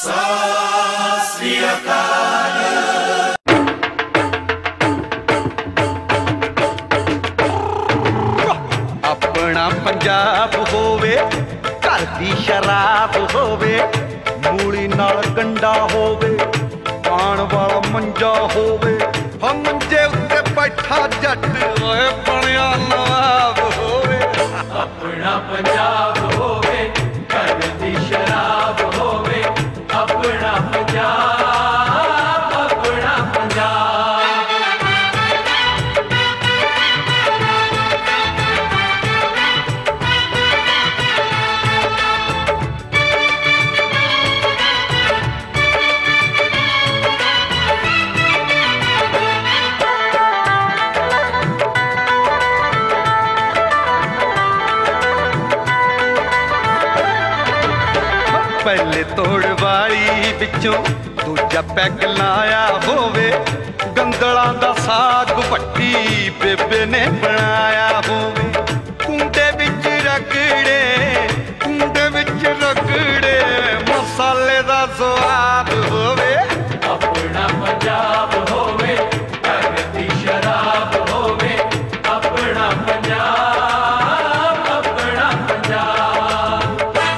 अपना पंजाब होवे, घर दी शराब होवे, मूली नाल कंडा होवे, पान वाला मंजा होवे, हम मंजे उत्ते बैठा जट ओए बनिया नवाब होवे। अपना पंजाब होवे, घर दी शराब होवे, अपना पंजाब, अपना पंजाब। पहले तोड़ वाली बिचों दूजा पैग लाया होवे, गंदला दा साग भट्टी बेबे ने बनाया होवे, कुंडे विच रगड़े, कुंडे विच रगड़े, मसाले दा स्वाद होवे। अपना पंजाब होवे, घर दी शराब होवे, अपना पंजाब, अपना पंजाब।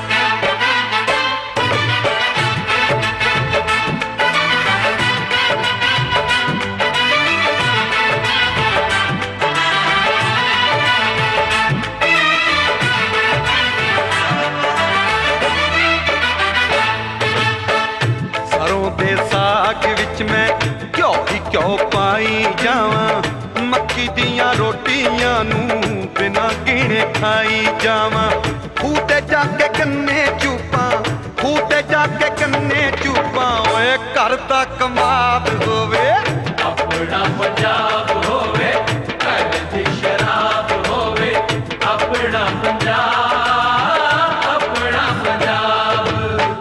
दे साग विच मैं क्यों ही क्यों पाई जावां, मक्की दियां रोटियां नू बिना गिने खाई जावां, खूटे जाके कन्ने चूपां, खूटे जाके कन्ने चूपां, ओए घर दा कमाद होवे। अपना पंजाब होवे, घर दी शराब होवे, अपना पंजाब, अपना पंजाब।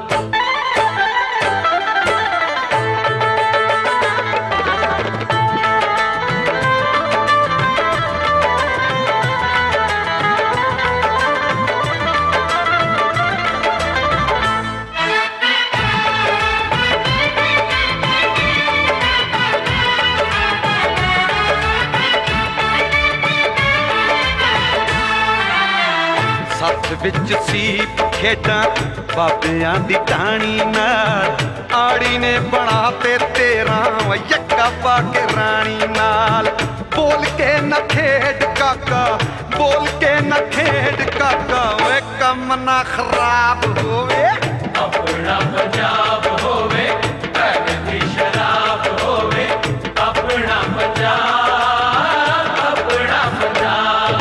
सत्थ विच सीप खेडां बाबियां दी टाणी नाल, आड़ी ने बना ते 13 यक्का पा के रानी नाल, बोल के न खेड काका, बोल के न खेड काका, ओए कम ना खराब होवे। अपना पंजाब होवे, घर दी शराब होवे, अपना पंजाब, अपना पंजाब।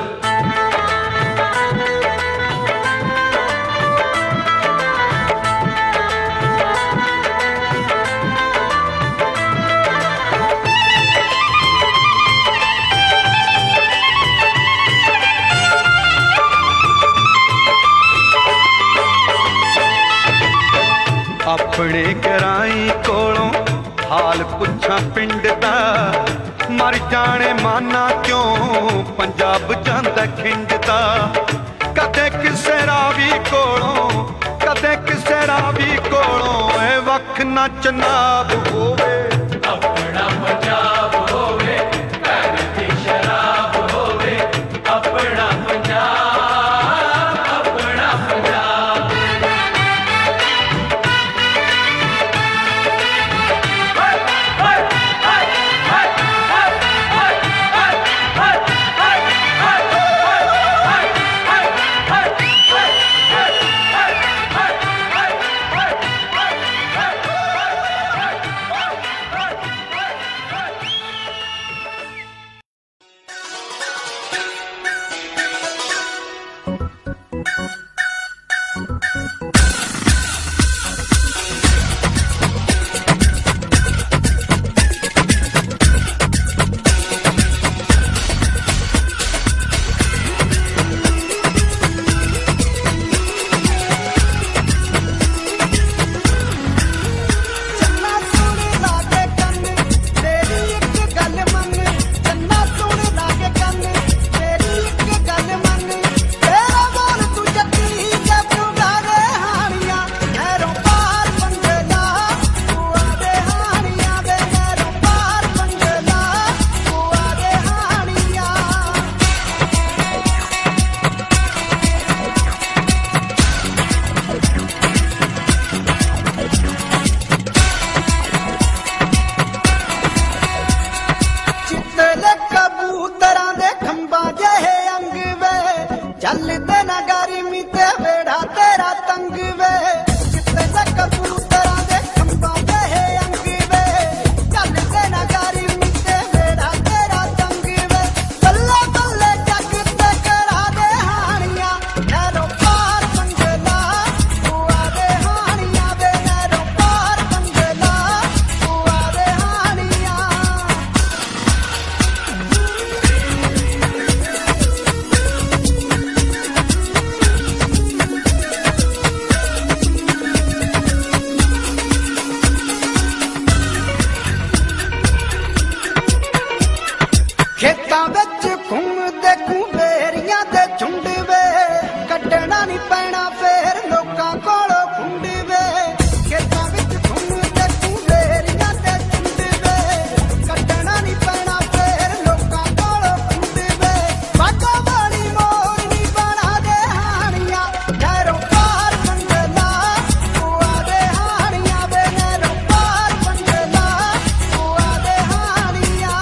अपने ग्राई कोलों हाल पुछा पिंड दा, मर जाने माना क्यों पंजाब जांदा खिंजदा, कदे किसे रावी कोलों, कदे किसे रावी कोलों, ए वख ना चनाब होवे। अपना पंजाब होवे, घर दी शराब होवे, अपना पंजाब, अपना पंजाब। दे नगारी मिते बेड़ा तेरा तंग वे कितने से कबूतरा दे खंबा दे है अंग वे चल दे नगारी मिते बेड़ा तेरा तंग वे बल्ले बल्ले जग ते करा दे हानिया नैरो पार पंगला हुआ दे हानिया वे नैरो पार पंगला हुआ दे हानिया खेतां विच घुमदे कुबेरियां दे झुंड वे कड्ढना नी पैना फेर लोकां कोलों खुंड वे खेतां विच घुमदे कुबेरियां दे झुंड वे कड्ढना नी पैना फेर लोकां कोलों खुंड वे बागा वाली मोरनी बना दे हानियां नैरों पार पंगला हुआ दे हानियां वे नैरों पार पंगला हुआ दे हानियां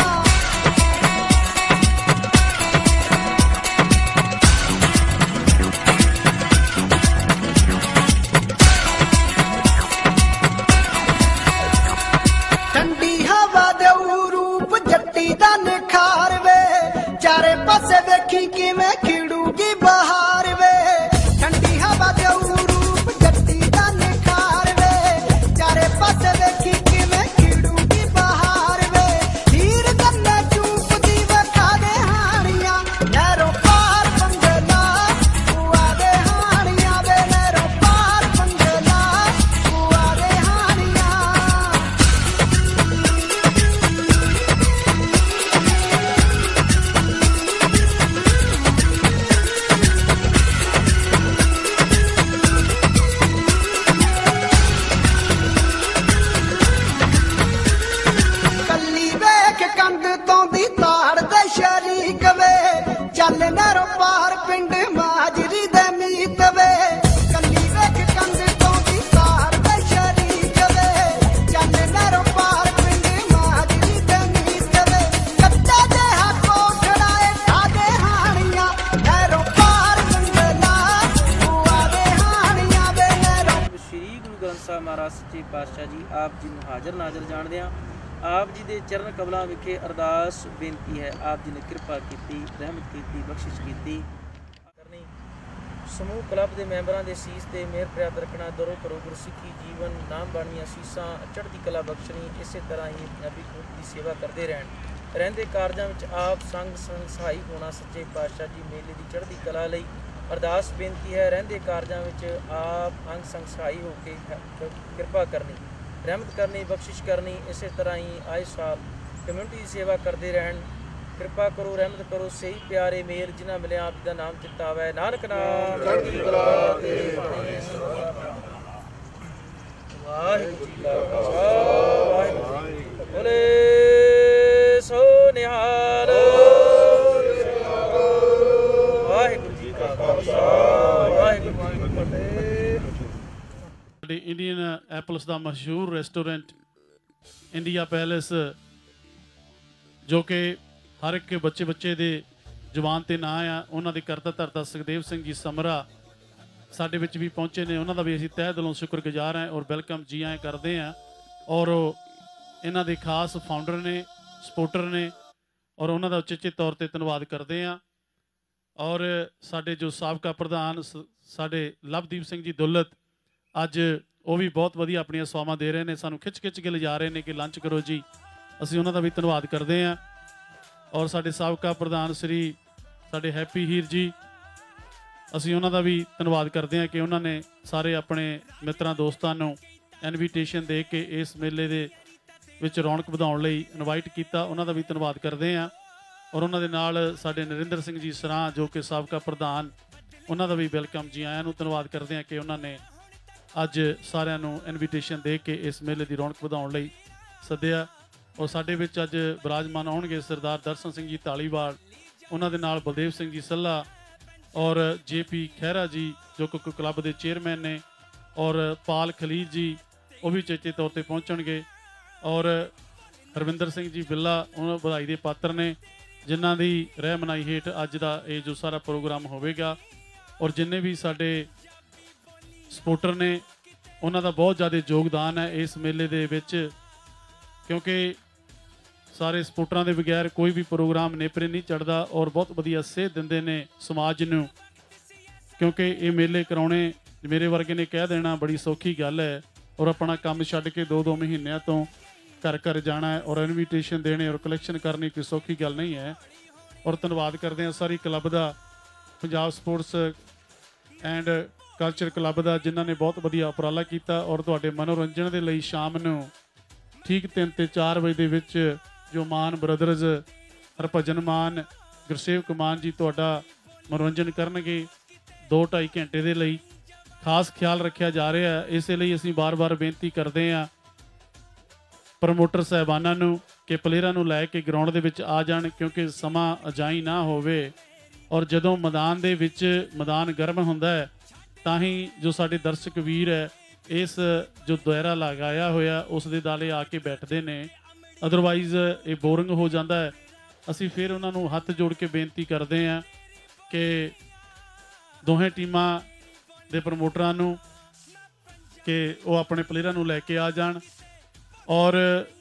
ठंडी हवा दे रूप जट्टी दा निखार वे चारे पासे वेखी किवें खिड़ूगी बहार वे ठंडी हवा दे रूप जट्टी दा निखार वे चारे पासे वेखी किवें खिड़ूगी बहार वे हीर गन्ने चूप दी वखा दे हानियां नैरों पार पंगला हुआ दे हानियां वे नैरों पार पंगला हुआ दे हानियां ਕੱਲੀ ਵੇਖ ਕੰਧ ਤੋਂ ਦੀ ਤਾੜ ਦੇ ਸ਼ਰੀਕ ਵੇ ਚੱਲ ਨਰੋਂ ਪਾਰ ਪਿੰਡ ਮਾਜਰੀ ਦੇ ਮੀਤ ਵੇ ਕੱਲੀ ਵੇਖ ਕੰਧ ਤੋਂ ਦੀ ਤਾੜ ਦੇ ਸ਼ਰੀਕ ਵੇ ਚੱਲ ਨਰੋਂ ਪਾਰ ਪਿੰਡ ਮਾਜਰੀ ਦੇ ਮੀਤ ਵੇ ਕੱਚਾ ਜਿਹਾ ਕੋਠੜਾ ਏ ਖਾਦੇ ਹਾਣੀਆਂ ਨਰੋਂ ਪਾਰ ਪੰਗਲਾ ਹੁਆ ਦੇ ਹਾਣੀਆਂ ਵੇ ਨਰੋਂ ਸ਼੍ਰੀ ਗੁਰੂ ਗ੍ਰੰਥ ਸਾਹਿਬ ਮਹਾਰਾਜ ਸੱਚੇ ਪਾਤਸ਼ਾਹ ਜੀ ਆਪ ਜੀ ਨੂੰ ਹਾਜ਼ਰ ਨਾਜ਼ਰ ਜਾਣਦੇ ਹਾਂ। ਆਪ ਜੀ ਦੇ ਚਰਨ ਕਮਲਾਂ ਵਿਖੇ ਅਰਦਾਸ ਬੇਨਤੀ ਹੈ, ਆਪ ਜੀ ਨੇ ਕਿਰਪਾ ਕੀਤੀ, ਰਹਿਮਤ ਕੀਤੀ, ਬਖਸ਼ਿਸ਼ ਕੀਤੀ ਕਰਨੀ। ਸਮੂਹ ਕਲੱਬ ਦੇ ਮੈਂਬਰਾਂ ਦੇ ਸੀਸ ਤੇ ਮਿਹਰ ਪ੍ਰਿਆਤ ਰੱਖਣਾ, ਦਰੋ ਕਰੋ ਗੁਰਸਿੱਖੀ ਜੀਵਨ ਨਾਮ ਬਾਣੀਆਂ ਸੀਸਾਂ ਚੜ੍ਹਦੀ ਕਲਾ ਬਖਸ਼ਣੀ। ਇਸੇ ਤਰ੍ਹਾਂ ਹੀ ਪੰਜਾਬੀ ਖੁਦ ਦੀ ਸੇਵਾ ਕਰਦੇ ਰਹਿੰਦੇ ਕਾਰਜਾਂ ਵਿੱਚ ਆਪ ਸੰਗ ਸਹਾਈ ਹੋਣਾ। ਸੱਚੇ ਪਾਤਸ਼ਾਹ ਜੀ ਮੇਲੇ ਦੀ ਚੜ੍ਹਦੀ ਕਲਾ ਲਈ ਅਰਦਾਸ ਬੇਨਤੀ ਹੈ, ਰਹਿੰਦੇ ਕਾਰਜਾਂ ਵਿੱਚ ਆਪ ਅੰਗ ਸੰਗ ਸਹਾਈ ਹੋ ਕੇ ਕਿਰਪਾ ਕਰਨੀ, ਰਹਿਮਤ ਕਰਨੀ, ਬਖਸ਼ਿਸ਼ ਕਰਨੀ। ਇਸੇ ਤਰ੍ਹਾਂ ਹੀ ਆਏ ਸਾਲ ਕਮਿਊਨਿਟੀ ਦੀ ਸੇਵਾ ਕਰਦੇ ਰਹਿਣ। ਕਿਰਪਾ ਕਰੋ, ਰਹਿਮਤ ਕਰੋ, ਸਹੀ ਪਿਆਰੇ ਮੇਰ ਜਿਨ੍ਹਾਂ ਮਿਲਿਆ ਆਪ ਦਾ ਨਾਮ ਚਿੱਤਾ ਆਵੇ। ਨਾਨਕ ਨਾਮ ਚੜ੍ਹਦੀ ਕਲਾ ਤੇ ਵਾਹਿਗੁਰੂ ਜੀ ਕਾ ਖਾਲਸਾ ਵਾਹਿਗੁਰੂ ਜੀ ਕੀ ਫਤਿਹ। ਬੋਲੇ ਸੋ ਨਿਹਾਲ ਵਾਹਿਗੁਰੂ ਜੀ ਕਾ ਖਾਲਸਾ ਵਾਹਿਗੁਰੂ ਜੀ ਕੀ ਫਤਿਹ। ਸਾਡੇ ਇੰਡੀਅਨ ਐਪਲਸ ਦਾ ਮਸ਼ਹੂਰ ਰੈਸਟੋਰੈਂਟ ਇੰਡੀਆ ਪੈਲੇਸ, ਜੋ ਕਿ ਹਰ ਇੱਕ ਬੱਚੇ ਦੇ ਜ਼ੁਬਾਨ ਤੇ ਨਾਂ ਆ, ਉਹਨਾਂ ਦੇ ਕਰਤਾ ਧਰਤਾ ਸੁਖਦੇਵ ਸਿੰਘ ਜੀ ਸਮਰਾ ਸਾਡੇ ਵਿੱਚ ਵੀ ਪਹੁੰਚੇ ਨੇ। ਉਹਨਾਂ ਦਾ ਵੀ ਅਸੀਂ ਤਹਿ ਦਿਲੋਂ ਸ਼ੁਕਰਗੁਜ਼ਾਰ ਹਾਂ ਔਰ ਵੈਲਕਮ ਜੀ ਆਏ ਕਰਦੇ ਹਾਂ। ਔਰ ਇਹਨਾਂ ਦੇ ਖਾਸ ਫਾਊਂਡਰ ਨੇ, ਸਪੋਰਟਰ ਨੇ, ਔਰ ਉਹਨਾਂ ਦਾ ਉਚੇਚੇ ਤੌਰ ਤੇ ਧੰਨਵਾਦ ਕਰਦੇ ਹਾਂ। ਔਰ ਸਾਡੇ ਜੋ ਸਾਬਕਾ ਪ੍ਰਧਾਨ ਸਾਡੇ ਲਵਦੀਪ ਸਿੰਘ ਜੀ ਦੁੱਲਤ, ਅੱਜ ਉਹ ਵੀ ਬਹੁਤ ਵਧੀਆ ਆਪਣੀਆਂ ਸੇਵਾਵਾਂ ਦੇ ਰਹੇ ਨੇ, ਸਾਨੂੰ ਖਿੱਚ ਕੇ ਲਿਜਾ ਰਹੇ ਨੇ ਕਿ ਲੰਚ ਕਰੋ ਜੀ। ਅਸੀਂ ਉਹਨਾਂ ਦਾ ਵੀ ਧੰਨਵਾਦ ਕਰਦੇ ਹਾਂ। ਔਰ ਸਾਡੇ ਸਾਬਕਾ ਪ੍ਰਧਾਨ ਸ੍ਰੀ ਸਾਡੇ ਹੈਪੀ ਹੀਰ ਜੀ, ਅਸੀਂ ਉਹਨਾਂ ਦਾ ਵੀ ਧੰਨਵਾਦ ਕਰਦੇ ਹਾਂ ਕਿ ਉਹਨਾਂ ਨੇ ਸਾਰੇ ਆਪਣੇ ਮਿੱਤਰਾਂ ਦੋਸਤਾਂ ਨੂੰ ਇਨਵੀਟੇਸ਼ਨ ਦੇ ਕੇ ਇਸ ਮੇਲੇ ਦੇ ਵਿੱਚ ਰੌਣਕ ਵਧਾਉਣ ਲਈ ਇਨਵਾਈਟ ਕੀਤਾ। ਉਹਨਾਂ ਦਾ ਵੀ ਧੰਨਵਾਦ ਕਰਦੇ ਹਾਂ। ਔਰ ਉਹਨਾਂ ਦੇ ਨਾਲ ਸਾਡੇ ਨਰਿੰਦਰ ਸਿੰਘ ਜੀ ਸਰਾਂ, ਜੋ ਕਿ ਸਾਬਕਾ ਪ੍ਰਧਾਨ, ਉਹਨਾਂ ਦਾ ਵੀ ਵੈਲਕਮ ਜੀ ਆਇਆਂ ਨੂੰ ਧੰਨਵਾਦ ਕਰਦੇ ਹਾਂ ਕਿ ਉਹਨਾਂ ਨੇ ਅੱਜ ਸਾਰਿਆਂ ਨੂੰ ਇਨਵੀਟੇਸ਼ਨ ਦੇ ਕੇ ਇਸ ਮੇਲੇ ਦੀ ਰੌਣਕ ਵਧਾਉਣ ਲਈ ਸੱਦਿਆ। ਔਰ ਸਾਡੇ ਵਿੱਚ ਅੱਜ ਬਿਰਾਜਮਾਨ ਹੋਣਗੇ ਸਰਦਾਰ ਦਰਸ਼ਨ ਸਿੰਘ ਜੀ ਧਾਲੀਵਾਲ, ਉਹਨਾਂ ਦੇ ਨਾਲ ਬਲਦੇਵ ਸਿੰਘ ਜੀ ਸੱਲਾ ਔਰ JP ਖਹਿਰਾ ਜੀ, ਜੋ ਕਿ ਕਲੱਬ ਦੇ ਚੇਅਰਮੈਨ ਨੇ, ਔਰ ਪਾਲ ਖਲੀਲ ਜੀ, ਉਹ ਵੀ ਚੇਚੇ ਤੌਰ 'ਤੇ ਪਹੁੰਚਣਗੇ। ਔਰ ਹਰਵਿੰਦਰ ਸਿੰਘ ਜੀ ਬਿੱਲਾ, ਉਹਨਾਂ ਵਧਾਈ ਦੇ ਪਾਤਰ ਨੇ, ਜਿਨ੍ਹਾਂ ਦੀ ਰਹਿਮਨਾਈ ਹੇਠ ਅੱਜ ਦਾ ਇਹ ਜੋ ਸਾਰਾ ਪ੍ਰੋਗਰਾਮ ਹੋਵੇਗਾ। ਔਰ ਜਿੰਨੇ ਵੀ ਸਾਡੇ ਸਪੋਰਟਰ ਨੇ ਉਹਨਾਂ ਦਾ ਬਹੁਤ ਜ਼ਿਆਦਾ ਯੋਗਦਾਨ ਹੈ ਇਸ ਮੇਲੇ ਦੇ ਵਿੱਚ, ਕਿਉਂਕਿ ਸਾਰੇ ਸਪੋਰਟਰਾਂ ਦੇ ਬਗੈਰ ਕੋਈ ਵੀ ਪ੍ਰੋਗਰਾਮ ਨੇਪਰੇ ਨਹੀਂ ਚੜ੍ਹਦਾ ਔਰ ਬਹੁਤ ਵਧੀਆ ਸੇਧ ਦਿੰਦੇ ਨੇ ਸਮਾਜ ਨੂੰ, ਕਿਉਂਕਿ ਇਹ ਮੇਲੇ ਕਰਾਉਣੇ ਮੇਰੇ ਵਰਗੇ ਨੇ ਕਹਿ ਦੇਣਾ ਬੜੀ ਸੌਖੀ ਗੱਲ ਹੈ, ਔਰ ਆਪਣਾ ਕੰਮ ਛੱਡ ਕੇ 2-2 ਮਹੀਨਿਆਂ ਤੋਂ ਘਰ ਘਰ ਜਾਣਾ ਹੈ ਔਰ ਇਨਵੀਟੇਸ਼ਨ ਦੇਣੇ ਔਰ ਕਲੈਕਸ਼ਨ ਕਰਨੀ ਕੋਈ ਸੌਖੀ ਗੱਲ ਨਹੀਂ ਹੈ। ਔਰ ਧੰਨਵਾਦ ਕਰਦੇ ਹਾਂ ਸਾਰੀ ਕਲੱਬ ਦਾ, Punjab sports and culture club ਦਾ, ਜਿਨ੍ਹਾਂ ਨੇ ਬਹੁਤ ਵਧੀਆ ਉਪਰਾਲਾ ਕੀਤਾ ਔਰ ਤੁਹਾਡੇ ਮਨੋਰੰਜਨ ਦੇ ਲਈ ਸ਼ਾਮ ਨੂੰ ਠੀਕ 3 ਤੇ 4 ਵਜੇ ਦੇ ਵਿੱਚ ਜੋ ਮਾਨ ਬ੍ਰਦਰਜ਼ ਹਰਭਜਨ ਮਾਨ, ਗੁਰਸੇਵਕ ਮਾਨ ਜੀ ਤੁਹਾਡਾ ਮਨੋਰੰਜਨ ਕਰਨਗੇ 2-2.5 ਘੰਟੇ ਦੇ ਲਈ। ਖਾਸ ਖਿਆਲ ਰੱਖਿਆ ਜਾ ਰਿਹਾ ਹੈ, ਇਸੇ ਲਈ ਅਸੀਂ ਬਾਰ-ਬਾਰ ਬੇਨਤੀ ਕਰਦੇ ਹਾਂ ਪ੍ਰਮੋਟਰ ਸਾਹਿਬਾਨਾਂ ਨੂੰ ਕਿ ਪਲੇਅਰਾਂ ਨੂੰ ਲੈ ਕੇ ਗਰਾਊਂਡ ਦੇ ਵਿੱਚ ਆ ਜਾਣ, ਕਿਉਂਕਿ ਸਮਾਂ ਅਜਾਈ ਨਾ ਹੋਵੇ ਔਰ ਜਦੋਂ ਮੈਦਾਨ ਦੇ ਵਿੱਚ ਮੈਦਾਨ ਗਰਮ ਹੁੰਦਾ ਹੈ ਤਾਂ ਹੀ ਜੋ ਸਾਡੇ ਦਰਸ਼ਕ ਵੀਰ ਹੈ ਇਸ ਜੋ ਦਾਇਰਾ ਲਗਾਇਆ ਹੋਇਆ ਉਸ ਦੇ ਦਾਲੇ ਆ ਕੇ ਬੈਠਦੇ ਨੇ, ਅਦਰਵਾਈਜ਼ ਇਹ ਬੋਰਿੰਗ ਹੋ ਜਾਂਦਾ ਹੈ। ਅਸੀਂ ਫਿਰ ਉਹਨਾਂ ਨੂੰ ਹੱਥ ਜੋੜ ਕੇ ਬੇਨਤੀ ਕਰਦੇ ਹਾਂ ਕਿ ਦੋਹੇ ਟੀਮਾਂ ਦੇ ਪ੍ਰਮੋਟਰਾਂ ਨੂੰ ਕਿ ਉਹ ਆਪਣੇ ਪਲੇਅਰਾਂ ਨੂੰ ਲੈ ਕੇ ਆ ਜਾਣ ਔਰ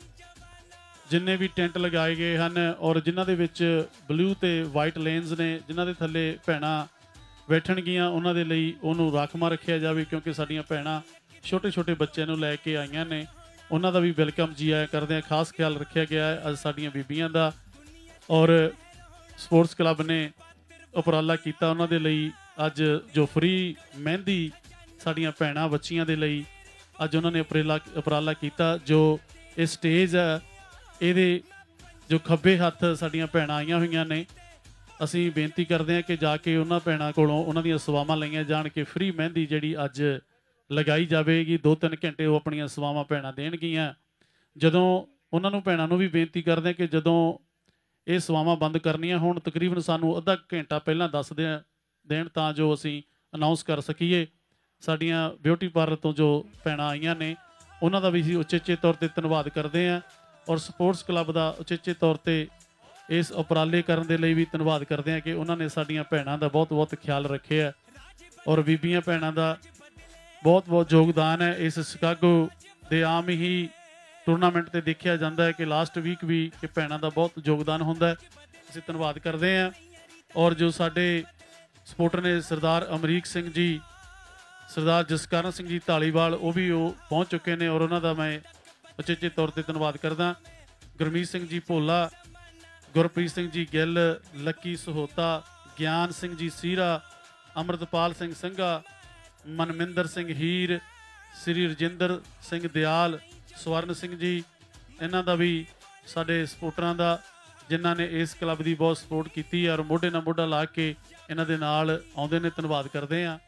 ਜਿੰਨੇ ਵੀ ਟੈਂਟ ਲਗਾਏ ਗਏ ਹਨ ਔਰ ਜਿਨ੍ਹਾਂ ਦੇ ਵਿੱਚ ਬਲੂ ਤੇ ਵਾਈਟ ਲੇਨਸ ਨੇ, ਜਿਨ੍ਹਾਂ ਦੇ ਥੱਲੇ ਭੈਣਾਂ ਬੈਠਣਗੀਆਂ, ਉਹਨਾਂ ਦੇ ਲਈ ਉਹਨੂੰ ਰਾਖਵਾਂ ਰੱਖਿਆ ਜਾਵੇ, ਕਿਉਂਕਿ ਸਾਡੀਆਂ ਭੈਣਾਂ ਛੋਟੇ ਬੱਚਿਆਂ ਨੂੰ ਲੈ ਕੇ ਆਈਆਂ ਨੇ, ਉਹਨਾਂ ਦਾ ਵੀ ਵੈਲਕਮ ਜੀ ਆਇਆ ਕਰਦੇ ਹਾਂ। ਖਾਸ ਖਿਆਲ ਰੱਖਿਆ ਗਿਆ ਹੈ ਅੱਜ ਸਾਡੀਆਂ ਬੀਬੀਆਂ ਦਾ ਔਰ ਸਪੋਰਟਸ ਕਲੱਬ ਨੇ ਉਪਰਾਲਾ ਕੀਤਾ ਉਹਨਾਂ ਦੇ ਲਈ। ਅੱਜ ਜੋ ਫ੍ਰੀ ਮਹਿੰਦੀ ਸਾਡੀਆਂ ਭੈਣਾਂ ਬੱਚੀਆਂ ਦੇ ਲਈ ਅੱਜ ਉਹਨਾਂ ਨੇ ਉਪਰਾਲਾ ਕੀਤਾ। ਜੋ ਇਹ ਸਟੇਜ ਹੈ ਇਹਦੇ ਜੋ ਖੱਬੇ ਹੱਥ ਸਾਡੀਆਂ ਭੈਣਾਂ ਆਈਆਂ ਹੋਈਆਂ ਨੇ, ਅਸੀਂ ਬੇਨਤੀ ਕਰਦੇ ਹਾਂ ਕਿ ਜਾ ਕੇ ਉਹਨਾਂ ਭੈਣਾਂ ਕੋਲੋਂ ਉਹਨਾਂ ਦੀਆਂ ਸੇਵਾਵਾਂ ਲਈਆਂ ਜਾਣ ਕਿ ਫ੍ਰੀ ਮਹਿੰਦੀ ਜਿਹੜੀ ਅੱਜ ਲਗਾਈ ਜਾਵੇਗੀ 2-3 ਘੰਟੇ ਉਹ ਆਪਣੀਆਂ ਸੇਵਾਵਾਂ ਭੈਣਾਂ ਦੇਣਗੀਆਂ। ਜਦੋਂ ਉਹਨਾਂ ਨੂੰ ਭੈਣਾਂ ਨੂੰ ਵੀ ਬੇਨਤੀ ਕਰਦੇ ਕਿ ਜਦੋਂ ਇਹ ਸੇਵਾਵਾਂ ਬੰਦ ਕਰਨੀਆਂ ਹੋਣ ਤਕਰੀਬਨ ਸਾਨੂੰ ਅੱਧਾ ਘੰਟਾ ਪਹਿਲਾਂ ਦੱਸ ਦੇਣ ਤਾਂ ਜੋ ਅਸੀਂ ਅਨਾਉਂਸ ਕਰ ਸਕੀਏ। ਸਾਡੀਆਂ ਬਿਊਟੀ ਪਾਰਲਰ ਤੋਂ ਜੋ ਭੈਣਾਂ ਆਈਆਂ ਨੇ ਉਹਨਾਂ ਦਾ ਵੀ ਅਸੀਂ ਉਚੇਚੇ ਤੌਰ 'ਤੇ ਧੰਨਵਾਦ ਕਰਦੇ ਹਾਂ ਔਰ ਸਪੋਰਟਸ ਕਲੱਬ ਦਾ ਉਚੇਚੇ ਤੌਰ 'ਤੇ ਇਸ ਉਪਰਾਲੇ ਕਰਨ ਦੇ ਲਈ ਵੀ ਧੰਨਵਾਦ ਕਰਦੇ ਹਾਂ ਕਿ ਉਹਨਾਂ ਨੇ ਸਾਡੀਆਂ ਭੈਣਾਂ ਦਾ ਬਹੁਤ ਖਿਆਲ ਰੱਖਿਆ ਔਰ ਬੀਬੀਆਂ ਭੈਣਾਂ ਦਾ ਬਹੁਤ ਯੋਗਦਾਨ ਹੈ। ਇਸ ਸ਼ਿਕਾਗੋ ਦੇ ਆਮ ਹੀ ਟੂਰਨਾਮੈਂਟ 'ਤੇ ਦੇਖਿਆ ਜਾਂਦਾ ਹੈ ਕਿ ਲਾਸਟ ਵੀਕ ਵੀ ਕਿ ਭੈਣਾਂ ਦਾ ਬਹੁਤ ਯੋਗਦਾਨ ਹੁੰਦਾ ਹੈ। ਅਸੀਂ ਧੰਨਵਾਦ ਕਰਦੇ ਹਾਂ ਔਰ ਜੋ ਸਾਡੇ ਸਪੋਰਟਰ ਨੇ ਸਰਦਾਰ ਅਮਰੀਕ ਸਿੰਘ ਜੀ, ਸਰਦਾਰ ਜਸਕਰਨ ਸਿੰਘ ਜੀ ਢਾਲੀਵਾਲ, ਉਹ ਪਹੁੰਚ ਚੁੱਕੇ ਨੇ ਔਰ ਉਹਨਾਂ ਦਾ ਮੈਂ ਉਚੇਚੇ ਤੌਰ 'ਤੇ ਧੰਨਵਾਦ ਕਰਦਾ। ਗੁਰਮੀਤ ਸਿੰਘ ਜੀ ਭੋਲਾ, ਗੁਰਪ੍ਰੀਤ ਸਿੰਘ ਜੀ ਗਿੱਲ, ਲੱਕੀ ਸਹੋਤਾ, ਗਿਆਨ ਸਿੰਘ ਜੀ ਸੀਰਾ, ਅੰਮ੍ਰਿਤਪਾਲ ਸਿੰਘ ਸੰਘਾ, ਮਨਮਿੰਦਰ ਸਿੰਘ ਹੀਰ, ਸ੍ਰੀ ਰਜਿੰਦਰ ਸਿੰਘ ਦਿਆਲ, ਸਵਰਨ ਸਿੰਘ ਜੀ, ਇਹਨਾਂ ਦਾ ਵੀ ਸਾਡੇ ਸਪੋਰਟਰਾਂ ਦਾ ਜਿਨ੍ਹਾਂ ਨੇ ਇਸ ਕਲੱਬ ਦੀ ਬਹੁਤ ਸਪੋਰਟ ਕੀਤੀ ਔਰ ਮੋਢੇ ਨਾਲ ਮੋਢਾ ਲਾ ਕੇ ਇਹਨਾਂ ਦੇ ਨਾਲ ਆਉਂਦੇ ਨੇ, ਧੰਨਵਾਦ ਕਰਦੇ ਹਾਂ।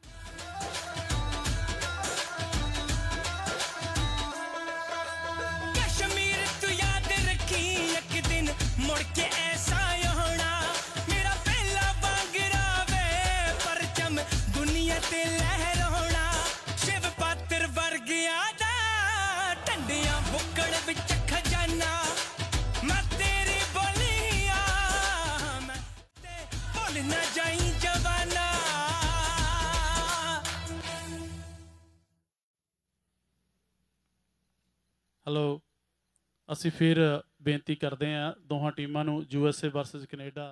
ਹੈਲੋ, ਅਸੀਂ ਫਿਰ ਬੇਨਤੀ ਕਰਦੇ ਹਾਂ ਦੋਹਾਂ ਟੀਮਾਂ ਨੂੰ USA ਵਰਸਸ ਕੈਨੇਡਾ।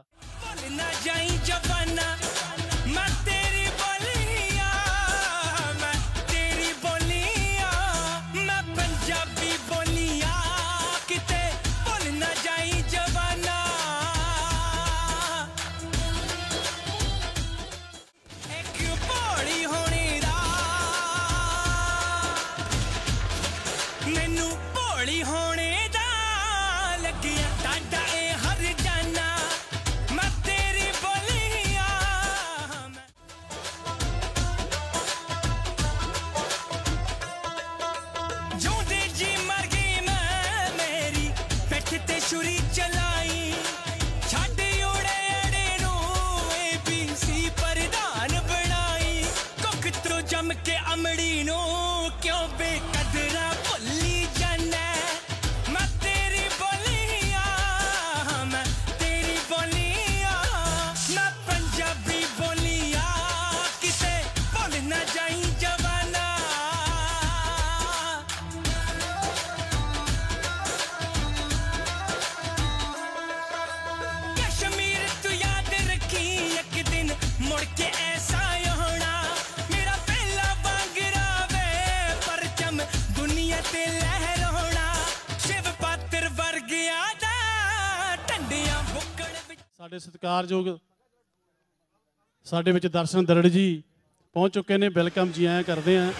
ਸਾਡੇ ਸਤਿਕਾਰਯੋਗ ਸਾਡੇ ਵਿੱਚ ਦਰਸ਼ਨ ਦਰੜ ਜੀ ਪਹੁੰਚ ਚੁੱਕੇ ਨੇ। ਵੈਲਕਮ ਜੀ ਆਇਆਂ ਕਰਦੇ ਹਾਂ।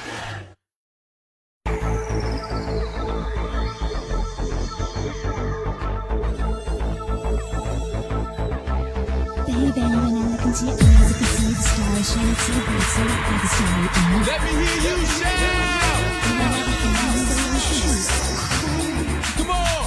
Baby, when I look into your eyes, I can see the stars shining so bright, so like the starry eyes. Let me hear you shout. And I never can remember your shoes. Come on.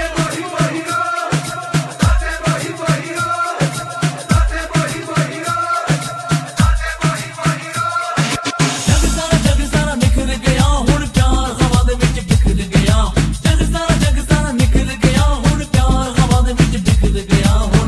जग सारा निखर गया हुण प्यार हवा दे विच बिखर गया। जग सारा निखर गया हुण प्यार हवा दे विच बिखर गया। हुण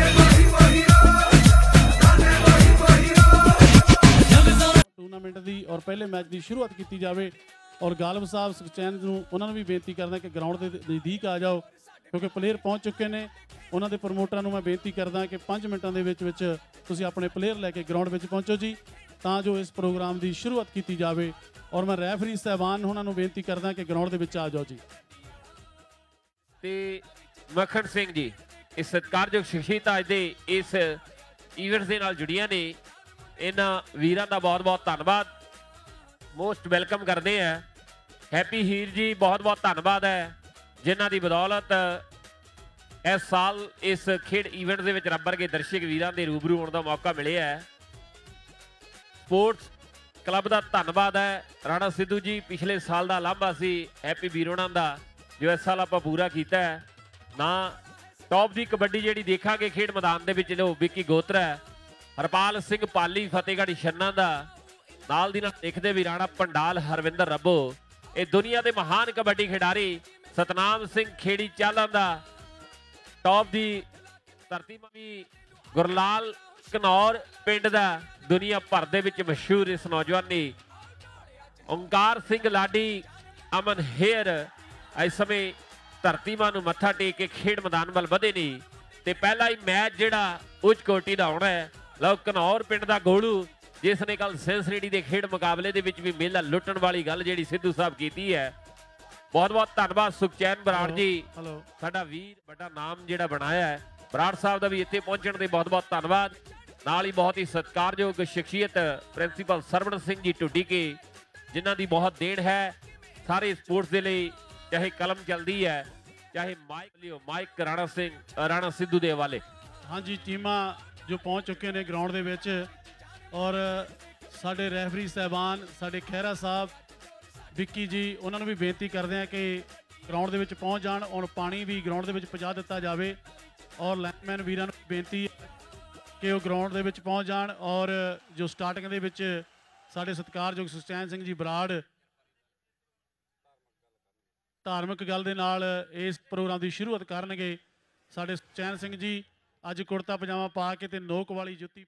ਟੂਰਨਾਮੈਂਟ ਦੀ ਔਰ ਪਹਿਲੇ ਮੈਚ ਦੀ ਸ਼ੁਰੂਆਤ ਕੀਤੀ ਜਾਵੇ। ਔਰ ਗਾਲਬ ਸਾਹਿਬ ਸੁਖਚੈਨ ਨੂੰ ਉਹਨਾਂ ਨੂੰ ਵੀ ਬੇਨਤੀ ਕਰਦਾ ਕਿ ਗਰਾਊਂਡ ਦੇ ਨਜ਼ਦੀਕ ਆ ਜਾਓ, ਕਿਉਂਕਿ ਪਲੇਅਰ ਪਹੁੰਚ ਚੁੱਕੇ ਨੇ। ਉਹਨਾਂ ਦੇ ਪ੍ਰਮੋਟਰਾਂ ਨੂੰ ਮੈਂ ਬੇਨਤੀ ਕਰਦਾ ਕਿ 5 ਮਿੰਟਾਂ ਦੇ ਵਿੱਚ ਤੁਸੀਂ ਆਪਣੇ ਪਲੇਅਰ ਲੈ ਕੇ ਗਰਾਊਂਡ ਵਿੱਚ ਪਹੁੰਚੋ ਜੀ, ਤਾਂ ਜੋ ਇਸ ਪ੍ਰੋਗਰਾਮ ਦੀ ਸ਼ੁਰੂਆਤ ਕੀਤੀ ਜਾਵੇ। ਔਰ ਮੈਂ ਰੈਫਰੀ ਸਾਹਿਬਾਨ ਉਹਨਾਂ ਨੂੰ ਬੇਨਤੀ ਕਰਦਾ ਕਿ ਗਰਾਊਂਡ ਦੇ ਵਿੱਚ ਆ ਜਾਓ ਜੀ। ਤੇ ਮੱਖਣ ਸਿੰਘ ਜੀ, ਇਸ ਸਤਿਕਾਰਯੋਗ ਸ਼ਖਸੀਅਤ ਅੱਜ ਦੇ ਇਸ ਇਵੈਂਟਸ ਦੇ ਨਾਲ ਜੁੜੀਆਂ ਨੇ। ਇਹਨਾਂ ਵੀਰਾਂ ਦਾ ਬਹੁਤ ਬਹੁਤ ਧੰਨਵਾਦ, ਮੋਸਟ ਵੈਲਕਮ ਕਰਦੇ ਆ। ਹੈਪੀ ਹੀਰ ਜੀ, ਬਹੁਤ ਬਹੁਤ ਧੰਨਵਾਦ ਹੈ ਜਿਨ੍ਹਾਂ ਦੀ ਬਦੌਲਤ ਇਸ ਸਾਲ ਇਸ ਖੇਡ ਇਵੈਂਟ ਦੇ ਵਿੱਚ ਰੱਬ ਵਰਗੇ ਦਰਸ਼ਕ ਵੀਰਾਂ ਦੇ ਰੂਬਰੂ ਹੋਣ ਦਾ ਮੌਕਾ ਮਿਲਿਆ ਹੈ। ਸਪੋਰਟਸ ਕਲੱਬ ਦਾ ਧੰਨਵਾਦ ਹੈ। ਰਾਣਾ ਸਿੱਧੂ ਜੀ, ਪਿਛਲੇ ਸਾਲ ਦਾ ਲਾਂਭਾ ਸੀ ਹੈਪੀ ਵੀਰੋਣਾ ਦਾ, ਜੋ ਇਸ ਸਾਲ ਆਪਾਂ ਪੂਰਾ ਕੀਤਾ ਹੈ ਨਾ। ਟੌਪ ਦੀ ਕਬੱਡੀ ਜਿਹੜੀ ਦੇਖਾਂਗੇ ਖੇਡ ਮੈਦਾਨ ਦੇ ਵਿੱਚ, ਜੋ ਵਿੱਕੀ ਗੋਤਰਾ ਹੈ, ਹਰਪਾਲ ਸਿੰਘ ਪਾਲੀ ਫਤਿਹਗੜ੍ਹ ਛੰਨਾ ਦਾ, ਨਾਲ ਦੀ ਨਾਲ ਦੇਖਦੇ ਵੀ ਰਾਣਾ ਪੰਡਾਲ, ਹਰਵਿੰਦਰ ਰੱਬੋ, ਇਹ ਦੁਨੀਆ ਦੇ ਮਹਾਨ ਕਬੱਡੀ ਖਿਡਾਰੀ ਸਤਨਾਮ ਸਿੰਘ ਖੇੜੀ ਚਾਲਾਂ ਦਾ, ਟੌਪ ਦੀ ਧਰਤੀ ਵੀ ਗੁਰਲਾਲ ਘਨੌਰ ਪਿੰਡ ਦਾ, ਦੁਨੀਆ ਭਰ ਦੇ ਵਿੱਚ ਮਸ਼ਹੂਰ ਇਸ ਨੌਜਵਾਨੀ ਓਂਕਾਰ ਸਿੰਘ ਲਾਡੀ, ਅਮਨ ਹੇਅਰ ਇਸ ਸਮੇਂ ਧਰਤੀ ਮਾਂ ਨੂੰ ਮੱਥਾ ਟੇਕ ਕੇ ਖੇਡ ਮੈਦਾਨ ਵੱਲ ਵਧੇ ਨੇ। ਤੇ ਪਹਿਲਾ ਹੀ ਮੈਚ ਜਿਹੜਾ ਉੱਚ ਕੋਟੀ ਦਾ ਆਉਣਾ ਹੈ। ਲਓ ਘਨੌਰ ਪਿੰਡ ਦਾ ਗੋਲੂ, ਜਿਸ ਨੇ ਕੱਲ ਸੈਂਸਰੇਡੀ ਦੇ ਖੇਡ ਮੁਕਾਬਲੇ ਦੇ ਵਿੱਚ ਵੀ ਮੇਲਾ ਲੁੱਟਣ ਵਾਲੀ ਗੱਲ ਜਿਹੜੀ ਸਿੱਧੂ ਸਾਹਿਬ ਕੀਤੀ ਹੈ। ਬਹੁਤ ਬਹੁਤ ਧੰਨਵਾਦ ਸੁਖਚੈਨ ਬਰਾੜ ਜੀ, ਸਾਡਾ ਵੀਰ, ਵੱਡਾ ਨਾਮ ਜਿਹੜਾ ਬਣਾਇਆ ਹੈ। ਬਰਾੜ ਸਾਹਿਬ ਦਾ ਵੀ ਇੱਥੇ ਪਹੁੰਚਣ ਦੇ ਬਹੁਤ ਬਹੁਤ ਧੰਨਵਾਦ। ਨਾਲ ਹੀ ਬਹੁਤ ਹੀ ਸਤਿਕਾਰਯੋਗ ਸ਼ਖਸੀਅਤ ਪ੍ਰਿੰਸੀਪਲ ਸਰਵਣ ਸਿੰਘ ਜੀ ਢੁੱਡੀਕੇ, ਜਿਨ੍ਹਾਂ ਦੀ ਬਹੁਤ ਦੇਣ ਹੈ ਸਾਰੇ ਸਪੋਰਟਸ ਦੇ ਲਈ, ਚਾਹੇ ਕਲਮ ਚਲਦੀ ਹੈ, ਚਾਹੇ ਮਾਈਕ ਰਾਣਾ ਸਿੱਧੂ ਦੇ ਹਵਾਲੇ। ਹਾਂਜੀ, ਟੀਮਾਂ ਜੋ ਪਹੁੰਚ ਚੁੱਕੇ ਨੇ ਗਰਾਊਂਡ ਦੇ ਵਿੱਚ, ਔਰ ਸਾਡੇ ਰੈਫਰੀ ਸਾਹਿਬਾਨ, ਸਾਡੇ ਖਹਿਰਾ ਸਾਹਿਬ, ਵਿੱਕੀ ਜੀ, ਉਹਨਾਂ ਨੂੰ ਵੀ ਬੇਨਤੀ ਕਰਦੇ ਆ ਕਿ ਗਰਾਊਂਡ ਦੇ ਵਿੱਚ ਪਹੁੰਚ ਜਾਣ। ਔਰ ਪਾਣੀ ਵੀ ਗਰਾਊਂਡ ਦੇ ਵਿੱਚ ਪਹੁੰਚਾ ਦਿੱਤਾ ਜਾਵੇ। ਔਰ ਲਾਈਨਮੈਨ ਵੀਰਾਂ ਨੂੰ ਬੇਨਤੀ ਕਿ ਉਹ ਗਰਾਊਂਡ ਦੇ ਵਿੱਚ ਪਹੁੰਚ ਜਾਣ। ਔਰ ਜੋ ਸਟਾਰਟਿੰਗ ਦੇ ਵਿੱਚ ਸਾਡੇ ਸਤਿਕਾਰਯੋਗ ਸੁਖਚੈਨ ਸਿੰਘ ਜੀ ਬਰਾੜ ਧਾਰਮਿਕ ਗੱਲ ਦੇ ਨਾਲ ਇਸ ਪ੍ਰੋਗਰਾਮ ਦੀ ਸ਼ੁਰੂਆਤ ਕਰਨਗੇ। ਸਾਡੇ ਸੁਖਚੈਨ ਸਿੰਘ ਜੀ ਅੱਜ ਕੁੜਤਾ ਪਜਾਮਾ ਪਾ ਕੇ ਤੇ ਨੋਕ ਵਾਲੀ ਜੁੱਤੀ।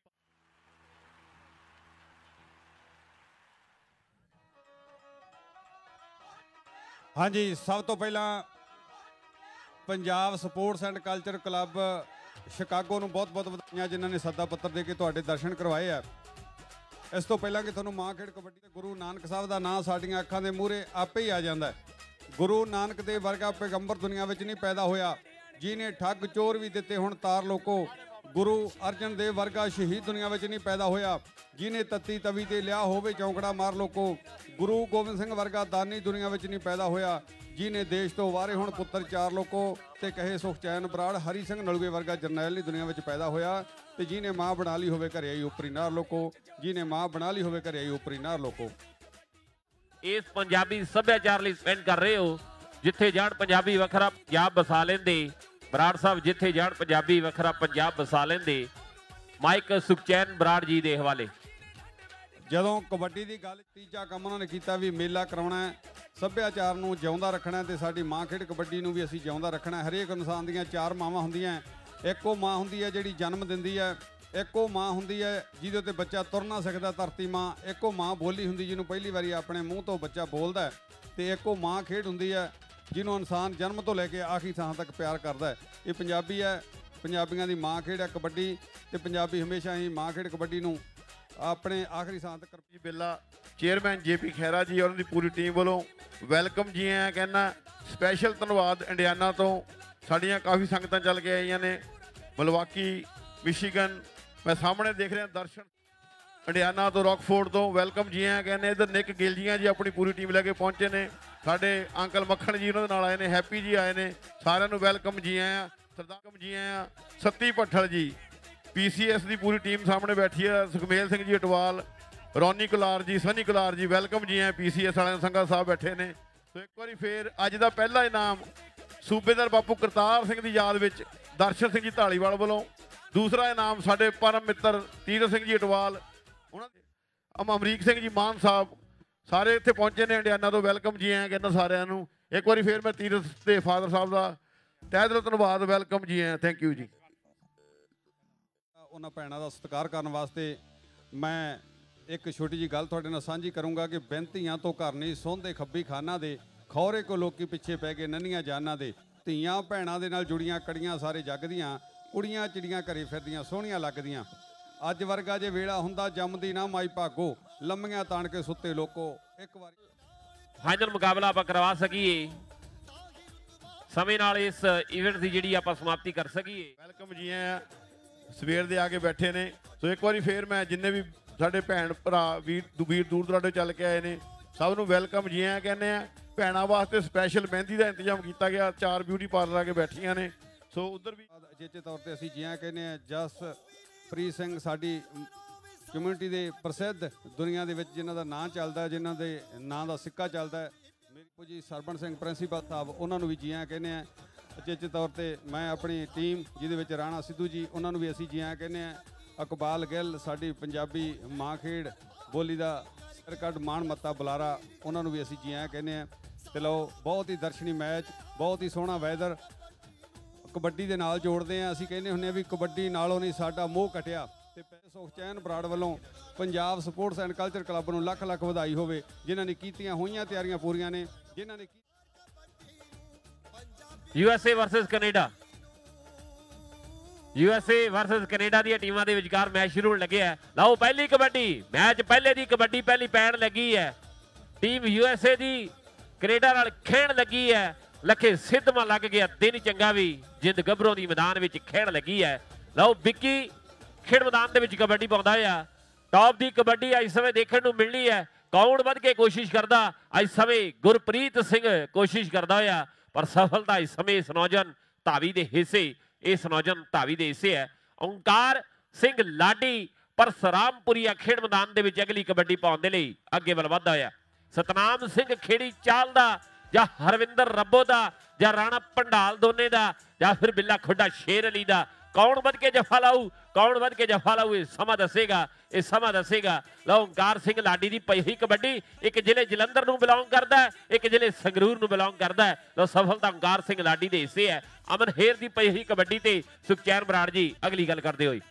ਹਾਂਜੀ, ਸਭ ਤੋਂ ਪਹਿਲਾਂ Punjab sports and culture club Chicago ਨੂੰ ਬਹੁਤ ਬਹੁਤ ਵਧਾਈਆਂ, ਜਿਨ੍ਹਾਂ ਨੇ ਸੱਦਾ ਪੱਤਰ ਦੇ ਕੇ ਤੁਹਾਡੇ ਦਰਸ਼ਨ ਕਰਵਾਏ ਆ। ਇਸ ਤੋਂ ਪਹਿਲਾਂ ਕਿ ਤੁਹਾਨੂੰ ਮਾਂ ਖੇਡ ਕਬੱਡੀ ਤੇ ਗੁਰੂ ਨਾਨਕ ਸਾਹਿਬ ਦਾ ਨਾਂ ਸਾਡੀਆਂ ਅੱਖਾਂ ਦੇ ਮੂਹਰੇ ਆਪੇ ਹੀ ਆ ਜਾਂਦਾ। ਗੁਰੂ ਨਾਨਕ ਦੇ ਵਰਗਾ ਪੈਗੰਬਰ ਦੁਨੀਆ ਵਿੱਚ ਨਹੀਂ ਪੈਦਾ ਹੋਇਆ, ਜਿਹਨੇ ਠੱਗ ਚੋਰ ਵੀ ਦਿੱਤੇ ਹੁਣ ਤਾਰ ਲੋਕੋ। ਗੁਰੂ ਅਰਜਨ ਦੇਵ ਵਰਗਾ ਸ਼ਹੀਦ ਦੁਨੀਆ ਵਿੱਚ ਨਹੀਂ ਪੈਦਾ ਹੋਇਆ, ਜਿਹਨੇ ਤੱਤੀ ਤਵੀ ਤੇ ਲਿਆ ਹੋਵੇ ਚੌਂਕੜਾ ਮਾਰ ਲੋਕੋ। ਗੁਰੂ ਗੋਬਿੰਦ ਸਿੰਘ ਵਰਗਾ ਦਾਨੀ ਦੁਨੀਆ ਵਿੱਚ ਨਹੀਂ ਪੈਦਾ ਹੋਇਆ, ਜਿਹਨੇ ਦੇਸ਼ ਤੋਂ ਵਾਰੇ ਹੁਣ ਪੁੱਤਰ ਚਾਰ ਲੋਕੋ। ਤੇ ਕਹੇ ਸੁਖਚੈਨ ਬਰਾੜ, ਹਰੀ ਸਿੰਘ ਨਲੂਏ ਵਰਗਾ ਜਰਨੈਲ ਨਹੀਂ ਦੁਨੀਆ ਵਿੱਚ ਪੈਦਾ ਹੋਇਆ, ਤੇ ਜਿਹਨੇ ਮਾਂ ਬਣਾ ਲਈ ਹੋਵੇ ਘਰੇ ਆਈ ਉਪਰੀ ਨਾਰ ਲੋਕੋ। ਜਿਹਨੇ ਮਾਂ ਬਣਾ ਲਈ ਹੋਵੇ ਘਰੇ ਆਈ ਉਪਰੀ ਨਾਰ ਲੋਕੋ। ਇਸ ਪੰਜਾਬੀ ਸੱਭਿਆਚਾਰ ਲਈ ਸਪੈਂਡ ਕਰ ਰਹੇ ਹੋ। ਜਿੱਥੇ ਜਾਣ ਪੰਜਾਬੀ ਵੱਖਰਾ ਪੰਜਾਬ ਵਸਾ ਲੈਂਦੇ। ਬਰਾੜ ਸਾਹਿਬ, ਜਿੱਥੇ ਜਾਣ ਪੰਜਾਬੀ ਵੱਖਰਾ ਪੰਜਾਬ ਵਸਾ ਲੈਂਦੇ। ਮਾਈਕ ਸੁਖਚੈਨ ਬਰਾੜ ਜੀ ਦੇ ਹਵਾਲੇ। ਜਦੋਂ ਕਬੱਡੀ ਦੀ ਗੱਲ, ਤੀਜਾ ਕੰਮ ਉਹਨਾਂ ਨੇ ਕੀਤਾ ਵੀ ਮੇਲਾ ਕਰਾਉਣਾ ਹੈ, ਸੱਭਿਆਚਾਰ ਨੂੰ ਜਿਉਂਦਾ ਰੱਖਣਾ, ਤੇ ਸਾਡੀ ਮਾਂ ਖੇਡ ਕਬੱਡੀ ਨੂੰ ਵੀ ਅਸੀਂ ਜਿਉਂਦਾ ਰੱਖਣਾ। ਹਰੇਕ ਇਨਸਾਨ ਦੀਆਂ ਚਾਰ ਮਾਵਾਂ ਹੁੰਦੀਆਂ। ਇੱਕੋ ਮਾਂ ਹੁੰਦੀ ਹੈ ਜਿਹੜੀ ਜਨਮ ਦਿੰਦੀ ਹੈ, ਇੱਕੋ ਮਾਂ ਹੁੰਦੀ ਹੈ ਜਿਹਦੇ ਉੱਤੇ ਬੱਚਾ ਤੁਰ ਨਾ ਸਕਦਾ, ਧਰਤੀ ਮਾਂ। ਇੱਕੋ ਮਾਂ ਬੋਲੀ ਹੁੰਦੀ ਜਿਹਨੂੰ ਪਹਿਲੀ ਵਾਰੀ ਆਪਣੇ ਮੂੰਹ ਤੋਂ ਬੱਚਾ ਬੋਲਦਾ, ਤੇ ਇੱਕੋ ਮਾਂ ਖੇਡ ਹੁੰਦੀ ਹੈ ਜਿਹਨੂੰ ਇਨਸਾਨ ਜਨਮ ਤੋਂ ਲੈ ਕੇ ਆਖਰੀ ਸਾਹ ਤੱਕ ਪਿਆਰ ਕਰਦਾ ਹੈ। ਇਹ ਪੰਜਾਬੀ ਹੈ, ਪੰਜਾਬੀਆਂ ਦੀ ਮਾਂ ਖੇਡ ਹੈ ਕਬੱਡੀ, ਤੇ ਪੰਜਾਬੀ ਹਮੇਸ਼ਾ ਹੀ ਮਾਂ ਖੇਡ ਕਬੱਡੀ ਨੂੰ ਆਪਣੇ ਆਖਰੀ ਸਾਹ ਤੱਕ। ਬਿੱਲਾ ਚੇਅਰਮੈਨ ਜੇਪੀ ਖਹਿਰਾ ਜੀ ਔਰ ਦੀ ਪੂਰੀ ਟੀਮ ਵੱਲੋਂ ਵੈਲਕਮ ਜੀ ਆਇਆਂ ਕਹਿੰਦਾ। ਸਪੈਸ਼ਲ ਧੰਨਵਾਦ ਇੰਡੀਆਨਾ ਤੋਂ, ਸਾਡੀਆਂ ਕਾਫੀ ਸੰਗਤਾਂ ਚੱਲ ਕੇ ਆਈਆਂ ਨੇ। Milwaukee Michigan. ਮੈਂ ਸਾਹਮਣੇ ਦੇਖ ਰਿਹਾ ਦਰਸ਼ਨ ਇੰਡੀਆਨਾ ਤੋਂ, ਰੌਕਫੋਰਡ ਤੋਂ, ਵੈਲਕਮ ਜੀ ਆਇਆਂ ਕਹਿੰਦੇ। ਇੱਧਰ ਨਿਕ ਗਿੱਲ ਜੀਆਂ ਜੀ ਆਪਣੀ ਪੂਰੀ ਟੀਮ ਲੈ ਕੇ ਪਹੁੰਚੇ ਨੇ। ਸਾਡੇ ਅੰਕਲ ਮੱਖਣ ਜੀ ਉਹਨਾਂ ਦੇ ਨਾਲ ਆਏ ਨੇ, ਹੈਪੀ ਜੀ ਆਏ ਨੇ। ਸਾਰਿਆਂ ਨੂੰ ਵੈਲਕਮ ਜੀ ਆਇਆਂ, ਸਰਦਾਰ ਜੀ ਆਇਆਂ। ਸੱਤੀ ਭੱਠਲ ਜੀ, PCS ਦੀ ਪੂਰੀ ਟੀਮ ਸਾਹਮਣੇ ਬੈਠੀ ਹੈ। ਸੁਖਮੇਲ ਸਿੰਘ ਜੀ ਅਟਵਾਲ, ਰੌਨੀ ਕੁਲਾਰ ਜੀ, ਸਨੀ ਕੁਲਾਰ ਜੀ, ਵੈਲਕਮ ਜੀ ਆਇਆਂ। PCS ਵਾਲਿਆਂ ਸੰਘਾ ਸਾਹਿਬ ਬੈਠੇ ਨੇ। ਸੋ ਇੱਕ ਵਾਰੀ ਫੇਰ ਅੱਜ ਦਾ ਪਹਿਲਾ ਇਨਾਮ ਸੂਬੇਦਾਰ ਬਾਪੂ ਕਰਤਾਰ ਸਿੰਘ ਦੀ ਯਾਦ ਵਿੱਚ ਦਰਸ਼ਨ ਸਿੰਘ ਜੀ ਢਾਲੀਵਾਲ ਵੱਲੋਂ। ਦੂਸਰਾ ਇਨਾਮ ਸਾਡੇ ਪਰਮ ਮਿੱਤਰ ਤੀਰਥ ਸਿੰਘ ਜੀ ਅਟਵਾਲ, ਉਹਨਾਂ ਦੇ ਅਮਰੀਕ ਸਿੰਘ ਜੀ ਮਾਨ ਸਾਹਿਬ, ਸਾਰੇ ਇੱਥੇ ਪਹੁੰਚੇ ਨੇ ਇੰਡੀਆਨਾ ਤੋਂ। ਵੈਲਕਮ ਜੀ ਆਇਆਂ ਕਹਿੰਦਾ ਸਾਰਿਆਂ ਨੂੰ। ਇੱਕ ਵਾਰੀ ਫੇਰ ਮੈਂ ਤੀਰਥ ਤੇ ਫਾਦਰ ਸਾਹਿਬ ਦਾ ਤਹਿ ਦਿਲੋਂ ਧੰਨਵਾਦ, ਵੈਲਕਮ ਜੀ ਆਇਆਂ, ਥੈਂਕ ਯੂ ਜੀ। ਉਹਨਾਂ ਭੈਣਾਂ ਦਾ ਸਤਿਕਾਰ ਕਰਨ ਵਾਸਤੇ ਮੈਂ ਇੱਕ ਛੋਟੀ ਜਿਹੀ ਗੱਲ ਤੁਹਾਡੇ ਨਾਲ ਸਾਂਝੀ ਕਰੂੰਗਾ ਕਿ ਬੇਨਤੀਆਂ ਤੋਂ ਘਰ ਨਹੀਂ ਸੌਂਦੇ ਖੱਬੀ ਖਾਨਾ ਦੇ, ਖੌਰੇ ਕੋ ਲੋਕੀ ਪਿੱਛੇ ਪੈ ਗਏ ਨੰਨੀਆਂ ਜਾਨਾਂ ਦੇ। ਧੀਆਂ ਭੈਣਾਂ ਦੇ ਨਾਲ ਜੁੜੀਆਂ ਕੜੀਆਂ ਸਾਰੇ ਜੱਗ ਦੀਆਂ, ਕੁੜੀਆਂ ਚਿੜੀਆਂ ਘਰੇ ਫਿਰਦੀਆਂ ਸੋਹਣੀਆਂ ਲੱਗਦੀਆਂ। ਅੱਜ ਵਰਗਾ ਜੇ ਵੇਲਾ ਹੁੰਦਾ ਜੰਮਦੀ ਨਾ ਮਾਈ ਭਾਗੋ, ਲੰਮੀਆਂ ਤਾਣ ਕੇ ਸੁੱਤੇ ਲੋਕੋ। ਇੱਕ ਵਾਰੀ ਫਾਈਨਲ ਮੁਕਾਬਲਾ ਆਪਾਂ ਕਰਵਾ ਸਕੀਏ, ਸਮੇਂ ਨਾਲ ਇਸ ਇਵੈਂਟ ਦੀ ਜਿਹੜੀ ਆਪਾਂ ਸਮਾਪਤੀ ਕਰ ਸਕੀਏ। ਵੈਲਕਮ ਜੀ ਆਇਆਂ, ਸਵੇਰ ਦੇ ਆ ਕੇ ਬੈਠੇ ਨੇ। ਸੋ ਇੱਕ ਵਾਰੀ ਫੇਰ ਮੈਂ ਜਿੰਨੇ ਵੀ ਸਾਡੇ ਭੈਣ ਭਰਾ ਵੀਰ ਦੂਰ ਦਰਾਡੇ ਚੱਲ ਕੇ ਆਏ ਨੇ, ਸਭ ਨੂੰ ਵੈਲਕਮ ਜੀ ਆਇਆਂ ਕਹਿੰਦੇ ਆ। ਭੈਣਾਂ ਵਾਸਤੇ ਸਪੈਸ਼ਲ ਮਹਿੰਦੀ ਦਾ ਇੰਤਜ਼ਾਮ ਕੀਤਾ ਗਿਆ, 4 ਬਿਊਟੀ ਪਾਰਲਰ ਆ ਕੇ ਬੈਠੀਆਂ ਨੇ। ਸੋ ਉਧਰ ਵੀ ਅਜੇਚੇ ਤੌਰ ਤੇ ਅਸੀਂ ਜੀ ਆਇਆਂ ਕਹਿੰਦੇ ਆ। ਜਸਪ੍ਰੀਤ ਸਿੰਘ ਸਾਡੀ ਕਮਿਊਨਿਟੀ ਦੇ ਪ੍ਰਸਿੱਧ ਦੁਨੀਆ ਦੇ ਵਿੱਚ ਜਿਨ੍ਹਾਂ ਦਾ ਨਾਂ ਚੱਲਦਾ, ਜਿਨ੍ਹਾਂ ਦੇ ਨਾਂ ਦਾ ਸਿੱਕਾ ਚੱਲਦਾ ਹੈ, ਮੇਰੇ ਜੀ ਸਰਬਣ ਸਿੰਘ ਪ੍ਰਿੰਸੀਪਲ ਸਾਹਿਬ, ਉਹਨਾਂ ਨੂੰ ਵੀ ਜੀ ਆਇਆਂ ਕਹਿੰਦੇ ਆ। ਅਜੇਚੇ ਤੌਰ ਤੇ ਮੈਂ ਆਪਣੀ ਟੀਮ ਜਿਹਦੇ ਵਿੱਚ ਰਾਣਾ ਸਿੱਧੂ ਜੀ, ਉਹਨਾਂ ਨੂੰ ਵੀ ਅਸੀਂ ਜੀ ਆਇਆਂ ਕਹਿੰਦੇ ਆ। ਇਕਬਾਲ ਗਿੱਲ ਸਾਡੀ ਪੰਜਾਬੀ ਮਾਂ ਖੇਡ ਬੋਲੀ ਦਾ ਸਿਰਕੱਢ ਮਾਣ ਮੱਤਾ ਬੁਲਾਰਾ, ਉਹਨਾਂ ਨੂੰ ਵੀ ਅਸੀਂ ਜੀ ਆਇਆਂ ਕਹਿੰਦੇ ਆ। ਤੇ ਲਓ, ਬਹੁਤ ਹੀ ਦਰਸ਼ਨੀ ਮੈਚ, ਬਹੁਤ ਹੀ ਸੋਹਣਾ ਵੈਦਰ ਕਬੱਡੀ ਦੇ ਨਾਲ ਜੋੜਦੇ ਆ। ਅਸੀਂ ਕਹਿੰਦੇ ਹੁੰਦੇ ਆ ਵੀ ਕਬੱਡੀ ਨਾਲੋਂ ਨਹੀਂ ਸਾਡਾ ਮੋਹ ਘਟਿਆ। ਤੇ ਸੁਖਚੈਨ ਬਰਾੜ ਵੱਲੋਂ Punjab sports and culture club ਨੂੰ ਲੱਖ ਲੱਖ ਵਧਾਈ ਹੋਵੇ, ਜਿਨ੍ਹਾਂ ਨੇ ਕੀਤੀਆਂ ਹੋਈਆਂ ਤਿਆਰੀਆਂ ਪੂਰੀਆਂ ਨੇ, ਜਿਨ੍ਹਾਂ ਨੇ USA versus Canada, USA versus Canada ਦੀਆਂ ਟੀਮਾਂ ਦੇ ਵਿਚਕਾਰ ਮੈਚ ਸ਼ੁਰੂ ਹੋਣ ਲੱਗਿਆ। ਲਓ ਪਹਿਲੀ ਕਬੱਡੀ ਮੈਚ, ਪਹਿਲੇ ਦੀ ਕਬੱਡੀ ਪਹਿਲੀ ਪੈਣ ਲੱਗੀ ਹੈ। ਟੀਮ USA ਦੀ ਕੈਨੇਡਾ ਨਾਲ ਖੇਡ ਲੱਗੀ ਹੈ। ਲੱਖੇ ਸਿੱਧਵਾਂ ਲੱਗ ਗਿਆ, ਦਿਨ ਚੰਗਾ ਵੀ ਜਿੰਦ ਗੱਭਰੋਂ ਦੀ ਮੈਦਾਨ ਵਿੱਚ ਖੇਡ ਲੱਗੀ ਹੈ। ਲਓ ਵਿੱਕੀ ਖੇਡ ਮੈਦਾਨ ਦੇ ਵਿੱਚ ਕਬੱਡੀ ਪਾਉਂਦਾ ਆ। ਟੌਪ ਦੀ ਕਬੱਡੀ ਇਸ ਸਮੇਂ ਦੇਖਣ ਨੂੰ ਮਿਲਣੀ ਹੈ। ਕੌਣ ਵੱਧ ਕੇ ਕੋਸ਼ਿਸ਼ ਕਰਦਾ ਇਸ ਸਮੇਂ? ਗੁਰਪ੍ਰੀਤ ਸਿੰਘ ਕੋਸ਼ਿਸ਼ ਕਰਦਾ ਹੋਇਆ, ਪਰ ਸਫਲਤਾ ਇਸ ਸਮੇਂ ਇਸ ਨੌਜਵਾਨ ਧਾਵੀ ਦੇ ਹਿੱਸੇ, ਇਸ ਨੌਜਵਾਨ ਧਾਵੀ ਦੇ ਹਿੱਸੇ ਹੈ। ਓਂਕਾਰ ਸਿੰਘ ਲਾਡੀ ਪਰਸਰਾਮਪੁਰੀਆ ਖੇਡ ਮੈਦਾਨ ਦੇ ਵਿੱਚ ਅਗਲੀ ਕਬੱਡੀ ਪਾਉਣ ਦੇ ਲਈ ਅੱਗੇ ਵੱਲ ਵਧਦਾ ਹੋਇਆ। ਸਤਨਾਮ ਸਿੰਘ ਖੇੜੀ ਚਾਲ ਦਾ, ਜਾਂ ਹਰਵਿੰਦਰ ਰੱਬੋ ਦਾ, ਜਾਂ ਰਾਣਾ ਪੰਡਾਲ ਦੋਨੇ ਦਾ, ਜਾਂ ਫਿਰ ਬਿੱਲਾ ਖੁੱਡਾ ਸ਼ੇਰ ਅਲੀ ਦਾ, ਕੌਣ ਵੱਧ ਕੇ ਜਫਾ ਲਾਊ, ਕੌਣ ਵੱਧ ਕੇ ਜਫਾ ਲਾਊ, ਇਹ ਸਮਾਂ ਦੱਸੇਗਾ, ਇਹ ਸਮਾਂ ਦੱਸੇਗਾ। ਲਓ ਓਂਕਾਰ ਸਿੰਘ ਲਾਡੀ ਦੀ ਪਈ ਹੋਈ ਕਬੱਡੀ, ਇੱਕ ਜ਼ਿਲ੍ਹੇ ਜਲੰਧਰ ਨੂੰ ਬਿਲੋਂਗ ਕਰਦਾ ਹੈ, ਇੱਕ ਜ਼ਿਲ੍ਹੇ ਸੰਗਰੂਰ ਨੂੰ ਬਿਲੋਂਗ ਕਰਦਾ ਹੈ। ਲਓ ਸਫਲਤਾ ਓਂਕਾਰ ਸਿੰਘ ਲਾਡੀ ਦੇ ਹਿੱਸੇ ਹੈ। ਅਮਨ ਹੇਰ ਦੀ ਪਈ ਹੋਈ ਕਬੱਡੀ ਤੇ ਸੁਖਚੈਨ ਬਰਾੜ ਜੀ ਅਗਲੀ ਗੱਲ ਕਰਦੇ ਹੋਏ।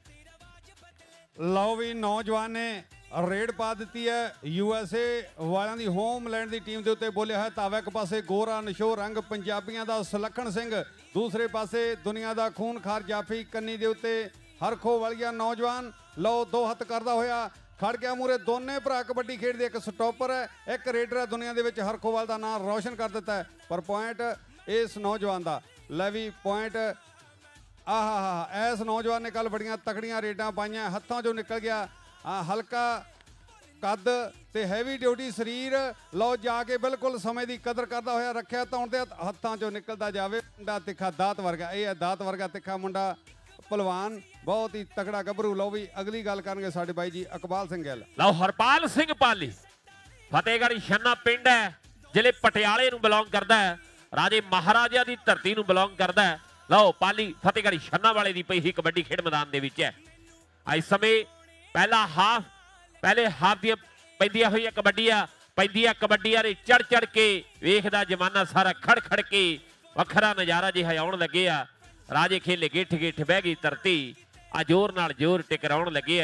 ਲਓ ਵੀ ਨੌਜਵਾਨ ਨੇ ਰੇਡ ਪਾ ਦਿੱਤੀ ਹੈ USA ਵਾਲਿਆਂ ਦੀ ਹੋਮਲੈਂਡ ਦੀ ਟੀਮ ਦੇ ਉੱਤੇ। ਬੋਲਿਆ ਹੈ ਤਾਵਾ, ਇੱਕ ਪਾਸੇ ਗੋਰਾ ਨਸ਼ੋ ਰੰਗ ਪੰਜਾਬੀਆਂ ਦਾ ਸੁਲੱਖਣ ਸਿੰਘ, ਦੂਸਰੇ ਪਾਸੇ ਦੁਨੀਆ ਦਾ ਖੂਨਖਾਰ ਜਾਫੀ ਕੰਨੀ ਦੇ ਉੱਤੇ ਹਰਖੋ ਵਾਲੀਆ ਨੌਜਵਾਨ। ਲਓ ਦੋ ਹੱਥ ਕਰਦਾ ਹੋਇਆ ਖੜ ਗਿਆ ਮੂਰੇ, ਦੋਨੇ ਭਰਾ ਕਬੱਡੀ ਖੇਡਦੇ, ਇੱਕ ਸਟਾਪਰ ਹੈ, ਇੱਕ ਰੇਡਰ ਹੈ। ਦੁਨੀਆ ਦੇ ਵਿੱਚ ਹਰਖੋਵਾਲ ਦਾ ਨਾਮ ਰੌਸ਼ਨ ਕਰ ਦਿੱਤਾ ਹੈ, ਪਰ ਪੁਆਇੰਟ ਇਸ ਨੌਜਵਾਨ ਦਾ। ਲੈ ਵੀ ਪੁਆਇੰਟ, ਆਹਾ ਇਸ ਨੌਜਵਾਨ ਨੇ ਕੱਲ ਬੜੀਆਂ ਤਕੜੀਆਂ ਰੇਡਾਂ ਪਾਈਆਂ, ਹੱਥਾਂ 'ਚੋਂ ਨਿਕਲ ਗਿਆ। ਹਲਕਾ ਕੱਦ ਤੇ ਹੈਵੀ ਡਿਊਟੀ ਸਰੀਰ। ਲਓ ਜਾ ਕੇ ਬਿਲਕੁਲ ਸਮੇਂ ਦੀ ਕਦਰ ਕਰਦਾ ਹੋਇਆ ਰੱਖਿਆ ਧੌਣ ਦੇ ਹੱਥਾਂ 'ਚੋਂ ਨਿਕਲਦਾ ਜਾਵੇ। ਮੁੰਡਾ ਤਿੱਖਾ ਦਾਤ ਵਰਗਾ, ਇਹ ਹੈ ਦਾਤ ਵਰਗਾ ਤਿੱਖਾ ਮੁੰਡਾ, ਭਲਵਾਨ, ਬਹੁਤ ਹੀ ਤਕੜਾ ਗੱਭਰੂ। ਲਓ ਵੀ ਅਗਲੀ ਗੱਲ ਕਰਨਗੇ ਸਾਡੇ ਬਾਈ ਜੀ ਇਕਬਾਲ ਸਿੰਘ ਗਿੱਲ। ਲਓ ਹਰਪਾਲ ਸਿੰਘ ਪਾਲੀ, ਫਤਿਹਗੜ੍ਹ ਛੰਨਾ ਪਿੰਡ ਹੈ, ਜ਼ਿਲ੍ਹੇ ਪਟਿਆਲੇ ਨੂੰ ਬਿਲੋਂਗ ਕਰਦਾ ਹੈ, ਰਾਜੇ ਮਹਾਰਾਜਾ ਦੀ ਧਰਤੀ ਨੂੰ ਬਿਲੋਂਗ ਕਰਦਾ ਹੈ। ਲਓ ਪਾਲੀ ਫਤਿਹਗੜ੍ਹ ਛੰਨਾ ਵਾਲੇ ਦੀ ਪਈ ਹੀ ਕਬੱਡੀ ਖੇਡ ਮੈਦਾਨ ਦੇ ਵਿੱਚ ਹੈ। ਇਸ ਸਮੇਂ ਪਹਿਲੇ ਹਾਫ ਦੀਆਂ ਪੈਂਦੀਆਂ ਹੋਈਆਂ ਕਬੱਡੀਆਂ ਦੇ ਚੜ ਕੇ ਵੇਖਦਾ ਜਮਾਨਾ ਸਾਰਾ ਖੜ ਕੇ ਵੱਖਰਾ ਨਜ਼ਾਰਾ ਜਿਹਾ ਆਉਣ ਲੱਗੇ ਆ। ਰਾਜੇ ਖੇਲੇ ਗਿੱਠ ਬਹਿ ਗਈ ਧਰਤੀ, ਆ ਜ਼ੋਰ ਨਾਲ ਜ਼ੋਰ ਟਕਰਾਉਣ ਲੱਗੇ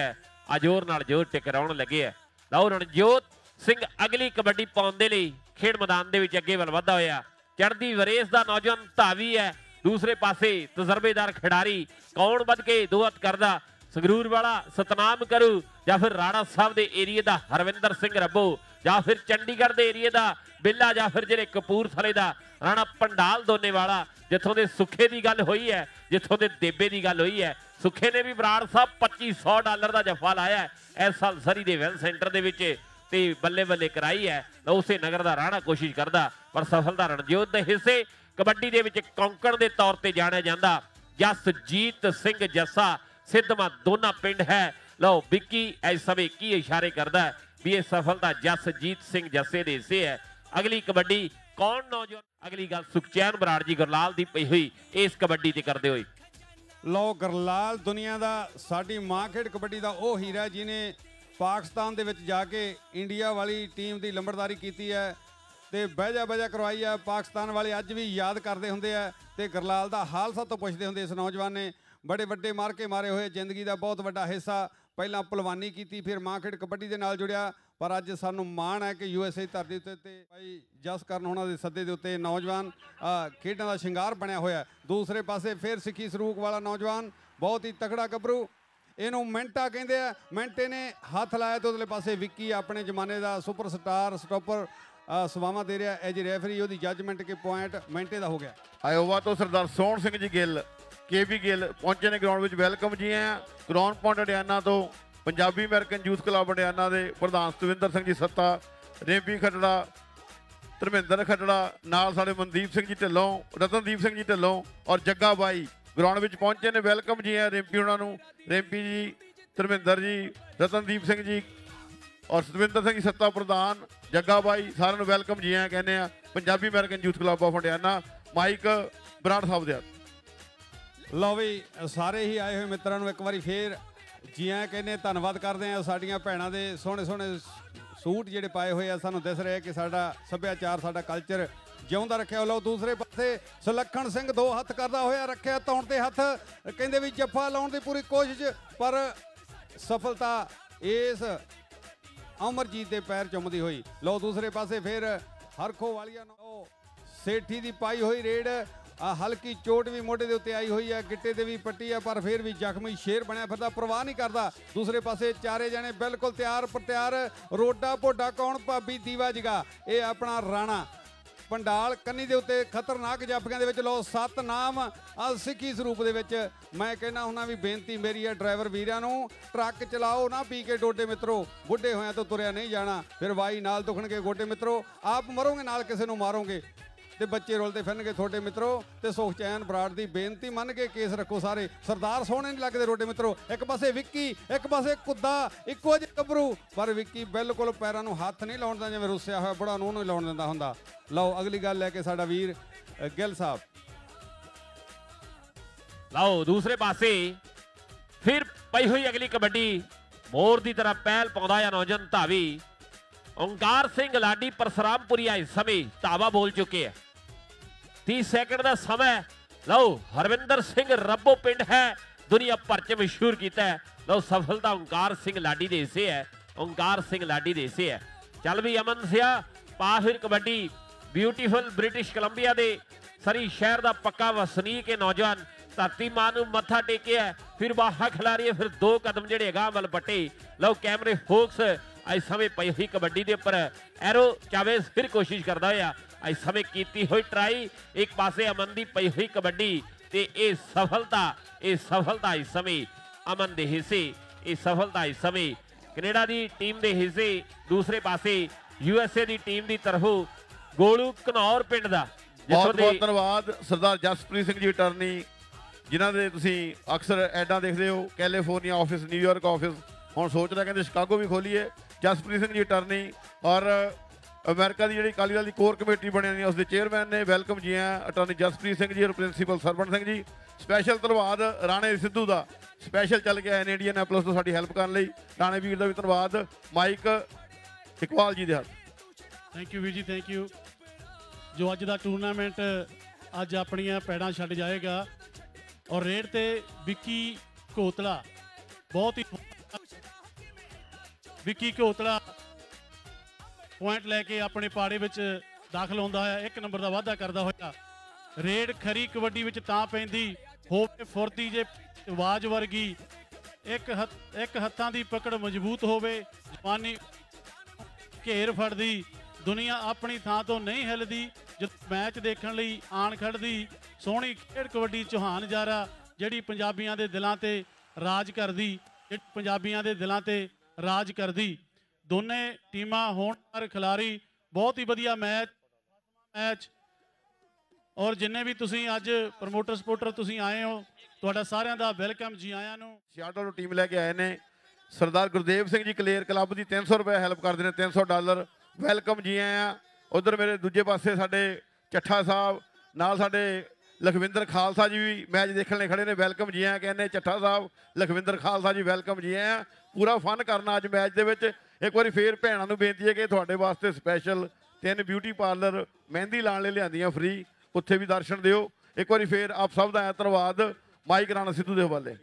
ਆ, ਲਓ ਰਣਜੋਤ ਸਿੰਘ ਅਗਲੀ ਕਬੱਡੀ ਪਾਉਣ ਦੇ ਲਈ ਖੇਡ ਮੈਦਾਨ ਦੇ ਵਿੱਚ ਅੱਗੇ ਵੱਲ ਵਧਦਾ ਹੋਇਆ। ਚੜ੍ਹਦੀ ਵਰੇਸ ਦਾ ਨੌਜਵਾਨ ਧਾਵੀ ਹੈ, ਦੂਸਰੇ ਪਾਸੇ ਤਜਰਬੇਦਾਰ ਖਿਡਾਰੀ, ਕੌਣ ਵੱਧ ਕੇ ਦੋ ਹੱਥ ਕਰਦਾ? ਸੰਗਰੂਰ ਵਾਲਾ ਸਤਨਾਮ ਕਰੂ, ਜਾਂ ਫਿਰ ਰਾਣਾ ਸਾਹਿਬ ਦੇ ਏਰੀਏ ਦਾ ਹਰਵਿੰਦਰ ਸਿੰਘ ਰੱਬੋ, ਜਾਂ ਫਿਰ ਚੰਡੀਗੜ੍ਹ ਦੇ ਏਰੀਏ ਦਾ ਬਿੱਲਾ, ਜਾਂ ਫਿਰ ਜਿਹੜੇ ਕਪੂਰਥਲੇ ਦਾ ਰਾਣਾ ਪੰਡਾਲ ਦੋਨੇ ਵਾਲਾ। ਜਿੱਥੋਂ ਦੇ ਸੁੱਖੇ ਦੀ ਗੱਲ ਹੋਈ ਹੈ, ਜਿੱਥੋਂ ਦੇ ਦੇਬੇ ਦੀ ਗੱਲ ਹੋਈ ਹੈ, ਸੁੱਖੇ ਨੇ ਵੀ ਬਰਾੜ ਸਾਹਿਬ $2500 ਦਾ ਜੱਫਾ ਲਾਇਆ ਹੈ ਇਸ ਸਾਲ ਸਰੀ ਦੇ ਵੈਲ ਸੈਂਟਰ ਦੇ ਵਿੱਚ ਤੇ ਬੱਲੇ ਬੱਲੇ ਕਰਾਈ ਹੈ। ਉਸੇ ਨਗਰ ਦਾ ਰਾਣਾ ਕੋਸ਼ਿਸ਼ ਕਰਦਾ ਪਰ ਸਫਲਤਾ ਰਣਜੋਤ ਦੇ ਹਿੱਸੇ। ਕਬੱਡੀ ਦੇ ਵਿੱਚ ਕੌਂਕਣ ਦੇ ਤੌਰ ਤੇ ਜਾਣਿਆ ਜਾਂਦਾ ਜਸਜੀਤ ਸਿੰਘ ਜੱਸਾ ਸਿੱਧਵਾਂ ਦੋਨਾਂ ਪਿੰਡ ਹੈ। ਲਓ ਵਿੱਕੀ ਇਸ ਸਮੇਂ ਕੀ ਇਸ਼ਾਰੇ ਕਰਦਾ ਵੀ ਇਹ ਸਫਲਤਾ ਜਸਜੀਤ ਸਿੰਘ ਜੱਸੇ ਦੇ ਹਿੱਸੇ ਹੈ। ਅਗਲੀ ਕਬੱਡੀ ਕੌਣ ਨੌਜਵਾਨ ਅਗਲੀ ਗੱਲ ਸੁਖਚੈਨ ਬਰਾੜ ਜੀ ਗੁਰਲਾਲ ਦੀ ਪਈ ਹੋਈ ਇਸ ਕਬੱਡੀ ਤੇ ਕਰਦੇ ਹੋਏ। ਲਓ ਗੁਰਲਾਲ ਦੁਨੀਆ ਦਾ ਸਾਡੀ ਮਾਂ ਖੇਡ ਕਬੱਡੀ ਦਾ ਉਹ ਹੀਰਾ ਜਿਹਨੇ ਪਾਕਿਸਤਾਨ ਦੇ ਵਿੱਚ ਜਾ ਕੇ ਇੰਡੀਆ ਵਾਲੀ ਟੀਮ ਦੀ ਲੰਬੜਦਾਰੀ ਕੀਤੀ ਹੈ ਤੇ ਬਹਿਜਾ ਕਰਵਾਈ ਹੈ। ਪਾਕਿਸਤਾਨ ਵਾਲੇ ਅੱਜ ਵੀ ਯਾਦ ਕਰਦੇ ਹੁੰਦੇ ਆ ਤੇ ਗੁਰਲਾਲ ਦਾ ਹਾਲ ਸਭ ਤੋਂ ਪੁੱਛਦੇ ਹੁੰਦੇ। ਇਸ ਨੌਜਵਾਨ ਨੇ ਬੜੇ ਵੱਡੇ ਮਾਰਕੇ ਮਾਰੇ ਹੋਏ, ਜ਼ਿੰਦਗੀ ਦਾ ਬਹੁਤ ਵੱਡਾ ਹਿੱਸਾ ਪਹਿਲਾਂ ਭਲਵਾਨੀ ਕੀਤੀ, ਫਿਰ ਮਾਂ ਖੇਡ ਕਬੱਡੀ ਦੇ ਨਾਲ ਜੁੜਿਆ। ਪਰ ਅੱਜ ਸਾਨੂੰ ਮਾਣ ਹੈ ਕਿ USA ਧਰਤੀ ਉੱਤੇ ਤੇ ਭਾਈ ਜਸ ਕਰਨ ਉਹਨਾਂ ਦੇ ਸੱਦੇ ਦੇ ਉੱਤੇ ਨੌਜਵਾਨ ਖੇਡਾਂ ਦਾ ਸ਼ਿੰਗਾਰ ਬਣਿਆ ਹੋਇਆ। ਦੂਸਰੇ ਪਾਸੇ ਫਿਰ ਸਿੱਖੀ ਸਰੂਕ ਵਾਲਾ ਨੌਜਵਾਨ ਬਹੁਤ ਹੀ ਤਕੜਾ ਗੱਭਰੂ, ਇਹਨੂੰ ਮਿੰਟਾ ਕਹਿੰਦੇ ਆ। ਮਿੰਟੇ ਨੇ ਹੱਥ ਲਾਇਆ ਤੇ ਉਧਰਲੇ ਪਾਸੇ ਵਿੱਕੀ ਆਪਣੇ ਜ਼ਮਾਨੇ ਦਾ ਸੁਪਰਸਟਾਰ ਸਟਾਪਰ ਸਵਾਵਾਂ ਦੇ ਰਿਹਾ ਐਜ ਰੈਫਰੀ। ਉਹਦੀ ਜੱਜਮੈਂਟ ਕੇ ਪੁਆਇੰਟ ਮਿੰਟੇ ਦਾ ਹੋ ਗਿਆ। ਆਇਓਵਾ ਤੋਂ ਸਰਦਾਰ ਸੋਹਣ ਸਿੰਘ ਜੀ ਗਿੱਲ KB ਗਿੱਲ ਪਹੁੰਚੇ ਨੇ ਗਰਾਊਂਡ ਵਿੱਚ। ਵੈਲਕਮ ਜੀ ਆ। ਗਰਾਊਂਡ ਪੌਂਟ ਅਡਿਆਨਾ ਤੋਂ Punjabi American youth club Indiana ਦੇ ਪ੍ਰਧਾਨ ਸਤਵਿੰਦਰ ਸਿੰਘ ਜੀ ਸੱਤਾ, ਰੇਂਪੀ ਖੱਟੜਾ, ਧਰਮਿੰਦਰ ਖੱਟੜਾ, ਨਾਲ ਸਾਡੇ ਮਨਦੀਪ ਸਿੰਘ ਜੀ ਢਿੱਲੋਂ, ਰਤਨਦੀਪ ਸਿੰਘ ਜੀ ਢਿੱਲੋਂ ਔਰ ਜੱਗਾ ਬਾਈ ਗਰਾਊਂਡ ਵਿੱਚ ਪਹੁੰਚੇ ਨੇ। ਵੈਲਕਮ ਜੀ ਆ ਰੇਂਪੀ ਉਹਨਾਂ ਨੂੰ। ਰੇਂਪੀ ਜੀ, ਧਰਮਿੰਦਰ ਜੀ, ਰਤਨਦੀਪ ਸਿੰਘ ਜੀ ਔਰ ਸਤਵਿੰਦਰ ਸਿੰਘ ਜੀ ਸੱਤਾ ਪ੍ਰਧਾਨ, ਜੱਗਾ ਬਾਈ, ਸਾਰਿਆਂ ਨੂੰ ਵੈਲਕਮ ਜੀ ਆ ਕਹਿੰਦੇ ਆ Punjabi American youth club of Indiana. Mic Brar sahib ਦੇ। ਲਓ ਵੀ ਸਾਰੇ ਹੀ ਆਏ ਹੋਏ ਮਿੱਤਰਾਂ ਨੂੰ ਇੱਕ ਵਾਰੀ ਫੇਰ ਜੀ ਆਇਆਂ ਕਹਿੰਦੇ, ਧੰਨਵਾਦ ਕਰਦੇ ਆ। ਸਾਡੀਆਂ ਭੈਣਾਂ ਦੇ ਸੋਹਣੇ ਸੋਹਣੇ ਸੂਟ ਜਿਹੜੇ ਪਾਏ ਹੋਏ ਆ, ਸਾਨੂੰ ਦਿਸ ਰਿਹਾ ਕਿ ਸਾਡਾ ਸੱਭਿਆਚਾਰ ਸਾਡਾ ਕਲਚਰ ਜਿਉਂਦਾ ਰੱਖਿਆ। ਲਓ ਦੂਸਰੇ ਪਾਸੇ ਸੁਲੱਖਣ ਸਿੰਘ ਦੋ ਹੱਥ ਕਰਦਾ ਹੋਇਆ ਰੱਖਿਆ ਧੌਣ ਤੇ ਹੱਥ, ਕਹਿੰਦੇ ਵੀ ਜੱਫਾ ਲਾਉਣ ਦੀ ਪੂਰੀ ਕੋਸ਼ਿਸ਼, ਪਰ ਸਫਲਤਾ ਇਸ ਅਮਰਜੀਤ ਦੇ ਪੈਰ ਚੁੰਮਦੀ ਹੋਈ। ਲਓ ਦੂਸਰੇ ਪਾਸੇ ਫਿਰ ਹਰਖੋ ਵਾਲੀਆ ਸੇਠੀ ਦੀ ਪਾਈ ਹੋਈ ਰੇਡ, ਹਲਕੀ ਚੋਟ ਵੀ ਮੋਢੇ ਦੇ ਉੱਤੇ ਆਈ ਹੋਈ ਹੈ, ਗਿੱਟੇ ਦੇ ਵੀ ਪੱਟੀ ਹੈ, ਪਰ ਫਿਰ ਵੀ ਜ਼ਖਮੀ ਸ਼ੇਰ ਬਣਿਆ ਫਿਰਦਾ, ਪਰਵਾਹ ਨਹੀਂ ਕਰਦਾ। ਦੂਸਰੇ ਪਾਸੇ ਚਾਰੇ ਜਣੇ ਬਿਲਕੁਲ ਤਿਆਰ ਪ੍ਰਤਿਆਰ। ਰੋਡਾ ਭੋਡਾ ਕੌਣ ਭਾਬੀ ਦੀਵਾ ਜਗਾ, ਇਹ ਆਪਣਾ ਰਾਣਾ ਪੰਡਾਲ ਕੰਨੀ ਦੇ ਉੱਤੇ ਖਤਰਨਾਕ ਜਾਫੀਆਂ ਦੇ ਵਿੱਚ। ਲਓ ਸਤਨਾਮ ਸਿੱਖੀ ਸਰੂਪ ਦੇ ਵਿੱਚ। ਮੈਂ ਕਹਿੰਦਾ ਹੁੰਦਾ ਵੀ ਬੇਨਤੀ ਮੇਰੀ ਹੈ ਡਰਾਈਵਰ ਵੀਰਾਂ ਨੂੰ, ਟਰੱਕ ਚਲਾਓ ਨਾ ਪੀ ਕੇ ਡੋਡੇ ਮਿੱਤਰੋ, ਬੁੱਢੇ ਹੋਇਆਂ ਤੋਂ ਤੁਰਿਆ ਨਹੀਂ ਜਾਣਾ, ਫਿਰ ਵਾਈ ਨਾਲ ਦੁਖਣਗੇ ਗੋਡੇ ਮਿੱਤਰੋ, ਆਪ ਮਰੋਗੇ ਨਾਲ ਕਿਸੇ ਨੂੰ ਮਾਰੋਗੇ ਤੇ ਬੱਚੇ ਰੋਲਦੇ ਫਿਰਨਗੇ ਤੁਹਾਡੇ ਮਿੱਤਰੋ। ਤੇ ਸੁਖਚੈਨ ਬਰਾੜ ਦੀ ਬੇਨਤੀ ਮੰਨ ਕੇ ਕੇਸ ਰੱਖੋ ਸਾਰੇ। ਸਰਦਾਰ ਸੋਹਣੇ ਨਹੀਂ ਲੱਗਦੇ ਰੋਡੇ ਮਿੱਤਰੋ। ਇੱਕ ਪਾਸੇ ਵਿੱਕੀ, ਇੱਕ ਪਾਸੇ ਕੁੱਦਾ, ਇੱਕੋ ਜਿਹੇ ਗੱਭਰੂ, ਪਰ ਵਿੱਕੀ ਬਿਲਕੁਲ ਪੈਰਾਂ ਨੂੰ ਹੱਥ ਨਹੀਂ ਲਾਉਣ ਦਿੰਦਾ ਜਿਵੇਂ ਰੁੱਸਿਆ ਹੋਇਆ ਬੁੜਾ ਨੂੰ ਉਹਨੂੰ ਲਾਉਣ ਦਿੰਦਾ ਹੁੰਦਾ। ਲਓ ਅਗਲੀ ਗੱਲ ਲੈ ਕੇ ਸਾਡਾ ਵੀਰ ਗਿੱਲ ਸਾਹਿਬ। ਲਓ ਦੂਸਰੇ ਪਾਸੇ ਫਿਰ ਪਈ ਹੋਈ ਅਗਲੀ ਕਬੱਡੀ, ਮੋਰ ਦੀ ਤਰ੍ਹਾਂ ਪਹਿਲ ਪਾਉਂਦਾ ਆ ਨੌਜਵਾਨ ਧਾਵੀ ਓਂਕਾਰ ਸਿੰਘ ਲਾਡੀ ਪਰਸਰਾਮਪੁਰੀਆ। ਇਸ ਸਮੇਂ ਧਾਵਾ ਬੋਲ ਚੁੱਕੇ ਆ। 30 ਸੈਕਿੰਡ ਦਾ ਸਮਾਂ। ਲਓ ਹਰਵਿੰਦਰ ਸਿੰਘ ਰੱਬੋ ਪਿੰਡ ਹੈ, ਦੁਨੀਆ ਭਰ ਚ ਮਸ਼ਹੂਰ ਕੀਤਾ ਹੈ। ਲਓ ਸਫਲਤਾ ਓਂਕਾਰ ਸਿੰਘ ਲਾਡੀ ਦੇ ਹਿੱਸੇ ਹੈ। ਓਂਕਾਰ ਸਿੰਘ ਲਾਡੀ ਦੇ ਹਿੱਸੇ ਹੈ। ਚੱਲ ਵੀ ਅਮਨ ਸਿਆ ਪਾ ਫਿਰ ਕਬੱਡੀ। ਬਿਊਟੀਫੁਲ ਬ੍ਰਿਟਿਸ਼ ਕੋਲੰਬੀਆ ਦੇ ਸਰੀ ਸ਼ਹਿਰ ਦਾ ਪੱਕਾ ਵਸਨੀਕ ਇਹ ਨੌਜਵਾਨ ਧਰਤੀ ਮਾਂ ਨੂੰ ਮੱਥਾ ਟੇਕਿਆ, ਫਿਰ ਬਾਹਾਂ ਖਿਲਾਰੀ, ਫਿਰ 2 ਕਦਮ ਜਿਹੜੇ ਅਗਾਂਹ ਵੱਲ ਪੱਟੇ। ਲਓ ਕੈਮਰੇ ਫੋਕਸ ਇਸ ਸਮੇਂ ਪਈ ਹੋਈ ਕਬੱਡੀ ਦੇ ਉੱਪਰ। ਐਰੋ ਚਾਵੇਜ਼ ਫਿਰ ਕੋਸ਼ਿਸ਼ ਕਰਦਾ ਹੋਇਆ ਇਸ ਸਮੇਂ ਕੀਤੀ ਹੋਈ ਟਰਾਈ। ਇੱਕ ਪਾਸੇ ਅਮਨ ਦੀ ਪਈ ਹੋਈ ਕਬੱਡੀ ਤੇ ਇਹ ਸਫਲਤਾ ਇਸ ਸਮੇਂ ਅਮਨ ਦੇ ਹਿੱਸੇ। ਇਹ ਸਫਲਤਾ ਇਸ ਸਮੇਂ ਕੈਨੇਡਾ ਦੀ ਟੀਮ ਦੇ ਹਿੱਸੇ। ਦੂਸਰੇ ਪਾਸੇ USA ਦੀ ਟੀਮ ਦੀ ਤਰਫੋਂ ਗੋਲੂ ਘਨੌਰ ਪਿੰਡ ਦਾ। ਬਹੁਤ ਬਹੁਤ ਧੰਨਵਾਦ ਸਰਦਾਰ ਜਸਪ੍ਰੀਤ ਸਿੰਘ ਜੀ ਅਟਾਰਨੀ, ਜਿਨ੍ਹਾਂ ਦੇ ਤੁਸੀਂ ਅਕਸਰ ਐਡਾਂ ਦੇਖਦੇ ਹੋ। ਕੈਲੀਫੋਰਨੀਆ ਆਫਿਸ, ਨਿਊਯਾਰਕ ਆਫਿਸ, ਹੁਣ ਸੋਚ ਰਿਹਾ ਕਹਿੰਦੇ ਸ਼ਿਕਾਗੋ ਵੀ ਖੋਲੀਏ। ਜਸਪ੍ਰੀਤ ਸਿੰਘ ਜੀ ਅਟਾਰਨੀ ਔਰ ਅਮਰੀਕਾ ਦੀ ਜਿਹੜੀ ਅਕਾਲੀ ਦਲ ਦੀ ਕੋਰ ਕਮੇਟੀ ਬਣੀ ਹੈ ਉਸ ਦੇ ਚੇਅਰਮੈਨ ਨੇ। ਵੈਲਕਮ ਜੀ ਆ ਅਟਾਰਨੀ ਜਸਪ੍ਰੀਤ ਸਿੰਘ ਜੀ ਔਰ ਪ੍ਰਿੰਸੀਪਲ ਸਰਵਣ ਸਿੰਘ ਜੀ। ਸਪੈਸ਼ਲ ਧੰਨਵਾਦ ਰਾਣੇ ਸਿੱਧੂ ਦਾ, ਸਪੈਸ਼ਲ ਚੱਲ ਕੇ ਆਏ ਨੇ ਇੰਡੀਅਨੈਪੋਲਿਸ ਤੋਂ ਸਾਡੀ ਹੈਲਪ ਕਰਨ ਲਈ। ਰਾਣੇ ਵੀਰ ਦਾ ਵੀ ਧੰਨਵਾਦ। ਮਾਈਕ ਇਕਬਾਲ ਜੀ ਦੇ ਹੱਥ। ਥੈਂਕ ਯੂ ਵੀਰ ਜੀ, ਥੈਂਕ ਯੂ। ਜੋ ਅੱਜ ਦਾ ਟੂਰਨਾਮੈਂਟ ਅੱਜ ਆਪਣੀਆਂ ਪੈੜਾਂ ਛੱਡ ਜਾਏਗਾ ਔਰ ਰੇਡ ਤੇ ਵਿੱਕੀ ਕੋਤਲਾ ਬਹੁਤ ਹੀ ਵਿੱਕੀ ਕੋਤਲਾ ਪੁਆਇੰਟ ਲੈ ਕੇ ਆਪਣੇ ਪਾੜੇ ਵਿੱਚ ਦਾਖਲ ਹੁੰਦਾ ਹੋਇਆ 1 ਨੰਬਰ ਦਾ ਵਾਅਦਾ ਕਰਦਾ ਹੋਇਆ। ਰੇਡ ਖਰੀ ਕਬੱਡੀ ਵਿੱਚ ਤਾਂ ਪੈਂਦੀ ਹੋਵੇ ਫੁਰਤੀ ਜੇ ਆਵਾਜ਼ ਵਰਗੀ, ਇੱਕ ਹੱਥਾਂ ਦੀ ਪਕੜ ਮਜ਼ਬੂਤ ਹੋਵੇ, ਜਵਾਨੀ ਘੇਰ ਫੜਦੀ, ਦੁਨੀਆ ਆਪਣੀ ਥਾਂ ਤੋਂ ਨਹੀਂ ਹਿੱਲਦੀ, ਜਦ ਮੈਚ ਦੇਖਣ ਲਈ ਆਣ ਖੜਦੀ, ਸੋਹਣੀ ਖੇਡ ਕਬੱਡੀ ਚੌਹਾਨ ਜਾਰਾ ਜਿਹੜੀ ਪੰਜਾਬੀਆਂ ਦੇ ਦਿਲਾਂ ਤੇ ਰਾਜ ਕਰਦੀ, ਜਿਹੜੀ ਪੰਜਾਬੀਆਂ ਦੇ ਦਿਲਾਂ ਤੇ ਰਾਜ ਕਰਦੀ। ਦੋਨੇ ਟੀਮਾਂ ਹੋਣਹਾਰ ਖਿਲਾੜੀ, ਬਹੁਤ ਹੀ ਵਧੀਆ ਮੈਚ। ਔਰ ਜਿੰਨੇ ਵੀ ਤੁਸੀਂ ਅੱਜ ਪ੍ਰਮੋਟਰ ਸਪੋਰਟਰ ਤੁਸੀਂ ਆਏ ਹੋ, ਤੁਹਾਡਾ ਸਾਰਿਆਂ ਦਾ ਵੈਲਕਮ, ਜੀ ਆਇਆਂ ਨੂੰ। ਸਿਆਟਲ ਤੋਂ ਟੀਮ ਲੈ ਕੇ ਆਏ ਨੇ ਸਰਦਾਰ ਗੁਰਦੇਵ ਸਿੰਘ ਜੀ ਕਲੇਰ ਕਲੱਬ ਦੀ 300 ਰੁਪਏ ਹੈਲਪ ਕਰਦੇ ਨੇ, $300 ਵੈਲਕਮ, ਜੀ ਆਇਆਂ। ਉਧਰ ਮੇਰੇ ਦੂਜੇ ਪਾਸੇ ਸਾਡੇ ਚੱਠਾ ਸਾਹਿਬ, ਨਾਲ ਸਾਡੇ ਲਖਵਿੰਦਰ ਖਾਲਸਾ ਜੀ ਵੀ ਮੈਚ ਦੇਖਣ ਲਈ ਖੜੇ ਨੇ, ਵੈਲਕਮ, ਜੀ ਆਇਆਂ ਕਹਿੰਦੇ। ਚੱਠਾ ਸਾਹਿਬ, ਲਖਵਿੰਦਰ ਖਾਲਸਾ ਜੀ ਵੈਲਕਮ, ਜੀ ਆਇਆਂ। ਪੂਰਾ ਫਨ ਕਰਨਾ ਅੱਜ ਮੈਚ ਦੇ ਵਿੱਚ। ਇੱਕ ਵਾਰੀ ਫੇਰ ਭੈਣਾਂ ਨੂੰ ਬੇਨਤੀ ਹੈ ਕਿ ਤੁਹਾਡੇ ਵਾਸਤੇ ਸਪੈਸ਼ਲ 3 ਬਿਊਟੀ ਪਾਰਲਰ ਮਹਿੰਦੀ ਲਾਉਣ ਲਈ ਲਿਆਂਦੀਆਂ ਫ੍ਰੀ, ਉੱਥੇ ਵੀ ਦਰਸ਼ਨ ਦਿਓ। ਇੱਕ ਵਾਰੀ ਫੇਰ ਆਪ ਸਭ ਦਾ ਧੰਨਵਾਦ। ਮਾਈਕ ਰਾਣਾ ਸਿੱਧੂ ਦੇ ਹਵਾਲੇ।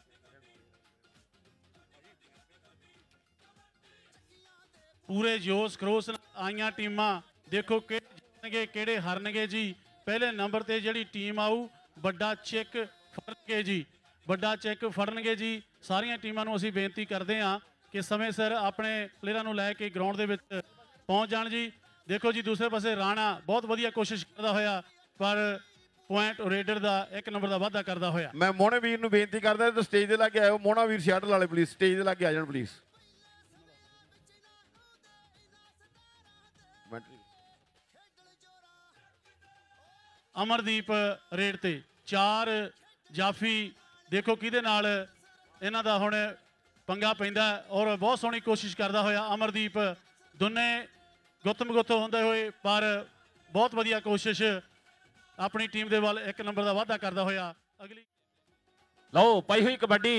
ਪੂਰੇ ਜੋਸ਼ ਖਰੋਸ਼ ਆਈਆਂ ਟੀਮਾਂ, ਦੇਖੋ ਕਿਹੜੇ ਜਿੱਤਣਗੇ ਕਿਹੜੇ ਹਾਰਨਗੇ ਜੀ। ਪਹਿਲੇ ਨੰਬਰ ਤੇ ਜਿਹੜੀ ਟੀਮ ਆਊ ਵੱਡਾ ਚੈੱਕ ਫੜਨਗੇ ਜੀ, ਵੱਡਾ ਚੈੱਕ ਫੜਨਗੇ ਜੀ। ਸਾਰੀਆਂ ਟੀਮਾਂ ਨੂੰ ਅਸੀਂ ਬੇਨਤੀ ਕਰਦੇ ਹਾਂ ਕਿ ਸਮੇਂ ਸਿਰ ਆਪਣੇ ਪਲੇਅਰਾਂ ਨੂੰ ਲੈ ਕੇ ਗਰਾਊਂਡ ਦੇ ਵਿੱਚ ਪਹੁੰਚ ਜਾਣ ਜੀ। ਦੇਖੋ ਜੀ ਦੂਸਰੇ ਪਾਸੇ ਰਾਣਾ ਬਹੁਤ ਵਧੀਆ ਕੋਸ਼ਿਸ਼ ਕਰਦਾ ਹੋਇਆ, ਪਰ ਪੁਆਇੰਟ ਰੇਡਰ ਦਾ 1 ਨੰਬਰ ਦਾ ਵਾਅਦਾ ਕਰਦਾ ਹੋਇਆ। ਮੈਂ ਮੋਹਣੇ ਵੀਰ ਨੂੰ ਬੇਨਤੀ ਕਰਦਾ ਤੇ ਸਟੇਜ ਦੇ ਲਾਗੇ ਆਇਓ। ਮੋਹਣਾ ਵੀਰ ਸਿਆਟਲ ਵਾਲੇ ਪਲੀਜ਼ ਸਟੇਜ ਦੇ ਲਾਗੇ ਆ ਜਾਣ ਪਲੀਜ਼। ਅਮਰਦੀਪ ਰੇਡ ਤੇ 4 ਜਾਫੀ, ਦੇਖੋ ਕਿਹਦੇ ਨਾਲ ਇਹਨਾਂ ਦਾ ਹੁਣ ਪੰਗਾ ਪੈਂਦਾ, ਔਰ ਬਹੁਤ ਸੋਹਣੀ ਕੋਸ਼ਿਸ਼ ਕਰਦਾ ਹੋਇਆ ਅਮਰਦੀਪ। ਦੋਨੇ ਗੁੱਤਮ ਗੁੱਤ ਹੁੰਦੇ ਹੋਏ, ਪਰ ਬਹੁਤ ਵਧੀਆ ਕੋਸ਼ਿਸ਼ ਆਪਣੀ ਟੀਮ ਦੇ ਵੱਲ 1 ਨੰਬਰ ਦਾ ਵਾਅਦਾ ਕਰਦਾ ਹੋਇਆ। ਅਗਲੀ ਲਓ ਪਈ ਹੋਈ ਕਬੱਡੀ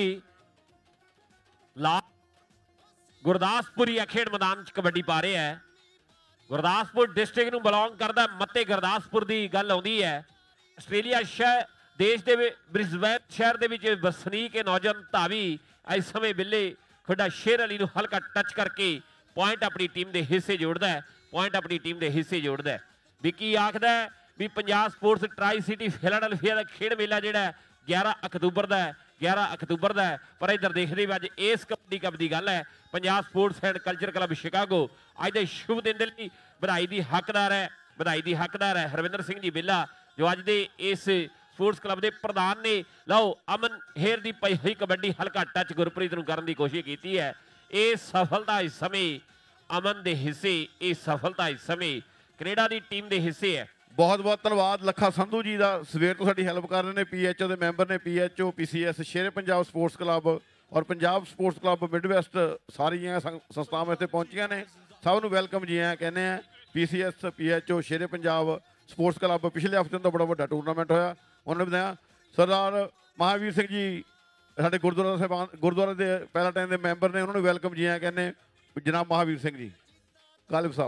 ਲਾ ਗੁਰਦਾਸਪੁਰੀ ਖੇਡ ਮੈਦਾਨ 'ਚ ਕਬੱਡੀ ਪਾ ਰਿਹਾ ਹੈ। ਗੁਰਦਾਸਪੁਰ ਡਿਸਟ੍ਰਿਕਟ ਨੂੰ ਬਿਲੋਂਗ ਕਰਦਾ, ਮੱਤੇ ਗੁਰਦਾਸਪੁਰ ਦੀ ਗੱਲ ਆਉਂਦੀ ਹੈ। ਆਸਟ੍ਰੇਲੀਆ ਦੇਸ਼ ਦੇ ਬ੍ਰਿਸਬੇਨ ਸ਼ਹਿਰ ਦੇ ਵਿੱਚ ਵਸਨੀਕ ਨੌਜਵਾਨ ਧਾਵੀ ਇਸ ਸਮੇਂ ਬਿੱਲੇ ਖੁੱਡਾ ਸ਼ੇਰ ਅਲੀ ਨੂੰ ਹਲਕਾ ਟੱਚ ਕਰਕੇ ਪੁਆਇੰਟ ਆਪਣੀ ਟੀਮ ਦੇ ਹਿੱਸੇ ਜੋੜਦਾ ਹੈ, ਪੁਆਇੰਟ ਆਪਣੀ ਟੀਮ ਦੇ ਹਿੱਸੇ ਜੋੜਦਾ ਹੈ। ਵਿੱਕੀ ਆਖਦਾ ਵੀ Punjab sports tri city Philadelphia ਦਾ ਖੇਡ ਮੇਲਾ ਜਿਹੜਾ 11 ਅਕਤੂਬਰ ਦਾ ਹੈ, 11 ਅਕਤੂਬਰ ਦਾ ਹੈ। ਪਰ ਇੱਧਰ ਦੇਖਦੇ ਵੀ ਅੱਜ ਇਸ ਕੱਪ ਦੀ ਗੱਲ ਹੈ। Punjab sports and culture club Chicago ਅੱਜ ਦੇ ਸ਼ੁਭ ਦਿਨ ਦੇ ਲਈ ਵਧਾਈ ਦੀ ਹੱਕਦਾਰ ਹੈ ਹਰਵਿੰਦਰ ਸਿੰਘ ਜੀ ਬਿੱਲਾ, ਜੋ ਅੱਜ ਦੇ ਇਸ ਸਪੋਰਟਸ ਕਲੱਬ ਦੇ ਪ੍ਰਧਾਨ ਨੇ। ਲਓ ਅਮਨ ਹੇਰ ਦੀ ਪਈ ਹੋਈ ਕਬੱਡੀ ਹਲਕਾ ਟੱਚ ਗੁਰਪ੍ਰੀਤ ਨੂੰ ਕਰਨ ਦੀ ਕੋਸ਼ਿਸ਼ ਕੀਤੀ ਹੈ। ਇਹ ਸਫਲਤਾ ਇਸ ਸਮੇਂ ਅਮਨ ਦੇ ਹਿੱਸੇ, ਇਹ ਸਫਲਤਾ ਇਸ ਸਮੇਂ ਕੈਨੇਡਾ ਦੀ ਟੀਮ ਦੇ ਹਿੱਸੇ ਹੈ। ਬਹੁਤ ਬਹੁਤ ਧੰਨਵਾਦ ਲੱਖਾ ਸੰਧੂ ਜੀ ਦਾ, ਸਵੇਰ ਤੋਂ ਸਾਡੀ ਹੈਲਪ ਕਰ ਰਹੇ ਨੇ। PHO ਦੇ ਮੈਂਬਰ ਨੇ, PHO PCS Shere Punjab sports club ਔਰ ਪੰਜਾਬ ਸਪੋਰਟਸ ਕਲੱਬ ਮਿਡਵੈਸਟ, ਸਾਰੀਆਂ ਸੰਸਥਾਵਾਂ ਇੱਥੇ ਪਹੁੰਚੀਆਂ ਨੇ। ਸਭ ਨੂੰ ਵੈਲਕਮ ਜੀ ਆਇਆਂ ਕਹਿੰਦੇ ਆ। PCS PHO Shere Punjab sports club ਪਿਛਲੇ ਹਫ਼ਤੇ ਤੋਂ ਬੜਾ ਵੱਡਾ ਟੂਰਨਾਮੈਂਟ ਹੋਇਆ, ਉਹਨਾਂ ਨੇ ਬਤਾਇਆ। ਸਰਦਾਰ ਮਹਾਵੀਰ ਸਿੰਘ ਜੀ ਸਾਡੇ ਗੁਰਦੁਆਰਾ ਦੇ ਪਹਿਲਾ ਟਾਈਮ ਦੇ ਮੈਂਬਰ ਨੇ, ਉਹਨਾਂ ਨੂੰ ਵੈਲਕਮ ਜੀ ਆਇਆਂ ਕਹਿੰਦੇ ਜਨਾਬ ਮਹਾਵੀਰ ਸਿੰਘ ਜੀ ਕਾਲਿਬ ਸਾਹਿਬ।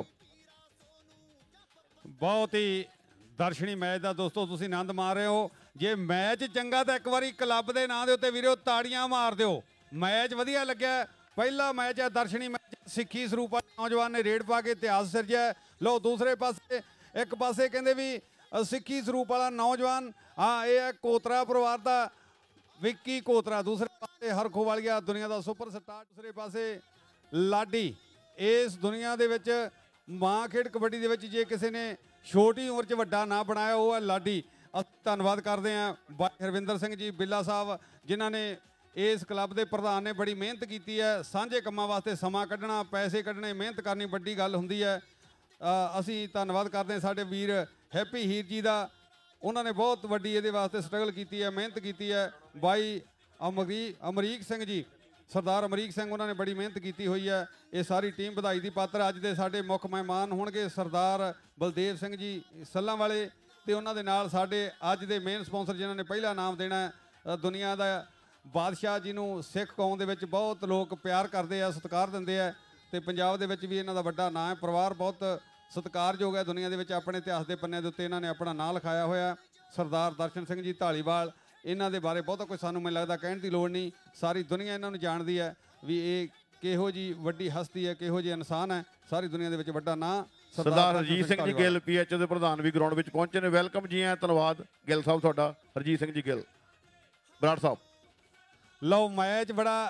ਬਹੁਤ ਹੀ ਦਰਸ਼ਨੀ ਮੈਚ ਦਾ ਦੋਸਤੋ ਤੁਸੀਂ ਆਨੰਦ ਮਾਰ ਰਹੇ ਹੋ। ਜੇ ਮੈਚ ਚੰਗਾ ਤਾਂ ਇੱਕ ਵਾਰੀ ਕਲੱਬ ਦੇ ਨਾਂ ਦੇ ਉੱਤੇ ਵੀਰੋ ਤਾੜੀਆਂ ਮਾਰ ਦਿਓ। ਮੈਚ ਵਧੀਆ ਲੱਗਿਆ। ਪਹਿਲਾ ਮੈਚ ਹੈ ਦਰਸ਼ਨੀ ਮੈਚ, ਸਿੱਖੀ ਸਰੂਪ ਨੌਜਵਾਨ ਨੇ ਰੇਡ ਪਾ ਕੇ ਇਤਿਹਾਸ ਸਿਰਜਿਆ। ਲਓ ਦੂਸਰੇ ਪਾਸੇ ਇੱਕ ਪਾਸੇ ਕਹਿੰਦੇ ਵੀ ਸਿੱਖੀ ਸਰੂਪ ਵਾਲਾ ਨੌਜਵਾਨ, ਹਾਂ ਇਹ ਹੈ ਕੋਤਰਾ ਪਰਿਵਾਰ ਦਾ ਵਿੱਕੀ ਕੋਤਰਾ। ਦੂਸਰੇ ਪਾਸੇ ਹਰਖੋਵਾਲੀਆ ਦੁਨੀਆ ਦਾ ਸੁਪਰ ਸਟਾਰ। ਦੂਸਰੇ ਪਾਸੇ ਲਾਡੀ। ਇਸ ਦੁਨੀਆ ਦੇ ਵਿੱਚ ਮਾਂ ਖੇਡ ਕਬੱਡੀ ਦੇ ਵਿੱਚ ਜੇ ਕਿਸੇ ਨੇ ਛੋਟੀ ਉਮਰ 'ਚ ਵੱਡਾ ਨਾਂ ਬਣਾਇਆ ਉਹ ਹੈ ਲਾਡੀ। ਧੰਨਵਾਦ ਕਰਦੇ ਹਾਂ ਬਾਈ ਹਰਵਿੰਦਰ ਸਿੰਘ ਜੀ ਬਿੱਲਾ ਸਾਹਿਬ, ਜਿਨ੍ਹਾਂ ਨੇ ਇਸ ਕਲੱਬ ਦੇ ਪ੍ਰਧਾਨ ਨੇ ਬੜੀ ਮਿਹਨਤ ਕੀਤੀ ਹੈ। ਸਾਂਝੇ ਕੰਮਾਂ ਵਾਸਤੇ ਸਮਾਂ ਕੱਢਣਾ, ਪੈਸੇ ਕੱਢਣੇ, ਮਿਹਨਤ ਕਰਨੀ ਵੱਡੀ ਗੱਲ ਹੁੰਦੀ ਹੈ। ਅਸੀਂ ਧੰਨਵਾਦ ਕਰਦੇ ਹਾਂ ਸਾਡੇ ਵੀਰ ਹੈਪੀ ਹੀਰ ਜੀ ਦਾ, ਉਹਨਾਂ ਨੇ ਬਹੁਤ ਵੱਡੀ ਇਹਦੇ ਵਾਸਤੇ ਸਟਰਗਲ ਕੀਤੀ ਹੈ, ਮਿਹਨਤ ਕੀਤੀ ਹੈ। ਬਾਈ ਅਮਰੀਕ ਸਿੰਘ ਜੀ, ਸਰਦਾਰ ਅਮਰੀਕ ਸਿੰਘ, ਉਹਨਾਂ ਨੇ ਬੜੀ ਮਿਹਨਤ ਕੀਤੀ ਹੋਈ ਹੈ। ਇਹ ਸਾਰੀ ਟੀਮ ਵਧਾਈ ਦੀ ਪਾਤਰ। ਅੱਜ ਦੇ ਸਾਡੇ ਮੁੱਖ ਮਹਿਮਾਨ ਹੋਣਗੇ ਸਰਦਾਰ ਬਲਦੇਵ ਸਿੰਘ ਜੀ ਸੱਲਾਂ ਵਾਲੇ, ਤੇ ਉਹਨਾਂ ਦੇ ਨਾਲ ਸਾਡੇ ਅੱਜ ਦੇ ਮੇਨ ਸਪਾਂਸਰ ਜਿਨ੍ਹਾਂ ਨੇ ਪਹਿਲਾ ਨਾਮ ਦੇਣਾ, ਦੁਨੀਆ ਦਾ ਬਾਦਸ਼ਾਹ, ਜਿਹਨੂੰ ਸਿੱਖ ਕੌਮ ਦੇ ਵਿੱਚ ਬਹੁਤ ਲੋਕ ਪਿਆਰ ਕਰਦੇ ਆ, ਸਤਿਕਾਰ ਦਿੰਦੇ ਆ, ਤੇ ਪੰਜਾਬ ਦੇ ਵਿੱਚ ਵੀ ਇਹਨਾਂ ਦਾ ਵੱਡਾ ਨਾਂ ਹੈ। ਪਰਿਵਾਰ ਬਹੁਤ ਸਤਿਕਾਰਯੋਗ ਹੈ ਦੁਨੀਆ ਦੇ ਵਿੱਚ। ਆਪਣੇ ਇਤਿਹਾਸ ਦੇ ਪੰਨੇ ਦੇ ਉੱਤੇ ਇਹਨਾਂ ਨੇ ਆਪਣਾ ਨਾਂ ਲਿਖਾਇਆ ਹੋਇਆ। ਸਰਦਾਰ ਦਰਸ਼ਨ ਸਿੰਘ ਜੀ ਢਾਲੀਵਾਲ, ਇਹਨਾਂ ਦੇ ਬਾਰੇ ਬਹੁਤਾ ਕੋਈ ਸਾਨੂੰ ਮੈਨੂੰ ਲੱਗਦਾ ਕਹਿਣ ਦੀ ਲੋੜ ਨਹੀਂ, ਸਾਰੀ ਦੁਨੀਆ ਇਹਨਾਂ ਨੂੰ ਜਾਣਦੀ ਹੈ ਵੀ ਇਹ ਕਿਹੋ ਜੀ ਵੱਡੀ ਹਸਤੀ ਹੈ, ਕਿਹੋ ਜਿਹੇ ਇਨਸਾਨ ਹੈ। ਸਾਰੀ ਦੁਨੀਆ ਦੇ ਵਿੱਚ ਵੱਡਾ ਨਾਂ ਸਰਦਾਰ ਹਰਜੀਤ ਸਿੰਘ ਜੀ ਗਿੱਲ PHO ਦੇ ਪ੍ਰਧਾਨ ਵੀ ਗਰਾਊਂਡ ਵਿੱਚ ਪਹੁੰਚੇ ਨੇ। ਵੈਲਕਮ ਜੀ ਆਇਆਂ, ਧੰਨਵਾਦ ਗਿੱਲ ਸਾਹਿਬ ਤੁਹਾਡਾ। ਹਰਜੀਤ ਸਿੰਘ ਜੀ ਗਿੱਲ ਬਰਾੜ ਸਾਹਿਬ। ਲਓ ਮੈਚ ਬੜਾ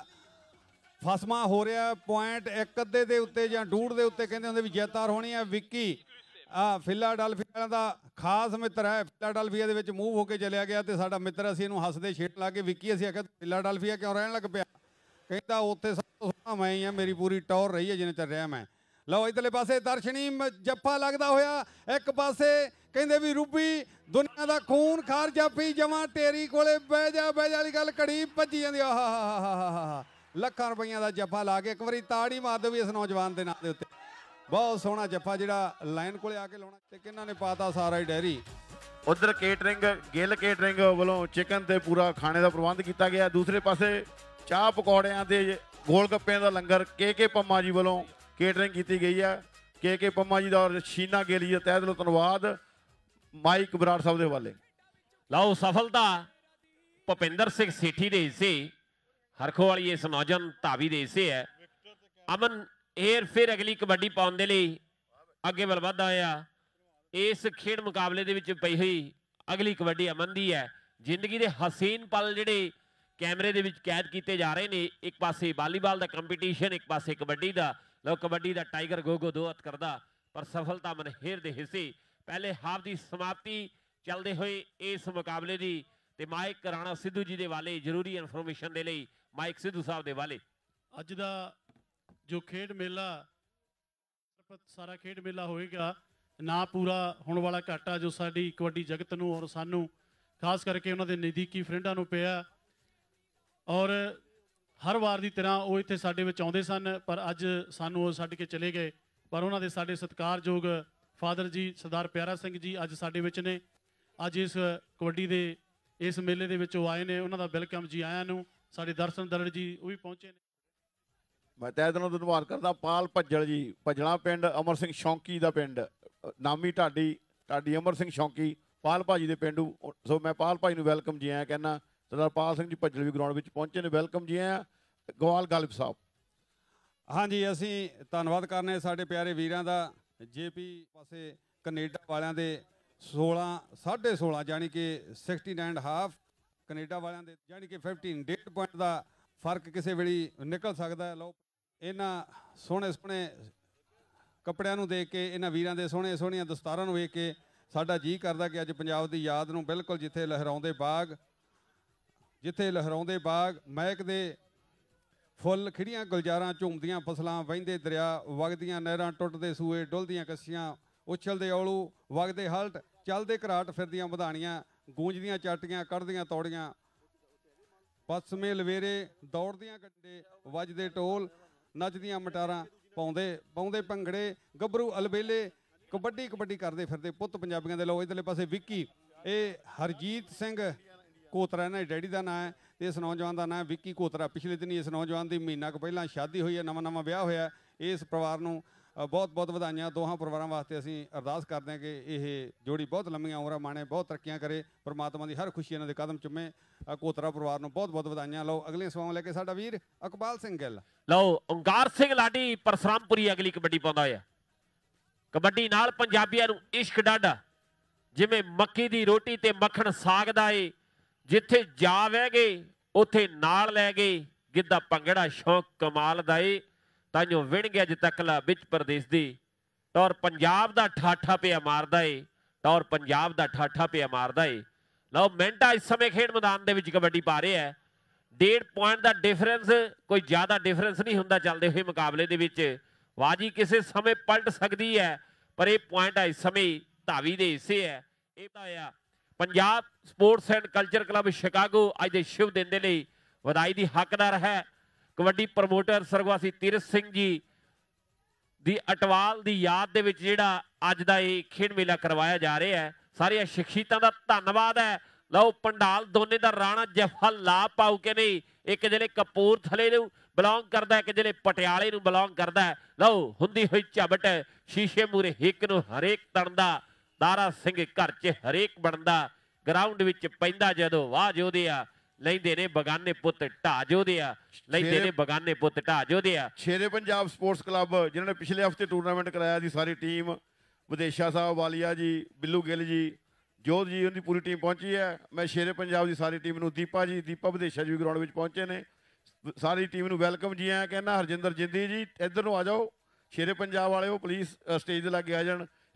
ਫਸਮਾ ਹੋ ਰਿਹਾ। ਪੁਆਇੰਟ ਇੱਕ ਅੱਧੇ ਦੇ ਉੱਤੇ ਜਾਂ ਡੂੜ ਦੇ ਉੱਤੇ ਕਹਿੰਦੇ ਹੁੰਦੇ ਵੀ ਜਿੱਤ ਹਾਰ ਹੋਣੀ ਹੈ। ਵਿੱਕੀ ਫਿਲਾਡੈਲਫੀਆ ਵਾਲਿਆਂ ਦਾ ਖਾਸ ਮਿੱਤਰ ਹੈ। ਫਿਲਾਡੈਲਫੀਆ ਦੇ ਵਿੱਚ ਮੂਵ ਹੋ ਕੇ ਚਲਿਆ ਗਿਆ ਤੇ ਸਾਡਾ ਮਿੱਤਰ, ਅਸੀਂ ਇਹਨੂੰ ਹੱਸਦੇ ਛੇੜ ਲਾ ਕੇ ਵਿੱਕੀ ਅਸੀਂ ਆਖਿਆ ਫਿਲਾਡੈਲਫੀਆ ਕਿਉਂ ਰਹਿਣ ਲੱਗ ਪਿਆ? ਕਹਿੰਦਾ ਉੱਥੇ ਸਭ ਤੋਂ ਸੋਹਣਾ ਮੈਂ ਹੀ ਆ, ਮੇਰੀ ਪੂਰੀ ਟੌਰ ਰਹੀ ਹੈ ਜਿੰਨੇ ਚਿਰ ਰਿਹਾ ਮੈਂ। ਲਓ ਇੱਧਰਲੇ ਪਾਸੇ ਦਰਸ਼ਨੀ ਜੱਫਾ ਲੱਗਦਾ ਹੋਇਆ, ਇੱਕ ਪਾਸੇ ਕਹਿੰਦੇ ਵੀ ਰੂਬੀ ਦੁਨੀਆ ਦਾ ਖੂਨ ਖਾਰ ਜਾਫੀ ਜਮਾ ਟੇਰੀ ਕੋਲੇ ਬਹਿ ਜਾ ਵਾਲੀ ਗੱਲ ਘੜੀ ਭੱਜੀ ਜਾਂਦੀ। ਆਹਾ ਲੱਖਾਂ ਰੁਪਈਆਂ ਦਾ ਜੱਫਾ ਲਾ ਕੇ ਇੱਕ ਵਾਰੀ ਤਾੜੀ ਮਾਰ ਦਿਓ ਵੀ ਇਸ ਨੌਜਵਾਨ ਦੇ ਨਾਂ ਦੇ ਉੱਤੇ। ਬਹੁਤ ਸੋਹਣਾ ਜੱਫਾ ਜਿਹੜਾ ਲਾਈਨ ਕੋਲੇ ਆ ਕੇ ਲਾਉਣਾ ਤੇ ਕਿਹਨਾਂ ਨੇ ਪਾਤਾ ਸਾਰਾ ਹੀ ਡੈਰੀ। ਉਧਰ ਕੇਟਰਿੰਗ ਗਿੱਲ ਕੇਟਰਿੰਗ ਵੱਲੋਂ ਚਿਕਨ ਤੇ ਪੂਰਾ ਖਾਣੇ ਦਾ ਪ੍ਰਬੰਧ ਕੀਤਾ ਗਿਆ। ਦੂਸਰੇ ਪਾਸੇ ਚਾਹ ਪਕੌੜਿਆਂ ਤੇ ਗੋਲ ਗੱਪਿਆਂ ਦਾ ਲੰਗਰ ਕੇ ਪੰਮਾ ਜੀ ਵੱਲੋਂ ਕੇਟਰਿੰਗ ਕੀਤੀ ਗਈ ਹੈ। ਕੇ ਪੰਮਾ ਜੀ ਦਾ ਔਰ ਸ਼ੀਨਾ ਗਿੱਲ ਜੀ ਦਾ ਤਹਿ ਦਿਲੋਂ ਧੰਨਵਾਦ। ਮਾਈਕ ਬਰਾੜ ਸਾਹਿਬ ਦੇ ਹਵਾਲੇ। ਲਓ ਸਫਲਤਾ ਭੁਪਿੰਦਰ ਸਿੰਘ ਸੇਠੀ ਦੇ ਹਿੱਸੇ, ਹਰਖੋ ਵਾਲੀ ਇਸ ਨੌਜਵਾਨ ਧਾਵੀ ਦੇ ਹਿੱਸੇ ਹੈ। ਅਮਨ ਏਰ ਫਿਰ ਅਗਲੀ ਕਬੱਡੀ ਪਾਉਣ ਦੇ ਲਈ ਅੱਗੇ ਵੱਲ ਵਧਦਾ ਹੋਇਆ। ਇਸ ਖੇਡ ਮੁਕਾਬਲੇ ਦੇ ਵਿੱਚ ਪਈ ਹੋਈ ਅਗਲੀ ਕਬੱਡੀ ਅਮਨ ਦੀ ਹੈ। ਜ਼ਿੰਦਗੀ ਦੇ ਹਸੀਨ ਪਲ ਜਿਹੜੇ ਕੈਮਰੇ ਦੇ ਵਿੱਚ ਕੈਦ ਕੀਤੇ ਜਾ ਰਹੇ ਨੇ, ਇੱਕ ਪਾਸੇ ਵਾਲੀਬਾਲ ਦਾ ਕੰਪੀਟੀਸ਼ਨ, ਇੱਕ ਪਾਸੇ ਕਬੱਡੀ ਦਾ। ਲਓ ਕਬੱਡੀ ਦਾ ਟਾਈਗਰ ਗੋਗੋ ਦੋ ਹੱਥ ਕਰਦਾ, ਪਰ ਸਫਲਤਾ ਮਨਹੇਰ ਦੇ ਹਿੱਸੇ। ਪਹਿਲੇ ਹਾਫ ਦੀ ਸਮਾਪਤੀ ਚੱਲਦੇ ਹੋਏ ਇਸ ਮੁਕਾਬਲੇ ਦੀ ਤੇ ਮਾਈਕ ਰਾਣਾ ਸਿੱਧੂ ਜੀ ਦੇ ਵਾਲੇ ਜ਼ਰੂਰੀ ਇਨਫੋਰਮੇਸ਼ਨ ਦੇ ਲਈ ਮਾਈਕ ਸਿੱਧੂ ਸਾਹਿਬ ਦੇ ਵਾਲੇ। ਅੱਜ ਦਾ ਜੋ ਖੇਡ ਮੇਲਾ ਸਾਰਾ ਖੇਡ ਮੇਲਾ ਹੋਏਗਾ ਨਾ ਪੂਰਾ ਹੋਣ ਵਾਲਾ ਘਾਟਾ ਜੋ ਸਾਡੀ ਕਬੱਡੀ ਜਗਤ ਨੂੰ ਔਰ ਸਾਨੂੰ ਖਾਸ ਕਰਕੇ ਉਹਨਾਂ ਦੇ ਨਜ਼ਦੀਕੀ ਫਰੈਂਡਾਂ ਨੂੰ ਪਿਆ। ਔਰ ਹਰ ਵਾਰ ਦੀ ਤਰ੍ਹਾਂ ਉਹ ਇੱਥੇ ਸਾਡੇ ਵਿੱਚ ਆਉਂਦੇ ਸਨ, ਪਰ ਅੱਜ ਸਾਨੂੰ ਉਹ ਛੱਡ ਕੇ ਚਲੇ ਗਏ। ਪਰ ਉਹਨਾਂ ਦੇ ਸਾਡੇ ਸਤਿਕਾਰਯੋਗ ਫਾਦਰ ਜੀ ਸਰਦਾਰ ਪਿਆਰਾ ਸਿੰਘ ਜੀ ਅੱਜ ਸਾਡੇ ਵਿੱਚ ਨੇ। ਅੱਜ ਇਸ ਕਬੱਡੀ ਦੇ ਇਸ ਮੇਲੇ ਦੇ ਵਿੱਚ ਉਹ ਆਏ ਨੇ, ਉਹਨਾਂ ਦਾ ਵੈਲਕਮ ਜੀ ਆਇਆਂ ਨੂੰ। ਸਾਡੇ ਦਰਸ਼ਨ ਦਰੜ ਜੀ ਉਹ ਵੀ ਪਹੁੰਚੇ ਨੇ। ਮੈਂ ਤਹਿ ਦਿਲੋਂ ਧੰਨਵਾਦ ਕਰਦਾ ਪਾਲ ਭੱਜਲ ਜੀ, ਭੱਜਣਾ ਪਿੰਡ ਅਮਰ ਸਿੰਘ ਸ਼ੌਂਕੀ ਦਾ ਪਿੰਡ, ਨਾਮੀ ਢਾਡੀ ਅਮਰ ਸਿੰਘ ਸ਼ੌਂਕੀ ਪਾਲ ਭਾਜੀ ਦੇ ਪਿੰਡੂ। ਸੋ ਮੈਂ ਪਾਲ ਭਾਜੀ ਨੂੰ ਵੈਲਕਮ ਜੀ ਆਇਆ ਕਹਿੰਦਾ। ਸਰਦਾਰ ਪਾਲ ਸਿੰਘ ਜੀ ਭੱਜਲ ਵੀ ਗਰਾਊਂਡ ਵਿੱਚ ਪਹੁੰਚੇ ਨੇ, ਵੈਲਕਮ ਜੀ ਆਇਆ। ਗਵਾਲ ਗਾਲਿਬ ਸਾਹਿਬ। ਹਾਂਜੀ ਅਸੀਂ ਧੰਨਵਾਦ ਕਰਨੇ ਸਾਡੇ ਪਿਆਰੇ ਵੀਰਾਂ ਦਾ। ਜੇਪੀ ਪਾਸੇ ਕੈਨੇਡਾ ਵਾਲਿਆਂ ਦੇ 16.5 ਜਾਨੀ ਕਿ 69.5, ਕੈਨੇਡਾ ਵਾਲਿਆਂ ਦੇ ਜਾਨੀ ਕਿ 15 1.5 ਪੁਆਇੰਟ ਦਾ ਫਰਕ ਕਿਸੇ ਵੇਲੇ ਨਿਕਲ ਸਕਦਾ। ਲਓ ਇਹਨਾਂ ਸੋਹਣੇ ਕੱਪੜਿਆਂ ਨੂੰ ਦੇਖ ਕੇ, ਇਹਨਾਂ ਵੀਰਾਂ ਦੇ ਸੋਹਣੀਆਂ ਦਸਤਾਰਾਂ ਨੂੰ ਵੇਖ ਕੇ ਸਾਡਾ ਜੀ ਕਰਦਾ ਕਿ ਅੱਜ ਪੰਜਾਬ ਦੀ ਯਾਦ ਨੂੰ ਬਿਲਕੁਲ ਜਿੱਥੇ ਲਹਿਰਾਉਂਦੇ ਬਾਗ ਮਹਿਕ ਦੇ ਫੁੱਲ, ਖਿੜੀਆਂ ਗੁਲਜ਼ਾਰਾਂ, ਝੂਮਦੀਆਂ ਫਸਲਾਂ, ਵਹਿੰਦੇ ਦਰਿਆ, ਵਗਦੀਆਂ ਨਹਿਰਾਂ, ਟੁੱਟਦੇ ਸੂਏ, ਡੁੱਲਦੀਆਂ ਕੱਸੀਆਂ, ਉਛਲਦੇ ਔਲੂ, ਵਗਦੇ ਹਲਟ, ਚੱਲਦੇ ਘਰਾਟ, ਫਿਰਦੀਆਂ ਵਧਾਣੀਆਂ, ਗੂੰਜਦੀਆਂ ਚਾਟੀਆਂ, ਕੱਢਦੀਆਂ ਤੌੜੀਆਂ, ਪਸਮੇ ਲਵੇਰੇ, ਦੌੜਦੀਆਂ ਗੱਡੇ, ਵੱਜਦੇ ਢੋਲ, ਨੱਚਦੀਆਂ ਮਟਾਰਾਂ, ਪਾਉਂਦੇ ਭੰਗੜੇ, ਗੱਭਰੂ ਅਲਬੇਲੇ, ਕਬੱਡੀ ਕਰਦੇ ਫਿਰਦੇ ਪੁੱਤ ਪੰਜਾਬੀਆਂ ਦੇ। ਲਓ ਇੱਧਰਲੇ ਪਾਸੇ ਵਿੱਕੀ, ਇਹ ਹਰਜੀਤ ਸਿੰਘ ਕੋਤਰਾ ਇਹਨਾਂ ਦੇ ਡੈਡੀ ਦਾ ਨਾਂ ਹੈ ਤੇ ਇਸ ਨੌਜਵਾਨ ਦਾ ਨਾਂ ਹੈ ਵਿੱਕੀ ਕੋਤਰਾ। ਪਿਛਲੇ ਦਿਨੀ ਇਸ ਨੌਜਵਾਨ ਦੀ ਮਹੀਨਾ ਕੁ ਪਹਿਲਾਂ ਸ਼ਾਦੀ ਹੋਈ ਹੈ, ਨਵਾਂ ਵਿਆਹ ਹੋਇਆ। ਇਸ ਪਰਿਵਾਰ ਨੂੰ ਬਹੁਤ ਵਧਾਈਆਂ। ਦੋਹਾਂ ਪਰਿਵਾਰਾਂ ਵਾਸਤੇ ਅਸੀਂ ਅਰਦਾਸ ਕਰਦੇ ਹਾਂ ਕਿ ਇਹ ਜੋੜੀ ਬਹੁਤ ਲੰਮੀਆਂ ਉਮਰਾਂ ਮਾਣੇ, ਬਹੁਤ ਤਰੱਕੀਆਂ ਕਰੇ, ਪਰਮਾਤਮਾ ਦੀ ਹਰ ਖੁਸ਼ੀ ਇਹਨਾਂ ਦੇ ਕਦਮ ਚੁੰਮੇ। ਕੋਤਰਾ ਪਰਿਵਾਰ ਨੂੰ ਬਹੁਤ ਵਧਾਈਆਂ। ਲਓ ਅਗਲੀਆਂ ਸਵਾਵਾਂ ਲੈ ਕੇ ਸਾਡਾ ਵੀਰ ਇਕਬਾਲ ਸਿੰਘ ਗਿੱਲ। ਲਓ ਓਂਕਾਰ ਸਿੰਘ ਲਾਡੀ ਪਰਸਰਾਮਪੁਰੀ ਅਗਲੀ ਕਬੱਡੀ ਪਾਉਂਦਾ ਹੋਇਆ। ਕਬੱਡੀ ਨਾਲ ਪੰਜਾਬੀਆਂ ਨੂੰ ਇਸ਼ਕ ਡਾਢਾ, ਜਿਵੇਂ ਮੱਕੀ ਦੀ ਰੋਟੀ ਤੇ ਮੱਖਣ ਸਾਗ ਦਾ ਏ। ਜਿੱਥੇ ਜਾ ਵਹਿ ਗਏ ਉੱਥੇ ਨਾਲ ਲੈ ਗਏ, ਗਿੱਧਾ ਭੰਗੜਾ ਸ਼ੌਂਕ ਕਮਾਲ ਦਾ ਏ। ਤਾਈਓ ਵਿਣ ਗਿਆ ਅੱਜ ਤੱਕਲਾ ਵਿੱਚ ਪ੍ਰਦੇਸ਼ ਦੀ, ਟੌਰ ਪੰਜਾਬ ਦਾ ਠਾਠਾ ਪਿਆ ਮਾਰਦਾ ਏ, ਟੌਰ ਪੰਜਾਬ ਦਾ ਠਾਠਾ ਪਿਆ ਮਾਰਦਾ ਏ। ਲਓ ਮਿੰਟਾ ਇਸ ਸਮੇਂ ਖੇਡ ਮੈਦਾਨ ਦੇ ਵਿੱਚ ਕਬੱਡੀ ਪਾ ਰਿਹਾ ਹੈ। 1.5 ਪੁਆਇੰਟ ਦਾ ਡਿਫਰੈਂਸ, ਕੋਈ ਜ਼ਿਆਦਾ ਡਿਫਰੈਂਸ ਨਹੀਂ ਹੁੰਦਾ ਚੱਲਦੇ ਹੋਏ ਮੁਕਾਬਲੇ ਦੇ ਵਿੱਚ। ਬਾਜੀ ਕਿਸੇ ਸਮੇਂ ਪਲਟ ਸਕਦੀ ਹੈ, ਪਰ ਇਹ ਪੁਆਇੰਟ ਇਸ ਸਮੇਂ ਧਾਵੀ ਦੇ ਹਿੱਸੇ ਹੈ। ਇਹ ਤਾਂ ਆ Punjab sports and culture club Chicago ਅੱਜ ਦੇ ਸ਼ੁਭ ਦਿਨ ਦੇ ਲਈ ਵਧਾਈ ਦੀ ਹੱਕਦਾਰ ਹੈ। ਕਬੱਡੀ ਪ੍ਰਮੋਟਰ ਸਰਗਵਾਸੀ ਤੀਰਥ ਸਿੰਘ ਜੀ ਦੀ ਅਟਵਾਲ ਦੀ ਯਾਦ ਦੇ ਵਿੱਚ ਜਿਹੜਾ ਅੱਜ ਦਾ ਇਹ ਖੇਡ ਮੇਲਾ ਕਰਵਾਇਆ ਜਾ ਰਿਹਾ ਹੈ, ਸਾਰੀਆਂ ਸ਼ਖਸੀਅਤਾਂ ਦਾ ਧੰਨਵਾਦ ਹੈ। ਲਓ ਪੰਡਾਲ ਦੋਨੇ ਦਾ ਰਾਣਾ ਜਫਾ ਲਾ ਪਾਉ ਕੇ ਨਹੀਂ, ਇੱਕ ਜਿਹੜੇ ਕਪੂਰਥਲੇ ਨੂੰ ਬਿਲੋਂਗ ਕਰਦਾ, ਇੱਕ ਜਿਹੜੇ ਪਟਿਆਲੇ ਨੂੰ ਬਿਲੋਂਗ ਕਰਦਾ। ਲਓ ਹੁੰਦੀ ਹੋਈ ਝਬਟ ਸ਼ੀਸ਼ੇ ਮੂਰੇ ਹਿੱਕ ਨੂੰ ਹਰੇਕ ਤਣਦਾ, ਦਾਰਾ ਸਿੰਘ ਘਰ 'ਚ ਹਰੇਕ ਬਣਦਾ। ਗਰਾਊਂਡ ਵਿੱਚ ਪੈਂਦਾ ਜਦੋਂ ਵਾਹ ਜੋਦੇ ਆ, ਲੈਂਦੇ ਨੇ ਬਗਾਨੇ ਪੁੱਤ ਢਾ ਜੋਦੇ ਆ, ਲੈਂਦੇ ਨੇ ਬਗਾਨੇ ਪੁੱਤ ਢਾ ਜੋਦੇ ਆ। ਸ਼ੇਰੇ ਪੰਜਾਬ ਸਪੋਰਟਸ ਕਲੱਬ ਜਿਨ੍ਹਾਂ ਨੇ ਪਿਛਲੇ ਹਫਤੇ ਟੂਰਨਾਮੈਂਟ ਕਰਾਇਆ ਸੀ, ਸਾਰੀ ਟੀਮ ਵਿਦੇਸ਼ਾ ਸਾਹਿਬ, ਵਾਲੀਆ ਜੀ, ਬਿੱਲੂ ਗਿੱਲ ਜੀ, ਜੋਧ ਜੀ, ਉਹਦੀ ਪੂਰੀ ਟੀਮ ਪਹੁੰਚੀ ਹੈ। ਮੈਂ ਸ਼ੇਰੇ ਪੰਜਾਬ ਦੀ ਸਾਰੀ ਟੀਮ ਨੂੰ, ਦੀਪਾ ਵਿਦੇਸ਼ਾ ਜੀ ਵੀ ਗਰਾਊਂਡ ਵਿੱਚ ਪਹੁੰਚੇ ਨੇ, ਸਾਰੀ ਟੀਮ ਨੂੰ ਵੈਲਕਮ ਜੀ ਆਇਆ ਕਹਿੰਦਾ। ਹਰਜਿੰਦਰ ਜਿੰਦੀ ਜੀ ਇੱਧਰ ਨੂੰ ਆ ਜਾਓ, ਸ਼ੇਰੇ ਪੰਜਾਬ ਵਾਲਿਓ ਪਲੀਜ਼ ਸਟੇਜ ਦੇ ਲਾਗੇ ਆ ਜਾਣ।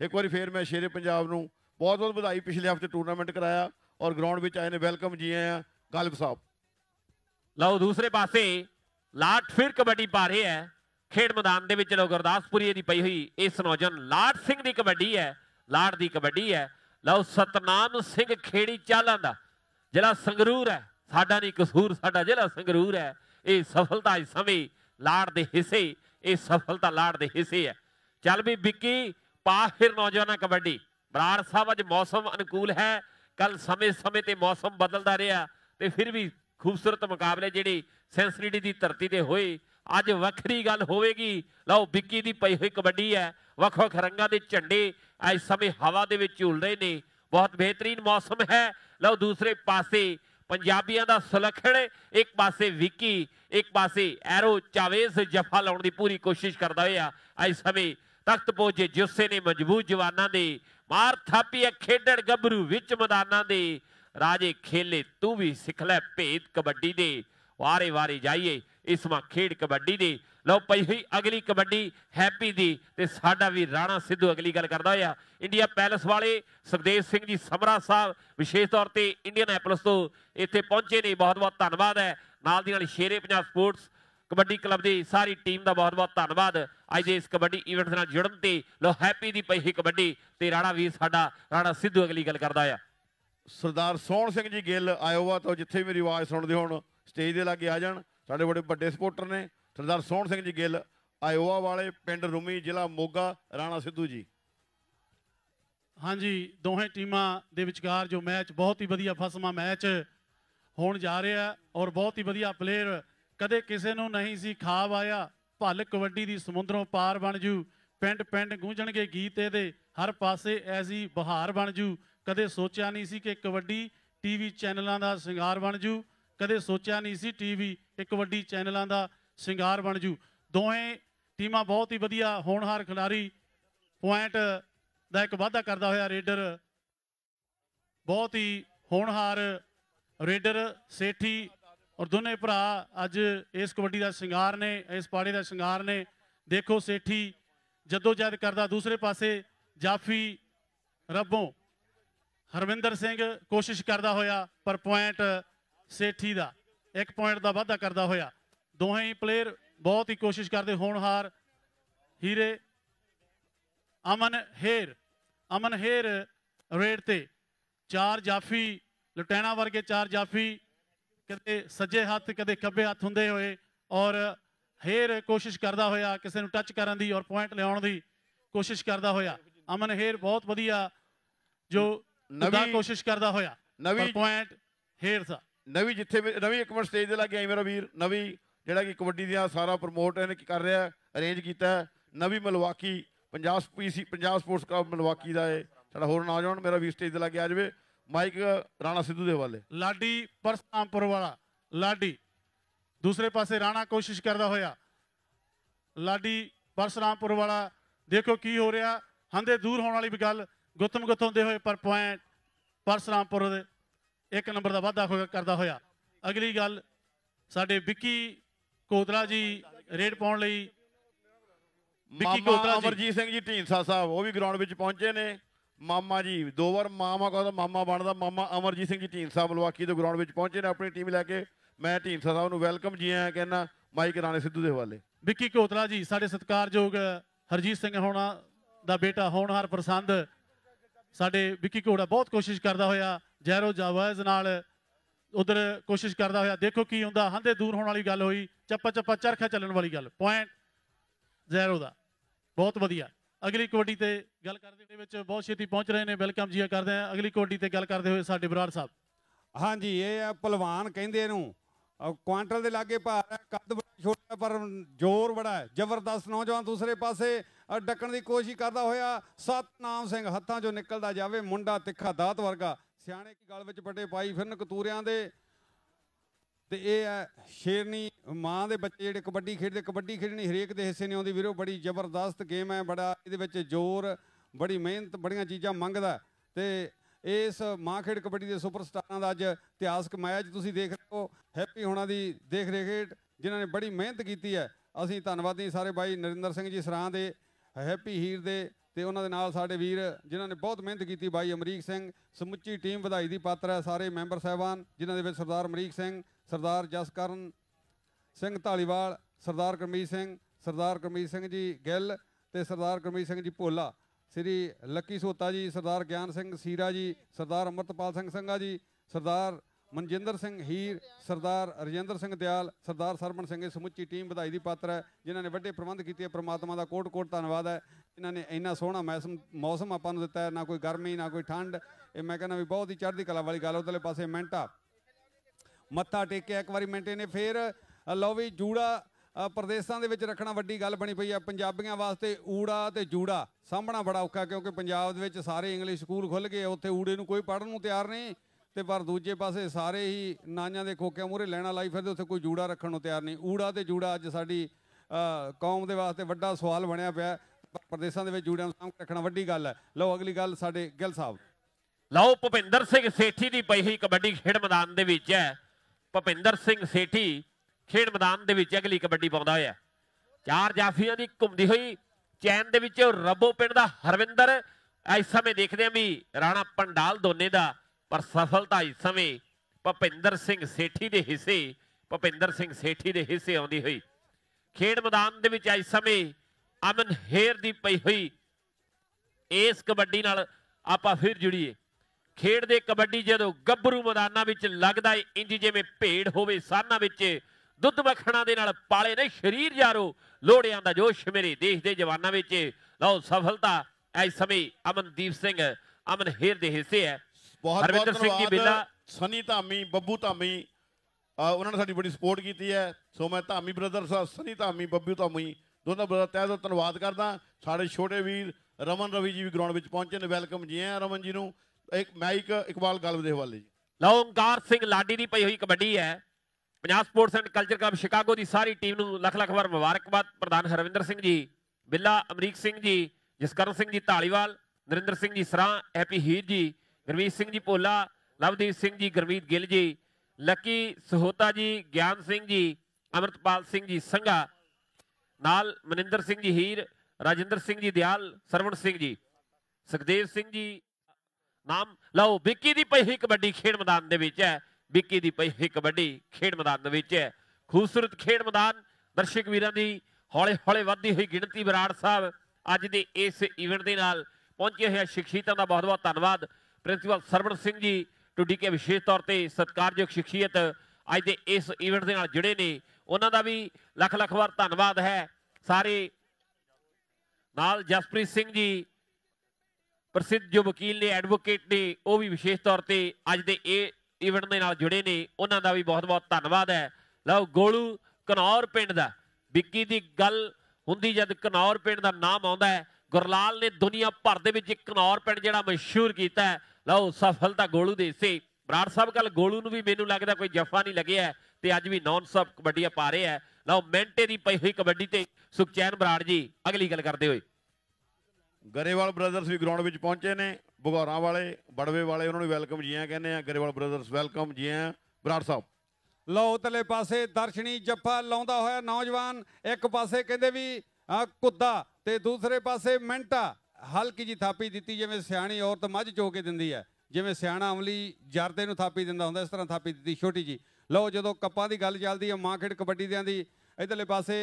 ਇੱਕ ਵਾਰੀ ਫੇਰ ਮੈਂ ਸ਼ੇਰੇ ਪੰਜਾਬ ਨੂੰ ਬਹੁਤ ਬਹੁਤ ਵਧਾਈ। ਪਿਛਲੇ ਹਫਤੇ ਟੂਰਨਾਮੈਂਟ ਕਰਾਇਆ ਔਰ ਗਰਾਊਂਡ ਵਿੱਚ ਆਏ ਨੇ। ਵੈਲਕਮ ਜੀ ਆਏ ਆ ਗਾਲਿਬ ਸਾਹਿਬ। ਲਓ ਦੂਸਰੇ ਪਾਸੇ ਲਾਟ ਫਿਰ ਕਬੱਡੀ ਪਾ ਰਹੇ ਹੈ ਖੇਡ ਮੈਦਾਨ ਦੇ ਵਿੱਚ। ਲਓ ਗੁਰਦਾਸਪੁਰੀ ਦੀ ਪਈ ਹੋਈ ਇਸ ਨੌਜਵਾਨ ਲਾਟ ਸਿੰਘ ਦੀ ਕਬੱਡੀ ਹੈ, ਲਾਟ ਦੀ ਕਬੱਡੀ ਹੈ। ਲਓ ਸਤਨਾਮ ਸਿੰਘ ਖੇੜੀ ਚਾਲਾਂ ਦਾ ਜ਼ਿਲ੍ਹਾ ਸੰਗਰੂਰ ਹੈ। ਸਾਡਾ ਨਹੀਂ ਕਸੂਰ, ਸਾਡਾ ਜ਼ਿਲ੍ਹਾ ਸੰਗਰੂਰ ਹੈ। ਇਹ ਸਫਲਤਾ ਇਸ ਸਮੇਂ ਲਾਟ ਦੇ ਹਿੱਸੇ, ਇਹ ਸਫਲਤਾ ਲਾਟ ਦੇ ਹਿੱਸੇ ਹੈ। ਚੱਲ ਵੀ ਵਿੱਕੀ ਪਾ ਫਿਰ ਨੌਜਵਾਨਾਂ ਕਬੱਡੀ। ਬਰਾੜ ਸਾਹਿਬ ਅੱਜ ਮੌਸਮ ਅਨੁਕੂਲ ਹੈ, ਕੱਲ ਸਮੇਂ-ਸਮੇਂ ਤੇ ਮੌਸਮ ਬਦਲਦਾ ਰਿਹਾ ਤੇ ਫਿਰ ਵੀ ਖੂਬਸੂਰਤ ਮੁਕਾਬਲੇ ਜਿਹੜੇ ਸੈਂਸਰਿਟੀ ਦੀ ਧਰਤੀ ਤੇ ਹੋਏ, ਅੱਜ ਵੱਖਰੀ ਗੱਲ ਹੋਵੇਗੀ। ਲਓ ਵਿੱਕੀ ਦੀ ਪਈ ਹੋਈ ਕਬੱਡੀ ਹੈ, ਵੱਖ-ਵੱਖ ਰੰਗਾਂ ਦੇ ਝੰਡੇ ਇਸ ਸਮੇਂ ਹਵਾ ਦੇ ਵਿੱਚ ਝੂਲ ਰਹੇ ਨੇ। ਬਹੁਤ ਬਿਹਤਰੀਨ ਮੌਸਮ ਹੈ। ਲਓ ਦੂਸਰੇ ਪਾਸੇ ਪੰਜਾਬੀਆਂ ਦਾ ਸੁਲੱਖਣ, ਇੱਕ ਪਾਸੇ ਵਿੱਕੀ, ਇੱਕ ਪਾਸੇ ਐਰੋ ਚਾਵੇਜ਼ ਜਫਾ ਲਾਉਣ ਦੀ ਪੂਰੀ ਕੋਸ਼ਿਸ਼ ਕਰਦਾ ਹੋਇਆ ਇਸ ਸਮੇਂ ਤਖਤ ਪੋਜੇ ਜੁੱਸੇ ਨੇ ਮਜ਼ਬੂਤ ਜਵਾਨਾਂ ਦੇ ਮਾਰ ਥਾਪੀ ਹੈ ਖੇਡਣ ਗੱਭਰੂ ਵਿੱਚ ਮੈਦਾਨਾਂ ਦੇ। ਰਾਜੇ ਖੇਲੇ ਤੂੰ ਵੀ ਸਿੱਖ ਲੈ ਭੇਦ ਕਬੱਡੀ ਦੇ, ਵਾਰੇ ਵਾਰੇ ਜਾਈਏ ਇਸ ਮਾਂ ਖੇਡ ਕਬੱਡੀ ਦੇ। ਲਓ ਪਈ ਹੋਈ ਅਗਲੀ ਕਬੱਡੀ ਹੈਪੀ ਦੀ ਤੇ ਸਾਡਾ ਵੀ ਰਾਣਾ ਸਿੱਧੂ ਅਗਲੀ ਗੱਲ ਕਰਦਾ ਹੋਇਆ। ਇੰਡੀਆ ਪੈਲਸ ਵਾਲੇ ਸੁਖਦੇਵ ਸਿੰਘ ਜੀ ਸਮਰਾ ਸਾਹਿਬ ਵਿਸ਼ੇਸ਼ ਤੌਰ ਤੇ ਇੰਡੀਅਨ ਐਪਲਸ ਤੋਂ ਇੱਥੇ ਪਹੁੰਚੇ ਨੇ, ਬਹੁਤ ਬਹੁਤ ਧੰਨਵਾਦ ਹੈ। ਨਾਲ ਦੀ ਨਾਲ ਸ਼ੇਰੇ ਪੰਜਾਬ ਸਪੋਰਟਸ ਕਬੱਡੀ ਕਲੱਬ ਦੀ ਸਾਰੀ ਟੀਮ ਦਾ ਬਹੁਤ ਬਹੁਤ ਧੰਨਵਾਦ ਅੱਜ ਦੇ ਇਸ ਕਬੱਡੀ ਈਵੈਂਟ ਨਾਲ ਜੁੜਨ ਤੇ। ਲਓ ਹੈਪੀ ਦੀ ਪਈ ਹੋਈ ਕਬੱਡੀ ਤੇ ਰਾਣਾ ਵੀਰ ਸਾਡਾ ਰਾਣਾ ਸਿੱਧੂ ਅਗਲੀ ਗੱਲ ਕਰਦਾ ਆ। ਸਰਦਾਰ ਸੋਹਣ ਸਿੰਘ ਜੀ ਗਿੱਲ ਆਇਓਵਾ ਤੋਂ, ਜਿੱਥੇ ਮੇਰੀ ਆਵਾਜ਼ ਸੁਣਦੇ ਹੋਣ ਸਟੇਜ ਦੇ ਲਾਗੇ ਆ ਜਾਣ। ਸਾਡੇ ਬੜੇ ਵੱਡੇ ਸਪੋਰਟਰ ਨੇ ਸਰਦਾਰ ਸੋਹਣ ਸਿੰਘ ਜੀ ਗਿੱਲ ਆਇਓਵਾ ਵਾਲੇ, ਪਿੰਡ ਰੂਮੀ, ਜ਼ਿਲ੍ਹਾ ਮੋਗਾ। ਰਾਣਾ ਸਿੱਧੂ ਜੀ। ਹਾਂਜੀ, ਦੋਹੇ ਟੀਮਾਂ ਦੇ ਵਿਚਕਾਰ ਜੋ ਮੈਚ ਬਹੁਤ ਹੀ ਵਧੀਆ ਫਸਮਾ ਮੈਚ ਹੋਣ ਜਾ ਰਿਹਾ ਔਰ ਬਹੁਤ ਹੀ ਵਧੀਆ ਪਲੇਅਰ, ਕਦੇ ਕਿਸੇ ਨੂੰ ਨਹੀਂ ਸੀ ਖਾਬ ਆਇਆ ਭੱਲ ਕਬੱਡੀ ਦੀ ਸਮੁੰਦਰੋਂ ਪਾਰ ਬਣ ਜੂ, ਪਿੰਡ ਪਿੰਡ ਗੂੰਜਣਗੇ ਗੀਤ ਇਹਦੇ, ਹਰ ਪਾਸੇ ਐਸੀ ਬਹਾਰ ਬਣ ਜੂ। ਕਦੇ ਸੋਚਿਆ ਨਹੀਂ ਸੀ ਕਿ ਕਬੱਡੀ ਟੀਵੀ ਚੈਨਲਾਂ ਦਾ ਸ਼ਿੰਗਾਰ ਬਣ ਜੂ, ਕਦੇ ਸੋਚਿਆ ਨਹੀਂ ਸੀ ਟੀਵੀ ਇੱਕ ਕਬੱਡੀ ਚੈਨਲਾਂ ਦਾ ਸ਼ਿੰਗਾਰ ਬਣ ਜੂ। ਦੋਵੇਂ ਟੀਮਾਂ ਬਹੁਤ ਹੀ ਵਧੀਆ ਹੋਣਹਾਰ ਖਿਡਾਰੀ, ਪੁਆਇੰਟ ਦਾ ਇੱਕ ਵਾਧਾ ਕਰਦਾ ਹੋਇਆ ਰੇਡਰ, ਬਹੁਤ ਹੀ ਹੋਣਹਾਰ ਰੇਡਰ ਸੇਠੀ ਔਰ ਦੋਨੇ ਭਰਾ ਅੱਜ ਇਸ ਕਬੱਡੀ ਦਾ ਸ਼ਿੰਗਾਰ ਨੇ, ਇਸ ਪਾੜੇ ਦਾ ਸ਼ਿੰਗਾਰ ਨੇ। ਦੇਖੋ ਸੇਠੀ ਜਦੋਜਹਿਦ ਕਰਦਾ, ਦੂਸਰੇ ਪਾਸੇ ਜਾਫੀ ਰੱਬੋਂ ਹਰਵਿੰਦਰ ਸਿੰਘ ਕੋਸ਼ਿਸ਼ ਕਰਦਾ ਹੋਇਆ, ਪਰ ਪੁਆਇੰਟ ਸੇਠੀ ਦਾ, ਇੱਕ ਪੁਆਇੰਟ ਦਾ ਵਾਧਾ ਕਰਦਾ ਹੋਇਆ। ਦੋਹੇ ਹੀ ਪਲੇਅਰ ਬਹੁਤ ਹੀ ਕੋਸ਼ਿਸ਼ ਕਰਦੇ, ਹੋਣਹਾਰ ਹੀਰੇ। ਅਮਨ ਹੇਰ ਰੇਡ ਤੇ 4 ਜਾਫੀ, ਲੁਟੈਣਾ ਵਰਗੇ 4 ਜਾਫੀ, ਕਦੇ ਸੱਜੇ ਹੱਥ ਕਦੇ ਖੱਬੇ ਹੱਥ ਹੁੰਦੇ ਹੋਏ, ਔਰ ਹੇਰ ਕੋਸ਼ਿਸ਼ ਕਰਦਾ ਹੋਇਆ ਕਿਸੇ ਨੂੰ ਟੱਚ ਕਰਨ ਦੀ ਔਰ ਪੁਆਇੰਟ ਲਿਆਉਣ ਦੀ ਕੋਸ਼ਿਸ਼ ਕਰਦਾ ਹੋਇਆ। ਅਮਨ ਹੇਰ ਬਹੁਤ ਵਧੀਆ ਜੋ ਕੋਸ਼ਿਸ਼ ਕਰਦਾ ਹੋਇਆ, ਪਰ ਪੁਆਇੰਟ ਹੇਰ ਦਾ। ਨਵੀਂ ਜਿੱਥੇ ਨਵੀਂ ਇੱਕ ਮਿੰਟ ਸਟੇਜ ਦੇ ਲੱਗੇ ਆਈ ਮੇਰਾ ਵੀਰ। ਨਵੀਂ ਜਿਹੜਾ ਕਿ ਕਬੱਡੀ ਦੀਆਂ ਸਾਰਾ ਪ੍ਰਮੋਟ ਇਹਨੇ ਕੀ ਕਰ ਰਿਹਾ, ਅਰੇਂਜ ਕੀਤਾ। Navi Milwaukee Punjab sports club Milwaukee ਦਾ ਹੈ ਸਾਡਾ ਹੋਰ ਨੌਜਵਾਨ। ਮੇਰਾ ਵੀਰ ਸਟੇਜ ਦੇ ਲੱਗੇ ਆ ਜਾਵੇ। ਮਾਈਕ ਰਾਣਾ ਸਿੱਧੂ ਦੇ ਹਵਾਲੇ। ਲਾਡੀ ਪਰਸਰਾਮਪੁਰ ਵਾਲਾ, ਲਾਡੀ ਦੂਸਰੇ ਪਾਸੇ ਰਾਣਾ ਕੋਸ਼ਿਸ਼ ਕਰਦਾ ਹੋਇਆ, ਲਾਡੀ ਪਰਸਰਾਮਪੁਰ ਵਾਲਾ। ਦੇਖੋ ਕੀ ਹੋ ਰਿਹਾ, ਹੰਦੇ ਦੂਰ ਹੋਣ ਵਾਲੀ ਵੀ ਗੱਲ, ਗੁੱਤਮ ਗੁੱਤ ਹੁੰਦੇ ਹੋਏ, ਪਰ ਪੁਆਇੰਟ ਪਰਸਰਾਮਪੁਰ ਦੇ 1 ਨੰਬਰ ਦਾ ਵਾਧਾ ਕਰਦਾ ਹੋਇਆ। ਅਗਲੀ ਗੱਲ ਸਾਡੇ ਵਿੱਕੀ ਕੋਤਲਾ ਜੀ ਰੇਡ ਪਾਉਣ ਲਈ, ਵਿੱਕੀ ਕੋਤਲਾ ਅਮਰਜੀਤ ਸਿੰਘ ਜੀ ਢੀਂਡਸਾ ਸਾਹਿਬ ਉਹ ਵੀ ਗਰਾਊਂਡ ਵਿੱਚ ਪਹੁੰਚੇ ਨੇ। ਮਾਮਾ ਜੀ 2 ਵਾਰ ਮਾਮਾ ਕਹਿੰਦਾ ਮਾਮਾ ਬਣਦਾ, ਮਾਮਾ ਅਮਰਜੀਤ ਸਿੰਘ ਜੀ ਢੀਂਡਸਾ ਮਲਵਾਕੀ ਤੋਂ ਗਰਾਊਂਡ ਵਿੱਚ ਪਹੁੰਚੇ ਨੇ ਆਪਣੀ ਟੀਮ ਲੈ ਕੇ। ਮੈਂ ਢੀਂਡਸਾ ਸਾਹਿਬ ਨੂੰ ਵੈਲਕਮ ਜੀ ਆਇਆ ਕਹਿੰਦਾ। ਮਾਈਕ ਰਾਣੇ ਸਿੱਧੂ ਦੇ ਹਵਾਲੇ। ਵਿੱਕੀ ਕੋਤਲਾ ਜੀ ਸਾਡੇ ਸਤਿਕਾਰਯੋਗ ਹਰਜੀਤ ਸਿੰਘ ਹੋਣਾ ਦਾ ਬੇਟਾ, ਹੋਣਹਾਰ ਪਸੰਦ ਸਾਡੇ ਵਿੱਕੀ ਘੋੜਾ ਬਹੁਤ ਕੋਸ਼ਿਸ਼ ਕਰਦਾ ਹੋਇਆ, ਜ਼ੈਰੋ ਜਾਵਾਜ਼ ਨਾਲ ਉਧਰ ਕੋਸ਼ਿਸ਼ ਕਰਦਾ ਹੋਇਆ। ਦੇਖੋ ਕੀ ਹੁੰਦਾ, ਹੰਦੇ ਦੂਰ ਹੋਣ ਵਾਲੀ ਗੱਲ ਹੋਈ, ਚੱਪਾ ਚੱਪਾ ਚਰਖਾ ਚੱਲਣ ਵਾਲੀ ਗੱਲ, ਪੁਆਇੰਟ ਜ਼ੈਰੋ ਦਾ, ਬਹੁਤ ਵਧੀਆ। ਅਗਲੀ ਕਬੱਡੀ ਤੇ ਗੱਲ ਕਰਦੇ ਦੇ ਵਿੱਚ ਬਹੁਤ ਛੇਤੀ ਪਹੁੰਚ ਰਹੇ ਨੇ, ਵੈਲਕਮ ਜੀ ਕਰਦੇ ਆ। ਅਗਲੀ ਕਬੱਡੀ ਤੇ ਗੱਲ ਕਰਦੇ ਹੋਏ ਸਾਡੇ ਬਰਾੜ ਸਾਹਿਬ। ਹਾਂਜੀ, ਇਹ ਆ ਪਹਿਲਵਾਨ ਕਹਿੰਦੇ ਇਹਨੂੰ, ਕੁਆਂਟਲ ਦੇ ਲਾਗੇ ਭਾਰ ਹੈ, ਕੱਦ ਬੜਾ ਛੋਟਾ ਪਰ ਜ਼ੋਰ ਬੜਾ ਹੈ, ਜ਼ਬਰਦਸਤ ਨੌਜਵਾਨ। ਦੂਸਰੇ ਪਾਸੇ ਡੱਕਣ ਦੀ ਕੋਸ਼ਿਸ਼ ਕਰਦਾ ਹੋਇਆ ਸਤਨਾਮ ਸਿੰਘ, ਹੱਥਾਂ 'ਚੋਂ ਨਿਕਲਦਾ ਜਾਵੇ ਮੁੰਡਾ ਤਿੱਖਾ ਦਾਤ ਵਰਗਾ, ਸਿਆਣੇ ਕੀ ਗਲ ਵਿੱਚ ਪੱਟੇ ਪਾਈ ਫਿਰਨ ਕਤੂਰਿਆਂ ਦੇ। ਤੇ ਇਹ ਹੈ ਸ਼ੇਰਨੀ ਮਾਂ ਦੇ ਬੱਚੇ ਜਿਹੜੇ ਕਬੱਡੀ ਖੇਡਦੇ। ਕਬੱਡੀ ਖੇਡਣੀ ਹਰੇਕ ਦੇ ਹਿੱਸੇ ਨਹੀਂ ਆਉਂਦੀ ਵੀਰੋ, ਬੜੀ ਜ਼ਬਰਦਸਤ ਗੇਮ ਹੈ, ਬੜਾ ਇਹਦੇ ਵਿੱਚ ਜ਼ੋਰ, ਬੜੀ ਮਿਹਨਤ, ਬੜੀਆਂ ਚੀਜ਼ਾਂ ਮੰਗਦਾ। ਤੇ ਇਸ ਮਾਂ ਖੇਡ ਕਬੱਡੀ ਦੇ ਸੁਪਰਸਟਾਰਾਂ ਦਾ ਅੱਜ ਇਤਿਹਾਸਕ ਮੈਚ ਤੁਸੀਂ ਦੇਖ ਰਹੇ ਹੋ, ਹੈਪੀ ਹੋਣਾ ਦੀ ਦੇਖ ਰੇਖ ਹੇਠ, ਜਿਨ੍ਹਾਂ ਨੇ ਬੜੀ ਮਿਹਨਤ ਕੀਤੀ ਹੈ। ਅਸੀਂ ਧੰਨਵਾਦੀ ਸਾਰੇ ਬਾਈ ਨਰਿੰਦਰ ਸਿੰਘ ਜੀ ਸਰਾਂ ਦੇ, ਹੈਪੀ ਹੀਰ ਦੇ, ਤੇ ਉਹਨਾਂ ਦੇ ਨਾਲ ਸਾਡੇ ਵੀਰ ਜਿਨ੍ਹਾਂ ਨੇ ਬਹੁਤ ਮਿਹਨਤ ਕੀਤੀ, ਬਾਈ ਅਮਰੀਕ ਸਿੰਘ, ਸਮੁੱਚੀ ਟੀਮ ਵਧਾਈ ਦੀ ਪਾਤਰ ਹੈ। ਸਾਰੇ ਮੈਂਬਰ ਸਾਹਿਬਾਨ ਜਿਨ੍ਹਾਂ ਦੇ ਵਿੱਚ ਸਰਦਾਰ ਅਮਰੀਕ ਸਿੰਘ, ਸਰਦਾਰ ਜਸਕਰਨ ਸਿੰਘ ਢਾਲੀਵਾਲ, ਸਰਦਾਰ ਗੁਰਮੀਤ ਸਿੰਘ ਜੀ ਗਿੱਲ ਤੇ ਸਰਦਾਰ ਗੁਰਮੀਤ ਸਿੰਘ ਜੀ ਭੋਲਾ, ਸ੍ਰੀ ਲੱਕੀ ਸੋਤਾ ਜੀ, ਸਰਦਾਰ ਗਿਆਨ ਸਿੰਘ ਸੀਰਾ ਜੀ, ਸਰਦਾਰ ਅਮਰਤਪਾਲ ਸਿੰਘ ਸੰਘਾ ਜੀ, ਸਰਦਾਰ ਮਨਜਿੰਦਰ ਸਿੰਘ ਹੀਰ, ਸਰਦਾਰ ਰਜਿੰਦਰ ਸਿੰਘ ਦਿਆਲ, ਸਰਦਾਰ ਸਰਮਨ ਸਿੰਘ, ਸਮੁੱਚੀ ਟੀਮ ਵਧਾਈ ਦੀ ਪਾਤਰ ਹੈ ਜਿਨ੍ਹਾਂ ਨੇ ਵੱਡੇ ਪ੍ਰਬੰਧ ਕੀਤੇ। ਪ੍ਰਮਾਤਮਾ ਦਾ ਕੋਟ ਕੋਟ ਧੰਨਵਾਦ ਹੈ। ਇਹਨਾਂ ਨੇ ਇੰਨਾ ਸੋਹਣਾ ਮੌਸਮ ਆਪਾਂ ਨੂੰ ਦਿੱਤਾ ਹੈ, ਨਾ ਕੋਈ ਗਰਮੀ ਨਾ ਕੋਈ ਠੰਡ। ਇਹ ਮੈਂ ਕਹਿੰਦਾ ਵੀ ਬਹੁਤ ਹੀ ਚੜ੍ਹਦੀ ਕਲਾ ਵਾਲੀ ਗੱਲ। ਉਧਰਲੇ ਪਾਸੇ ਮਿੰਟਾ ਮੱਥਾ ਟੇਕਿਆ ਇੱਕ ਵਾਰੀ ਮਿੰਟੇ ਨੇ, ਫਿਰ ਲਓ ਵੀ ਜੂੜਾ ਪ੍ਰਦੇਸ਼ਾਂ ਦੇ ਵਿੱਚ ਰੱਖਣਾ ਵੱਡੀ ਗੱਲ ਬਣੀ ਪਈ ਹੈ। ਪੰਜਾਬੀਆਂ ਵਾਸਤੇ ਊੜਾ ਤੇ ਜੂੜਾ ਸਾਂਭਣਾ ਬੜਾ ਔਖਾ, ਕਿਉਂਕਿ ਪੰਜਾਬ ਦੇ ਵਿੱਚ ਸਾਰੇ ਇੰਗਲਿਸ਼ ਸਕੂਲ ਖੁੱਲ੍ਹ ਗਏ, ਉੱਥੇ ਊੜੇ ਨੂੰ ਕੋਈ ਪੜ੍ਹਨ ਨੂੰ ਤਿਆਰ ਨਹੀਂ, ਤੇ ਪਰ ਦੂਜੇ ਪਾਸੇ ਸਾਰੇ ਹੀ ਨਾਈਆਂ ਦੇ ਖੋਕਿਆਂ ਮੂਹਰੇ ਲੈਣਾ ਲਾਈ ਫਿਰਦੇ, ਉੱਥੇ ਕੋਈ ਜੂੜਾ ਰੱਖਣ ਨੂੰ ਤਿਆਰ ਨਹੀਂ। ਊੜਾ ਤੇ ਜੂੜਾ ਅੱਜ ਸਾਡੀ ਕੌਮ ਦੇ ਵਾਸਤੇ ਵੱਡਾ ਸਵਾਲ ਬਣਿਆ ਪਿਆ। ਪ੍ਰਦੇਸ਼ਾਂ ਦੇ ਵਿੱਚ ਜੂੜਿਆਂ ਨੂੰ ਸਾਂਭ ਕੇ ਰੱਖਣਾ ਵੱਡੀ ਗੱਲ ਹੈ। ਲਓ ਅਗਲੀ ਗੱਲ ਸਾਡੇ ਗਿੱਲ ਸਾਹਿਬ। ਲਓ ਭੁਪਿੰਦਰ ਸਿੰਘ ਸੇਠੀ ਦੀ ਪਈ ਹੋਈ ਕਬੱਡੀ ਖੇਡ ਮੈਦਾਨ ਦੇ ਵਿੱਚ ਹੈ। ਭੁਪਿੰਦਰ ਸਿੰਘ ਸੇਠੀ ਖੇਡ ਮੈਦਾਨ ਦੇ ਵਿੱਚ ਅਗਲੀ ਕਬੱਡੀ ਪਾਉਂਦਾ ਹੋਇਆ। ਚਾਰ ਜਾਫੀਆਂ ਦੀ ਘੁੰਮਦੀ ਹੋਈ ਚੈਨ ਦੇ ਵਿੱਚ ਰੱਬੋ ਪਿੰਡ ਦਾ ਹਰਵਿੰਦਰ ਇਸ ਸਮੇਂ ਦੇਖਦੇ ਆ ਵੀ ਰਾਣਾ ਪੰਡਾਲ ਦੋਨੇ ਦਾ, ਪਰ ਸਫਲਤਾ ਇਸ ਸਮੇਂ ਭੁਪਿੰਦਰ ਸਿੰਘ ਸੇਠੀ ਦੇ ਹਿੱਸੇ ਆਉਂਦੀ ਹੋਈ। ਖੇਡ ਮੈਦਾਨ ਦੇ ਵਿੱਚ ਇਸ ਸਮੇਂ ਅਮਨ ਹੇਰ ਦੀ ਪਈ ਹੋਈ ਇਸ ਕਬੱਡੀ ਨਾਲ ਆਪਾਂ ਫਿਰ ਜੁੜੀਏ। ਖੇਡ ਦੇ ਕਬੱਡੀ ਜਦੋਂ ਗੱਭਰੂ ਮੈਦਾਨਾਂ ਵਿੱਚ ਲੱਗਦਾ ਏ ਇੰਜ ਜਿਵੇਂ ਭੇਡ ਹੋਵੇ ਸਾਨਾਂ ਵਿੱਚ, ਦੁੱਧ ਮੱਖਣਾ ਦੇ ਨਾਲ ਪਾਲੇ ਨੇ ਸਰੀਰ ਯਾਰੋ, ਲੋੜਿਆਂ ਦਾ ਜੋਸ਼ ਮੇਰੇ ਦੇਸ਼ ਦੇ ਜਵਾਨਾਂ ਵਿੱਚ। ਲਓ ਸਫਲਤਾ ਇਸ ਸਮੇਂ ਅਮਨਦੀਪ ਸਿੰਘ ਅਮਨ ਹੇਰ ਦੇ ਹਿੱਸੇ ਹੈ। ਹਰਵਿੰਦਰ ਸਿੰਘ ਜੀ ਬਿੱਲਾ, ਸਨੀ ਧਾਮੀ, ਬੱਬੂ ਧਾਮੀ, ਉਹਨਾਂ ਨੇ ਸਾਡੀ ਬੜੀ ਸਪੋਰਟ ਕੀਤੀ ਹੈ। ਸੋ ਮੈਂ ਧਾਮੀ ਬ੍ਰਦਰਸ, ਸਨੀ ਧਾਮੀ, ਬੱਬੂ ਧਾਮੀ ਦੋਨਾਂ ਬ੍ਰਦਰ ਤਹਿ ਦਿਲੋਂ ਧੰਨਵਾਦ ਕਰਦਾ। ਸਾਡੇ ਛੋਟੇ ਵੀਰ ਰਮਨ ਰਵੀ ਜੀ ਵੀ ਗਰਾਊਂਡ ਵਿੱਚ ਪਹੁੰਚੇ ਨੇ, ਵੈਲਕਮ ਜੀ ਆ ਰਮਨ ਜੀ ਨੂੰ। ਇਕਬਾਲ ਗਲਬ ਦੇ ਹਵਾਲੇ ਜੀ। ਲਓ ਓਂਕਾਰ ਸਿੰਘ ਲਾਡੀ ਦੀ ਪਈ ਹੋਈ ਕਬੱਡੀ ਹੈ। Punjab sports and culture club Chicago ਦੀ ਸਾਰੀ ਟੀਮ ਨੂੰ ਲੱਖ ਲੱਖ ਵਾਰ ਮੁਬਾਰਕਬਾਦ। ਪ੍ਰਧਾਨ ਹਰਵਿੰਦਰ ਸਿੰਘ ਜੀ ਬਿੱਲਾ, ਅਮਰੀਕ ਸਿੰਘ ਜੀ, ਜਸਕਰਨ ਸਿੰਘ ਜੀ ਢਾਲੀਵਾਲ, ਨਰਿੰਦਰ ਸਿੰਘ ਜੀ ਸਰਾਂ, ਹੈਪੀ ਹੀਰ ਜੀ, ਗੁਰਮੀਤ ਸਿੰਘ ਜੀ ਭੋਲਾ, ਲਵਦੀਪ ਸਿੰਘ ਜੀ, ਗੁਰਮੀਤ ਗਿੱਲ ਜੀ, ਲੱਕੀ ਸਹੋਤਾ ਜੀ, ਗਿਆਨ ਸਿੰਘ ਜੀ, ਅਮਰਤਪਾਲ ਸਿੰਘ ਜੀ ਸੰਘਾ, ਨਾਲ ਮਨਿੰਦਰ ਸਿੰਘ ਜੀ ਹੀਰ, ਰਾਜਿੰਦਰ ਸਿੰਘ ਜੀ ਦਿਆਲ, ਸਰਵਣ ਸਿੰਘ ਜੀ, ਸੁਖਦੇਵ ਸਿੰਘ ਜੀ ਨਾਮ। ਲਓ ਵਿੱਕੀ ਦੀ ਪਈ ਹੋਈ ਕਬੱਡੀ ਖੇਡ ਮੈਦਾਨ ਦੇ ਵਿੱਚ ਹੈ। ਵਿੱਕੀ ਦੀ ਪਈ ਹੋਈ ਕਬੱਡੀ ਖੇਡ ਮੈਦਾਨ ਦੇ ਵਿੱਚ ਹੈ। ਖੂਬਸੂਰਤ ਖੇਡ ਮੈਦਾਨ, ਦਰਸ਼ਕ ਵੀਰਾਂ ਦੀ ਹੌਲੇ ਹੌਲੇ ਵੱਧਦੀ ਹੋਈ ਗਿਣਤੀ। ਬਰਾੜ ਸਾਹਿਬ ਅੱਜ ਦੇ ਇਸ ਇਵੈਂਟ ਦੇ ਨਾਲ ਪਹੁੰਚੇ ਹੋਏ ਸ਼ਖਸੀਅਤਾਂ ਦਾ ਬਹੁਤ ਬਹੁਤ ਧੰਨਵਾਦ। ਪ੍ਰਿੰਸੀਪਲ ਸਰਵਣ ਸਿੰਘ ਜੀ ਟੁੱਡੀ ਕੇ ਵਿਸ਼ੇਸ਼ ਤੌਰ ਤੇ ਸਤਿਕਾਰਯੋਗ ਸ਼ਖਸੀਅਤ ਅੱਜ ਦੇ ਇਸ ਇਵੈਂਟ ਦੇ ਨਾਲ ਜੁੜੇ ਨੇ, ਉਹਨਾਂ ਦਾ ਵੀ ਲੱਖ ਲੱਖ ਵਾਰ ਧੰਨਵਾਦ ਹੈ। ਸਾਰੇ ਨਾਲ ਜਸਪ੍ਰੀਤ ਸਿੰਘ ਜੀ ਪ੍ਰਸਿੱਧ ਜੋ ਵਕੀਲ ਨੇ, ਐਡਵੋਕੇਟ ਨੇ, ਉਹ ਵੀ ਵਿਸ਼ੇਸ਼ ਤੌਰ ਤੇ ਅੱਜ ਦੇ ਇਹ ਇਵੈਂਟ ਦੇ ਨਾਲ ਜੁੜੇ ਨੇ, ਉਹਨਾਂ ਦਾ ਵੀ ਬਹੁਤ ਬਹੁਤ ਧੰਨਵਾਦ ਹੈ। ਲਓ ਗੋਲੂ ਘਨੌਰ ਪਿੰਡ ਦਾ, ਵਿੱਕੀ ਦੀ ਗੱਲ ਹੁੰਦੀ ਜਦ ਘਨੌਰ ਪਿੰਡ ਦਾ ਨਾਮ ਆਉਂਦਾ ਹੈ, ਗੁਰਲਾਲ ਨੇ ਦੁਨੀਆ ਭਰ ਦੇ ਵਿੱਚ ਘਨੌਰ ਪਿੰਡ ਜਿਹੜਾ ਮਸ਼ਹੂਰ ਕੀਤਾ ਹੈ। ਲਓ ਸਫਲਤਾ ਗੋਲੂ ਦੇ ਹਿੱਸੇ। ਬਰਾੜ ਸਾਹਿਬ ਕੱਲ ਗੋਲੂ ਨੂੰ ਵੀ ਮੈਨੂੰ ਲੱਗਦਾ ਕੋਈ ਜਫਾ ਨਹੀਂ ਲੱਗਿਆ ਤੇ ਅੱਜ ਵੀ ਨੌਨ ਸਟਾਪ ਕਬੱਡੀਆਂ ਪਾ ਰਹੇ ਹੈ। ਲਓ ਮਿੰਟੇ ਦੀ ਪਈ ਹੋਈ ਕਬੱਡੀ ਤੇ ਸੁਖਚੈਨ ਬਰਾੜ ਜੀ ਅਗਲੀ ਗੱਲ ਕਰਦੇ ਹੋਏ। ਗਰੇਵਾਲ ਬ੍ਰਦਰਸ ਵੀ ਗਰਾਊਂਡ ਵਿੱਚ ਪਹੁੰਚੇ ਨੇ, ਬਗੌਰਾਂ ਵਾਲੇ, ਬੜਵੇ ਵਾਲੇ, ਉਹਨਾਂ ਨੂੰ ਵੈਲਕਮ ਜੀ ਆ ਕਹਿੰਦੇ ਆ। ਗਰੇਵਾਲ ਬ੍ਰਦਰਸ ਵੈਲਕਮ ਜੀ ਆ ਬਰਾੜ ਸਾਹਿਬ। ਲਓ ਉਤਲੇ ਪਾਸੇ ਦਰਸ਼ਨੀ ਜੱਫਾ ਲਾਉਂਦਾ ਹੋਇਆ ਨੌਜਵਾਨ, ਇੱਕ ਪਾਸੇ ਕਹਿੰਦੇ ਵੀ ਕੁੱਦਾ ਤੇ ਦੂਸਰੇ ਪਾਸੇ ਮਿੰਟਾ। ਹਲਕੀ ਜੀ ਥਾਪੀ ਦਿੱਤੀ ਜਿਵੇਂ ਸਿਆਣੀ ਔਰਤ ਮੱਝ ਚੋ ਕੇ ਦਿੰਦੀ ਹੈ, ਜਿਵੇਂ ਸਿਆਣਾ ਅਮਲੀ ਜਰਦੇ ਨੂੰ ਥਾਪੀ ਦਿੰਦਾ ਹੁੰਦਾ, ਇਸ ਤਰ੍ਹਾਂ ਥਾਪੀ ਦਿੱਤੀ ਛੋਟੀ ਜੀ। ਲਓ ਜਦੋਂ ਕੱਪਾਂ ਦੀ ਗੱਲ ਚੱਲਦੀ ਹੈ, ਮਾਂ ਖੇਡ ਕਬੱਡੀ ਦਿਆਂ ਦੀ, ਇਧਰਲੇ ਪਾਸੇ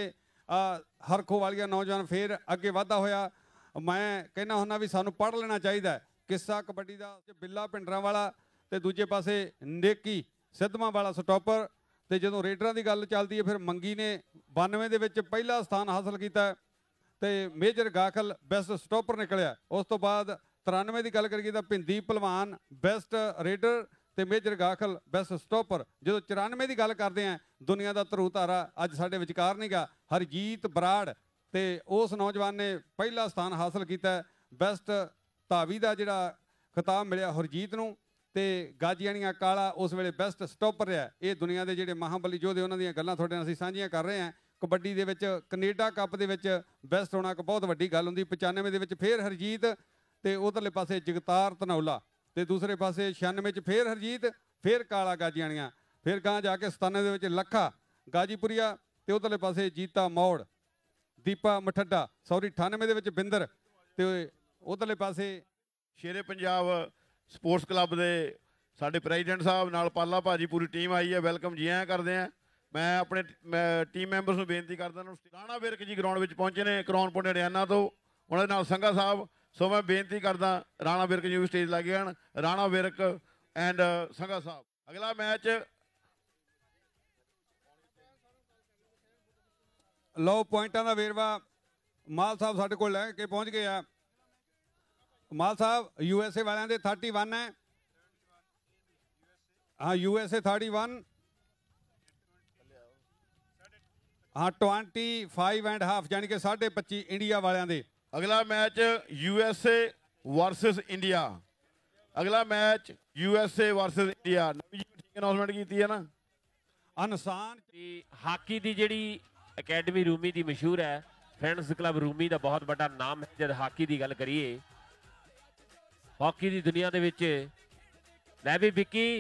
ਹਰਖੋ ਵਾਲੀਆ ਨੌਜਵਾਨ ਫੇਰ ਅੱਗੇ ਵਧਦਾ ਹੋਇਆ। ਮੈਂ ਕਹਿੰਦਾ ਹੁੰਦਾ ਵੀ ਸਾਨੂੰ ਪੜ੍ਹ ਲੈਣਾ ਚਾਹੀਦਾ ਕਿੱਸਾ ਕਬੱਡੀ ਦਾ। ਬਿੱਲਾ ਭਿੰਡਰਾਂ ਵਾਲਾ ਤੇ ਦੂਜੇ ਪਾਸੇ ਨੇਕੀ ਸਿੱਧਵਾਂ ਵਾਲਾ ਸਟਾਪਰ। ਤੇ ਜਦੋਂ ਰੇਡਰਾਂ ਦੀ ਗੱਲ ਚੱਲਦੀ ਹੈ, ਫਿਰ ਮੰਗੀ ਨੇ 92 ਦੇ ਵਿੱਚ ਪਹਿਲਾ ਸਥਾਨ ਹਾਸਲ ਕੀਤਾ ਤੇ ਮੇਜਰ ਗਾਖਲ ਬੈਸਟ ਸਟਾਪਰ ਨਿਕਲਿਆ। ਉਸ ਤੋਂ ਬਾਅਦ 93 ਦੀ ਗੱਲ ਕਰੀਏ ਤਾਂ ਭਿੰਦੀ ਭਲਵਾਨ ਬੈਸਟ ਰੇਡਰ ਤੇ ਮੇਜਰ ਗਾਖਲ ਬੈਸਟ ਸਟਾਪਰ। ਜਦੋਂ 94 ਦੀ ਗੱਲ ਕਰਦੇ ਆ, ਦੁਨੀਆ ਦਾ ਧਰੂ ਧਾਰਾ ਅੱਜ ਸਾਡੇ ਵਿਚਕਾਰ ਨਹੀਂਗਾ, ਹਰਜੀਤ ਬਰਾੜ, ਤੇ ਉਸ ਨੌਜਵਾਨ ਨੇ ਪਹਿਲਾ ਸਥਾਨ ਹਾਸਲ ਕੀਤਾ। ਬੈਸਟ ਧਾਵੀ ਦਾ ਜਿਹੜਾ ਖਿਤਾਬ ਮਿਲਿਆ ਹਰਜੀਤ ਨੂੰ, ਤੇ ਗਾਜੀਆਣੀਆਂ ਕਾਲਾ ਉਸ ਵੇਲੇ ਬੈਸਟ ਸਟਾਪਰ ਰਿਹਾ। ਇਹ ਦੁਨੀਆ ਦੇ ਜਿਹੜੇ ਮਹਾਬਲੀ ਯੋਧੇ ਉਹਨਾਂ ਦੀਆਂ ਗੱਲਾਂ ਤੁਹਾਡੇ ਨਾਲ ਅਸੀਂ ਸਾਂਝੀਆਂ ਕਰ ਰਹੇ ਹਾਂ। ਕਬੱਡੀ ਦੇ ਵਿੱਚ ਕੈਨੇਡਾ ਕੱਪ ਦੇ ਵਿੱਚ ਬੈਸਟ ਹੋਣਾ ਇੱਕ ਬਹੁਤ ਵੱਡੀ ਗੱਲ ਹੁੰਦੀ। 95 ਦੇ ਵਿੱਚ ਫੇਰ ਹਰਜੀਤ, ਤੇ ਉਧਰਲੇ ਪਾਸੇ ਜਗਤਾਰ ਧਨੌਲਾ, ਤੇ ਦੂਸਰੇ ਪਾਸੇ 96 'ਚ ਫੇਰ ਹਰਜੀਤ, ਫੇਰ ਕਾਲਾ ਗਾਜੀਆਣੀਆਂ, ਫਿਰ ਗਾਂ ਜਾ ਕੇ 97 ਦੇ ਵਿੱਚ ਲੱਖਾ ਗਾਜੀਪੁਰੀਆ, ਤੇ ਉਧਰਲੇ ਪਾਸੇ ਜੀਤਾ ਮੌੜ, ਦੀਪਾ ਮਠੱਡਾ, 98 ਦੇ ਵਿੱਚ ਬਿੰਦਰ, ਤੇ ਉਧਰਲੇ ਪਾਸੇ ਸ਼ੇਰੇ ਪੰਜਾਬ ਸਪੋਰਟਸ ਕਲੱਬ ਦੇ ਸਾਡੇ ਪ੍ਰੈਜ਼ੀਡੈਂਟ ਸਾਹਿਬ ਨਾਲ ਪਾਲਾ ਭਾਜੀ ਪੂਰੀ ਟੀਮ ਆਈ ਹੈ, ਵੈਲਕਮ ਜੀ ਆਇਆਂ ਕਰਦੇ ਆ। ਮੈਂ ਆਪਣੇ ਟੀਮ ਮੈਂਬਰਸ ਨੂੰ ਬੇਨਤੀ ਕਰਦਾ ਰਾਣਾ ਵਿਰਕ ਜੀ ਗਰਾਊਂਡ ਵਿੱਚ ਪਹੁੰਚੇ ਨੇ ਕਰਾਉਣ ਪੁੰਡ ਹਰਿਆਣਾ ਤੋਂ, ਉਹਨਾਂ ਦੇ ਨਾਲ ਸੰਘਾ ਸਾਹਿਬ। ਸੋ ਮੈਂ ਬੇਨਤੀ ਕਰਦਾ ਰਾਣਾ ਵਿਰਕ ਜੀ ਵੀ ਸਟੇਜ ਲੱਗੇ ਹਨ, ਰਾਣਾ ਵਿਰਕ ਐਂਡ ਸੰਘਾ ਸਾਹਿਬ। ਅਗਲਾ ਮੈਚ ਲਓ ਪੁਆਇੰਟਾਂ ਦਾ ਵੇਰਵਾ ਮਾਲ ਸਾਹਿਬ ਸਾਡੇ ਕੋਲ ਲੈ ਕੇ ਪਹੁੰਚ ਗਏ ਆ। ਮਾਲ ਸਾਹਿਬ USA ਵਾਲਿਆਂ ਦੇ 31 ਹੈ, ਹਾਂ USA 31, ਹਾਂ 25.5 ਯਾਨੀ ਕਿ 25.5 ਇੰਡੀਆ ਵਾਲਿਆਂ ਦੇ। ਅਗਲਾ ਮੈਚ USA ਵਰਸਸ ਇੰਡੀਆ, ਅਗਲਾ ਮੈਚ USA ਵਰਸਸ ਇੰਡੀਆ। ਨਵੀਂ ਠੀਕ ਅਨਾਉਂਸਮੈਂਟ ਕੀਤੀ ਹੈ ਨਾ। ਅਨਸਾਨ ਹਾਕੀ ਦੀ ਜਿਹੜੀ ਅਕੈਡਮੀ ਰੂਮੀ ਦੀ ਮਸ਼ਹੂਰ ਹੈ, ਫਰੈਂਡਸ ਕਲੱਬ ਰੂਮੀ ਦਾ ਬਹੁਤ ਵੱਡਾ ਨਾਮ ਹੈ। ਜਦ ਹਾਕੀ ਦੀ ਗੱਲ ਕਰੀਏ ਹਾਕੀ ਦੀ ਦੁਨੀਆ ਦੇ ਵਿੱਚ, ਲੈ ਵੀ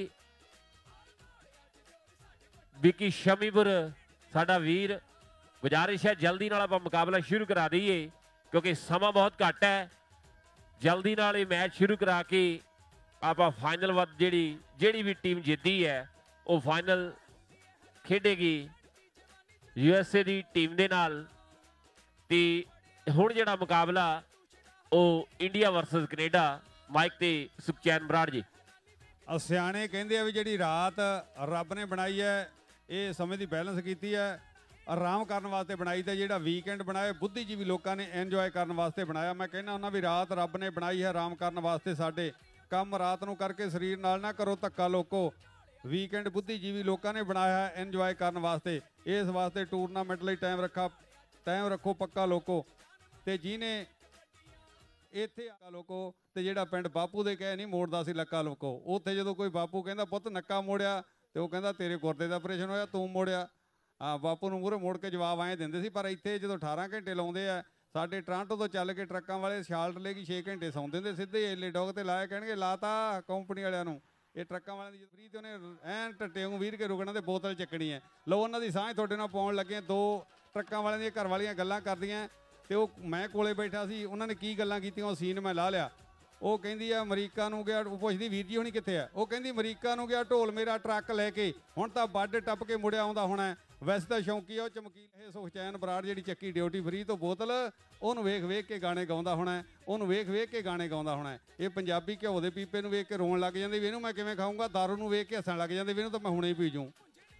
ਵਿੱਕੀ ਸ਼ਮੀਪੁਰ ਸਾਡਾ ਵੀਰ, ਗੁਜ਼ਾਰਿਸ਼ ਹੈ ਜਲਦੀ ਨਾਲ ਆਪਾਂ ਮੁਕਾਬਲਾ ਸ਼ੁਰੂ ਕਰਾ ਦਈਏ ਕਿਉਂਕਿ ਸਮਾਂ ਬਹੁਤ ਘੱਟ ਹੈ। ਜਲਦੀ ਨਾਲ ਇਹ ਮੈਚ ਸ਼ੁਰੂ ਕਰਾ ਕੇ ਆਪਾਂ ਫਾਈਨਲ ਵੱਧ ਜਿਹੜੀ ਵੀ ਟੀਮ ਜਿੱਤਦੀ ਹੈ ਉਹ ਫਾਈਨਲ ਖੇਡੇਗੀ USA ਦੀ ਟੀਮ ਦੇ ਨਾਲ। ਤੇ ਹੁਣ ਜਿਹੜਾ ਮੁਕਾਬਲਾ ਉਹ ਇੰਡੀਆ ਵਰਸਸ ਕੈਨੇਡਾ। ਮਾਈਕ ਤੇ ਸੁਖਚੈਨ ਬਰਾੜ ਜੀ। ਸਿਆਣੇ ਕਹਿੰਦੇ ਆ ਵੀ ਜਿਹੜੀ ਰਾਤ ਰੱਬ ਨੇ ਬਣਾਈ ਹੈ ਇਹ ਸਮੇਂ ਦੀ ਬੈਲੈਂਸ ਕੀਤੀ ਹੈ, ਆਰਾਮ ਕਰਨ ਵਾਸਤੇ ਬਣਾਈ ਤੇ ਜਿਹੜਾ ਵੀਕਐਂਡ ਬਣਾਇਆ ਬੁੱਧੀਜੀਵੀ ਲੋਕਾਂ ਨੇ ਇੰਜੋਏ ਕਰਨ ਵਾਸਤੇ ਬਣਾਇਆ। ਮੈਂ ਕਹਿੰਦਾ ਉਹਨਾਂ ਵੀ ਰਾਤ ਰੱਬ ਨੇ ਬਣਾਈ ਹੈ ਆਰਾਮ ਕਰਨ ਵਾਸਤੇ, ਸਾਡੇ ਕੰਮ ਰਾਤ ਨੂੰ ਕਰਕੇ ਸਰੀਰ ਨਾਲ ਨਾ ਕਰੋ ਧੱਕਾ ਲੋਕੋ। ਵੀਕਐਂਡ ਬੁੱਧੀਜੀਵੀ ਲੋਕਾਂ ਨੇ ਬਣਾਇਆ ਹੈ ਇੰਜੋਏ ਕਰਨ ਵਾਸਤੇ, ਇਸ ਵਾਸਤੇ ਟੂਰਨਾਮੈਂਟ ਲਈ ਟਾਈਮ ਰੱਖੋ ਪੱਕਾ ਲੋਕੋ। ਤੇ ਜਿਹਨੇ ਇੱਥੇ ਆ ਲੋਕੋ ਤੇ ਜਿਹੜਾ ਪਿੰਡ ਬਾਪੂ ਦੇ ਕਹੇ ਨਹੀਂ ਮੋੜਦਾ ਸੀ ਲੱਕਾ ਲੋਕੋ, ਉੱਥੇ ਜਦੋਂ ਕੋਈ ਬਾਪੂ ਕਹਿੰਦਾ ਪੁੱਤ ਨੱਕਾ ਮੋੜਿਆ ਤੇ ਉਹ ਕਹਿੰਦਾ ਤੇਰੇ ਗੁਰਦੇ ਦਾ ਆਪਰੇਸ਼ਨ ਹੋਇਆ ਤੂੰ ਮੋੜਿਆ। ਹਾਂ ਬਾਪੂ ਨੂੰ ਮੂਹਰੇ ਮੋੜ ਕੇ ਜਵਾਬ ਐਂ ਦਿੰਦੇ ਸੀ। ਪਰ ਇੱਥੇ ਜਦੋਂ 18 ਘੰਟੇ ਲਾਉਂਦੇ ਆ, ਸਾਡੇ ਟਰਾਂਟੋ ਤੋਂ ਚੱਲ ਕੇ ਟਰੱਕਾਂ ਵਾਲੇ ਸ਼ਾਲਟ ਲੈ ਕੇ 6 ਘੰਟੇ ਸੌਂਦੇ ਹੁੰਦੇ ਸਿੱਧੇ ਏਲੇ ਡੌਗ ਤੇ ਲਾਇਆ, ਕਹਿਣਗੇ ਲਾਤਾ ਕੰਪਨੀ ਵਾਲਿਆਂ ਨੂੰ। ਇਹ ਟਰੱਕਾਂ ਵਾਲਿਆਂ ਦੀ ਫਰੀ ਤੇ ਉਹਨੇ ਐਨ ਟੱਟੇ ਨੂੰ ਵੀਰ ਕੇ ਰੁਕਣਾ ਤੇ ਬੋਤਲ ਚੱਕਣੀ ਹੈ। ਲਓ ਉਹਨਾਂ ਦੀ ਸਾਂਝ ਤੁਹਾਡੇ ਨਾਲ ਪਾਉਣ ਲੱਗੇ। ਦੋ ਟਰੱਕਾਂ ਵਾਲਿਆਂ ਦੀਆਂ ਘਰ ਵਾਲੀਆਂ ਗੱਲਾਂ ਕਰਦੀਆਂ ਤੇ ਉਹ ਮੈਂ ਕੋਲੇ ਬੈਠਾ ਸੀ, ਉਹਨਾਂ ਨੇ ਕੀ ਗੱਲਾਂ ਕੀਤੀਆਂ ਉਹ ਸੀਨ ਮੈਂ ਲਾ ਲਿਆ। ਉਹ ਕਹਿੰਦੀ ਆ ਅਮਰੀਕਾ ਨੂੰ ਗਿਆ, ਉਹ ਪੁੱਛਦੀ ਵੀਰ ਜੀ ਹੋਣੀ ਕਿੱਥੇ ਆ, ਉਹ ਕਹਿੰਦੀ ਅਮਰੀਕਾ ਨੂੰ ਗਿਆ ਢੋਲ ਮੇਰਾ ਟਰੱਕ ਲੈ ਕੇ, ਹੁਣ ਤਾਂ ਵੱਡ ਟੱਪ ਕੇ ਮੁੜਿਆ ਆਉਂਦਾ ਹੋਣਾ। ਵੈਸੇ ਤਾਂ ਸ਼ੌਂਕੀ ਆ ਉਹ ਚਮਕੀਲ ਇਹ ਸੁਖਚੈਨ ਬਰਾੜ ਜਿਹੜੀ ਚੱਕੀ ਡਿਊਟੀ ਫਰੀ ਤੋਂ ਬੋਤਲ, ਉਹਨੂੰ ਵੇਖ ਕੇ ਗਾਣੇ ਗਾਉਂਦਾ ਹੋਣਾ, ਉਹਨੂੰ ਵੇਖ ਕੇ ਗਾਣੇ ਗਾਉਂਦਾ ਹੋਣਾ। ਇਹ ਪੰਜਾਬੀ ਘਿਓ ਦੇ ਪੀਪੇ ਨੂੰ ਵੇਖ ਕੇ ਰੋਣ ਲੱਗ ਜਾਂਦੇ ਵੀ ਇਹਨੂੰ ਮੈਂ ਕਿਵੇਂ ਖਾਊਂਗਾ, ਦਾਰੂ ਨੂੰ ਵੇਖ ਕੇ ਹੱਸਣ ਲੱਗ ਜਾਂਦੇ ਵੀ ਇਹਨੂੰ ਤਾਂ ਮੈਂ ਹੁਣੇ ਹੀ ਪੀ ਜੂੰ।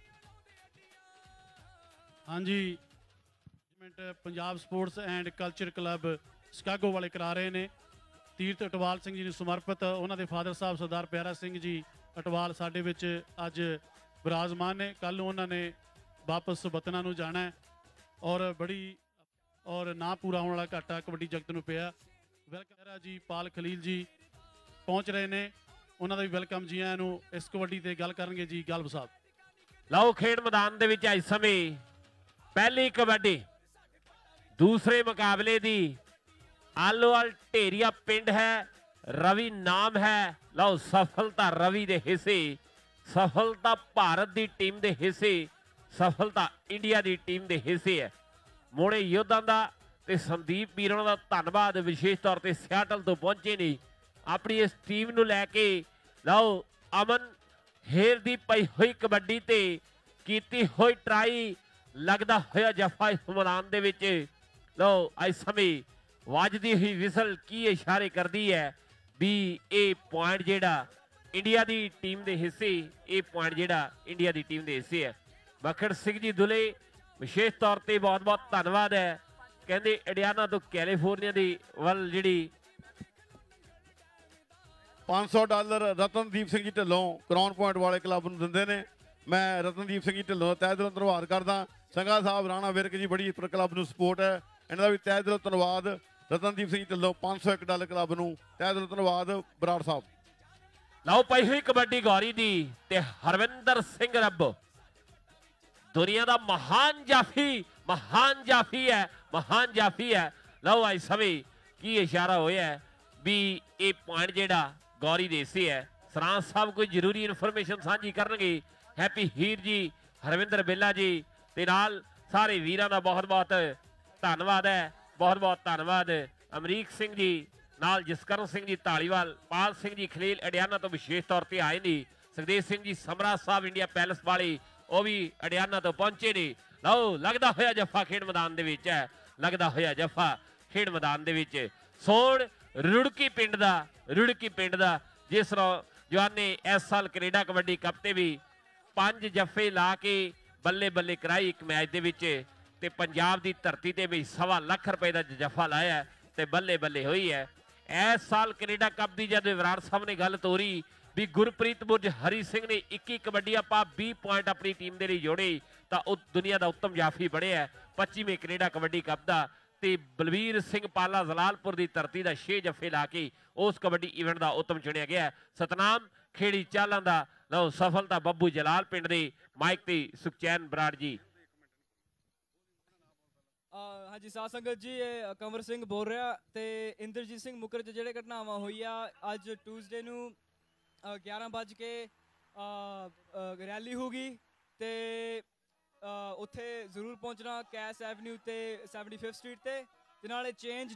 ਹਾਂਜੀ Punjab sports and culture club Chicago ਵਾਲੇ ਕਰਾ ਰਹੇ ਨੇ। ਤੀਰਥ ਅਟਵਾਲ ਸਿੰਘ ਜੀ ਨੂੰ ਸਮਰਪਿਤ, ਉਹਨਾਂ ਦੇ ਫਾਦਰ ਸਾਹਿਬ ਸਰਦਾਰ ਪਿਆਰਾ ਸਿੰਘ ਜੀ ਅਟਵਾਲ ਸਾਡੇ ਵਿੱਚ ਅੱਜ ਵਿਰਾਜਮਾਨ ਨੇ। ਕੱਲ੍ਹ ਨੂੰ ਉਹਨਾਂ ਨੇ ਵਾਪਸ ਵਤਨਾਂ ਨੂੰ ਜਾਣਾ ਹੈ ਔਰ ਨਾ ਪੂਰਾ ਹੋਣ ਵਾਲਾ ਘਾਟਾ ਕਬੱਡੀ ਜਗਤ ਨੂੰ ਪਿਆ। ਵੈਲਕਮ ਜੀ ਪਾਲ ਖਲੀਲ ਜੀ ਪਹੁੰਚ ਰਹੇ ਨੇ, ਉਹਨਾਂ ਦਾ ਵੀ ਵੈਲਕਮ ਜੀ ਆਇਆਂ ਨੂੰ। ਇਸ ਕਬੱਡੀ ਤੇ ਗੱਲ ਕਰਨਗੇ ਜੀ ਗਲਬ ਸਾਹਿਬ। ਲਓ ਖੇਡ ਮੈਦਾਨ ਦੇ ਵਿੱਚ ਇਸ ਸਮੇਂ ਪਹਿਲੀ ਕਬੱਡੀ ਦੂਸਰੇ ਮੁਕਾਬਲੇ ਦੀ ਆਲੋਵਾਲ ਢੇਰੀਆ ਪਿੰਡ ਹੈ, ਰਵੀ ਨਾਮ ਹੈ। ਲਓ ਸਫਲਤਾ ਰਵੀ ਦੇ ਹਿੱਸੇ, ਸਫਲਤਾ ਭਾਰਤ ਦੀ ਟੀਮ ਦੇ ਹਿੱਸੇ, ਸਫਲਤਾ ਇੰਡੀਆ ਦੀ ਟੀਮ ਦੇ ਹਿੱਸੇ ਹੈ। ਮੋੜੇ ਯੋਧਾਂ ਦਾ ਤੇ ਸੰਦੀਪ ਵੀਰਾਂ ਦਾ ਧੰਨਵਾਦ, ਵਿਸ਼ੇਸ਼ ਤੌਰ ਤੇ ਸਿਆਟਲ ਤੋਂ ਪਹੁੰਚੇ ਨੇ ਆਪਣੀ ਇਸ ਟੀਮ ਨੂੰ ਲੈ ਕੇ। ਲਓ ਅਮਨ ਹੇਰ ਦੀ ਪਈ ਹੋਈ ਕਬੱਡੀ ਤੇ ਕੀਤੀ ਹੋਈ ਟਰਾਈ, ਲੱਗਦਾ ਹੋਇਆ ਜਫਾ ਇਸ ਮੈਦਾਨ ਦੇ ਵਿੱਚ। ਲਓ ਇਸ ਸਮੇਂ ਵੱਜਦੀ ਹੋਈ ਵਿਸਲ ਕੀ ਇਸ਼ਾਰੇ ਕਰਦੀ ਹੈ ਵੀ ਇਹ ਪੁਆਇੰਟ ਜਿਹੜਾ ਇੰਡੀਆ ਦੀ ਟੀਮ ਦੇ ਹਿੱਸੇ, ਇਹ ਪੁਆਇੰਟ ਜਿਹੜਾ ਇੰਡੀਆ ਦੀ ਟੀਮ ਦੇ ਹਿੱਸੇ ਹੈ। ਮੱਖਣ ਸਿੰਘ ਜੀ ਦੁਲੇ ਵਿਸ਼ੇਸ਼ ਤੌਰ ਤੇ ਬਹੁਤ ਬਹੁਤ ਧੰਨਵਾਦ ਹੈ। ਕਹਿੰਦੇ ਇੰਡੀਆਨਾ ਤੋਂ ਕੈਲੀਫੋਰਨੀਆ ਦੀ ਵੱਲ ਜਿਹੜੀ $500 ਰਤਨਦੀਪ ਸਿੰਘ ਜੀ ਢਿੱਲੋਂ ਕਰਾਉਨ ਪੁਆਇੰਟ ਵਾਲੇ ਕਲੱਬ ਨੂੰ ਦਿੰਦੇ ਨੇ। ਮੈਂ ਰਤਨਦੀਪ ਸਿੰਘ ਜੀ ਢਿੱਲੋਂ ਤਹਿ ਦਿਲੋਂ ਧੰਨਵਾਦ ਕਰਦਾ। ਸੰਘਾ ਸਾਹਿਬ ਰਾਣਾ ਵਿਰਕ ਜੀ ਬੜੀ ਕਲੱਬ ਨੂੰ ਸਪੋਰਟ ਹੈ, ਇਹਨਾਂ ਦਾ ਵੀ ਤਹਿ ਦਿਲੋਂ ਧੰਨਵਾਦ। ਰਤਨਦੀਪ ਸਿੰਘ ਢਿੱਲੋਂ $501 ਕਲੱਬ ਨੂੰ ਤਹਿ ਦਿਲੋਂ ਧੰਨਵਾਦ। ਬਰਾੜ ਸਾਹਿਬ ਲਓ ਪਈ ਹੋਈ ਕਬੱਡੀ ਗੌਰੀ ਦੀ ਤੇ ਹਰਵਿੰਦਰ ਸਿੰਘ ਰੱਬ ਦੁਨੀਆ ਦਾ ਮਹਾਨ ਜਾਫੀ ਹੈ। ਲਓ ਇਸ ਸਮੇਂ ਕੀ ਇਸ਼ਾਰਾ ਹੋਇਆ ਵੀ ਇਹ ਪੁਆਇੰਟ ਜਿਹੜਾ ਗੌਰੀ ਦੇ ਹਿੱਸੇ ਹੈ। ਸਰਾਂ ਸਾਹਿਬ ਕੋਈ ਜ਼ਰੂਰੀ ਇਨਫੋਰਮੇਸ਼ਨ ਸਾਂਝੀ ਕਰਨਗੇ। ਹੈਪੀ ਹੀਰ ਜੀ, ਹਰਵਿੰਦਰ ਬੇਲਾ ਜੀ ਤੇ ਨਾਲ ਸਾਰੇ ਵੀਰਾਂ ਦਾ ਬਹੁਤ ਬਹੁਤ ਧੰਨਵਾਦ ਹੈ, ਬਹੁਤ ਬਹੁਤ ਧੰਨਵਾਦ। ਅਮਰੀਕ ਸਿੰਘ ਜੀ ਨਾਲ ਜਸਕਰਨ ਸਿੰਘ ਜੀ ਢਾਲੀਵਾਲ, ਪਾਲ ਸਿੰਘ ਜੀ ਖਲੀਲ ਅਡਿਆਣਾ ਤੋਂ ਵਿਸ਼ੇਸ਼ ਤੌਰ ਤੇ ਆਏ ਨੇ। ਸੁਖਦੇਵ ਸਿੰਘ ਜੀ ਸਮਰਾ ਸਾਹਿਬ ਇੰਡੀਆ ਪੈਲਸ ਵਾਲੇ ਉਹ ਵੀ ਅਡਿਆਣਾ ਤੋਂ ਪਹੁੰਚੇ ਨੇ। ਲਓ ਲੱਗਦਾ ਹੋਇਆ ਜੱਫਾ ਖੇਡ ਮੈਦਾਨ ਦੇ ਵਿੱਚ ਹੈ, ਲੱਗਦਾ ਹੋਇਆ ਜੱਫਾ ਖੇਡ ਮੈਦਾਨ ਦੇ ਵਿੱਚ। ਸੋਣ ਰੁੜਕੀ ਪਿੰਡ ਦਾ ਜਿਸ ਨੌਜਵਾਨ ਨੇ ਇਸ ਸਾਲ ਕੈਨੇਡਾ ਕਬੱਡੀ ਕੱਪ ਤੇ ਵੀ 5 ਜੱਫੇ ਲਾ ਕੇ ਬੱਲੇ ਬੱਲੇ ਕਰਾਈ ਇੱਕ ਮੈਚ ਦੇ ਵਿੱਚ, ਤੇ ਪੰਜਾਬ ਦੀ ਧਰਤੀ ਤੇ ਵੀ 1.25 ਲੱਖ ਰੁਪਏ ਦਾ ਜੱਫਾ ਲਾਇਆ ਤੇ ਬੱਲੇ ਬੱਲੇ ਹੋਈ ਹੈ। ਇਸ ਸਾਲ ਕੈਨੇਡਾ ਕੱਪ ਦੀ ਜਦ ਵਿਰਾਟ ਸਾਹਿਬ ਨੇ ਗੱਲ ਤੋਰੀ ਵੀ ਗੁਰਪ੍ਰੀਤ ਬੁਰਜ ਹਰੀ ਸਿੰਘ ਨੇ 21 ਕਬੱਡੀਆਂ ਪਾ 20 ਪੁਆਇੰਟ ਆਪਣੀ ਟੀਮ ਦੇ ਲਈ ਜੋੜੇ ਤਾਂ ਉਹ ਦੁਨੀਆ ਦਾ ਉੱਤਮ ਜਾਫੀ ਬਣਿਆ 25ਵੇਂ ਕੈਨੇਡਾ ਕਬੱਡੀ ਕੱਪ ਦਾ। ਤੇ ਬਲਵੀਰ ਸਿੰਘ ਪਾਲਾ ਜ਼ਲਾਲਪੁਰ ਦੀ ਧਰਤੀ ਦਾ 6 ਜੱਫੇ ਲਾ ਕੇ ਉਸ ਕਬੱਡੀ ਇਵੈਂਟ ਦਾ ਉੱਤਮ ਚੁਣਿਆ ਗਿਆ। ਸਤਨਾਮ ਖੇੜੀ ਚਾਲਾਂ ਦਾ ਲਓ ਸਫਲਤਾ ਬੱਬੂ ਜਲਾਲ ਪਿੰਡ ਦੇ ਮਾਈਕ ਤੇ ਸੁਖਚੈਨ ਬਰਾੜ ਜੀ। ਹਾਂਜੀ ਸਾਧ ਸੰਗਤ ਜੀ, ਇਹ ਕੰਵਰ ਸਿੰਘ ਬੋਲ ਰਿਹਾ ਤੇ ਇੰਦਰਜੀਤ ਸਿੰਘ ਮੁਕਰ 'ਚ ਜਿਹੜੇ ਘਟਨਾਵਾਂ ਹੋਈਆਂ ਅੱਜ ਟਿਊਜ਼ਡੇ ਨੂੰ 11 ਵੱਜ ਕੇ ਰੈਲੀ ਹੋਗੀ ਤੇ ਉੱਥੇ ਜ਼ਰੂਰ ਪਹੁੰਚਣਾ ਕੈਸ ਐਵਨਿਊ ਤੇ 75 ਸਟਰੀਟ ਤੇ ਨਾਲੇ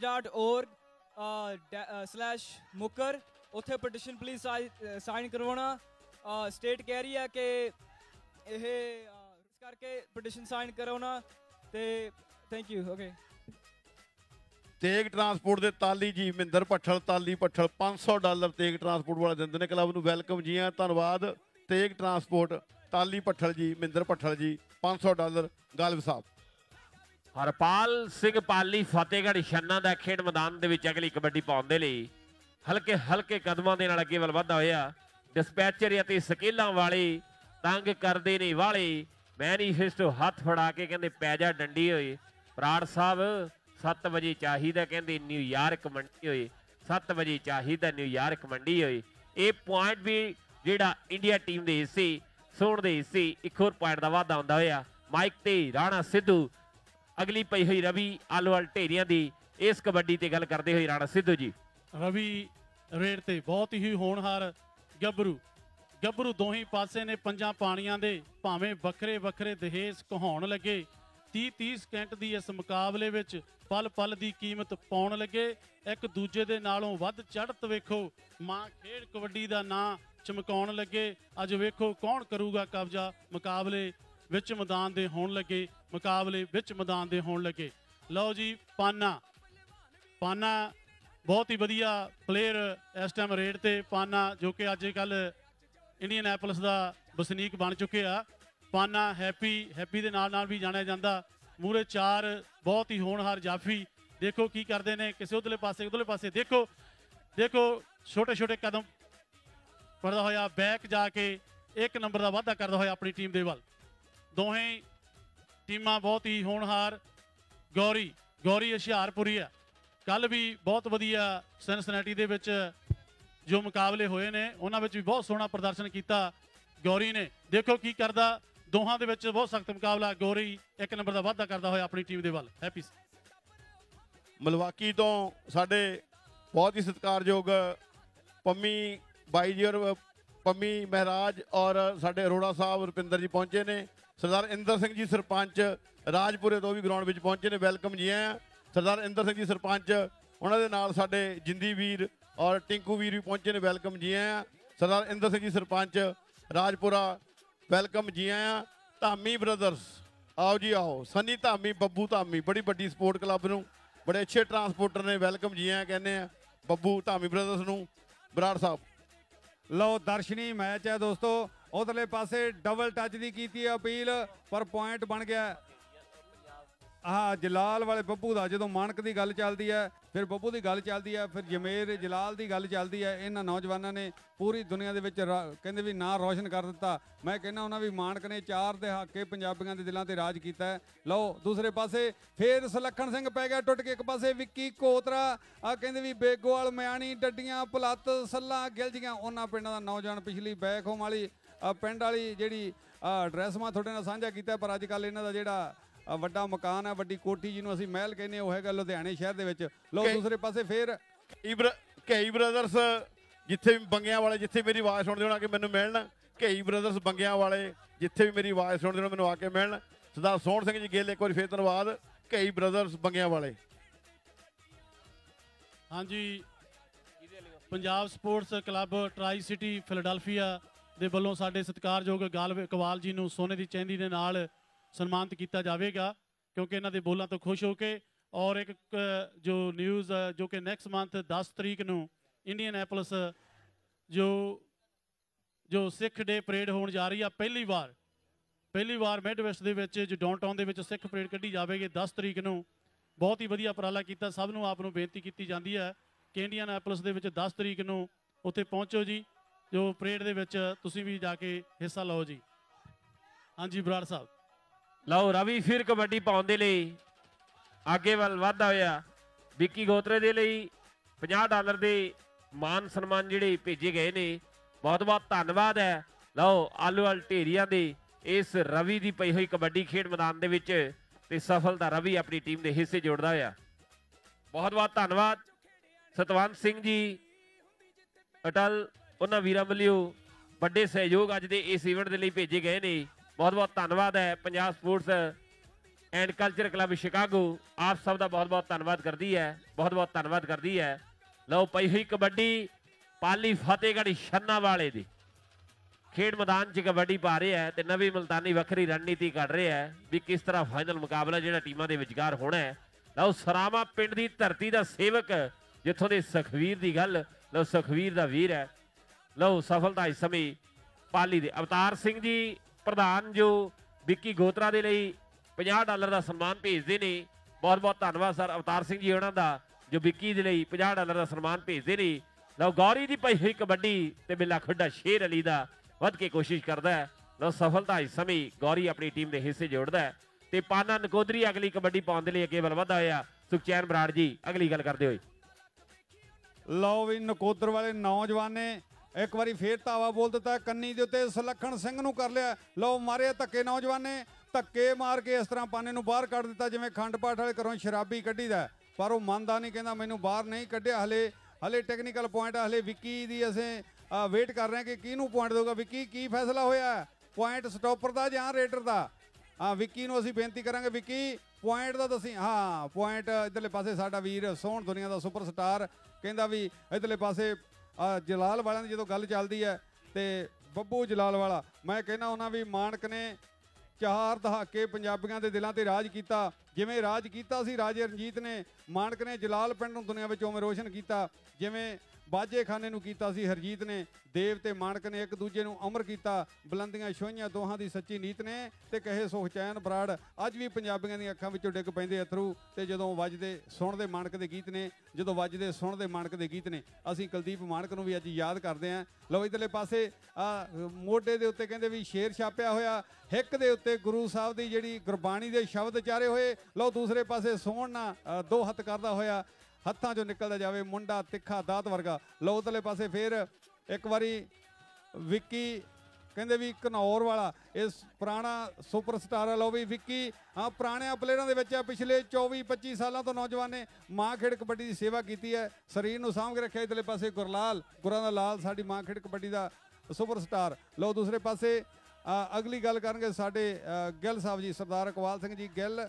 change.org/ਮੁਕਰ ਉੱਥੇ ਪਟੀਸ਼ਨ ਪਲੀਜ਼ ਸਾਈਨ ਕਰਵਾਉਣਾ। ਸਟੇਟ ਕਹਿ ਰਹੀ ਹੈ ਕਿ ਇਹ ਇਸ ਕਰਕੇ ਪਟੀਸ਼ਨ ਸਾਈਨ ਕਰਾਉਣਾ ਤੇ thank you. Okay Teg transport ਦੇ ਤਾਲੀ ਜੀ ਮਹਿੰਦਰ ਭੱਠਲ, ਤਾਲੀ ਭੱਠਲ $500 ਤੇਗ ਟਰਾਂਸਪੋਰਟ ਵਾਲੇ ਦਿੰਦੇ ਨੇ ਕਲੱਬ ਨੂੰ। ਵੈਲਕਮ ਜੀ ਆ, ਧੰਨਵਾਦ ਤੇਗ ਟਰਾਂਸਪੋਰਟ, ਤਾਲੀ ਭੱਠਲ ਜੀ, ਮਹਿੰਦਰ ਭੱਠਲ ਜੀ, $500 ਗਾਲਬ ਸਾਹਿਬ। ਹਰਪਾਲ ਸਿੰਘ ਪਾਲੀ ਫਤਿਹਗੜ੍ਹ ਛੰਨਾ ਦਾ ਖੇਡ ਮੈਦਾਨ ਦੇ ਵਿੱਚ ਅਗਲੀ ਕਬੱਡੀ ਪਾਉਣ ਦੇ ਲਈ ਹਲਕੇ ਹਲਕੇ ਕਦਮਾਂ ਦੇ ਨਾਲ ਅੱਗੇ ਵੱਲ ਵਧਦਾ ਹੋਇਆ। ਡਿਸਪੈਚਰ ਅਤੇ ਸਕੇਲਾਂ ਵਾਲੇ ਤੰਗ ਕਰਦੇ ਨੇ ਵਾਲੇ ਮੈਨੀਫੈਸਟੋ ਹੱਥ ਫੜਾ ਕੇ ਕਹਿੰਦੇ ਪੈ ਜਾ ਡੰਡੀ ਹੋਏ। ਬਰਾੜ ਸਾਹਿਬ 7 ਵਜੇ ਚਾਹੀਦਾ ਕਹਿੰਦੇ ਨਿਊਯਾਰਕ ਮੰਡੀ ਹੋਏ, 7 ਵਜੇ ਚਾਹੀਦਾ ਨਿਊਯਾਰਕ ਮੰਡੀ ਹੋਏ। ਇਹ ਪੁਆਇੰਟ ਵੀ ਜਿਹੜਾ ਇੰਡੀਆ ਟੀਮ ਦੇ ਹਿੱਸੇ ਸੋਣ ਦੇ ਹਿੱਸੇ ਇੱਕ ਹੋਰ ਪੁਆਇੰਟ ਦਾ ਵਾਧਾ ਹੁੰਦਾ ਹੋਇਆ। ਮਾਈਕ ਤੇ ਰਾਣਾ ਸਿੱਧੂ ਅਗਲੀ ਪਈ ਹੋਈ ਰਵੀ ਆਲੋਵਾਲ ਢੇਰੀਆਂ ਦੀ ਇਸ ਕਬੱਡੀ ਤੇ ਗੱਲ ਕਰਦੇ ਹੋਏ ਰਾਣਾ ਸਿੱਧੂ ਜੀ। ਰਵੀ ਰੇਡ ਤੇ ਬਹੁਤ ਹੀ ਹੋਣਹਾਰ ਗੱਭਰੂ ਦੋਹੀਂ ਪਾਸੇ ਨੇ ਪੰਜਾਂ ਪਾਣੀਆਂ ਦੇ ਭਾਵੇਂ ਵੱਖਰੇ ਵੱਖਰੇ ਦਹੇਜ ਕਹਾਉਣ ਲੱਗੇ। 30-30 ਸਕਿੰਟ ਦੀ ਇਸ ਮੁਕਾਬਲੇ ਵਿੱਚ ਪਲ ਪਲ ਦੀ ਕੀਮਤ ਪਾਉਣ ਲੱਗੇ। ਇੱਕ ਦੂਜੇ ਦੇ ਨਾਲੋਂ ਵੱਧ ਚੜ੍ਹਤ ਵੇਖੋ ਮਾਂ ਖੇਡ ਕਬੱਡੀ ਦਾ ਨਾਂ ਚਮਕਾਉਣ ਲੱਗੇ। ਅੱਜ ਵੇਖੋ ਕੌਣ ਕਰੂਗਾ ਕਬਜ਼ਾ। ਮੁਕਾਬਲੇ ਵਿੱਚ ਮੈਦਾਨ ਦੇ ਹੋਣ ਲੱਗੇ ਲਓ ਜੀ ਪਾਨਾ ਬਹੁਤ ਹੀ ਵਧੀਆ ਪਲੇਅਰ ਇਸ ਟਾਈਮ ਰੇਡ ਤੇ। ਪਾਨਾ ਜੋ ਕਿ ਅੱਜ ਕੱਲ ਇੰਡੀਅਨਐਪਲਿਸ ਦਾ ਵਸਨੀਕ ਬਣ ਚੁੱਕੇ ਆ। ਪਾਨਾ ਹੈਪੀ ਦੇ ਨਾਲ ਵੀ ਜਾਣਿਆ ਜਾਂਦਾ। ਮੂਰੇ 4 ਬਹੁਤ ਹੀ ਹੋਣਹਾਰ ਜਾਫੀ ਦੇਖੋ ਕੀ ਕਰਦੇ ਨੇ, ਕਿਸੇ ਉਧਰਲੇ ਪਾਸੇ ਦੇਖੋ ਛੋਟੇ ਕਦਮ ਪੜਦਾ ਹੋਇਆ ਬੈਕ ਜਾ ਕੇ 1 ਨੰਬਰ ਦਾ ਵਾਧਾ ਕਰਦਾ ਹੋਇਆ ਆਪਣੀ ਟੀਮ ਦੇ ਵੱਲ। ਦੋਹੇਂ ਟੀਮਾਂ ਬਹੁਤ ਹੀ ਹੋਣਹਾਰ। ਗੌਰੀ ਹੁਸ਼ਿਆਰਪੁਰੀ ਆ। ਕੱਲ ਵੀ ਬਹੁਤ ਵਧੀਆ ਸਿਨਸਿਨੈਟੀ ਦੇ ਵਿੱਚ ਜੋ ਮੁਕਾਬਲੇ ਹੋਏ ਨੇ ਉਹਨਾਂ ਵਿੱਚ ਵੀ ਬਹੁਤ ਸੋਹਣਾ ਪ੍ਰਦਰਸ਼ਨ ਕੀਤਾ ਗੌਰੀ ਨੇ। ਦੇਖੋ ਕੀ ਕਰਦਾ, ਦੋਹਾਂ ਦੇ ਵਿੱਚ ਬਹੁਤ ਸਖਤ ਮੁਕਾਬਲਾ। ਗੌਰੀ 1 ਨੰਬਰ ਦਾ ਵਾਧਾ ਕਰਦਾ ਹੋਇਆ ਆਪਣੀ ਟੀਮ ਦੇ ਵੱਲ। ਹੈਪੀ ਮਲਵਾਕੀ ਤੋਂ ਸਾਡੇ ਬਹੁਤ ਹੀ ਸਤਿਕਾਰਯੋਗ ਪੰਮੀ ਬਾਈ ਜੀ ਔਰ ਪੰਮੀ ਮਹਿਰਾਜ ਔਰ ਸਾਡੇ ਅਰੋੜਾ ਸਾਹਿਬ ਰੁਪਿੰਦਰ ਜੀ ਪਹੁੰਚੇ ਨੇ। ਸਰਦਾਰ ਇੰਦਰ ਸਿੰਘ ਜੀ ਸਰਪੰਚ ਰਾਜਪੁਰੇ ਤੋਂ ਵੀ ਗਰਾਊਂਡ ਵਿੱਚ ਪਹੁੰਚੇ ਨੇ। ਵੈਲਕਮ ਜੀ ਆ ਸਰਦਾਰ ਇੰਦਰ ਸਿੰਘ ਜੀ ਸਰਪੰਚ, ਉਹਨਾਂ ਦੇ ਨਾਲ ਸਾਡੇ ਜਿੰਦੀ ਵੀਰ ਔਰ ਟਿੰਕੂ ਵੀਰ ਵੀ ਪਹੁੰਚੇ ਨੇ। ਵੈਲਕਮ ਜੀ ਆ ਸਰਦਾਰ ਇੰਦਰ ਸਿੰਘ ਜੀ ਸਰਪੰਚ ਰਾਜਪੁਰਾ, ਵੈਲਕਮ ਜੀ ਆ। ਧਾਮੀ ਬ੍ਰਦਰਸ ਆਓ ਜੀ ਆਓ। ਸਨੀ ਧਾਮੀ, ਬੱਬੂ ਧਾਮੀ ਬੜੀ ਵੱਡੀ ਸਪੋਰਟ ਕਲੱਬ ਨੂੰ ਬੜੇ ਅੱਛੇ ਟਰਾਂਸਪੋਰਟਰ ਨੇ। ਵੈਲਕਮ ਜੀ ਆ ਕਹਿੰਦੇ ਆ ਬੱਬੂ ਧਾਮੀ ਬ੍ਰਦਰਸ ਨੂੰ। ਬਰਾੜ ਸਾਹਿਬ ਲਓ ਦਰਸ਼ਨੀ ਮੈਚ ਹੈ ਦੋਸਤੋ। ਉਧਰਲੇ ਪਾਸੇ ਡਬਲ ਟੱਚ ਦੀ ਕੀਤੀ ਅਪੀਲ ਪਰ ਪੁਆਇੰਟ ਬਣ ਗਿਆ ਜਲਾਲ ਵਾਲੇ ਬੱਬੂ ਦਾ। ਜਦੋਂ ਮਾਨਕ ਦੀ ਗੱਲ ਚੱਲਦੀ ਹੈ ਫਿਰ ਬੱਬੂ ਦੀ ਗੱਲ ਚੱਲਦੀ ਹੈ, ਫਿਰ ਜਮੇਰ ਜਲਾਲ ਦੀ ਗੱਲ ਚੱਲਦੀ ਹੈ। ਇਹਨਾਂ ਨੌਜਵਾਨਾਂ ਨੇ ਪੂਰੀ ਦੁਨੀਆ ਦੇ ਵਿੱਚ ਕਹਿੰਦੇ ਵੀ ਨਾਂ ਰੋਸ਼ਨ ਕਰ ਦਿੱਤਾ। ਮੈਂ ਕਹਿੰਦਾ ਉਹਨਾਂ ਵੀ ਮਾਨਕ ਨੇ 4 ਦਹਾਕੇ ਪੰਜਾਬੀਆਂ ਦੇ ਦਿਲਾਂ ਤੇ ਰਾਜ ਕੀਤਾ ਹੈ। ਲਓ ਦੂਸਰੇ ਪਾਸੇ ਫਿਰ ਸੁਲੱਖਣ ਸਿੰਘ ਪੈ ਗਿਆ ਟੁੱਟ ਕੇ। ਇੱਕ ਪਾਸੇ ਵਿੱਕੀ ਕੋਤਰਾ ਕਹਿੰਦੇ ਵੀ ਬੇਗੋਵਾਲ, ਮਿਆਣੀ, ਡੱਡੀਆਂ, ਪੁਲੱਤ, ਸੱਲਾ, ਗਿਲਜੀਆਂ ਉਹਨਾਂ ਪਿੰਡਾਂ ਦਾ ਨੌਜਵਾਨ ਪਿਛਲੀ ਬੈਕਹੋਮ ਵਾਲੀ ਪਿੰਡ ਵਾਲੀ ਜਿਹੜੀ ਐਡਰੈਸ ਮੈਂ ਤੁਹਾਡੇ ਨਾਲ ਸਾਂਝਾ ਕੀਤਾ। ਪਰ ਅੱਜ ਕੱਲ੍ਹ ਇਹਨਾਂ ਦਾ ਜਿਹੜਾ ਵੱਡਾ ਮਕਾਨ ਹੈ, ਵੱਡੀ ਕੋਠੀ ਜਿਹਨੂੰ ਅਸੀਂ ਮਹਿਲ ਕਹਿੰਦੇ ਉਹ ਹੈਗਾ ਲੁਧਿਆਣੇ ਸ਼ਹਿਰ ਦੇ ਵਿੱਚ। ਲਓ ਦੂਸਰੇ ਪਾਸੇ ਫਿਰ ਕਈ ਬ੍ਰਦਰਸ ਜਿੱਥੇ ਵੀ ਬੰਗਿਆਂ ਵਾਲੇ ਜਿੱਥੇ ਮੇਰੀ ਆਵਾਜ਼ ਸੁਣਦੇ ਹੋਣਾ ਕਿ ਮੈਨੂੰ ਮਿਲਣ। ਕਈ ਬ੍ਰਦਰਸ ਬੰਗਿਆਂ ਵਾਲੇ ਜਿੱਥੇ ਵੀ ਮੇਰੀ ਆਵਾਜ਼ ਸੁਣਦੇ ਹੋਣਾ ਮੈਨੂੰ ਆ ਕੇ ਮਿਲਣ। ਸਰਦਾਰ ਸੋਹਣ ਸਿੰਘ ਜੀ ਗਿੱਲ ਇੱਕ ਵਾਰੀ ਫੇਰ ਧੰਨਵਾਦ। ਕਈ ਬ੍ਰਦਰਸ ਬੰਗਿਆਂ ਵਾਲੇ। ਹਾਂਜੀ Punjab sports club tri city Philadelphia ਦੇ ਵੱਲੋਂ ਸਾਡੇ ਸਤਿਕਾਰਯੋਗ ਗਾਲਵ ਇਕਬਾਲ ਜੀ ਨੂੰ ਸੋਨੇ ਦੀ ਚਾਂਦੀ ਦੇ ਨਾਲ ਸਨਮਾਨਿਤ ਕੀਤਾ ਜਾਵੇਗਾ, ਕਿਉਂਕਿ ਇਹਨਾਂ ਦੇ ਬੋਲਾਂ ਤੋਂ ਖੁਸ਼ ਹੋ ਕੇ। ਔਰ ਇੱਕ ਜੋ ਨਿਊਜ਼ ਜੋ ਕਿ ਨੈਕਸਟ ਮੰਥ 10 ਤਰੀਕ ਨੂੰ ਇੰਡੀਅਨਐਪਲਸ ਜੋ ਸਿੱਖ ਡੇ ਪਰੇਡ ਹੋਣ ਜਾ ਰਹੀ ਆ, ਪਹਿਲੀ ਵਾਰ ਮਿਡਵੈਸਟ ਦੇ ਵਿੱਚ ਜੋ ਡਾਊਨਟਾਊਨ ਦੇ ਵਿੱਚ ਸਿੱਖ ਪਰੇਡ ਕੱਢੀ ਜਾਵੇਗੀ 10 ਤਰੀਕ ਨੂੰ। ਬਹੁਤ ਹੀ ਵਧੀਆ ਉਪਰਾਲਾ ਕੀਤਾ। ਸਭ ਨੂੰ ਆਪ ਨੂੰ ਬੇਨਤੀ ਕੀਤੀ ਜਾਂਦੀ ਹੈ ਕਿ ਇੰਡੀਅਨਐਪਲਸ ਦੇ ਵਿੱਚ 10 ਤਰੀਕ ਨੂੰ ਉੱਥੇ ਪਹੁੰਚੋ ਜੀ, ਜੋ ਪਰੇਡ ਦੇ ਵਿੱਚ ਤੁਸੀਂ ਵੀ ਜਾ ਕੇ ਹਿੱਸਾ ਲਓ ਜੀ। ਹਾਂਜੀ ਬਰਾੜ ਸਾਹਿਬ। ਲਓ ਰਵੀ ਫਿਰ ਕਬੱਡੀ ਪਾਉਣ ਦੇ ਲਈ ਅੱਗੇ ਵੱਲ ਵਧਦਾ ਹੋਇਆ। ਵਿੱਕੀ ਗੋਤਰੇ ਦੇ ਲਈ $50 ਦੇ ਮਾਨ ਸਨਮਾਨ ਜਿਹੜੇ ਭੇਜੇ ਗਏ ਨੇ, ਬਹੁਤ ਬਹੁਤ ਧੰਨਵਾਦ ਹੈ। ਲਓ ਆਲੂਵਾਲ ਢੇਰੀਆਂ ਦੇ ਇਸ ਰਵੀ ਦੀ ਪਈ ਹੋਈ ਕਬੱਡੀ ਖੇਡ ਮੈਦਾਨ ਦੇ ਵਿੱਚ ਤੇ ਸਫਲਤਾ ਰਵੀ ਆਪਣੀ ਟੀਮ ਦੇ ਹਿੱਸੇ ਜੋੜਦਾ ਹੋਇਆ। ਬਹੁਤ ਬਹੁਤ ਧੰਨਵਾਦ ਸਤਵੰਤ ਸਿੰਘ ਜੀ ਅਟਲ, ਉਹਨਾਂ ਵੀਰਾਂ ਵੱਲੋਂ ਵੱਡੇ ਸਹਿਯੋਗ ਅੱਜ ਦੇ ਇਸ ਇਵੈਂਟ ਦੇ ਲਈ ਭੇਜੇ ਗਏ ਨੇ। ਬਹੁਤ ਬਹੁਤ ਧੰਨਵਾਦ ਹੈ Punjab sports and culture club Chicago, ਆਪ ਸਭ ਦਾ ਬਹੁਤ ਬਹੁਤ ਧੰਨਵਾਦ ਕਰਦੀ ਹੈ, ਬਹੁਤ ਬਹੁਤ ਧੰਨਵਾਦ ਕਰਦੀ ਹੈ। ਲਓ ਪਈ ਹੋਈ ਕਬੱਡੀ ਪਾਲੀ ਫਤਿਹਗੜ੍ਹ ਛੰਨਾ ਵਾਲੇ ਦੀ ਖੇਡ ਮੈਦਾਨ 'ਚ ਕਬੱਡੀ ਪਾ ਰਿਹਾ ਹੈ ਤੇ ਨਵੀਂ ਮੁਲਤਾਨੀ ਵੱਖਰੀ ਰਣਨੀਤੀ ਕੱਢ ਰਿਹਾ ਹੈ ਵੀ ਕਿਸ ਤਰ੍ਹਾਂ ਫਾਈਨਲ ਮੁਕਾਬਲਾ ਜਿਹੜਾ ਟੀਮਾਂ ਦੇ ਵਿਚਕਾਰ ਹੋਣਾ ਹੈ। ਲਓ ਸਰਾਮਾ ਪਿੰਡ ਦੀ ਧਰਤੀ ਦਾ ਸੇਵਕ ਜਿੱਥੋਂ ਦੇ ਸੁਖਵੀਰ ਦੀ ਗੱਲ, ਲਓ ਸੁਖਵੀਰ ਦਾ ਵੀਰ ਹੈ। ਲਓ ਸਫਲਤਾ ਇਸ ਸਮੇਂ ਪਾਲੀ ਦੇ ਅਵਤਾਰ ਸਿੰਘ ਜੀ ਪ੍ਰਧਾਨ ਜੋ ਵਿੱਕੀ ਗੋਤਰਾ ਦੇ ਲਈ $50 ਦਾ ਸਨਮਾਨ ਭੇਜਦੇ ਨੇ। ਬਹੁਤ ਬਹੁਤ ਧੰਨਵਾਦ ਸਰ ਅਵਤਾਰ ਸਿੰਘ ਜੀ ਉਹਨਾਂ ਦਾ ਜੋ ਵਿੱਕੀ ਦੇ ਲਈ $50 ਦਾ ਸਨਮਾਨ ਭੇਜਦੇ ਨੇ। ਲਓ ਗੌਰੀ ਦੀ ਪਈ ਹੋਈ ਕਬੱਡੀ ਤੇ ਬਿੱਲਾ ਖੁੱਡਾ ਸ਼ੇਰ ਅਲੀ ਦਾ ਵੱਧ ਕੇ ਕੋਸ਼ਿਸ਼ ਕਰਦਾ ਹੈ। ਲਓ ਸਫਲਤਾ ਇਸ ਸਮੇਂ ਗੌਰੀ ਆਪਣੀ ਟੀਮ ਦੇ ਹਿੱਸੇ ਜੋੜਦਾ ਹੈ ਤੇ ਪਾਨਾ ਨਕੋਦਰੀ ਅਗਲੀ ਕਬੱਡੀ ਪਾਉਣ ਦੇ ਲਈ ਅੱਗੇ ਵੱਲ ਵਧਦਾ ਹੋਇਆ। ਸੁਖਚੈਨ ਬਰਾੜ ਜੀ ਅਗਲੀ ਗੱਲ ਕਰਦੇ ਹੋਏ। ਲਓ ਵੀ ਨਕੋਦਰ ਵਾਲੇ ਨੌਜਵਾਨ ਨੇ ਇੱਕ ਵਾਰੀ ਫੇਰ ਧਾਵਾ ਬੋਲ ਦਿੱਤਾ, ਕੰਨੀ ਦੇ ਉੱਤੇ ਸੁਲੱਖਣ ਸਿੰਘ ਨੂੰ ਕਰ ਲਿਆ। ਲਓ ਮਾਰੇ ਧੱਕੇ ਨੌਜਵਾਨ ਨੇ, ਧੱਕੇ ਮਾਰ ਕੇ ਇਸ ਤਰ੍ਹਾਂ ਪਾਨੇ ਨੂੰ ਬਾਹਰ ਕੱਢ ਦਿੱਤਾ ਜਿਵੇਂ ਖੰਡ ਪਾਠ ਵਾਲੇ ਘਰੋਂ ਸ਼ਰਾਬੀ ਕੱਢੀਦਾ, ਪਰ ਉਹ ਮੰਨਦਾ ਨਹੀਂ, ਕਹਿੰਦਾ ਮੈਨੂੰ ਬਾਹਰ ਨਹੀਂ ਕੱਢਿਆ। ਹਲੇ ਟੈਕਨੀਕਲ ਪੁਆਇੰਟ ਹਲੇ ਵਿੱਕੀ ਦੀ ਅਸੀਂ ਵੇਟ ਕਰ ਰਹੇ ਹਾਂ ਕਿ ਕਿਹਨੂੰ ਪੁਆਇੰਟ ਦੇਊਗਾ। ਵਿੱਕੀ ਕੀ ਫੈਸਲਾ ਹੋਇਆ, ਪੁਆਇੰਟ ਸਟਾਪਰ ਦਾ ਜਾਂ ਰੇਡਰ ਦਾ? ਵਿੱਕੀ ਨੂੰ ਅਸੀਂ ਬੇਨਤੀ ਕਰਾਂਗੇ, ਵਿੱਕੀ ਪੁਆਇੰਟ ਦਾ ਦੱਸੀ। ਹਾਂ ਪੁਆਇੰਟ ਇੱਧਰਲੇ ਪਾਸੇ ਸਾਡਾ ਵੀਰ ਸੋਹਣ ਦੁਨੀਆ ਦਾ ਸੁਪਰਸਟਾਰ ਕਹਿੰਦਾ ਵੀ ਇੱਧਰਲੇ ਪਾਸੇ ਜਲਾਲ ਵਾਲਿਆਂ ਦੀ ਜਦੋਂ ਗੱਲ ਚੱਲਦੀ ਹੈ ਤੇ ਬੱਬੂ ਜਲਾਲ ਵਾਲਾ, ਮੈਂ ਕਹਿੰਦਾ ਉਹਨਾਂ ਵੀ ਮਾਣਕ ਨੇ 4 ਦਹਾਕੇ ਪੰਜਾਬੀਆਂ ਦੇ ਦਿਲਾਂ ਤੇ ਰਾਜ ਕੀਤਾ। ਜਿਵੇਂ ਰਾਜ ਕੀਤਾ ਸੀ ਰਾਜੇ ਰਣਜੀਤ ਨੇ, ਮਾਣਕ ਨੇ ਜਲਾਲ ਪਿੰਡ ਨੂੰ ਦੁਨੀਆ ਵਿੱਚ ਉਵੇਂ ਰੋਸ਼ਨ ਕੀਤਾ ਜਿਵੇਂ ਬਾਜੇ ਖਾਨੇ ਨੂੰ ਕੀਤਾ ਸੀ ਹਰਜੀਤ ਨੇ। ਦੇਵ ਤੇ ਮਾਣਕ ਨੇ ਇੱਕ ਦੂਜੇ ਨੂੰ ਅਮਰ ਕੀਤਾ, ਬੁਲੰਦੀਆਂ ਛੋਹੀਆਂ ਦੋਹਾਂ ਦੀ ਸੱਚੀ ਨੀਤ ਨੇ ਤੇ ਕਹੇ ਸੁਖਚੈਨ ਬਰਾੜ ਅੱਜ ਵੀ ਪੰਜਾਬੀਆਂ ਦੀਆਂ ਅੱਖਾਂ ਵਿੱਚੋਂ ਡਿੱਗ ਪੈਂਦੇ ਅਥਰੂ। ਤੇ ਜਦੋਂ ਵੱਜਦੇ ਸੁਣਦੇ ਮਾਣਕ ਦੇ ਗੀਤ ਨੇ, ਜਦੋਂ ਵੱਜਦੇ ਸੁਣਦੇ ਮਾਣਕ ਦੇ ਗੀਤ ਨੇ, ਅਸੀਂ ਕੁਲਦੀਪ ਮਾਣਕ ਨੂੰ ਵੀ ਅੱਜ ਯਾਦ ਕਰਦੇ ਹਾਂ। ਲਓ ਇੱਧਰਲੇ ਪਾਸੇ ਮੋਢੇ ਦੇ ਉੱਤੇ ਕਹਿੰਦੇ ਵੀ ਸ਼ੇਰ ਛਾਪਿਆ ਹੋਇਆ, ਹਿੱਕ ਦੇ ਉੱਤੇ ਗੁਰੂ ਸਾਹਿਬ ਦੀ ਜਿਹੜੀ ਗੁਰਬਾਣੀ ਦੇ ਸ਼ਬਦ ਚਾਰੇ ਹੋਏ। ਲਓ ਦੂਸਰੇ ਪਾਸੇ ਸੋਹਣ ਨਾਲ 2 ਹੱਥ ਕਰਦਾ ਹੋਇਆ, ਹੱਥਾਂ 'ਚੋਂ ਨਿਕਲਦਾ ਜਾਵੇ ਮੁੰਡਾ ਤਿੱਖਾ ਦਾਤ ਵਰਗਾ। ਲਓ ਉਧਰਲੇ ਪਾਸੇ ਫੇਰ ਇੱਕ ਵਾਰੀ ਵਿੱਕੀ ਕਹਿੰਦੇ ਵੀ ਘਨੌਰ ਵਾਲਾ ਇਸ ਪੁਰਾਣਾ ਸੁਪਰਸਟਾਰ ਹੈ। ਲਓ ਵੀ ਵਿੱਕੀ ਪੁਰਾਣਿਆਂ ਪਲੇਅਰਾਂ ਦੇ ਵਿੱਚ ਪਿਛਲੇ 24-25 ਸਾਲਾਂ ਤੋਂ ਨੌਜਵਾਨ ਨੇ ਮਾਂ ਖੇਡ ਕਬੱਡੀ ਦੀ ਸੇਵਾ ਕੀਤੀ ਹੈ, ਸਰੀਰ ਨੂੰ ਸਾਂਭ ਕੇ ਰੱਖਿਆ। ਇੱਧਰਲੇ ਪਾਸੇ ਗੁਰਾਂ ਦਾ ਲਾਲ ਸਾਡੀ ਮਾਂ ਖੇਡ ਕਬੱਡੀ ਦਾ ਸੁਪਰਸਟਾਰ। ਲਓ ਦੂਸਰੇ ਪਾਸੇ ਅਗਲੀ ਗੱਲ ਕਰਨਗੇ ਸਾਡੇ ਗਿੱਲ ਸਾਹਿਬ ਜੀ, ਸਰਦਾਰ ਇਕਬਾਲ ਸਿੰਘ ਜੀ ਗਿੱਲ।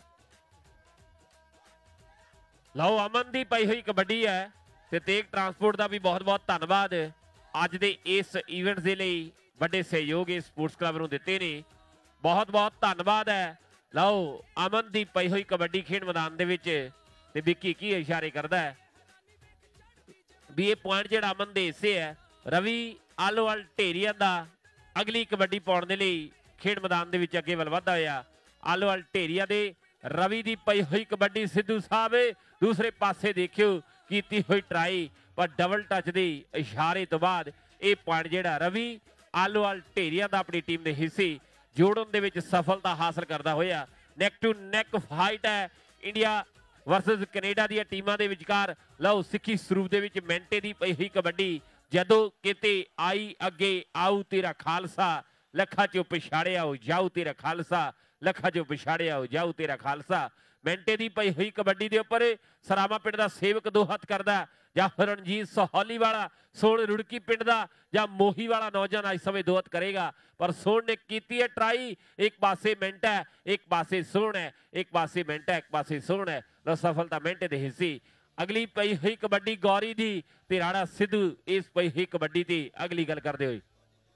ਲਓ ਅਮਨ ਦੀ ਪਈ ਹੋਈ ਕਬੱਡੀ ਹੈ ਤੇ ਤੇਗ ਟਰਾਂਸਪੋਰਟ ਦਾ ਵੀ ਬਹੁਤ ਬਹੁਤ ਧੰਨਵਾਦ ਅੱਜ ਦੇ ਇਸ ਇਵੈਂਟ ਦੇ ਲਈ ਵੱਡੇ ਸਹਿਯੋਗ ਇਸ ਸਪੋਰਟਸ ਕਲੱਬ ਨੂੰ ਦਿੱਤੇ ਨੇ। ਬਹੁਤ ਬਹੁਤ ਧੰਨਵਾਦ ਹੈ। ਲਓ ਅਮਨ ਦੀ ਪਈ ਹੋਈ ਕਬੱਡੀ ਖੇਡ ਮੈਦਾਨ ਦੇ ਵਿੱਚ ਤੇ ਵਿੱਕੀ ਕੀ ਇਸ਼ਾਰੇ ਕਰਦਾ ਹੈ ਵੀ ਇਹ ਪੁਆਇੰਟ ਜਿਹੜਾ ਅਮਨ ਦੇ ਹਿੱਸੇ ਹੈ। ਰਵੀ ਆਲੋਵਾਲ ਢੇਰੀਆਂ ਦਾ ਅਗਲੀ ਕਬੱਡੀ ਪਾਉਣ ਦੇ ਲਈ ਖੇਡ ਮੈਦਾਨ ਦੇ ਵਿੱਚ ਅੱਗੇ ਵੱਲ ਵਧਦਾ ਹੋਇਆ। ਆਲੋਵਾਲ ਢੇਰੀਆਂ ਦੇ ਰਵੀ ਦੀ ਪਈ ਹੋਈ ਕਬੱਡੀ ਸਿੱਧੂ ਸਾਹਿਬ ਦੂਸਰੇ ਪਾਸੇ ਦੇਖਿਓ ਕੀਤੀ ਹੋਈ ਟਰਾਈ, ਪਰ ਡਬਲ ਟੱਚ ਦੇ ਇਸ਼ਾਰੇ ਤੋਂ ਬਾਅਦ ਇਹ ਪੁਆਇੰਟ ਜਿਹੜਾ ਰਵੀ ਆਲੋਵਾਲ ਢੇਰੀਆਂ ਦਾ ਆਪਣੀ ਟੀਮ ਦੇ ਹਿੱਸੇ ਜੋੜਨ ਦੇ ਵਿੱਚ ਸਫਲਤਾ ਹਾਸਲ ਕਰਦਾ ਹੋਇਆ। ਨੈਕ ਟੂ ਨੈਕ ਫਾਈਟ ਹੈ ਇੰਡੀਆ ਵਰਸਸ ਕੈਨੇਡਾ ਦੀਆਂ ਟੀਮਾਂ ਦੇ ਵਿਚਕਾਰ। ਲਓ ਸਿੱਖੀ ਸਰੂਪ ਦੇ ਵਿੱਚ ਮੈਂਟੇ ਦੀ ਪਈ ਹੋਈ ਕਬੱਡੀ, ਜਦੋਂ ਕਿਤੇ ਆਈ ਅੱਗੇ ਆਊ ਤੇਰਾ ਖਾਲਸਾ, ਲੱਖਾਂ ਚੋਂ ਪਛਾੜਿਆ ਹੋ ਜਾਊ ਤੇਰਾ ਖਾਲਸਾ, ਲੱਖਾਂ ਚੋਂ ਪਛਾੜਿਆ ਹੋ ਜਾਊ ਤੇਰਾ ਖਾਲਸਾ। ਮੈਂਟੇ ਦੀ ਪਈ ਹੋਈ ਕਬੱਡੀ ਦੇ ਉੱਪਰ ਸਰਾਮਾ ਪਿੰਡ ਦਾ ਸੇਵਕ 2 ਹੱਥ ਕਰਦਾ, ਜਾਂ ਰਣਜੀਤ ਸਹੌਲੀ ਵਾਲਾ ਸੋਹਣ ਰੁੜਕੀ ਪਿੰਡ ਦਾ ਜਾਂ ਮੋਹੀ ਵਾਲਾ ਨੌਜਵਾਨ ਇਸ ਸਮੇਂ 2 ਹੱਥ ਕਰੇਗਾ, ਪਰ ਸੋਹਣ ਨੇ ਕੀਤੀ ਹੈ ਟਰਾਈ। ਇੱਕ ਪਾਸੇ ਮਿੰਟ ਹੈ, ਇੱਕ ਪਾਸੇ ਸੋਹਣ ਹੈ, ਇੱਕ ਪਾਸੇ ਮਿੰਟ ਹੈ, ਇੱਕ ਪਾਸੇ ਸੋਹਣ ਹੈ। ਲਓ ਸਫਲਤਾ ਮਿੰਟ ਦੇ ਹਿੱਸੇ ਅਗਲੀ ਪਈ ਹੋਈ ਕਬੱਡੀ ਗੌਰੀ ਦੀ ਤੇ ਰਾਣਾ ਸਿੱਧੂ ਇਸ ਪਈ ਹੋਈ ਕਬੱਡੀ ਤੇ ਅਗਲੀ ਗੱਲ ਕਰਦੇ ਹੋਏ।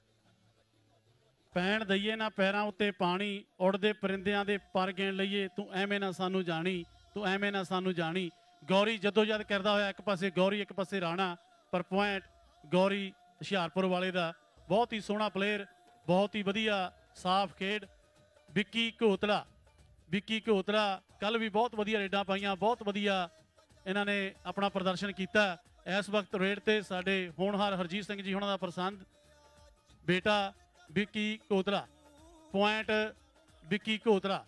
ਪੈਣ ਦਈਏ ਨਾ ਪੈਰਾਂ ਉੱਤੇ ਪਾਣੀ, ਉੜਦੇ ਪਰਿੰਦਿਆਂ ਦੇ ਪਰ ਗਿਣ ਲਈਏ, ਤੂੰ ਐਵੇਂ ਨਾ ਸਾਨੂੰ ਜਾਣੀ, ਤੂੰ ਐਵੇਂ ਨਾ ਸਾਨੂੰ ਜਾਣੀ। ਗੌਰੀ ਜਦੋਜਦ ਕਰਦਾ ਹੋਇਆ, ਇੱਕ ਪਾਸੇ ਗੌਰੀ ਇੱਕ ਪਾਸੇ ਰਾਣਾ, ਪਰ ਪੁਆਇੰਟ ਗੌਰੀ ਹੁਸ਼ਿਆਰਪੁਰ ਵਾਲੇ ਦਾ। ਬਹੁਤ ਹੀ ਸੋਹਣਾ ਪਲੇਅਰ, ਬਹੁਤ ਹੀ ਵਧੀਆ ਸਾਫ਼ ਖੇਡ। ਵਿੱਕੀ ਘੋਤਲਾ, ਵਿੱਕੀ ਘੋਤਲਾ ਕੱਲ ਵੀ ਬਹੁਤ ਵਧੀਆ ਰੇਡਾਂ ਪਾਈਆਂ, ਬਹੁਤ ਵਧੀਆ ਇਹਨਾਂ ਨੇ ਆਪਣਾ ਪ੍ਰਦਰਸ਼ਨ ਕੀਤਾ। ਇਸ ਵਕਤ ਰੇਡ ਤੇ ਸਾਡੇ ਹੋਣਹਾਰ ਹਰਜੀਤ ਸਿੰਘ ਜੀ ਉਹਨਾਂ ਦਾ ਪਸੰਦ ਬੇਟਾ Vicky Ghotla, point Vicky Ghotla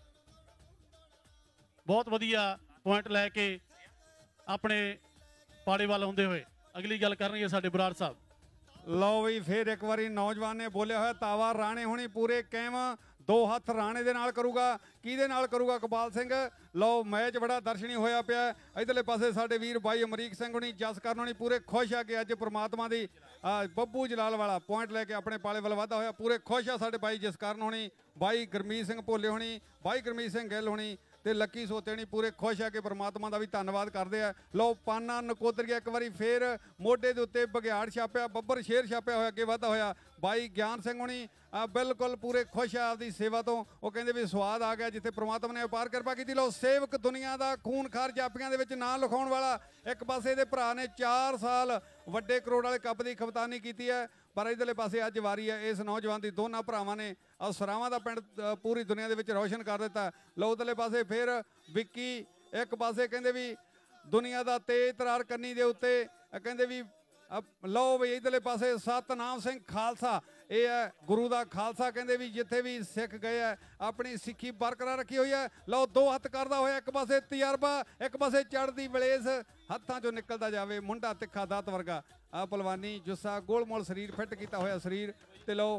ਬਹੁਤ ਵਧੀਆ ਪੁਆਇੰਟ ਲੈ ਕੇ ਆਪਣੇ ਪਾੜੇ ਵੱਲ ਹੁੰਦੇ ਹੋਏ ਅਗਲੀ ਗੱਲ ਕਰਨਗੇ ਸਾਡੇ ਬਰਾੜ ਸਾਹਿਬ। ਲਓ ਵੀ ਫਿਰ ਇੱਕ ਵਾਰੀ ਨੌਜਵਾਨ ਨੇ ਬੋਲਿਆ ਹੋਇਆ ਤਾਵਾ ਰਾਣੇ ਹੋਣੀ ਪੂਰੇ ਕਾਇਮ, 2 ਹੱਥ ਰਾਣੇ ਦੇ ਨਾਲ ਕਰੂਗਾ, ਕਿਹਦੇ ਨਾਲ ਕਰੂਗਾ? ਇਕਬਾਲ ਸਿੰਘ। ਲਓ ਮੈਚ ਬੜਾ ਦਰਸ਼ਨੀ ਹੋਇਆ ਪਿਆ। ਇਧਰਲੇ ਪਾਸੇ ਸਾਡੇ ਵੀਰ ਬਾਈ ਅਮਰੀਕ ਸਿੰਘ ਹੋਣੀ, ਜਸ ਕਰਨ ਹੋਣੀ ਪੂਰੇ ਖੁਸ਼ ਆ ਕਿ ਅੱਜ ਪ੍ਰਮਾਤਮਾ ਦੀ ਬੱਬੂ ਜਲਾਲ ਵਾਲਾ ਪੁਆਇੰਟ ਲੈ ਕੇ ਆਪਣੇ ਪਾਲੇ ਵੱਲ ਵਾਧਾ ਹੋਇਆ। ਪੂਰੇ ਖੁਸ਼ ਆ ਸਾਡੇ ਬਾਈ ਜਸ ਕਰਨ ਹੋਣੀ, ਬਾਈ ਗੁਰਮੀਤ ਸਿੰਘ ਭੋਲੇ ਹੋਣੀ, ਬਾਈ ਗੁਰਮੀਤ ਸਿੰਘ ਗਿੱਲ ਹੋਣੀ ਤੇ ਲੱਕੀ ਸੋਤੇਣੀ ਪੂਰੇ ਖੁਸ਼ ਆ ਕਿ ਪ੍ਰਮਾਤਮਾ ਦਾ ਵੀ ਧੰਨਵਾਦ ਕਰਦੇ ਆ। ਲਓ ਪਾਨਾ ਨਕੋਦਰੀਆ ਇੱਕ ਵਾਰੀ ਫੇਰ ਮੋਢੇ ਦੇ ਉੱਤੇ ਬਘਿਆੜ ਛਾਪਿਆ, ਬੱਬਰ ਸ਼ੇਰ ਛਾਪਿਆ ਹੋਇਆ, ਅੱਗੇ ਵਾਧਾ ਹੋਇਆ। ਬਾਈ ਗਿਆਨ ਸਿੰਘ ਹੋਣੀ ਬਿਲਕੁਲ ਪੂਰੇ ਖੁਸ਼ ਆ ਆਪਦੀ ਸੇਵਾ ਤੋਂ। ਉਹ ਕਹਿੰਦੇ ਵੀ ਸਵਾਦ ਆ ਗਿਆ ਜਿੱਥੇ ਪ੍ਰਮਾਤਮਾ ਨੇ ਅਪਾਰ ਕਿਰਪਾ ਕੀਤੀ। ਲਓ ਸੇਵਕ ਦੁਨੀਆ ਦਾ ਖੂਨਖਾਰ ਜਾਪੀਆਂ ਦੇ ਵਿੱਚ ਨਾਂ ਲਿਖਾਉਣ ਵਾਲਾ, ਇੱਕ ਪਾਸੇ ਇਹਦੇ ਭਰਾ ਨੇ 4 ਸਾਲ ਵੱਡੇ ਕਰੋੜ ਵਾਲੇ ਕੱਪ ਦੀ ਕਪਤਾਨੀ ਕੀਤੀ ਹੈ, ਪਰ ਇਧਰਲੇ ਪਾਸੇ ਅੱਜ ਵਾਰੀ ਹੈ ਇਸ ਨੌਜਵਾਨ ਦੀ। ਦੋਨਾਂ ਭਰਾਵਾਂ ਨੇ ਸਰਾਵਾਂ ਦਾ ਪਿੰਡ ਪੂਰੀ ਦੁਨੀਆ ਦੇ ਵਿੱਚ ਰੌਸ਼ਨ ਕਰ ਦਿੱਤਾ। ਲਓ ਉਧਰਲੇ ਪਾਸੇ ਫਿਰ ਵਿੱਕੀ, ਇੱਕ ਪਾਸੇ ਕਹਿੰਦੇ ਵੀ ਦੁਨੀਆ ਦਾ ਤੇਜ਼ ਤਰਾਰ ਕੰਨੀ ਦੇ ਉੱਤੇ ਕਹਿੰਦੇ ਵੀ। ਲਓ ਵੀ ਇਧਰਲੇ ਪਾਸੇ ਸਤਨਾਮ ਸਿੰਘ ਖਾਲਸਾ, ਇਹ ਹੈ ਗੁਰੂ ਦਾ ਖਾਲਸਾ, ਕਹਿੰਦੇ ਵੀ ਜਿੱਥੇ ਵੀ ਸਿੱਖ ਗਏ ਹੈ ਆਪਣੀ ਸਿੱਖੀ ਬਰਕਰਾਰ ਰੱਖੀ ਹੋਈ ਹੈ। ਲਓ 2 ਹੱਥ ਕਰਦਾ ਹੋਇਆ, ਇੱਕ ਪਾਸੇ ਤਜਰਬਾ, ਇੱਕ ਪਾਸੇ ਚੜ੍ਹਦੀ ਬਲੇਸ, ਹੱਥਾਂ ਚੋਂ ਨਿਕਲਦਾ ਜਾਵੇ ਮੁੰਡਾ ਤਿੱਖਾ ਦਾਤ ਵਰਗਾ। ਆ ਪਲਵਾਨੀ ਜੁੱਸਾ ਗੋਲਮੋਲ ਸਰੀਰ, ਫਿੱਟ ਕੀਤਾ ਹੋਇਆ ਸਰੀਰ। ਤੇ ਲਓ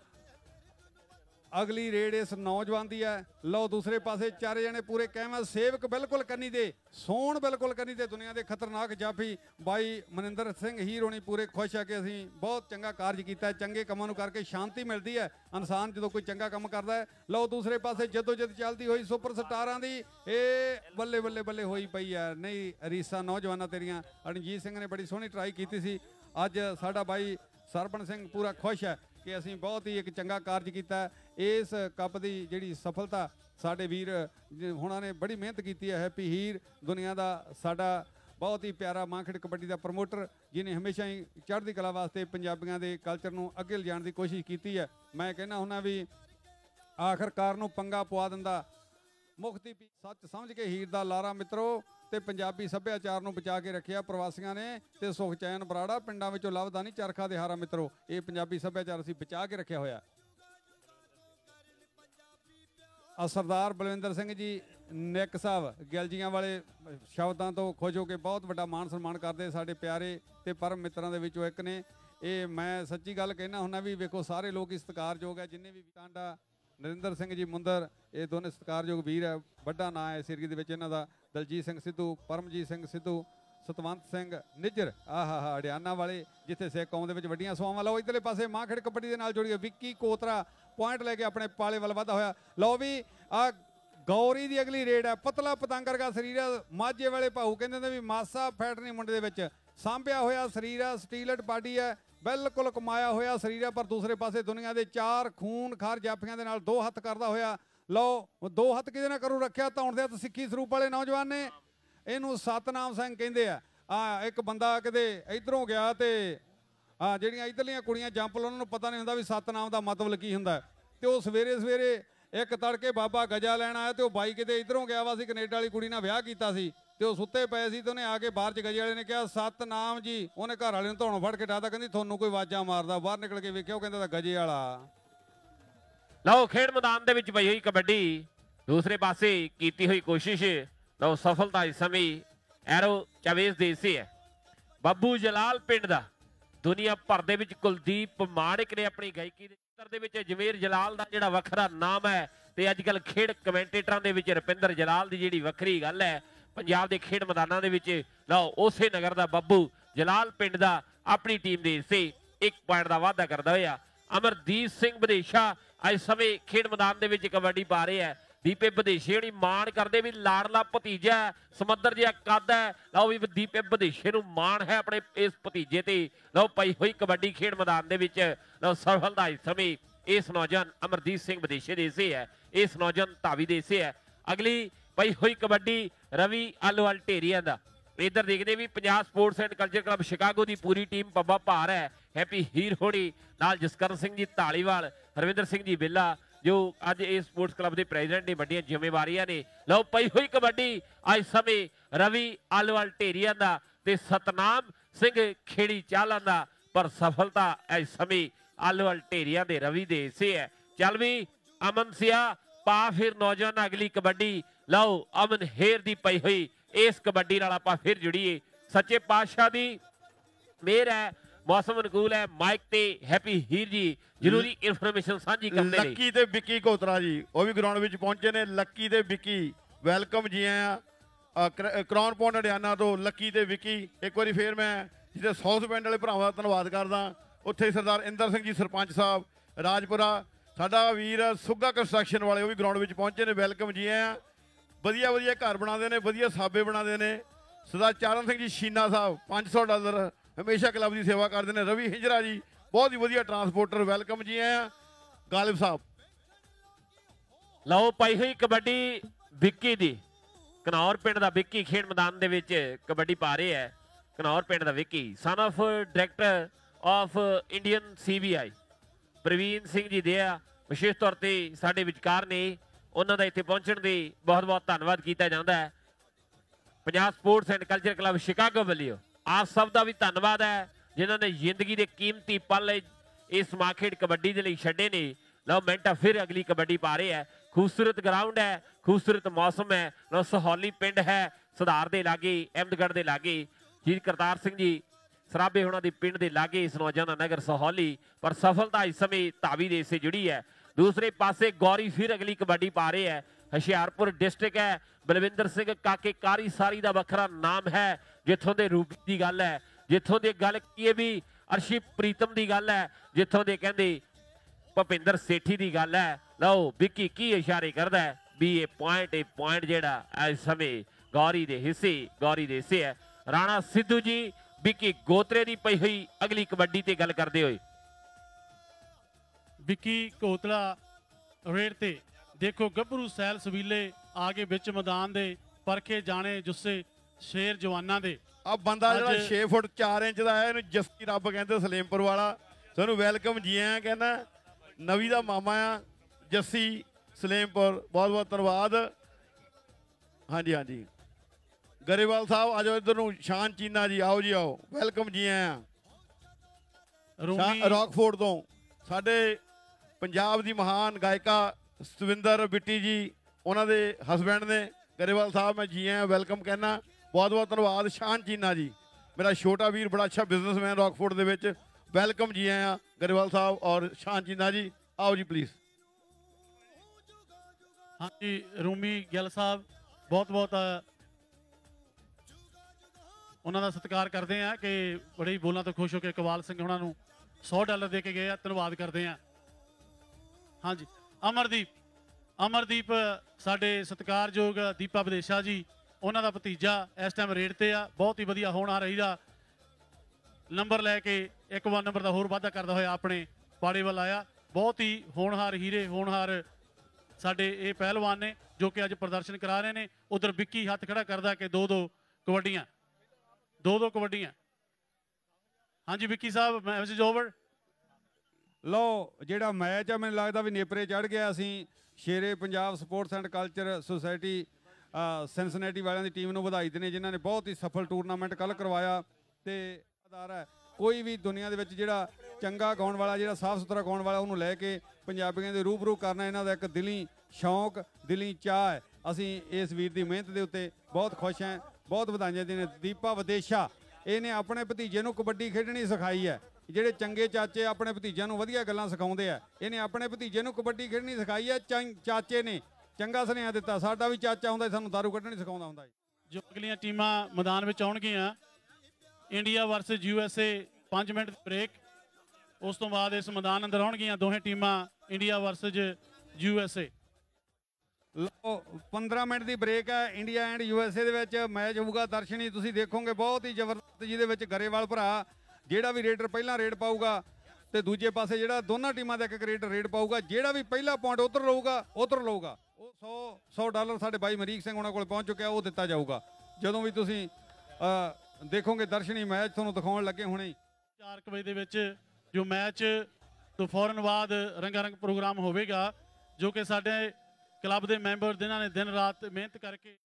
ਅਗਲੀ ਰੇਡ ਇਸ ਨੌਜਵਾਨ ਦੀ ਹੈ। ਲਓ ਦੂਸਰੇ ਪਾਸੇ 4 ਜਣੇ ਪੂਰੇ ਕਾਇਮ। ਸੇਵਕ ਬਿਲਕੁਲ ਕੰਨੀ ਦੇ, ਸੋਹਣ ਬਿਲਕੁਲ ਕੰਨੀ ਦੇ, ਦੁਨੀਆ ਦੇ ਖਤਰਨਾਕ ਜਾਫੀ ਬਾਈ ਮਨਿੰਦਰ ਸਿੰਘ ਹੀਰ ਹੋਣੀ ਪੂਰੇ ਖੁਸ਼ ਆ ਕਿ ਅਸੀਂ ਬਹੁਤ ਚੰਗਾ ਕਾਰਜ ਕੀਤਾ। ਚੰਗੇ ਕੰਮਾਂ ਨੂੰ ਕਰਕੇ ਸ਼ਾਂਤੀ ਮਿਲਦੀ ਹੈ ਇਨਸਾਨ ਜਦੋਂ ਕੋਈ ਚੰਗਾ ਕੰਮ ਕਰਦਾ ਹੈ। ਲਓ ਦੂਸਰੇ ਪਾਸੇ ਜਦੋਜਦ ਚੱਲਦੀ ਹੋਈ ਸੁਪਰ ਸਟਾਰਾਂ ਦੀ, ਇਹ ਬੱਲੇ ਬੱਲੇ ਬੱਲੇ ਹੋਈ ਪਈ ਹੈ। ਨਹੀਂ ਰੀਸਾਂ ਨੌਜਵਾਨਾਂ ਤੇਰੀਆਂ। ਰਣਜੀਤ ਸਿੰਘ ਨੇ ਬੜੀ ਸੋਹਣੀ ਟਰਾਈ ਕੀਤੀ ਸੀ। ਅੱਜ ਸਾਡਾ ਬਾਈ ਸਰਪਣ ਸਿੰਘ ਪੂਰਾ ਖੁਸ਼ ਹੈ ਕਿ ਅਸੀਂ ਬਹੁਤ ਹੀ ਇੱਕ ਚੰਗਾ ਕਾਰਜ ਕੀਤਾ। ਇਸ ਕੱਪ ਦੀ ਜਿਹੜੀ ਸਫਲਤਾ ਸਾਡੇ ਵੀਰ ਹੁਣਾਂ ਨੇ ਬੜੀ ਮਿਹਨਤ ਕੀਤੀ ਹੈ। ਹੈਪੀ ਹੀਰ ਦੁਨੀਆ ਦਾ ਸਾਡਾ ਬਹੁਤ ਹੀ ਪਿਆਰਾ ਮਾਂਖੇੜ ਕਬੱਡੀ ਦਾ ਪ੍ਰਮੋਟਰ, ਜਿਹਨੇ ਹਮੇਸ਼ਾ ਹੀ ਚੜ੍ਹਦੀ ਕਲਾ ਵਾਸਤੇ ਪੰਜਾਬੀਆਂ ਦੇ ਕਲਚਰ ਨੂੰ ਅੱਗੇ ਲਿਜਾਣ ਦੀ ਕੋਸ਼ਿਸ਼ ਕੀਤੀ ਹੈ। ਮੈਂ ਕਹਿੰਦਾ ਹੁੰਦਾ ਵੀ ਆਖਰਕਾਰ ਨੂੰ ਪੰਗਾ ਪਵਾ ਦਿੰਦਾ ਮੁਖਤੀ ਸੱਚ ਸਮਝ ਕੇ ਹੀਰ ਦਾ ਲਾਰਾ ਮਿੱਤਰੋ, ਤੇ ਪੰਜਾਬੀ ਸੱਭਿਆਚਾਰ ਨੂੰ ਬਚਾ ਕੇ ਰੱਖਿਆ ਪ੍ਰਵਾਸੀਆਂ ਨੇ। ਤੇ ਸੁਖਚੈਨ ਬਰਾੜਾ ਪਿੰਡਾਂ ਵਿੱਚੋਂ ਲੱਭਦਾ ਨਹੀਂ ਚਰਖਾ ਦੇ ਹਾਰਾ ਮਿੱਤਰੋ। ਇਹ ਪੰਜਾਬੀ ਸੱਭਿਆਚਾਰ ਅਸੀਂ ਬਚਾ ਕੇ ਰੱਖਿਆ ਹੋਇਆ। ਸਰਦਾਰ ਬਲਵਿੰਦਰ ਸਿੰਘ ਜੀ ਨਿੱਕ ਸਾਹਿਬ ਗਿਲਜੀਆਂ ਵਾਲੇ ਸ਼ਬਦਾਂ ਤੋਂ ਖੁਸ਼ ਹੋ ਕੇ ਬਹੁਤ ਵੱਡਾ ਮਾਣ ਸਨਮਾਨ ਕਰਦੇ ਸਾਡੇ ਪਿਆਰੇ ਤੇ ਪਰਮ ਮਿੱਤਰਾਂ ਦੇ ਵਿੱਚੋਂ ਇੱਕ ਨੇ। ਇਹ ਮੈਂ ਸੱਚੀ ਗੱਲ ਕਹਿਣਾ ਹੁੰਦਾ ਵੀ ਵੇਖੋ ਸਾਰੇ ਲੋਕ ਹੀ ਸਤਿਕਾਰਯੋਗ ਹੈ, ਜਿੰਨੇ ਵੀ ਕਾਂਡਾ ਨਰਿੰਦਰ ਸਿੰਘ ਜੀ ਮੁੰਦਰ, ਇਹ ਦੋਨੇ ਸਤਿਕਾਰਯੋਗ ਵੀਰ ਹੈ। ਵੱਡਾ ਨਾਂ ਹੈ ਸਿਰਗੀ ਦੇ ਵਿੱਚ ਇਹਨਾਂ ਦਾ। ਦਲਜੀਤ ਸਿੰਘ ਸਿੱਧੂ, ਪਰਮਜੀਤ ਸਿੰਘ ਸਿੱਧੂ, ਸਤਵੰਤ ਸਿੰਘ ਨਿੱਜਰ, ਆਹਾ ਹਰਿਆਣਾ ਵਾਲੇ, ਜਿੱਥੇ ਸਿੱਖ ਕੌਮ ਦੇ ਵਿੱਚ ਵੱਡੀਆਂ ਸਵਾਵਾਂ। ਲਓ ਇਧਰਲੇ ਪਾਸੇ ਮਾਂਖੇੜ ਕਬੱਡੀ ਦੇ ਨਾਲ ਜੁੜੀ ਹੋਈ ਵਿੱਕੀ ਕੋਤਰਾ ਪੁਆਇੰਟ ਲੈ ਕੇ ਆਪਣੇ ਪਾਲੇ ਵੱਲ ਵਾਧਾ ਹੋਇਆ। ਲਓ ਵੀ ਆ ਗੌਰੀ ਦੀ ਅਗਲੀ ਰੇਡ ਹੈ। ਪਤਲਾ ਪਤੰਗ ਵਰਗਾ ਸਰੀਰ ਹੈ, ਮਾਝੇ ਵਾਲੇ ਭਾਊ ਕਹਿੰਦੇ ਨੇ ਵੀ ਮਾਸਾ ਫੈਟ ਨਹੀਂ ਮੁੰਡੇ ਦੇ ਵਿੱਚ, ਸਾਂਭਿਆ ਹੋਇਆ ਸਰੀਰ ਹੈ, ਸਟੀਲਡ ਬਾਡੀ ਹੈ, ਬਿਲਕੁਲ ਕਮਾਇਆ ਹੋਇਆ ਸਰੀਰ ਹੈ। ਪਰ ਦੂਸਰੇ ਪਾਸੇ ਦੁਨੀਆ ਦੇ 4 ਖੂਨਖਾਰ ਜਾਫੀਆਂ ਦੇ ਨਾਲ 2 ਹੱਥ ਕਰਦਾ ਹੋਇਆ। ਲਓ 2 ਹੱਥ ਕਿਹਦੇ ਨਾਲ ਕਰੂ ਰੱਖਿਆ? ਧੌਣ ਦੇ ਹੱਥ ਸਿੱਖੀ ਸਰੂਪ ਵਾਲੇ ਨੌਜਵਾਨ ਨੇ। ਇਹਨੂੰ ਸਤਨਾਮ ਸਿੰਘ ਕਹਿੰਦੇ ਆ। ਇੱਕ ਬੰਦਾ ਕਿਤੇ ਇਧਰੋਂ ਗਿਆ ਤੇ ਜਿਹੜੀਆਂ ਇਧਰਲੀਆਂ ਕੁੜੀਆਂ ਜੰਪ ਲਾਉਣ, ਉਹਨਾਂ ਨੂੰ ਪਤਾ ਨਹੀਂ ਹੁੰਦਾ ਵੀ ਸਤਨਾਮ ਦਾ ਮਤਲਬ ਕੀ ਹੁੰਦਾ। ਤੇ ਉਹ ਸਵੇਰੇ ਸਵੇਰੇ ਇੱਕ ਤੜਕੇ ਬਾਬਾ ਗਜਾ ਲੈਣ ਆਇਆ, ਤੇ ਉਹ ਬਾਈ ਕਿਤੇ ਇਧਰੋਂ ਗਿਆ ਵਾ ਸੀ, ਕੈਨੇਡਾ ਵਾਲੀ ਕੁੜੀ ਨਾਲ ਵਿਆਹ ਕੀਤਾ ਸੀ, ਤੇ ਉਹ ਸੁੱਤੇ ਪਏ ਸੀ। ਤੇ ਉਹਨੇ ਆ ਕੇ ਬਾਹਰ ਚ ਗਜੇ ਵਾਲੇ ਨੇ ਕਿਹਾ ਸਤਨਾਮ ਜੀ। ਉਹਨੇ ਘਰ ਵਾਲੇ ਨੂੰ ਧੌਣੋਂ ਫੜ ਕੇ ਡਾਦਾ, ਕਹਿੰਦੀ ਤੁਹਾਨੂੰ ਕੋਈ ਆਵਾਜ਼ਾਂ ਮਾਰਦਾ। ਬਾਹਰ ਨਿਕਲ ਕੇ ਵੇਖਿਆ, ਉਹ ਕਹਿੰਦਾ ਤਾਂ ਗਜੇ ਵਾਲਾ। ਲਓ ਖੇਡ ਮੈਦਾਨ ਦੇ ਵਿੱਚ ਪਈ ਹੋਈ ਕਬੱਡੀ, ਦੂਸਰੇ ਪਾਸੇ ਕੀਤੀ ਹੋਈ ਕੋਸ਼ਿਸ਼। ਲਓ ਸਫਲਤਾ ਇਸ ਸਮੇਂ ਐਰੋ ਚਾਵੇਜ਼ ਦੇ ਹਿੱਸੇ ਹੈ। ਬੱਬੂ ਜਲਾਲ ਪਿੰਡ ਦਾ ਦੁਨੀਆ ਭਰ ਦੇ ਵਿੱਚ ਕੁਲਦੀਪ ਮਾਣਿਕ ਨੇ ਆਪਣੀ ਗਾਇਕੀ ਦੇ ਖੇਤਰ ਦੇ ਵਿੱਚ ਜਮੇਰ ਜਲਾਲ ਦਾ ਜਿਹੜਾ ਵੱਖਰਾ ਨਾਮ ਹੈ। ਤੇ ਅੱਜ ਕੱਲ ਖੇਡ ਕਮੈਂਟੇਟਰਾਂ ਦੇ ਵਿੱਚ ਰੁਪਿੰਦਰ ਜਲਾਲ ਦੀ ਜਿਹੜੀ ਵੱਖਰੀ ਗੱਲ ਹੈ ਪੰਜਾਬ ਦੇ ਖੇਡ ਮੈਦਾਨਾਂ ਦੇ ਵਿੱਚ। ਲਓ ਉਸੇ ਨਗਰ ਦਾ ਬੱਬੂ ਜਲਾਲ ਪਿੰਡ ਦਾ ਆਪਣੀ ਟੀਮ ਦੇ ਹਿੱਸੇ 1 ਪੁਆਇੰਟ ਦਾ ਵਾਅਦਾ ਕਰਦਾ ਹੋਇਆ। ਅਮਰਦੀਪ ਸਿੰਘ ਵਿਦੇਸ਼ਾ ਅੱਜ ਸਮੇਂ ਖੇਡ ਮੈਦਾਨ ਦੇ ਵਿੱਚ ਕਬੱਡੀ ਪਾ ਰਹੇ ਹੈ। ਦੀਪੇ ਵਿਦੇਸ਼ੀ ਹੋਣੀ ਮਾਣ ਕਰਦੇ ਵੀ ਲਾੜਲਾ ਭਤੀਜਾ ਸਮੁੰਦਰ ਜਿਹਾ ਕੱਦ ਹੈ। ਲਓ ਵੀ ਦੀਪੇ ਵਿਦੇਸ਼ੀ ਨੂੰ ਮਾਣ ਹੈ ਆਪਣੇ ਇਸ ਭਤੀਜੇ ਤੇ। ਲਓ ਪਈ ਹੋਈ ਕਬੱਡੀ ਖੇਡ ਮੈਦਾਨ ਦੇ ਵਿੱਚ ਲਓ ਸਫਲਤਾ ਇਸ ਸਮੇਂ ਇਸ ਨੌਜਵਾਨ ਅਮਰਦੀਪ ਸਿੰਘ ਵਿਦੇਸ਼ੀ ਦੇ ਹਿੱਸੇ ਹੈ, ਇਸ ਨੌਜਵਾਨ ਧਾਵੀ ਦੇ ਹਿੱਸੇ ਹੈ। ਅਗਲੀ ਪਈ ਹੋਈ ਕਬੱਡੀ ਰਵੀ ਆਲੋਵਾਲ ਢੇਰੀਆਂ ਦਾ। इधर देखते भी Punjab sports and culture club Chicago की पूरी टीम पब्बा भार है। हैप्पी हीर होनी नाल जसकरण सिंह जी धालीवाल, हरविंदर सिंह जी बिल्ला जो अज इस स्पोर्ट्स क्लब के प्रेजिडेंट ने वड्डियां जिम्मेवारियां ने। लो पई हुई कबड्डी अज समय रवि आलोवाल ढेरिया का ते सतनाम सिंह खेड़ी चालां दा, पर सफलता अज समय आलोवाल ढेरिया के रवि दे हिस्से है। चल भी अमन सिया पा फिर नौजवान अगली कबड्डी। लो अमन हेर दी पई हुई इस कबड्डी नाल आपां फिर जुड़ीए। सच्चे पातशाह दी मेहर है, मौसम अनुकूल है। माइक ते हैप्पी हीर जी जरूरी इन्फॉर्मेशन साझी करने लई। लक्की ते विक्की कोतरा जी वो भी ग्राउंड विच पहुंचे ने। लक्की ते विक्की वेलकम जी आया क्राउन पॉइंट हरियाणा तो। लक्की ते विक्की एक बार फिर मैं जिसे साउथ पिंड वाले भरावां दा धन्नवाद करदा। उत्थे सरदार इंदर सिंह जी सरपंच साहब राजपुरा, साडा वीर सुग्गा कंस्ट्रक्शन वाले वो भी ग्राउंड विच पहुंचे ने। वेलकम जी आया। वधिया वधिया घर बनाते हैं, वधिया साबे बनाते हैं। सरदार चारण सिंह जी शीना साहब $500 हमेशा क्लब की सेवा करते हैं। रवि हिंजरा जी बहुत ही वधिया ट्रांसपोर्टर, वेलकम जी आया। गालिब साहब लो पाई हुई कबड्डी विक्की दी घनौर पिंड का विक्की खेड मैदान दे विच कबड्डी पा रहे है। घनौर पिंड का Vicky son of director of Indian CBI Praveen Singh ji दे विशेष तौर पर साडे विचकार ने। उन्होंने इत्थे पहुंचण दी बहुत बहुत धन्नवाद किया जाता है। Punjab sports and culture club Chicago वालियों आप सब का भी धन्नवाद है जिन्होंने जिंदगी के कीमती पल इस माखेड़ कबड्डी के लिए छड्डे ने। लो मिनट फिर अगली कबड्डी पा रहे हैं। खूबसूरत ग्राउंड है, खूबसूरत मौसम है। लो सहोली पिंड है सुधार के लागे, अहमदगढ़ के लागे। जी करतार सिंह जी सराबे होना दी पिंड के लागे इस नौजवान नगर सहोली, पर सफलता इस समय धावी देश से जुड़ी है। दूसरे पासे गौरी फिर अगली कबड्डी पा रहे हैं। हुशियारपुर डिस्ट्रिक्ट है, बलविंदर सिंह काके कारी सारी का वखरा नाम है। जिथों के रूबी की गल है, जिथों की गल की भी अर्शी प्रीतम की गल है, जिथों के कहते भुपिंदर सेठी की गल है। लो विक्की की इशारे करता है भी ये पॉइंट जेड़ा इस समय गौरी के हिस्से है। राणा सिद्धू जी विक्की गोत्रे की पई हुई अगली कबड्डी ते गल करते हुए। विक्की कोतला रेड ते देखो गभरू सैल सवीले आगे बिच मैदान दे परखे जाने जुस्से शेर जवाना दे। अब बंदा जो 6 फुट 4 इंच का है, जस्सी रब कहते सलेमपुर वाला। सानू वेलकम जी आया कहना नवी का मामा आ जस्सी सलेमपुर, बहुत बहुत धन्यवाद। हाँ जी हाँ जी गरेवाल साहब आ जाओ इधर। शान चीना जी आओ जी आओ, वेलकम जी आया। रॉकफोर्ड तो साडे पंजाब की महान गायिका सविंदर बिट्टी जी उन्होंने हसबैंड ने गरेवाल साहब मैं जी आया वेलकम कहना, बहुत बहुत धन्यवाद। शान चीना जी मेरा छोटा वीर बड़ा अच्छा बिजनेसमैन रॉकफोर्ड दे विच, वेलकम जी आया गरेवाल साहब और शान चीना जी आओ जी प्लीज़। हाँ जी रूमी ਗਿੱਲ साहब बहुत बहुत उन्होंने सत्कार करते हैं कि बड़े ही बोलों तो खुश हो के इकबाल सिंह उन्होंने $100 दे के गए, धन्यवाद करते हैं। हाँ जी अमरदीप साडे सत्कारयोग दीपा विदेशा जी उन्होंने भतीजा इस टाइम रेड ते आ, बहुत ही वधिया होनहार रहीदा नंबर लैके 1 नंबर का होर वाधा करता हुआ अपने पाड़े वाल आया। बहुत ही होनहार हीरे होनहार साडे ये पहलवान ने जो कि अज प्रदर्शन करा रहे हैं। उधर विक्की हथ खड़ा करता कि दो कबड्डियां। हाँ जी विक्की साहब मैच इज ओवर। लो जिहड़ा मैच है मैनूं लगदा भी नेपरे चढ़ गया। असीं Shere Punjab sports and culture society Cincinnati वालियां दी टीम नूं वधाई दिंदे जिन्हां ने बहुत ही सफल टूरनामेंट कल करवाया। ते अदार है कोई भी दुनिया दे विच जिहड़ा चंगा गाउण वाला जिहड़ा साफ सुथरा गाउण वाला उहनूं लैके पंजाबियों दे रूबरू करना इन्हां दा एक दिली शौक दिली चाह है। असीं इस वीर दी मेहनत दे उत्ते बहुत खुश हैं, बहुत वधाइयां देने। दीपा विदेशा इहने अपने भतीजे नूं कबड्डी खेडणी सिखाई है। ਜਿਹੜੇ ਚੰਗੇ ਚਾਚੇ ਆਪਣੇ ਭਤੀਜਿਆਂ ਨੂੰ ਵਧੀਆ ਗੱਲਾਂ ਸਿਖਾਉਂਦੇ ਆ, ਇਹਨੇ ਆਪਣੇ ਭਤੀਜੇ ਨੂੰ ਕਬੱਡੀ ਖੇਡਣੀ ਸਿਖਾਈ ਹੈ। ਚਾਚੇ ਨੇ ਚੰਗਾ ਸੁਨੇਹਾ ਦਿੱਤਾ। ਸਾਡਾ ਵੀ ਚਾਚਾ ਹੁੰਦਾ ਸਾਨੂੰ ਦਾਰੂ ਕੱਢਣੀ ਸਿਖਾਉਂਦਾ ਹੁੰਦਾ। ਜੋ ਅਗਲੀਆਂ ਟੀਮਾਂ ਮੈਦਾਨ ਵਿੱਚ ਆਉਣਗੀਆਂ India versus USA 5 minute break, ਉਸ ਤੋਂ ਬਾਅਦ ਇਸ ਮੈਦਾਨ ਅੰਦਰ ਆਉਣਗੀਆਂ ਦੋਹੇ ਟੀਮਾਂ ਇੰਡੀਆ ਵਰਸਸ USA। ਲਓ 15 ਮਿੰਟ ਦੀ ਬ੍ਰੇਕ ਹੈ। ਇੰਡੀਆ ਐਂਡ USA ਦੇ ਵਿੱਚ ਮੈਚ ਹੋਊਗਾ। ਦਰਸ਼ਨੀ ਤੁਸੀਂ ਦੇਖੋਗੇ ਬਹੁਤ ਹੀ ਜ਼ਬਰਦਸਤ, ਜਿਹਦੇ ਵਿੱਚ ਗਰੇਵਾਲ ਭਰਾ ਜਿਹੜਾ ਵੀ ਰੇਡਰ ਪਹਿਲਾਂ ਰੇਡ ਪਾਊਗਾ ਤੇ ਦੂਜੇ ਪਾਸੇ ਜਿਹੜਾ ਦੋਨਾਂ ਟੀਮਾਂ ਦਾ ਇੱਕ ਰੇਡਰ ਰੇਡ ਪਾਊਗਾ, ਜਿਹੜਾ ਵੀ ਪਹਿਲਾ ਪੁਆਇੰਟ ਉਧਰ ਲਊਗਾ ਉਹ $100 ਸਾਡੇ ਬਾਈ ਮਰੀਕ ਸਿੰਘ ਉਹਨਾਂ ਕੋਲ ਪਹੁੰਚ ਚੁੱਕਿਆ, ਉਹ ਦਿੱਤਾ ਜਾਊਗਾ। ਜਦੋਂ ਵੀ ਤੁਸੀਂ ਦੇਖੋਗੇ ਦਰਸ਼ਨੀ ਮੈਚ ਤੁਹਾਨੂੰ ਦਿਖਾਉਣ ਲੱਗੇ ਹੁਣੇ 4 ਵਜੇ ਦੇ ਵਿੱਚ ਜੋ ਮੈਚ ਤੋਂ ਫੌਰਨ ਬਾਅਦ ਰੰਗਾਰੰਗ ਪ੍ਰੋਗਰਾਮ ਹੋਵੇਗਾ, ਜੋ ਕਿ ਸਾਡੇ ਕਲੱਬ ਦੇ ਮੈਂਬਰ ਜਿਨ੍ਹਾਂ ਨੇ ਦਿਨ ਰਾਤ ਮਿਹਨਤ ਕਰਕੇ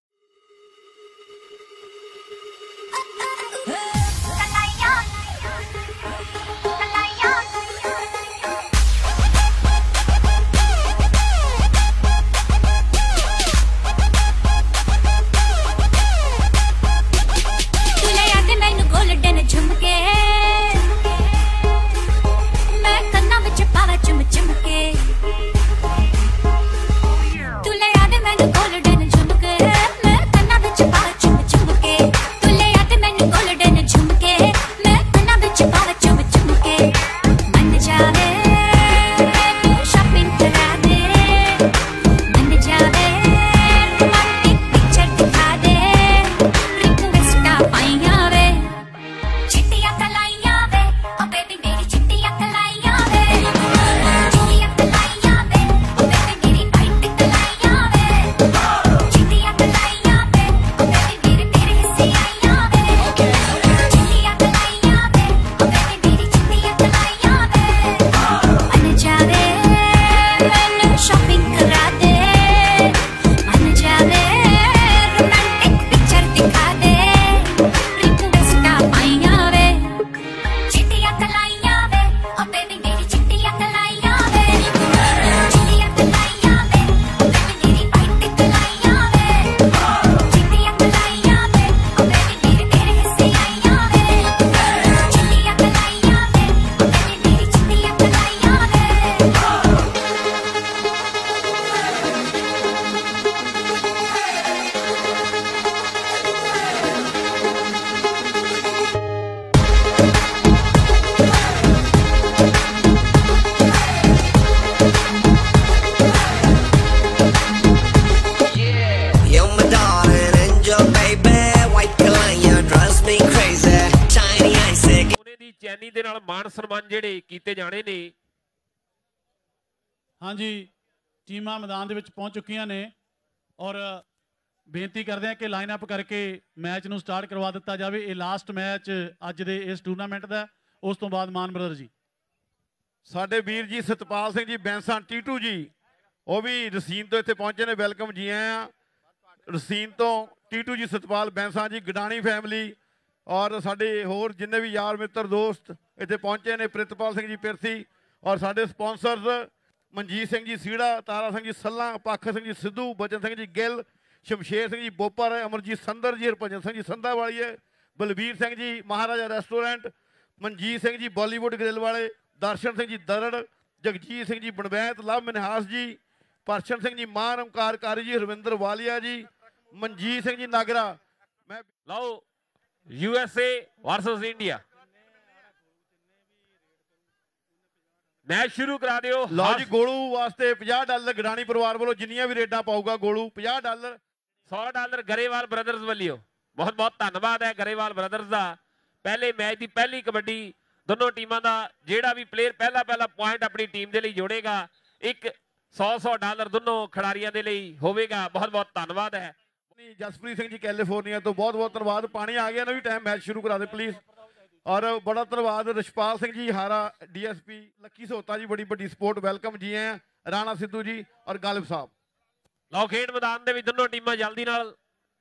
ਦੇ ਨਾਲ ਮਾਣ ਸਨਮਾਨ ਜਿਹੜੇ ਕੀਤੇ ਜਾਣੇ ਨੇ। ਹਾਂਜੀ, ਟੀਮਾਂ ਮੈਦਾਨ ਦੇ ਵਿੱਚ ਪਹੁੰਚ ਚੁੱਕੀਆਂ ਨੇ ਔਰ ਬੇਨਤੀ ਕਰਦੇ ਹਾਂ ਕਿ ਲਾਈਨ ਅਪ ਕਰਕੇ ਮੈਚ ਨੂੰ ਸਟਾਰਟ ਕਰਵਾ ਦਿੱਤਾ ਜਾਵੇ। ਇਹ ਲਾਸਟ ਮੈਚ ਅੱਜ ਦੇ ਇਸ ਟੂਰਨਾਮੈਂਟ ਦਾ। ਉਸ ਤੋਂ ਬਾਅਦ ਮਾਨ ਬ੍ਰਦਰ ਜੀ, ਸਾਡੇ ਵੀਰ ਜੀ ਸਤਪਾਲ ਸਿੰਘ ਜੀ ਬੈਂਸਾਂ ਟੀਟੂ ਜੀ, ਉਹ ਵੀ ਰਸੀਨ ਤੋਂ ਇੱਥੇ ਪਹੁੰਚੇ ਨੇ। ਵੈਲਕਮ ਜੀ ਆਇਆਂ ਰਸੀਨ ਤੋਂ ਟੀਟੂ ਜੀ, ਸਤਪਾਲ ਬੈਂਸਾਂ ਜੀ, ਗਡਾਣੀ ਫੈਮਿਲੀ ਔਰ ਸਾਡੇ ਹੋਰ ਜਿੰਨੇ ਵੀ ਯਾਰ ਮਿੱਤਰ ਦੋਸਤ ਇੱਥੇ ਪਹੁੰਚੇ ਨੇ। ਪ੍ਰਿਤਪਾਲ ਸਿੰਘ ਜੀ ਪਿਰਥੀ ਔਰ ਸਾਡੇ ਸਪਾਂਸਰਸ ਮਨਜੀਤ ਸਿੰਘ ਜੀ ਸੀੜਾ, ਤਾਰਾ ਸਿੰਘ ਜੀ ਸੱਲਾ, ਪੱਖ ਸਿੰਘ ਜੀ ਸਿੱਧੂ, ਬਚਨ ਸਿੰਘ ਜੀ ਗਿੱਲ, ਸ਼ਮਸ਼ੇਰ ਸਿੰਘ ਜੀ ਬੋਪਰ, ਅਮਰਜੀਤ ਸੰਦਰ ਜੀ, ਹਰਭਜਨ ਸਿੰਘ ਜੀ ਸੰਧਾ ਵਾਲੀਏ, ਬਲਬੀਰ ਸਿੰਘ ਜੀ ਮਹਾਰਾਜਾ ਰੈਸਟੋਰੈਂਟ, ਮਨਜੀਤ ਸਿੰਘ ਜੀ ਬਾਲੀਵੁੱਡ ਗ੍ਰਿਲ ਵਾਲੇ, ਦਰਸ਼ਨ ਸਿੰਘ ਜੀ ਦਰੜ, ਜਗਜੀਤ ਸਿੰਘ ਜੀ ਬਣਵੈਤ, ਲਵ ਮਨਹਾਸ ਜੀ, ਪਰਸ਼ਨ ਸਿੰਘ ਜੀ ਮਾਨ, ਓਮਕਾਰ ਕਾਰੀ ਜੀ, ਹਰਵਿੰਦਰ ਵਾਲੀਆ ਜੀ, ਮਨਜੀਤ ਸਿੰਘ ਜੀ ਨਾਗਰਾ। ਮੈਂ ਲਓ USA ਵਰਸਸ ਇੰਡੀਆ ਮੈਚ ਸ਼ੁਰੂ ਕਰਾ ਦਿਓ। ਲਓ ਜੀ, ਗੋਲੂ ਵਾਸਤੇ $50 ਗਡਾਣੀ ਪਰਿਵਾਰ ਵੱਲੋਂ ਜਿੰਨੀਆਂ ਵੀ ਰੇਡਾਂ ਪਾਊਗਾ ਗੋਲੂ $50, $100 ਗਰੇਵਾਲ ਬ੍ਰਦਰਜ਼ ਵੱਲੋਂ। ਬਹੁਤ ਬਹੁਤ ਧੰਨਵਾਦ ਹੈ ਗਰੇਵਾਲ ਬ੍ਰਦਰਜ਼ ਦਾ। ਪਹਿਲੇ ਮੈਚ ਦੀ ਪਹਿਲੀ ਕਬੱਡੀ ਦੋਨੋਂ ਟੀਮਾਂ ਦਾ ਜਿਹੜਾ ਵੀ ਪਲੇਅਰ ਪਹਿਲਾ ਪੁਆਇੰਟ ਆਪਣੀ ਟੀਮ ਦੇ ਲਈ ਜੋੜੇਗਾ, ਇੱਕ $100 ਦੋਨੋਂ ਖਿਡਾਰੀਆਂ ਦੇ ਲਈ ਹੋਵੇਗਾ। ਬਹੁਤ ਬਹੁਤ ਧੰਨਵਾਦ ਹੈ। ਜਸਪ੍ਰੀਤ ਸਿੰਘ ਜੀ ਕੈਲੀਫੋਰਨੀਆ ਤੋਂ ਬਹੁਤ ਬਹੁਤ ਧੰਨਵਾਦ। ਪਾਣੀ ਆ ਗਿਆ ਨਾ ਵੀ ਟਾਈਮ, ਮੈਚ ਸ਼ੁਰੂ ਕਰਾ ਦੇ ਪਲੀਜ਼। ਔਰ ਬੜਾ ਧੰਨਵਾਦ ਰਿਸ਼ਪਾਲ ਸਿੰਘ ਜੀ ਹਾਰਾ, DSP ਲੱਕੀ ਸੋਤਾ ਜੀ, ਬੜੀ ਵੱਡੀ ਸਪੋਰਟ। ਵੈਲਕਮ ਜੀ ਆਇਆਂ ਰਾਣਾ ਸਿੱਧੂ ਜੀ ਔਰ ਗਾਲਿਬ ਸਾਹਿਬ। ਲਓ ਖੇਡ ਮੈਦਾਨ ਦੇ ਵਿੱਚ ਦੋਨੋਂ ਟੀਮਾਂ ਜਲਦੀ ਨਾਲ,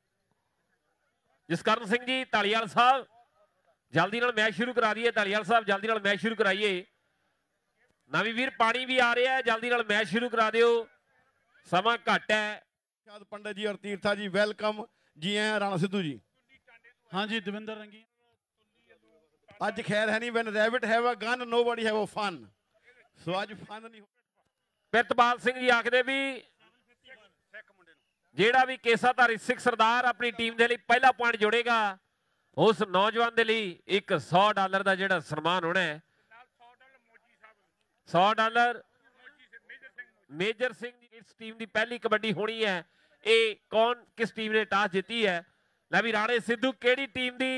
ਜਸਕਰਨ ਸਿੰਘ ਜੀ ਢਾਲੀਵਾਲ ਸਾਹਿਬ ਜਲਦੀ ਨਾਲ ਮੈਚ ਸ਼ੁਰੂ ਕਰਾ ਦਈਏ। ਢਾਲੀਵਾਲ ਸਾਹਿਬ ਜਲਦੀ ਨਾਲ ਮੈਚ ਸ਼ੁਰੂ ਕਰਾਈਏ। ਨਵੀਂ ਵੀਰ ਪਾਣੀ ਵੀ ਆ ਰਿਹਾ ਹੈ, ਜਲਦੀ ਨਾਲ ਮੈਚ ਸ਼ੁਰੂ ਕਰਾ ਦਿਓ, ਸਮਾਂ ਘੱਟ ਹੈ। ਸ਼ਾਦ ਪੰਡਤ ਜੀ ਔਰ ਤੀਰਥਾ ਜੀ ਵੈਲਕਮ ਜੀ ਆਇਆਂ ਰਾਣਾ ਸਿੱਧੂ ਜੀ। ਹਾਂਜੀ ਦਵਿੰਦਰ ਰੰਗੀ, ਅੱਜ ਖੈਰ ਹੈ ਨਹੀਂ, when rabbit have a gun nobody have a fun. So ਅੱਜ ਫਨ ਨਹੀਂ। ਪ੍ਰਿਤਪਾਲ ਸਿੰਘ ਜੀ ਆਖਦੇ ਵੀ ਜਿਹੜਾ ਵੀ ਕੇਸਾਧਾਰੀ ਸਿੱਖ ਸਰਦਾਰ ਆਪਣੀ ਟੀਮ ਦੇ ਲਈ ਪਹਿਲਾ ਪੁਆਇੰਟ ਜੋੜੇਗਾ, ਉਸ ਨੌਜਵਾਨ ਦੇ ਲਈ ਇੱਕ $100 ਦਾ ਜਿਹੜਾ ਸਨਮਾਨ ਹੋਣਾ ਹੈ। $100 ਮੇਜਰ ਸਿੰਘ इस टीम की पहली कबड्डी होनी है। ये कौन किस टीम ने टॉस जीती है? लै भी राणे सिद्धू केड़ी टीम दी?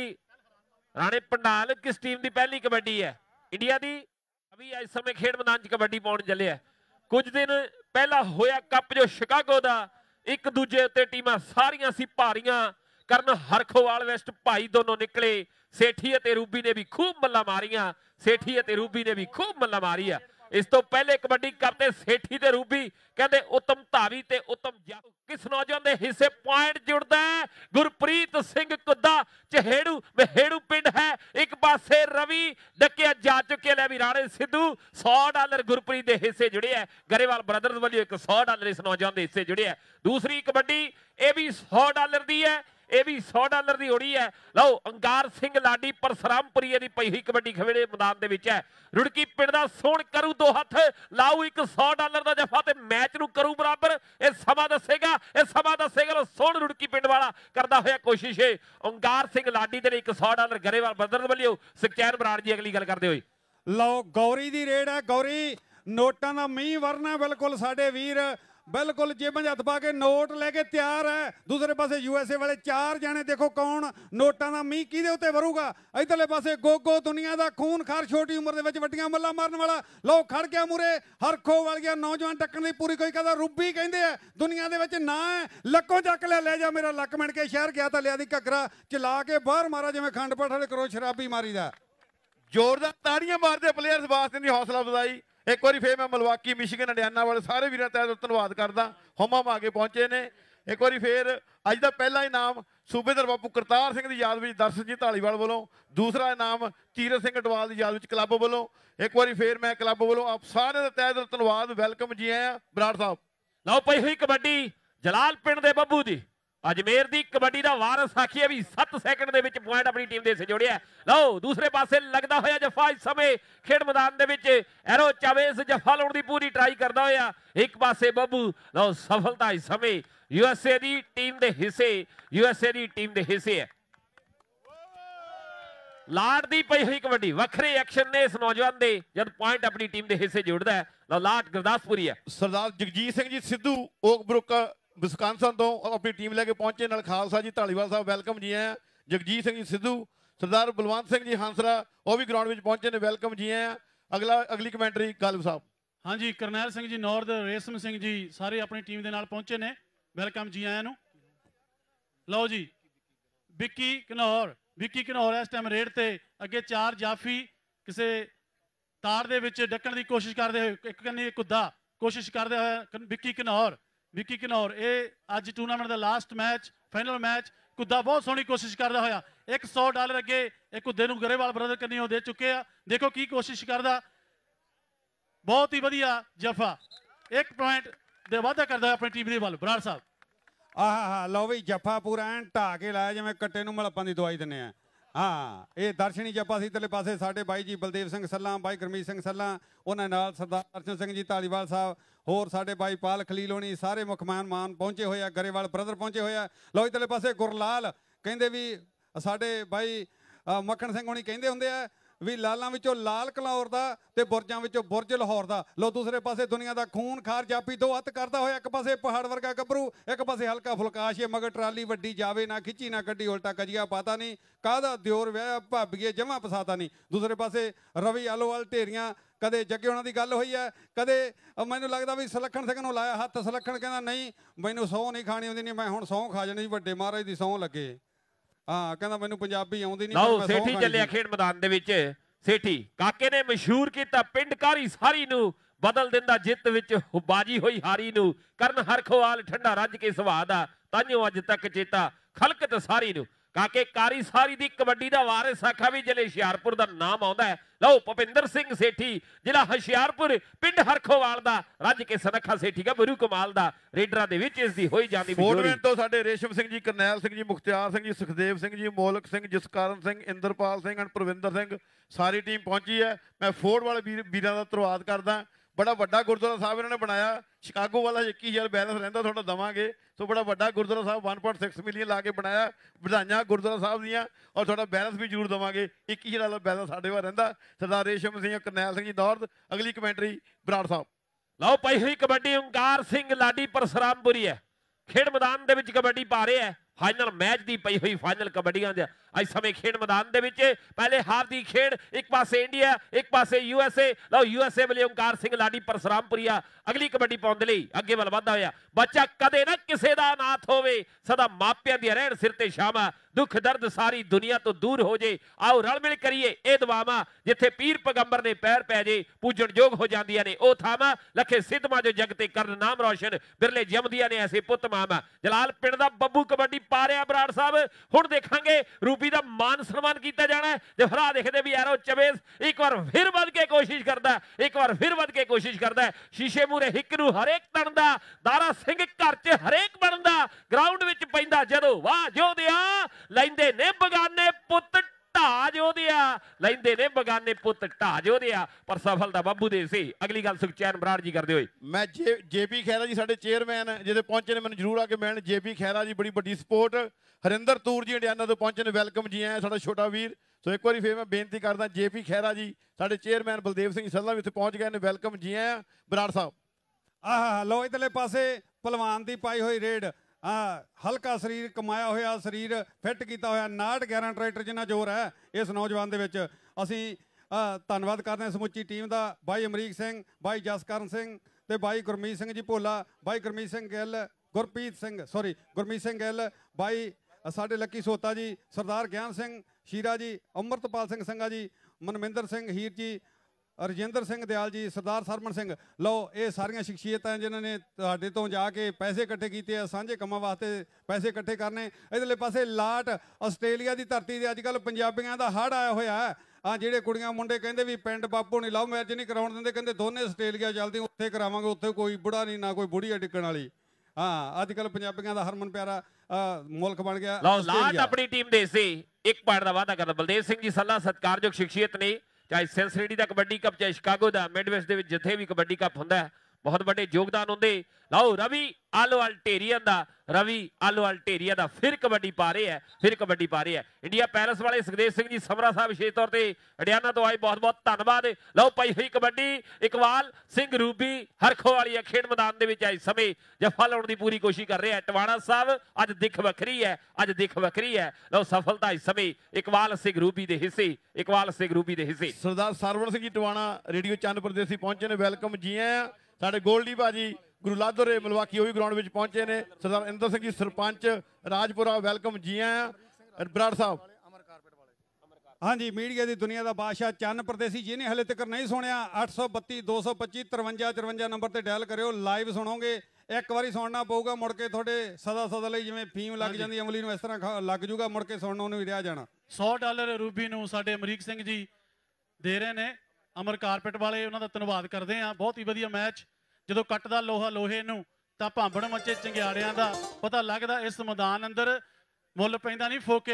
राणे पंडाल किस टीम की पहली कबड्डी है? इंडिया की। अभी इस समय खेड मैदान च कबड्डी पाउण चले है। कुछ दिन पहला होया कप जो शिकागो का, एक दूजे उत्ते टीमां सारियां सी भारियां। करन हरखोवाल वेस्ट भाई दोनों निकले। सेठी ते रूबी ने भी खूब मल्ला मारियां। सेठी ते रूबी ने भी खूब मल्ला मारी है। इस तो पहले कबड्डी करते सेठी ते रूबी कहते उत्तम धावी ते उत्तम जादू। किस नौजवान के हिस्से पॉइंट जुड़ता है? गुरप्रीत सिंह कुद्दा चहेड़ू महेड़ू पिंड है। एक पासे रवि डकिया जा चुके ले भी राणे सिद्धू $100 गुरप्रीत के हिस्से जुड़े है। गरेवाल ब्रदर्स वाली एक $100 इस नौजवान के हिस्से जुड़े है। दूसरी कबड्डी ये भी $100 की है। ये भी $100 की होड़ी है। लो अंगार सिंह लाडी परसरामपुरी की पई हुई कबड्डी खवेड़े मैदान के विच है। रुड़की पिंड दा सोण करू दो हथ लाऊ एक $100 का जफा ते मैच नू करू बराबर। ये समा दसेगा लो सोण रुड़की पिंड वाला करदा होया कोशिश है। अंगार सिंह लाडी दे एक $100 गरेवाल ब्रदर्स वालियो सुखचैन बराड़ जी अगली गल करदे होए। लो गौरी दी रेड है। गौरी नोटां दा मींह वरना बिल्कुल साडे वीर बिल्कुल जेबां हथ पा के नोट लेके तैयार है। दूसरे पासे यूएसए वाले 4 जाने देखो कौन नोटां दा मींह किहदे उत्ते वरूगा। इधरले पासे गोगो दुनिया दा खून खार छोटी उम्र दे विच वड्डियां मल्लां मारन वाला लो खड़ गया मुरे। हरखो वालिया नौजवान टक्कण दी पूरी कोई कहदा रूबी कहंदे है दुनिया दे विच ना है। लक्को चक ले जा मेरा लक मिण के शहर गया तां लिया दी घगरा चला के बाहर मारा जिवें खंड पाठ वाले करो शराबी मारी दा। जोरदार ताड़ियां मारदे प्लेयर्स वास्ते दी हौसला अफजाई। एक बार फिर मैं मिलवाकी मिशिगन इंडियाना वाले सारे वीरों का धन्यवाद करदा। होमम आगे पहुंचे ने। एक बार फिर अज का पहला इनाम सूबेदार बापू करतार सिंह की याद में दर्शन जी ढालीवाल वालों। दूसरा इनाम तीरथ सिंह अटवाल की याद में क्लब वालों। एक बार फिर मैं क्लब वालों आप सारे का तहे दिल धन्यवाद वेलकम जी आया बराड़ साहब। लो पई हुई कबड्डी जलाल पिंड दे बब्बू दी अजमेर दी कबड्डी का वारस आखिए भी 7 सेकंड दे विच पॉइंट अपनी टीम दे जोड़िया। लो दूसरे पासे लगता होया जफा इस समय खेड मैदान दे विच एरो चावेस जफा लाउण दी पूरी ट्राई करदा होया। एक पासे बब्बू लो सफलता इस समय यूएसए दी टीम दे हिस्से है। लाट दी पई हुई कबड्डी वखरे एक्शन ने इस नौजवान दे जब पॉइंट अपनी टीम दे हिस्से जोड़दा है। लो लाट गुरदासपुरी है। सरदार जगजीत सिंह जी सिद्धू ओकब्रुक विस्कांसन तो अपनी टीम लेके पहुंचे। नाल खालसा जी ढालीवाल साहब वेलकम जी आए। जगजीत सिंह जी सिद्धू सरदार बलवंत सिंह जी हांसरा वो भी ग्राउंड में पहुंचे ने वेलकम जी आए। अगली कमेंटरी गालिब साहब। हाँ जी करनैल सिंह जी नॉर्थ रेशम सिंह जी सारे अपनी टीम के नाल पहुंचे ने वेलकम जी आया नू। लो जी विक्की घनौर इस टाइम रेड ते अगे 4 जाफी किसी तार दे विच डकण की कोशिश करते हुए एक कन्नी कुद्दा कोशिश करते हुए विक्की घनौर ये अज टूर्नामेंट का लास्ट मैच फाइनल मैच कुद्दा बहुत सोहनी कोशिश करता होया। एक $100 अगे एक कुद्दे नूं गरेवाल ब्रदर कन्नी दे चुके हैं। देखो की कोशिश करता बहुत ही वधिया जफा 1 पॉइंट दे वाधा करता है अपनी टीम दे वल बराड़ साहब। हाँ लो भी जफा पूरा एन ढा के लाया जिवें कट्टे नूं मलप्पां दी दवाई दिंदे आ। हाँ ये दर्शनी जफा सी। इधरले पासे साडे बाई जी बलदेव सिंह सल्ला बाई गुरमीत सिंह सल्ला उन्हां नाल सरदार दर्शन सिंह जी ढालीवाल साहब होर साडे बाई पाल खलील होनी सारे मुख मेहमान पहुंचे हुए। गरेवाल ब्रदर पहुंचे हुए। लो इधरले पासे गुरलाल कहंदे भी साडे बाई मक्खण सिंह होनी कहंदे हुंदे आ भी लालां विचों लाल कलौर दा ते बुरजां विचों बुरज लाहौर दा। लो दूसरे पासे दुनिया दा खून खार जापी 2 हत्थ करदा होया। एक पासे पहाड़ वर्गा गभरू एक पासे हल्का फुलकाश है मगर ट्राली वड्डी जावे ना खिच्ची ना कड्डी उल्टा कजिया पाता नहीं काहदा दिओर व्याह भाबीए जमा पसाता नहीं। दूसरे पासे रवि आलोवाल ढेरियां कदे जग्गे होना की गल हुई है कदे मैनूं लगदा भी सलखण सिंह नूं लाया हत्थ सलखण कहंदा नहीं मैनूं सौं नहीं खानी आउंदी नहीं मैं हुण सौं खा जानी वड्डे महाराज दी सौं लगे। हाँ कहंदा मैनूं पंजाबी आउंदी नहीं। लो सेठी चलिया खेड मैदान दे विच सेठी काके ने मशहूर किया पिंड कारी सारी नू बदल दिंदा जित विच बाजी हुई हारी नू करन हरखोवाल ठंडा रज के सुभाਅ दा ताइयों अज तक चेता खलकत सारी नू काके कारी सारी दी कबड्डी दा वारिस आखा भी जिले हुशियारपुर दा नाम आउंदा है। लो भुपिंदर सिंह सेठी जिला हुशियारपुर पिंड हरखोवाल दा रज के सनखा सेठी का गुरु कमाल दा रेडरा दे विच इस दी होई जांदी बिजोरी तो साडे रेशम सिंह जी करनैल सिंह जी मुख्तियार सिंह जी सुखदेव सिंह जी मोलक सिंह जसकारण सिंह इंद्रपाल सिंह एंड प्रविंदर सिंह सारी टीम पहुंची है। मैं फोर्ड वाले वीरां दा धन्नवाद करदा। बड़ा वड्डा गुरुद्वारा साहब इन्होंने बनाया शिकागो वाला 21,000 बैलेंस रहिंदा थोड़ा दवांगे तो बड़ा वड्डा गुरुद्वारा साहब 1.6 मिलियन ला के बनाया बधाइयां गुरुद्वारा साहब दियां और थोड़ा बैलेंस भी जरूर दवांगे 21,000 बैलेंस साडे वाल रहिंदा। सरदार रेशम सिंह करनैल सिंह जी नॉर्थ। अगली कमेंटरी बराड़ साहब। ਲਓ ਪਈ ਹੋਈ ਕਬੱਡੀ ਓਂਕਾਰ ਸਿੰਘ ਲਾਡੀ ਪਰਸਰਾਮਪੁਰੀ ਹੈ ਖੇਡ ਮੈਦਾਨ ਦੇ ਵਿੱਚ ਕਬੱਡੀ ਪਾ ਰਹੇ ਹੈ ਫਾਈਨਲ ਮੈਚ ਦੀ ਪਈ ਹੋਈ ਫਾਈਨਲ ਕਬੱਡੀਆਂ ਦੇ ਅੱਜ ਸਮੇਂ ਖੇਡ ਮੈਦਾਨ ਦੇ ਵਿੱਚ ਪਹਿਲੇ ਹਾਫ ਦੀ ਖੇਡ ਇੱਕ ਪਾਸੇ ਇੰਡੀਆ ਇੱਕ ਪਾਸੇ USA ਲਓ USA ਵਾਲੇ ਓਂਕਾਰ ਸਿੰਘ ਲਾਡੀ ਪਰਸਰਾਮਪੁਰੀਆ ਅਗਲੀ ਕਬੱਡੀ ਪਾਉਣ ਦੇ ਲਈ ਅੱਗੇ ਵੱਲ ਵਧਦਾ ਹੋਇਆ ਬੱਚਾ ਕਦੇ ਨਾ ਕਿਸੇ ਦਾ ਅਨਾਥ ਹੋਵੇ ਸਦਾ ਮਾਪਿਆਂ ਦੀ ਰਹਿਣ ਸਿਰ ਤੇ ਸ਼ਾਮਾ ਦੁੱਖ ਦਰਦ ਸਾਰੀ ਦੁਨੀਆ ਤੋਂ ਦੂਰ ਹੋ ਜੇ ਆਓ ਰਲ ਮਿਲ ਕਰੀਏ ਇਹ ਦੁਆਵਾਂ ਜਿੱਥੇ ਪੀਰ ਪੈਗੰਬਰ ਨੇ ਪੈਰ ਪੈ ਜੇ ਪੂਜਣ ਯੋਗ ਹੋ ਜਾਂਦੀਆਂ ਨੇ ਉਹ ਥਾਵਾਂ ਲੱਖੇ ਸਿੱਧਵਾਂ ਜੋ ਜਗ ਤੇ ਕਰਨ ਨਾਮ ਰੌਸ਼ਨ ਬਿਰਲੇ ਜੰਮਦੀਆਂ ਨੇ ਐਸੇ ਪੁੱਤ ਮਾਮਾ ਜਲਾਲ ਪਿੰਡ ਦਾ ਬੱਬੂ ਕਬੱਡੀ ਪਾ ਰਿਹਾ ਬਰਾੜ ਸਾਹਿਬ ਹੁਣ ਦੇਖਾਂਗੇ ਰੂਬੀ ਦਾ ਮਾਨ ਸਨਮਾਨ ਕੀਤਾ ਜਾਣਾ ਜਫਰਾ ਦੇਖਦੇ ਵੀ ਐਰੋ ਚਵੇਜ਼ ਇੱਕ ਵਾਰ ਫਿਰ ਵੱਧ ਕੇ ਕੋਸ਼ਿਸ਼ ਕਰਦਾ ਇੱਕ ਵਾਰ ਫਿਰ ਵੱਧ ਕੇ ਕੋਸ਼ਿਸ਼ ਕਰਦਾ ਸ਼ੀਸ਼ੇ ਮੂਰੇ ਹਿੱਕ ਨੂੰ ਹਰੇਕ ਤਣਦਾ ਦਾਰਾ ਸਿੰਘ ਘਰ 'ਚ ਹਰੇਕ ਬਣਦਾ ਗਰਾਊਂਡ ਵਿੱਚ ਪੈਂਦਾ ਜਦੋਂ ਵਾਹ ਜੋਧਿਆ ਲੈਂਦੇ ਨੇ ਬਗਾਨੇ ਪੁੱਤ ਢਾ ਜੋਧਿਆ ਲੈਂਦੇ ਨੇ ਬਗਾਨੇ ਪੁੱਤ ਢਾ ਜੋਧਿਆ ਪਰ ਸਫਲਤਾ ਬੱਬੂ ਦੇ ਸੀ ਅਗਲੀ ਗੱਲ ਸੁਖਚੈਨ ਬਰਾੜ ਜੀ ਕਰਦੇ ਹੋਏ ਮੈਂ JP ਖੈਰਾ ਜੀ ਸਾਡੇ ਚੇਅਰਮੈਨ ਜਿਹਦੇ ਪਹੁੰਚੇ ਨੇ ਮੈਨੂੰ ਜਰੂਰ ਆ ਕੇ ਮਿਲਣ JP ਖੈਰਾ ਜੀ ਬੜੀ ਵੱਡੀ ਸਪੋਰਟ ਹਰਿੰਦਰ ਤੂਰ ਜੀ ਇੰਡੀਆਨਾ ਤੋਂ ਪਹੁੰਚੇ ਨੇ ਵੈਲਕਮ ਜੀ ਆਇਆ ਸਾਡਾ ਛੋਟਾ ਵੀਰ ਸੋ ਇੱਕ ਵਾਰੀ ਫੇਰ ਮੈਂ ਬੇਨਤੀ ਕਰਦਾ JP ਖੈਰਾ ਜੀ ਸਾਡੇ ਚੇਅਰਮੈਨ ਬਲਦੇਵ ਸਿੰਘ ਸੱਲਾ ਵੀ ਇੱਥੇ ਪਹੁੰਚ ਗਏ ਨੇ ਵੈਲਕਮ ਜੀ ਆਇਆ ਬਰਾੜ ਸਾਹਿਬ ਆਹ ਲੋ ਇਧਰਲੇ ਪਾਸੇ ਪਹਿਲਵਾਨ ਦੀ ਪਾਈ ਹੋਈ ਰੇਡ ਹਲਕਾ ਸਰੀਰ ਕਮਾਇਆ ਹੋਇਆ ਸਰੀਰ ਫਿੱਟ ਕੀਤਾ ਹੋਇਆ 11 ਟਰੈਕਟਰ ਜਿੰਨਾ ਜ਼ੋਰ ਹੈ ਇਸ ਨੌਜਵਾਨ ਦੇ ਵਿੱਚ ਅਸੀਂ ਧੰਨਵਾਦ ਕਰਦੇ ਹਾਂ ਸਮੁੱਚੀ ਟੀਮ ਦਾ ਬਾਈ ਅਮਰੀਕ ਸਿੰਘ ਬਾਈ ਜਸਕਰਨ ਸਿੰਘ ਤੇ ਬਾਈ ਗੁਰਮੀਤ ਸਿੰਘ ਜੀ ਭੋਲਾ ਬਾਈ ਗੁਰਮੀਤ ਸਿੰਘ ਗਿੱਲ ਗੁਰਮੀਤ ਸਿੰਘ ਗਿੱਲ ਬਾਈ ਸਾਡੇ ਲੱਕੀ ਸੋਤਾ ਜੀ ਸਰਦਾਰ ਗਿਆਨ ਸਿੰਘ ਸ਼ੀਰਾ ਜੀ ਅੰਮ੍ਰਿਤਪਾਲ ਸਿੰਘ ਸੰਘਾ ਜੀ ਮਨਮਿੰਦਰ ਸਿੰਘ ਹੀਰ ਜੀ ਰਜਿੰਦਰ ਸਿੰਘ ਦਿਆਲ ਜੀ ਸਰਦਾਰ ਸਰਮਨ ਸਿੰਘ ਲਓ ਇਹ ਸਾਰੀਆਂ ਸ਼ਖਸੀਅਤਾਂ ਜਿਨ੍ਹਾਂ ਨੇ ਤੁਹਾਡੇ ਤੋਂ ਜਾ ਕੇ ਪੈਸੇ ਇਕੱਠੇ ਕੀਤੇ ਆ ਸਾਂਝੇ ਕੰਮਾਂ ਵਾਸਤੇ ਪੈਸੇ ਇਕੱਠੇ ਕਰਨੇ ਇਧਰਲੇ ਪਾਸੇ ਲਾਟ ਆਸਟ੍ਰੇਲੀਆ ਦੀ ਧਰਤੀ ਦੇ ਅੱਜ ਕੱਲ੍ਹ ਪੰਜਾਬੀਆਂ ਦਾ ਹੜ੍ਹ ਆਇਆ ਹੋਇਆ ਹੈ ਜਿਹੜੇ ਕੁੜੀਆਂ ਮੁੰਡੇ ਕਹਿੰਦੇ ਵੀ ਪਿੰਡ ਬਾਪੂ ਨਹੀਂ ਲਵ ਮੈਰਿਜ ਨਹੀਂ ਕਰਾਉਣ ਦਿੰਦੇ ਕਹਿੰਦੇ ਦੋਨੇ ਆਸਟ੍ਰੇਲੀਆ ਚੱਲਦੇ ਉੱਥੇ ਕਰਾਵਾਂਗੇ ਉੱਥੇ ਕੋਈ ਬੁੜਾ ਨਹੀਂ ਨਾ ਕੋਈ ਬੁੜੀ ਆ ਟਿਕਣ ਵਾਲੀ ਅੱਜ ਕੱਲ੍ਹ ਪੰਜਾਬੀਆਂ ਦਾ ਹਰਮਨ ਪਿਆਰਾ ਮੁਲਕ ਬਣ ਗਿਆ ਲਓ ਲਾਟ ਆਪਣੀ ਟੀਮ ਦੇ ਸੀ ਇੱਕ ਪੁਆਇੰਟ ਦਾ ਵਾਅਦਾ ਕਰਦਾ ਬਲਦੇਵ ਸਿੰਘ ਜੀ ਸੱਲਾ ਸਤਿਕਾਰਯੋਗ ਸ਼ਖਸੀਅਤ ਨੇ ਚਾਹੇ ਸੈਂਸਰਿਟੀ ਦਾ ਕਬੱਡੀ ਕੱਪ ਚਾਹੇ ਸ਼ਿਕਾਗੋ ਦਾ ਮਿਡਵੈਸਟ ਦੇ ਵਿੱਚ ਜਿੱਥੇ ਵੀ ਕਬੱਡੀ ਕੱਪ ਹੁੰਦਾ ਬਹੁਤ ਵੱਡੇ ਯੋਗਦਾਨ ਹੁੰਦੇ ਲਓ ਰਵੀ ਆਲੋਵਾਲ ਢੇਰੀਆ ਦਾ ਫਿਰ ਕਬੱਡੀ ਪਾ ਰਹੇ ਹੈ ਇੰਡੀਆ ਪੈਲਸ ਵਾਲੇ ਸੁਖਦੇਵ ਸਿੰਘ ਜੀ ਸਮਰਾ ਸਾਹਿਬ ਵਿਸ਼ੇਸ਼ ਤੌਰ ਤੇ ਹਰਿਆਣਾ ਤੋਂ ਆਏ ਬਹੁਤ ਬਹੁਤ ਧੰਨਵਾਦ ਲਓ ਪਈ ਹੋਈ ਕਬੱਡੀ ਇਕਬਾਲ ਸਿੰਘ ਰੂਬੀ ਹਰਖੋ ਵਾਲੀ ਖੇਡ ਮੈਦਾਨ ਦੇ ਵਿੱਚ ਆਏ ਸਮੇਂ ਜਫਾ ਲਾਉਣ ਦੀ ਪੂਰੀ ਕੋਸ਼ਿਸ਼ ਕਰ ਰਿਹਾ ਟਵਾਣਾ ਸਾਹਿਬ ਅੱਜ ਦਿੱਖ ਵੱਖਰੀ ਹੈ ਲਓ ਸਫਲਤਾ ਇਸ ਸਮੇਂ ਇਕਬਾਲ ਸਿੰਘ ਰੂਬੀ ਦੇ ਹਿੱਸੇ ਸਰਦਾਰ ਸਰਵਣ ਸਿੰਘ ਜੀ ਟਵਾਣਾ ਰੇਡੀਓ ਚੰਨ ਪ੍ਰਦੇਸੀ ਪਹੁੰਚੇ ਨੇ ਵੈਲਕਮ ਜੀ ਆਇਆਂ ਸਾਡੇ ਗੋਲਡੀ ਭਾਜੀ ਗੁਰੂ ਲਾਧੋਰੇ ਮਲਵਾਕੀ ਉਹ ਵੀ ਗਰਾਊਂਡ ਵਿੱਚ ਪਹੁੰਚੇ ਨੇ ਸਰਦਾਰ ਇੰਦਰ ਸਿੰਘ ਜੀ ਸਰਪੰਚ ਰਾਜਪੁਰਾ ਵੈਲਕਮ ਜੀ ਆਇਆਂ ਬਰਾੜ ਸਾਹਿਬ ਹਾਂਜੀ ਮੀਡੀਆ ਦੀ ਦੁਨੀਆ ਦਾ ਬਾਦਸ਼ਾਹ ਚੰਨ ਪ੍ਰਦੇਸੀ ਜਿਹਨੇ ਹਲੇ ਤੱਕ ਨਹੀਂ ਸੁਣਿਆ 832 225 53 ਨੰਬਰ ਤੇ ਡਾਇਲ ਕਰਿਓ ਲਾਈਵ ਸੁਣੋਗੇ ਇੱਕ ਵਾਰੀ ਸੁਣਨਾ ਪਊਗਾ ਮੁੜ ਕੇ ਤੁਹਾਡੇ ਸਦਾ ਲਈ ਜਿਵੇਂ ਫੀਮ ਲੱਗ ਜਾਂਦੀ ਅਮਲੀ ਨੂੰ ਇਸ ਤਰ੍ਹਾਂ ਲੱਗ ਜੂਗਾ ਮੁੜ ਕੇ ਸੁਣਨ ਨੂੰ ਹੀ ਰਿਹਾ ਜਾਣਾ $100 ਰੂਬੀ ਨੂੰ ਸਾਡੇ ਅਮਰੀਕ ਸਿੰਘ ਜੀ ਦੇ ਰਹੇ ਨੇ ਅਮਰ ਕਾਰਪੇਟ ਵਾਲੇ ਉਹਨਾਂ ਦਾ ਧੰਨਵਾਦ ਕਰਦੇ ਆ ਬਹੁਤ ਹੀ ਵਧੀਆ ਮੈਚ ਜਦੋਂ ਕੱਟਦਾ ਲੋਹਾ ਲੋਹੇ ਨੂੰ ਤਾਂ ਭਾਂਬੜ ਮੱਚੇ ਚੰਗਿਆੜਿਆਂ ਦਾ ਪਤਾ ਲੱਗਦਾ ਇਸ ਮੈਦਾਨ ਅੰਦਰ ਮੁੱਲ ਪੈਂਦਾ ਨਹੀਂ ਫੋਕੇ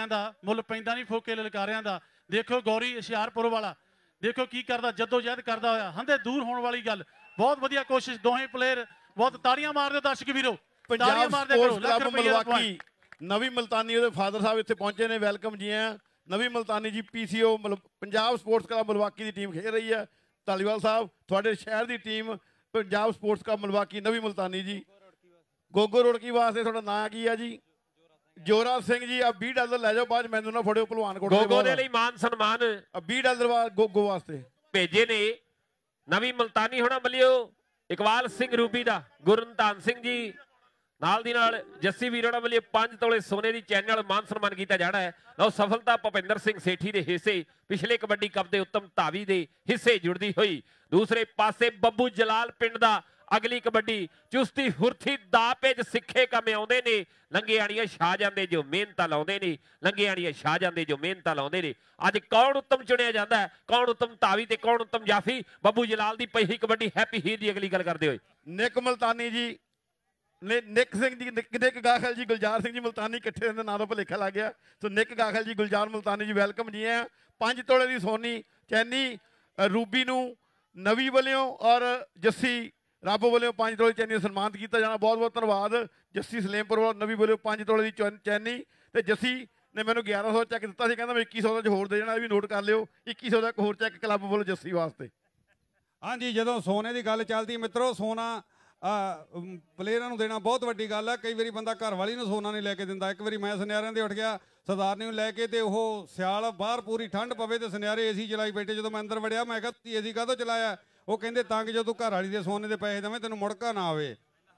ਲਲਕਾਰਿਆਂ ਦਾ ਦੇਖੋ ਗੌਰੀ ਹੁਸ਼ਿਆਰਪੁਰ ਵਾਲਾ ਦੇਖੋ ਕੀ ਕਰਦਾ ਜੱਦੋ ਜਹਿਦ ਕਰਦਾ ਹੋਇਆ ਹੰਦੇ ਦੂਰ ਹੋਣ ਵਾਲੀ ਗੱਲ ਬਹੁਤ ਵਧੀਆ ਕੋਸ਼ਿਸ਼ ਦੋਹੇ ਪਲੇਅਰ ਬਹੁਤ ਤਾੜੀਆਂ ਮਾਰਦੇ ਦਰਸ਼ਕ ਵੀਰੋ ਤਾੜੀਆਂ ਮਾਰਦੇ ਕਰੋ ਲੱਖ ਰੁਪਏ ਦਾ ਪੁਆਇੰਟ ਨਵੀਂ ਮਲਤਾਨੀ ਉਹਦੇ ਫਾਦਰ ਸਾਹਿਬ ਇੱਥੇ ਪਹੁੰਚੇ ਨੇ ਵੈਲਕਮ ਜੀ ਆ ਨਵੀਂ Multani ji PCO Punjab sports club Milwaukee ਦੀ ਟੀਮ ਖੇਡ ਰਹੀ ਹੈ ਧਾਲੀਵਾਲ ਸਾਹਿਬ ਤੁਹਾਡੇ ਸ਼ਹਿਰ ਦੀ team Punjab sports club Milwaukee Navi Multani ਜੀ ਗੋਗੋ ਰੋੜਕੀ ਵਾਸਤੇ ਤੁਹਾਡਾ ਨਾਂ ਕੀ ਆ ਜੀ ਜੋਰਾ ਸਿੰਘ ਜੀ ਆ $20 ਲੈ ਜਾਓ ਬਾਅਦ ਮੈਨੂੰ ਨਾ ਫੜਿਓ ਭਲਵਾਨ ਕੋਟ ਗੋਗੋ ਦੇ ਲਈ ਮਾਨ ਸਨਮਾਨ $20 ਗੋਗੋ ਵਾਸਤੇ ਭੇਜੇ ਨੇ ਨਵੀਂ ਮਲਤਾਨੀ ਹੋਣਾ ਮਲਿਓ ਇਕਬਾਲ ਸਿੰਘ ਰੂਬੀ ਦਾ ਗੁਰਨਤਾਨ ਸਿੰਘ ਜੀ ਨਾਲ ਦੀ ਨਾਲ ਜੱਸੀ ਵੀਰੋਂ ਵੱਲੋਂ 5 ਤੋਲੇ ਸੋਨੇ ਦੀ ਚੈਨ ਨਾਲ ਮਾਨ ਸਨਮਾਨ ਕੀਤਾ ਜਾਣਾ ਹੈ ਲਓ ਸਫਲਤਾ ਭੁਪਿੰਦਰ ਸਿੰਘ ਸੇਠੀ ਦੇ ਹਿੱਸੇ ਪਿਛਲੇ ਕਬੱਡੀ ਕੱਪ ਦੇ ਉੱਤਮ ਧਾਵੀ ਦੇ ਹਿੱਸੇ ਜੁੜਦੀ ਹੋਈ ਦੂਸਰੇ ਪਾਸੇ ਬੱਬੂ ਜਲਾਲ ਪਿੰਡ ਦਾ ਅਗਲੀ ਕਬੱਡੀ ਚੁਸਤੀ ਫੁਰਤੀ ਦਾ ਪੇਜ ਸਿੱਖੇ ਕੰਮ ਆਉਂਦੇ ਨੇ ਲੰਗੇਆਣੀਆਂ ਛਾ ਜਾਂਦੇ ਜੋ ਮਿਹਨਤਾਂ ਲਾਉਂਦੇ ਨੇ ਅੱਜ ਕੌਣ ਉੱਤਮ ਚੁਣਿਆ ਜਾਂਦਾ ਹੈ ਕੌਣ ਉੱਤਮ ਧਾਵੀ ਤੇ ਕੌਣ ਉੱਤਮ ਜਾਫੀ ਬੱਬੂ ਜਲਾਲ ਦੀ ਪਹੀ ਕਬੱਡੀ ਹੈਪੀ ਹੀਰ ਦੀ ਅਗਲੀ ਗੱਲ ਕਰਦੇ ਹੋਏ ਨਿਕ ਮਲਤਾਨੀ ਜੀ ਨਿਕ ਸਿੰਘ ਜੀ ਨਿਕ ਗਾਖਲ ਜੀ ਗੁਲਜ਼ਾਰ ਸਿੰਘ ਜੀ ਮਲਤਾਨੀ ਇਕੱਠੇ ਦੇ ਨਾਂ ਦਾ ਭੁਲੇਖਾ ਲੱਗ ਗਿਆ ਸੋ ਨਿਕ ਗਾਖਲ ਜੀ ਗੁਲਜ਼ਾਰ ਮਲਤਾਨੀ ਜੀ ਵੈਲਕਮ ਜੀ ਆ 5 ਤੋਲੇ ਦੀ ਸੋਨੀ ਚੈਨੀ ਰੂਬੀ ਨੂੰ ਨਵੀਂ ਵੱਲੋਂ ਔਰ ਜੱਸੀ ਰੱਬ ਵੱਲੋਂ 5 ਤੋਲੇ ਚੈਨੀ ਸਨਮਾਨਿਤ ਕੀਤਾ ਜਾਣਾ ਬਹੁਤ ਬਹੁਤ ਧੰਨਵਾਦ ਜੱਸੀ ਸਲੇਮਪੁਰ ਵੱਲੋਂ ਨਵੀਂ ਵੱਲੋਂ 5 ਤੋਲੇ ਦੀ ਚੈਨੀ ਤੇ ਜੱਸੀ ਨੇ ਮੈਨੂੰ 1100 ਚੈੱਕ ਦਿੱਤਾ ਸੀ ਕਹਿੰਦਾ ਮੈਂ 2100 ਦਾ ਹੋਰ ਦੇ ਜਾਣਾ ਇਹ ਵੀ ਨੋਟ ਕਰ ਲਿਓ 2100 ਦਾ ਇੱਕ ਹੋਰ ਚੈੱਕ ਕਲੱਬ ਵੱਲੋਂ ਜੱਸੀ ਵਾਸਤੇ ਹਾਂਜੀ, ਜਦੋਂ ਸੋਨੇ ਦੀ ਗੱਲ ਚੱਲਦੀ ਮਿੱਤਰੋ, ਸੋਨਾ ਪਲੇਅਰਾਂ ਨੂੰ ਦੇਣਾ ਬਹੁਤ ਵੱਡੀ ਗੱਲ ਹੈ। ਕਈ ਵਾਰੀ ਬੰਦਾ ਘਰ ਵਾਲੀ ਨੂੰ ਸੋਨਾ ਨਹੀਂ ਲੈ ਕੇ ਦਿੰਦਾ। ਇੱਕ ਵਾਰੀ ਮੈਂ ਸੁਨਿਆਰਿਆਂ ਦੇ ਉੱਠ ਗਿਆ ਸਰਦਾਰਨੀ ਨੂੰ ਲੈ ਕੇ, ਤੇ ਉਹ ਸਿਆਲ ਬਾਹਰ ਪੂਰੀ ਠੰਡ ਪਵੇ ਤੇ ਸੁਨਿਆਰੇ ਏਸੀ ਚਲਾਈ ਬੈਠੇ। ਜਦੋਂ ਮੈਂ ਅੰਦਰ ਵੜਿਆ ਮੈਂ ਕਿਹਾ ਤੁਸੀਂ ਏਸੀ ਕਾਹਤੋਂ ਚਲਾਇਆ? ਉਹ ਕਹਿੰਦੇ ਤਾਂ ਕਿ ਜਦੋਂ ਤੂੰ ਘਰ ਵਾਲੀ ਦੇ ਸੋਨੇ ਦੇ ਪੈਸੇ ਦੇਵੇਂ ਤੈਨੂੰ ਮੁੜਕਾ ਨਾ ਆਵੇ।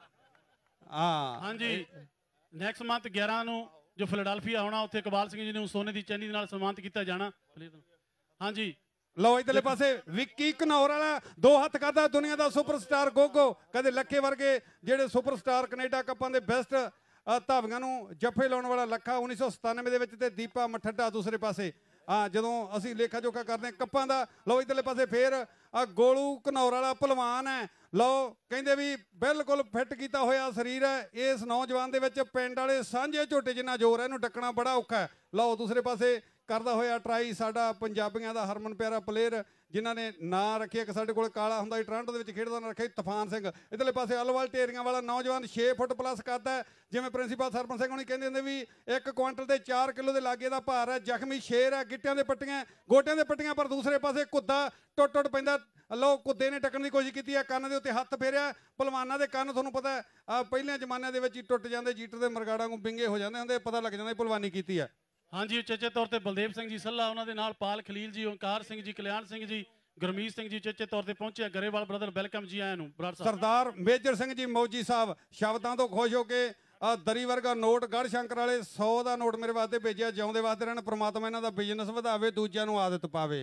ਹਾਂਜੀ, ਨੈਕਸਟ ਮੰਥ 11 ਨੂੰ ਜੋ ਫਿਲਾਡੈਲਫੀਆ ਹੋਣਾ, ਉੱਥੇ ਇਕਬਾਲ ਸਿੰਘ ਜੀ ਨੂੰ ਸੋਨੇ ਦੀ ਚੈਨੀ ਦੇ ਨਾਲ ਸਨਮਾਨਿਤ ਕੀਤਾ ਜਾਣਾ। ਹਾਂਜੀ, ਲਓ ਇਧਰਲੇ ਪਾਸੇ ਵਿੱਕੀ ਘਨੌਰ ਵਾਲਾ 2 ਹੱਥ ਕਰਦਾ, ਦੁਨੀਆ ਦਾ ਸੁਪਰਸਟਾਰ ਗੋਗੋ। ਕਦੇ ਲੱਖੇ ਵਰਗੇ ਜਿਹੜੇ ਸੁਪਰਸਟਾਰ ਕੈਨੇਡਾ ਕੱਪਾਂ ਦੇ ਬੈਸਟ ਧਾਵੀਆਂ ਨੂੰ ਜੱਫੇ ਲਾਉਣ ਵਾਲਾ ਲੱਖਾ 1997 ਦੇ ਵਿੱਚ, ਤੇ ਦੀਪਾ ਮਠੱਡਾ ਦੂਸਰੇ ਪਾਸੇ। ਜਦੋਂ ਅਸੀਂ ਲੇਖਾ ਜੋਖਾ ਕਰਦੇ ਹਾਂ ਕੱਪਾਂ ਦਾ। ਲਓ ਇਧਰਲੇ ਪਾਸੇ ਫੇਰ ਗੋਲੂ ਘਨੌਰ ਵਾਲਾ ਭਲਵਾਨ ਹੈ। ਲਓ ਕਹਿੰਦੇ ਵੀ ਬਿਲਕੁਲ ਫਿੱਟ ਕੀਤਾ ਹੋਇਆ ਸਰੀਰ ਹੈ ਇਸ ਨੌਜਵਾਨ ਦੇ ਵਿੱਚ। ਪਿੰਡ ਵਾਲੇ ਸਾਂਝੇ ਝੋਟੇ ਜਿੰਨਾ ਜ਼ੋਰ ਹੈ, ਇਹਨੂੰ ਡੱਕਣਾ ਬੜਾ ਔਖਾ ਹੈ। ਲਓ ਦੂਸਰੇ ਪਾਸੇ ਕਰਦਾ ਹੋਇਆ ਟਰਾਈ ਸਾਡਾ ਪੰਜਾਬੀਆਂ ਦਾ ਹਰਮਨ ਪਿਆਰਾ ਪਲੇਅਰ ਜਿਨ੍ਹਾਂ ਨੇ ਨਾਂ ਰੱਖਿਆ, ਇੱਕ ਸਾਡੇ ਕੋਲ ਕਾਲਾ ਹੁੰਦਾ ਸੀ ਟੋਰਾਂਟੋ ਦੇ ਵਿੱਚ ਖੇਡਦਾ, ਨਾਂ ਰੱਖਿਆ ਤੂਫਾਨ ਸਿੰਘ। ਇਧਰਲੇ ਪਾਸੇ ਅਲਵਾਲ ਢੇਰੀਆਂ ਵਾਲਾ ਨੌਜਵਾਨ 6 ਫੁੱਟ ਪਲੱਸ ਕਰਦਾ ਹੈ। ਜਿਵੇਂ ਪ੍ਰਿੰਸੀਪਲ ਸਰਪੰਚ ਸਿੰਘ ਹੁਣੀ ਕਹਿੰਦੇ ਹੁੰਦੇ ਵੀ 1 ਕੁਆਂਟਲ ਤੇ 4 ਕਿਲੋ ਦੇ ਲਾਗੇ ਦਾ ਭਾਰ ਹੈ। ਜ਼ਖਮੀ ਸ਼ੇਰ ਹੈ, ਗਿੱਟਿਆਂ ਦੇ ਪੱਟੀਆਂ ਗੋਟਿਆਂ ਦੇ ਪੱਟੀਆਂ। ਪਰ ਦੂਸਰੇ ਪਾਸੇ ਕੁੱਦਾ ਟੁੱਟ ਪੈਂਦਾ। ਲਓ ਕੁੱਦੇ ਨੇ ਟੱਕਣ ਦੀ ਕੋਸ਼ਿਸ਼ ਕੀਤੀ ਹੈ, ਕੰਨ ਦੇ ਉੱਤੇ ਹੱਥ ਫੇਰਿਆ। ਪਹਿਲਵਾਨਾਂ ਦੇ ਕੰਨ ਤੁਹਾਨੂੰ ਪਤਾ ਹੈ ਪਹਿਲਿਆਂ ਜ਼ਮਾਨਿਆਂ ਦੇ ਵਿੱਚ ਹੀ ਟੁੱਟ ਜਾਂਦੇ, ਜੀਟਰ ਦੇ ਮਰਗਾੜਾਂ ਨੂੰ ਵਿੰਗੇ ਹੋ ਜਾਂਦੇ ਹੁੰਦੇ, ਪਤਾ ਲੱਗ ਜਾਂਦਾ ਪਹਿਲਵਾਨੀ ਕੀਤੀ ਹੈ। ਹਾਂਜੀ, ਉਚੇਚੇ ਤੌਰ ਤੇ ਬਲਦੇਵ ਸਿੰਘ ਜੀ ਸੱਲਾ, ਉਹਨਾਂ ਦੇ ਨਾਲ ਪਾਲ ਖਲੀਲ ਜੀ, ਓਂਕਾਰ ਸਿੰਘ ਜੀ, ਕਲਿਆਣ ਸਿੰਘ ਜੀ, ਗੁਰਮੀਤ ਸਿੰਘ ਜੀ ਉਚੇਚੇ ਤੌਰ ਤੇ ਪਹੁੰਚੇ। ਗਰੇਵਾਲ ਬ੍ਰਦਰ ਵੈਲਕਮ ਜੀ ਆਇਆਂ ਨੂੰ। ਸਰਦਾਰ ਮੇਜਰ ਸਿੰਘ ਜੀ ਮੌਜੀ ਸਾਹਿਬ ਸ਼ਬਦਾਂ ਤੋਂ ਖੁਸ਼ ਹੋ ਕੇ ਦਰੀ ਵਰਗਾ ਨੋਟ ਗੜ ਸ਼ੰਕਰ ਵਾਲੇ 100 ਦਾ ਨੋਟ ਮੇਰੇ ਵਾਸਤੇ ਭੇਜਿਆ। ਜਿਉਂਦੇ ਵਾਸਤੇ ਰਹਿਣ, ਪ੍ਰਮਾਤਮਾ ਇਹਨਾਂ ਦਾ ਬਿਜ਼ਨਸ ਵਧਾਵੇ, ਦੂਜਿਆਂ ਨੂੰ ਆਦਤ ਪਾਵੇ।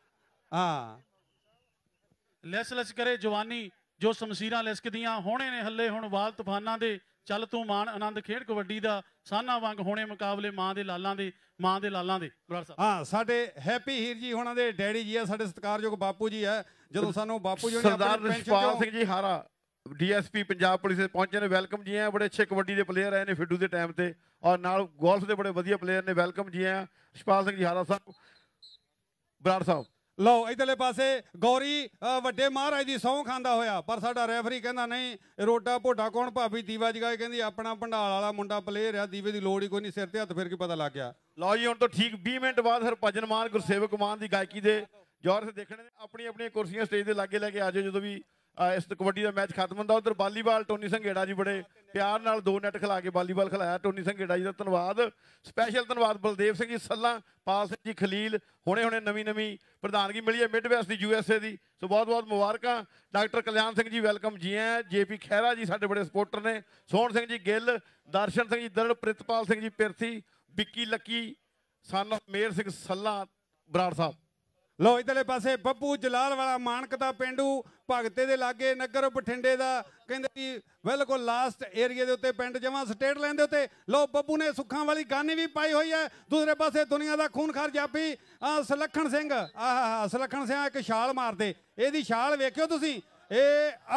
ਲੈਸ ਲੈਸ ਕਰੇ ਜਵਾਨੀ ਜੋ ਸ਼ਮਸ਼ੀਰਾਂ ਲਿਸਕਦੀਆਂ, ਹੋਣੇ ਨੇ ਹੱਲੇ ਹੁਣ ਵਾਲ ਤੂਫਾਨਾਂ ਦੇ। ਚੱਲ ਤੂੰ ਮਾਣ ਆਨੰਦ ਖੇਡ ਕਬੱਡੀ ਦਾ, ਸਾਨਾ ਵਾਂਗ ਹੋਣੇ ਮੁਕਾਬਲੇ ਮਾਂ ਦੇ ਲਾਲਾਂ ਦੇ, ਮਾਂ ਦੇ ਲਾਲਾਂ ਦੇ। ਸਾਡੇ ਹੈਪੀ ਹੀਰ ਜੀ ਹੋਣਾ ਦੇ ਡੈਡੀ ਜੀ ਆ, ਸਾਡੇ ਸਤਿਕਾਰਯੋਗ ਬਾਪੂ ਜੀ ਆ। ਜਦੋਂ ਸਾਨੂੰ ਬਾਪੂ ਜੀ ਸਰਦਾਰ ਰਿਸ਼ਪਾਲ ਸਿੰਘ ਜੀ ਹਾਰਾ ਡੀਐਸਪੀ ਪੰਜਾਬ ਪੁਲਿਸ ਦੇ ਪਹੁੰਚੇ ਨੇ, ਵੈਲਕਮ ਜੀ ਆ। ਬੜੇ ਅੱਛੇ ਕਬੱਡੀ ਦੇ ਪਲੇਅਰ ਆਏ ਨੇ ਫਿੱਡੂ ਦੇ ਟਾਈਮ ਤੇ, ਔਰ ਨਾਲ ਗੋਲਫ ਦੇ ਬੜੇ ਵਧੀਆ ਪਲੇਅਰ ਨੇ। ਵੈਲਕਮ ਜੀ ਆ ਰਿਸ਼ਪਾਲ ਸਿੰਘ ਜੀ ਹਾਰਾ ਸਾਹਿਬ, ਬਰਾੜ ਸਾਹਿਬ। ਲਓ ਇਧਰਲੇ ਪਾਸੇ ਗੌਰੀ ਵੱਡੇ ਮਹਾਰਾਜ ਦੀ ਸਹੁੰ ਖਾਂਦਾ ਹੋਇਆ, ਪਰ ਸਾਡਾ ਰੈਫਰੀ ਕਹਿੰਦਾ ਨਹੀਂ ਰੋਡਾ ਭੋਡਾ ਕੌਣ ਭਾਬੀ ਦੀਵਾ ਜਗਾਏ। ਕਹਿੰਦੀ ਆਪਣਾ ਭੰਡਾਲ ਵਾਲਾ ਮੁੰਡਾ ਪਲੇਅਰ ਆ, ਦੀਵੇ ਦੀ ਲੋੜ ਹੀ ਕੋਈ ਨਹੀਂ, ਸਿਰ ਤੇ ਹੱਥ ਫੇਰ ਕੇ ਪਤਾ ਲੱਗ ਗਿਆ। ਲਓ ਜੀ ਹੁਣ ਤੋਂ ਠੀਕ 20 ਮਿੰਟ ਬਾਅਦ ਹਰਭਜਨ ਮਾਨ ਗੁਰਸੇਵਕ ਮਾਨ ਦੀ ਗਾਇਕੀ ਦੇ ਜੋਰ ਦੇਖਣੇ ਨੇ। ਆਪਣੀਆਂ ਕੁਰਸੀਆਂ ਸਟੇਜ ਦੇ ਲਾਗੇ ਲੈ ਕੇ ਆ ਜਾਓ ਜਦੋਂ ਵੀ ਇਸ ਕਬੱਡੀ ਦਾ ਮੈਚ ਖਤਮ ਹੁੰਦਾ। ਉਧਰ ਵਾਲੀਬਾਲ ਟੋਨੀ ਸੰਘੇੜਾ ਜੀ ਬੜੇ ਪਿਆਰ ਨਾਲ 2 ਨੈਟ ਖਿਲਾ ਕੇ ਵਾਲੀਬਾਲ ਖਿਲਾਇਆ। ਟੋਨੀ ਸੰਘੇੜਾ ਜੀ ਦਾ ਧੰਨਵਾਦ, ਸਪੈਸ਼ਲ ਧੰਨਵਾਦ। ਬਲਦੇਵ ਸਿੰਘ ਜੀ ਸੱਲਾ, ਪਾਲ ਸਿੰਘ ਜੀ ਖਲੀਲ, ਹੁਣੇ ਨਵੀਂ ਪ੍ਰਧਾਨਗੀ ਮਿਲੀ ਹੈ ਮਿਡ ਵੈਸਟ ਦੀ USA ਦੀ, ਸੋ ਬਹੁਤ ਮੁਬਾਰਕਾਂ। ਡਾਕਟਰ ਕਲਿਆਣ ਸਿੰਘ ਜੀ ਵੈਲਕਮ ਜੀ ਹੈ। JP ਖਹਿਰਾ ਜੀ ਸਾਡੇ ਬੜੇ ਸਪੋਰਟਰ ਨੇ। Sohan Singh ji Gill, Darshan Singh ji ਦਰੜ, Pritpal Singh ji Pirthi, Vicky Lucky, son of Mer Singh Salla, Brar ਸਾਹਿਬ। ਲਓ ਇਧਰਲੇ ਪਾਸੇ ਬੱਬੂ ਜਲਾਲ ਵਾਲਾ ਮਾਨਕ ਦਾ ਪਿੰਡੂ ਭਗਤੇ ਦੇ ਲਾਗੇ ਨਗਰ ਬਠਿੰਡੇ ਦਾ, ਕਹਿੰਦੇ ਵੀ ਬਿਲਕੁਲ ਲਾਸਟ ਏਰੀਏ ਦੇ ਉੱਤੇ ਪਿੰਡ ਜਮਾਂ ਸਟੇਟ ਲਾਈਨ ਦੇ ਉੱਤੇ। ਲਓ ਬੱਬੂ ਨੇ ਸੁੱਖਾਂ ਵਾਲੀ ਗਾਨੀ ਵੀ ਪਾਈ ਹੋਈ ਹੈ। ਦੂਸਰੇ ਪਾਸੇ ਦੁਨੀਆ ਦਾ ਖੂਨਖਾਰ ਜਾਪੀ ਸੁਲੱਖਣ ਸਿੰਘ, ਸੁਲੱਖਣ ਸਿੰਘ ਇੱਕ ਛਾਲ ਮਾਰਦੇ, ਇਹਦੀ ਛਾਲ ਵੇਖਿਓ ਤੁਸੀਂ, ਇਹ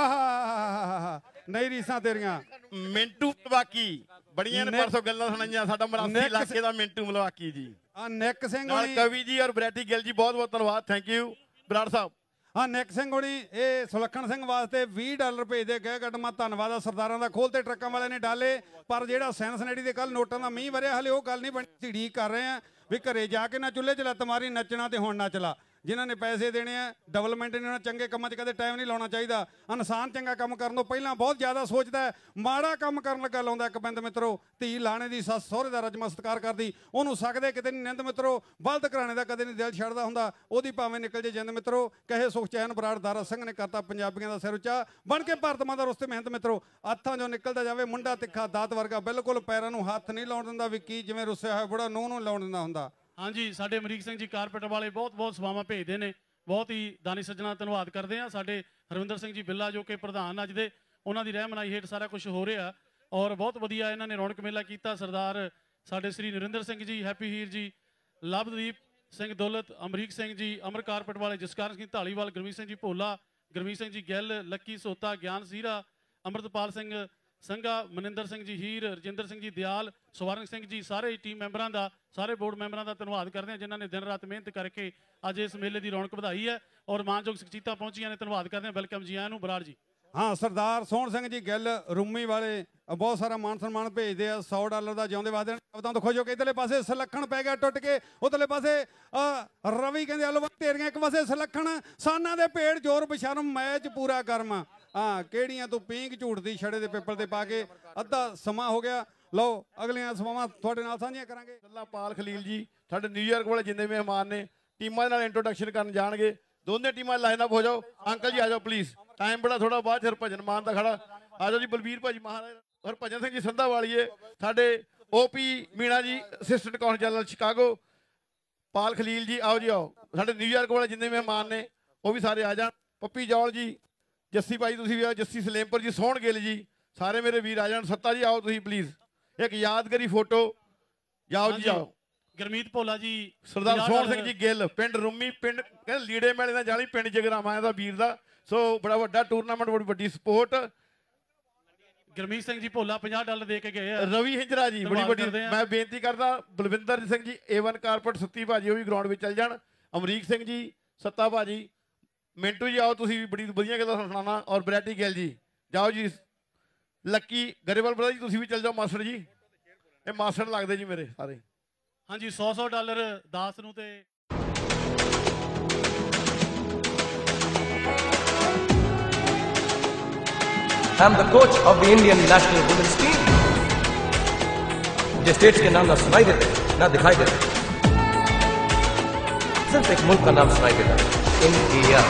ਨਹੀਂ ਰੀਸਾਂ ਤੇਰੀਆਂ। ਮਿੰਟੂ ਮਲਵਾਕੀ ਬੜੀਆਂ ਨੇ ਪਰਸੋਂ ਗੱਲਾਂ ਸੁਣਾਈਆਂ, ਸਾਡਾ ਮਰਾਸੀ ਇਲਾਕੇ ਦਾ ਮਿੰਟੂ ਮਲਵਾਕੀ ਜੀ। ਨਿੱਕ ਸਿੰਘ ਹੋਣੀ, ਕਵੀ ਜੀ ਔਰ ਬਰੈਟੀ ਗਿੱਲ ਜੀ ਬਹੁਤ ਧੰਨਵਾਦ, thank you Brar sahib. Nick Singh ਹੋਣੀ ਇਹ ਸੁਲੱਖਣ ਸਿੰਘ ਵਾਸਤੇ $20 ਭੇਜਦੇ ਗਏ। ਕੱਟਮਾ ਧੰਨਵਾਦ ਆ ਸਰਦਾਰਾਂ ਦਾ। ਖੋਲਤੇ ਟਰੱਕਾਂ ਵਾਲਿਆਂ ਨੇ ਡਾਲੇ, ਪਰ ਜਿਹੜਾ ਸੈਂਸਨੇਡੀ ਦੇ ਕੱਲ ਨੋਟਾਂ ਦਾ ਮੀਂਹ ਵਰਿਆ ਹਲੇ ਉਹ ਗੱਲ ਨਹੀਂ ਬਣੀ। ਢੀਕ ਕਰ ਰਹੇ ਆ ਵੀ ਘਰੇ ਜਾ ਕੇ ਨਾ ਚੁੱਲ੍ਹੇ 'ਚ ਲੱਤ ਮਾਰੀ, ਨੱਚਣਾ ਤੇ ਹੁਣ ਨਾ ਚਲਾ। ਜਿਨ੍ਹਾਂ ਨੇ ਪੈਸੇ ਦੇਣੇ ਆ ਡਿਵੈਲਪਮੈਂਟ ਨੇ, ਉਹਨਾਂ ਚੰਗੇ ਕੰਮਾਂ 'ਚ ਕਦੇ ਟਾਈਮ ਨਹੀਂ ਲਾਉਣਾ ਚਾਹੀਦਾ। ਇਨਸਾਨ ਚੰਗਾ ਕੰਮ ਕਰਨ ਤੋਂ ਪਹਿਲਾਂ ਬਹੁਤ ਜ਼ਿਆਦਾ ਸੋਚਦਾ ਹੈ, ਮਾੜਾ ਕੰਮ ਕਰਨ ਲੱਗਾ ਲਾਉਂਦਾ। ਇੱਕ ਬਿੰਦ ਮਿੱਤਰੋ ਧੀ ਲਾਣੇ ਦੀ ਸੱਸ ਸਹੁਰੇ ਦਾ ਰਜਮਾ ਸਤਿਕਾਰ ਕਰਦੀ, ਉਹਨੂੰ ਸਕਦੇ ਕਿਤੇ ਨਹੀਂ ਨਿੰਦ ਮਿੱਤਰੋ। ਬਲਦ ਘਰਾਣੇ ਦਾ ਕਦੇ ਨਹੀਂ ਦਿਲ ਛੱਡਦਾ ਹੁੰਦਾ, ਉਹਦੀ ਭਾਵੇਂ ਨਿਕਲ ਜੇ ਜਿੰਦ ਮਿੱਤਰੋ। ਕਹੇ ਸੁਖ ਚੈਨ ਬਰਾੜ ਦਾਰਾ ਸਿੰਘ ਨੇ ਕਰਤਾ ਪੰਜਾਬੀਆਂ ਦਾ ਸਿਰ ਉੱਚਾ, ਬਣ ਕੇ ਭਾਰਤ ਮਾਂ ਦਾ ਰੁਸਤੇ ਮਿਹਨਤ ਮਿੱਤਰੋ। ਹੱਥਾਂ 'ਚੋਂ ਨਿਕਲਦਾ ਜਾਵੇ ਮੁੰਡਾ ਤਿੱਖਾ ਦਾਤ ਵਰਗਾ, ਬਿਲਕੁਲ ਪੈਰਾਂ ਨੂੰ ਹੱਥ ਨਹੀਂ ਲਾਉਣ ਦਿੰਦਾ। ਵਿੱਕੀ ਜਿਵੇਂ ਰੁੱਸਿਆ ਹੋਇਆ ਬੁੜਾ ਨੂੰਹ ਨੂੰ ਲਾਉਣ ਦਿੰਦਾ ਹੁੰਦਾ। ਹਾਂਜੀ, ਸਾਡੇ ਅਮਰੀਕ ਸਿੰਘ ਜੀ ਕਾਰਪੇਟ ਵਾਲੇ ਬਹੁਤ ਸੇਵਾਵਾਂ ਭੇਜਦੇ ਨੇ, ਬਹੁਤ ਹੀ ਦਾਨੀ ਸੱਜਣਾ ਧੰਨਵਾਦ ਕਰਦੇ ਆ। ਸਾਡੇ ਹਰਵਿੰਦਰ ਸਿੰਘ ਜੀ ਬਿੱਲਾ ਜੋ ਕਿ ਪ੍ਰਧਾਨ ਅੱਜ ਦੇ, ਉਹਨਾਂ ਦੀ ਰਹਿਮਨਾਈ ਹੇਠ ਸਾਰਾ ਕੁਝ ਹੋ ਰਿਹਾ ਔਰ ਬਹੁਤ ਵਧੀਆ ਇਹਨਾਂ ਨੇ ਰੌਣਕ ਮੇਲਾ ਕੀਤਾ। ਸਰਦਾਰ ਸਾਡੇ ਸ੍ਰੀ ਨਰਿੰਦਰ ਸਿੰਘ ਜੀ, ਹੈਪੀ ਹੀਰ ਜੀ, ਲਵਦੀਪ ਸਿੰਘ ਦੌਲਤ, ਅਮਰੀਕ ਸਿੰਘ ਜੀ, ਅਮਰ ਕਾਰਪੇਟ ਵਾਲੇ, ਜਸਕਰਨ ਸਿੰਘ ਢਾਲੀਵਾਲ, ਗੁਰਮੀਤ ਸਿੰਘ ਜੀ ਭੋਲਾ, ਗੁਰਮੀਤ ਸਿੰਘ ਜੀ ਗਿੱਲ, ਲੱਕੀ ਸੋਤਾ, ਗਿਆਨ ਸੀਰਾ, ਅੰਮ੍ਰਿਤਪਾਲ ਸਿੰਘ ਸੰਘਾ, ਮਨਿੰਦਰ ਸਿੰਘ ਜੀ ਹੀਰ, ਰਜਿੰਦਰ ਸਿੰਘ ਜੀ ਦਿਆਲ, ਸਵਰਨ ਸਿੰਘ ਜੀ, ਸਾਰੇ ਟੀਮ ਮੈਂਬਰਾਂ ਦਾ, ਸਾਰੇ ਬੋਰਡ ਮੈਂਬਰਾਂ ਦਾ ਧੰਨਵਾਦ ਕਰਦੇ ਹਾਂ ਜਿਨ੍ਹਾਂ ਨੇ ਦਿਨ ਰਾਤ ਮਿਹਨਤ ਕਰਕੇ ਅੱਜ ਇਸ ਮੇਲੇ ਦੀ ਰੌਣਕ ਵਧਾਈ ਹੈ ਔਰ ਮਾਨਯੋਗ ਸ਼ਖਸੀਅਤਾਂ ਪਹੁੰਚੀਆਂ ਨੇ। ਧੰਨਵਾਦ ਕਰਦੇ ਹਾਂ, ਵੈਲਕਮ ਜੀ ਆਇਆਂ ਨੂੰ। ਬਰਾੜ ਜੀ। ਹਾਂ ਸਰਦਾਰ ਸੋਹਣ ਸਿੰਘ ਜੀ ਗਿੱਲ ਰੂਮੀ ਵਾਲੇ ਬਹੁਤ ਸਾਰਾ ਮਾਨ ਸਨਮਾਨ ਭੇਜਦੇ ਆ। $100 ਦਾ ਜਿਉਂਦੇ ਵਾਸਤੇ ਸ਼ਬਦਾਂ ਤੋਂ ਖੁਸ਼ ਹੋ ਕੇ ਇਧਰਲੇ ਪਾਸੇ ਸਲੱਖਣ ਪੈ ਗਿਆ ਟੁੱਟ ਕੇ, ਉਧਰਲੇ ਪਾਸੇ ਰਵੀ ਕਹਿੰਦੇ ਅਲਵਾ ਤੇਰੀਆਂ, ਇੱਕ ਪਾਸੇ ਸਲੱਖਣ ਸਾਨਾਂ ਦੇ ਭੇੜ ਜ਼ੋਰ ਬਸ਼ਰਮ ਮੈਚ ਪੂਰਾ ਕਰਮ। ਹਾਂ ਕਿਹੜੀਆਂ ਤੂੰ ਪੀਂਘ ਝੂਟਦੀ ਛੜੇ ਦੇ ਪਿੱਪਲ ਤੇ ਪਾ ਕੇ। ਅੱਧਾ ਸਮਾਂ ਹੋ ਗਿਆ, ਲਓ ਅਗਲੀਆਂ ਸਮਾਵਾਂ ਤੁਹਾਡੇ ਨਾਲ ਸਾਂਝੀਆਂ ਕਰਾਂਗੇ। ਪਾਲ ਖਲੀਲ ਜੀ ਸਾਡੇ ਨਿਊਯਾਰਕ ਵਾਲੇ ਜਿੰਨੇ ਮਹਿਮਾਨ ਨੇ ਟੀਮਾਂ ਦੇ ਨਾਲ ਇੰਟਰੋਡਕਸ਼ਨ ਕਰਨ ਜਾਣਗੇ। ਦੋਨੇ ਟੀਮਾਂ ਲਾਈਨ ਅਪ ਹੋ ਜਾਓ। ਅੰਕਲ ਜੀ ਆ ਜਾਓ ਪਲੀਜ਼, ਟਾਈਮ ਬੜਾ ਥੋੜਾ ਬਾਅਦ ਹਰਭਜਨ ਮਾਨ ਦਾ ਖੜਾ ਆ ਜਾਓ ਜੀ। ਬਲਬੀਰ ਭਾਜੀ ਮਹਾਰਾਜ, ਹਰਭਜਨ ਸਿੰਘ ਜੀ ਸੰਧਾ ਵਾਲੀਏ, ਸਾਡੇ OP Meena ji assistant consul general Chicago, Pal Khalil ji ਆਓ ਜੀ ਆਓ। ਸਾਡੇ ਨਿਊਯਾਰਕ ਵਾਲੇ ਜਿੰਨੇ ਮਹਿਮਾਨ ਨੇ ਉਹ ਵੀ ਸਾਰੇ ਆ ਜਾਣ। ਪੱਪੀ ਜੌਲ ਜੀ, ਜੱਸੀ ਭਾਈ ਤੁਸੀਂ ਵੀ ਆਓ, ਜੱਸੀ ਸਲੇਮਪੁਰ ਜੀ, ਸੋਹਣ ਗਿੱਲ ਜੀ, ਸਾਰੇ ਮੇਰੇ ਵੀਰ ਆ ਜਾਣ। ਸੱਤਾ ਜੀ ਆਓ ਤੁਸੀਂ ਪਲੀਜ਼, ਇੱਕ ਯਾਦਗਾਰੀ ਫੋਟੋ। ਜਾਓ ਜੀ ਜਾਓ। ਗਰਮੀਤ ਭੋਲਾ ਜੀ, ਸਰਦਾਰ ਸੋਹਣ ਸਿੰਘ ਜੀ ਗਿੱਲ, ਪਿੰਡ ਰੁੰਮੀ, ਪਿੰਡ ਕਹਿੰਦੇ ਲੀੜੇ ਮੇਲੇ ਦਾ ਜਾਲੀ, ਪਿੰਡ ਜਗਰਾਵਾਂ ਦਾ ਵੀਰ ਦਾ। ਸੋ ਬੜਾ ਵੱਡਾ ਟੂਰਨਾਮੈਂਟ, ਬੜੀ ਵੱਡੀ ਸਪੋਰਟ। ਗਰਮੀਤ ਸਿੰਘ ਜੀ ਭੋਲਾ $50 ਦੇ ਕੇ ਗਏ ਆ। ਰਵੀ ਹਿੰਜਰਾ ਜੀ ਬੜੀ ਵੱਡੀ। ਮੈਂ ਬੇਨਤੀ ਕਰਦਾ ਬਲਵਿੰਦਰ ਸਿੰਘ ਜੀ A1 ਕਾਰਪੋਰੇਟ ਸੱਤੀ ਭਾਜੀ ਉਹ ਵੀ ਗਰਾਊਂਡ ਵਿੱਚ ਚੱਲ ਜਾਣ। ਅਮਰੀਕ ਸਿੰਘ ਜੀ, ਸੱਤਾ ਭਾਜੀ, ਮਿੰਟੂ ਜੀ ਆਓ ਤੁਸੀਂ ਵੀ ਬੜੀ ਵਧੀਆ ਗੱਲਾਂ ਸੁਣਾਉਣਾ। ਔਰ ਬਰੈਟੀ ਗਿੱਲ ਜੀ ਜਾਓ ਜੀ। ਲੱਕੀ ਗਰੇਵਾਲ ਬਰਾ ਜੀ ਤੁਸੀਂ ਵੀ ਚੱਲ ਜਾਓ। ਮਾਸਟਰ ਜੀ ਇਹ ਮਾਸਟਰ ਲੱਗਦੇ ਜੀ ਮੇਰੇ ਸਾਰੇ। ਹਾਂਜੀ $100 ਦਾਸ ਨੂੰ ਤੇ I'm the coach of the Indian national women's team. जिस स्टेट के नाम ना सुनाई देते ना दिखाई देते, सिर्फ एक मुल्क का नाम सुनाई देता, इंडिया।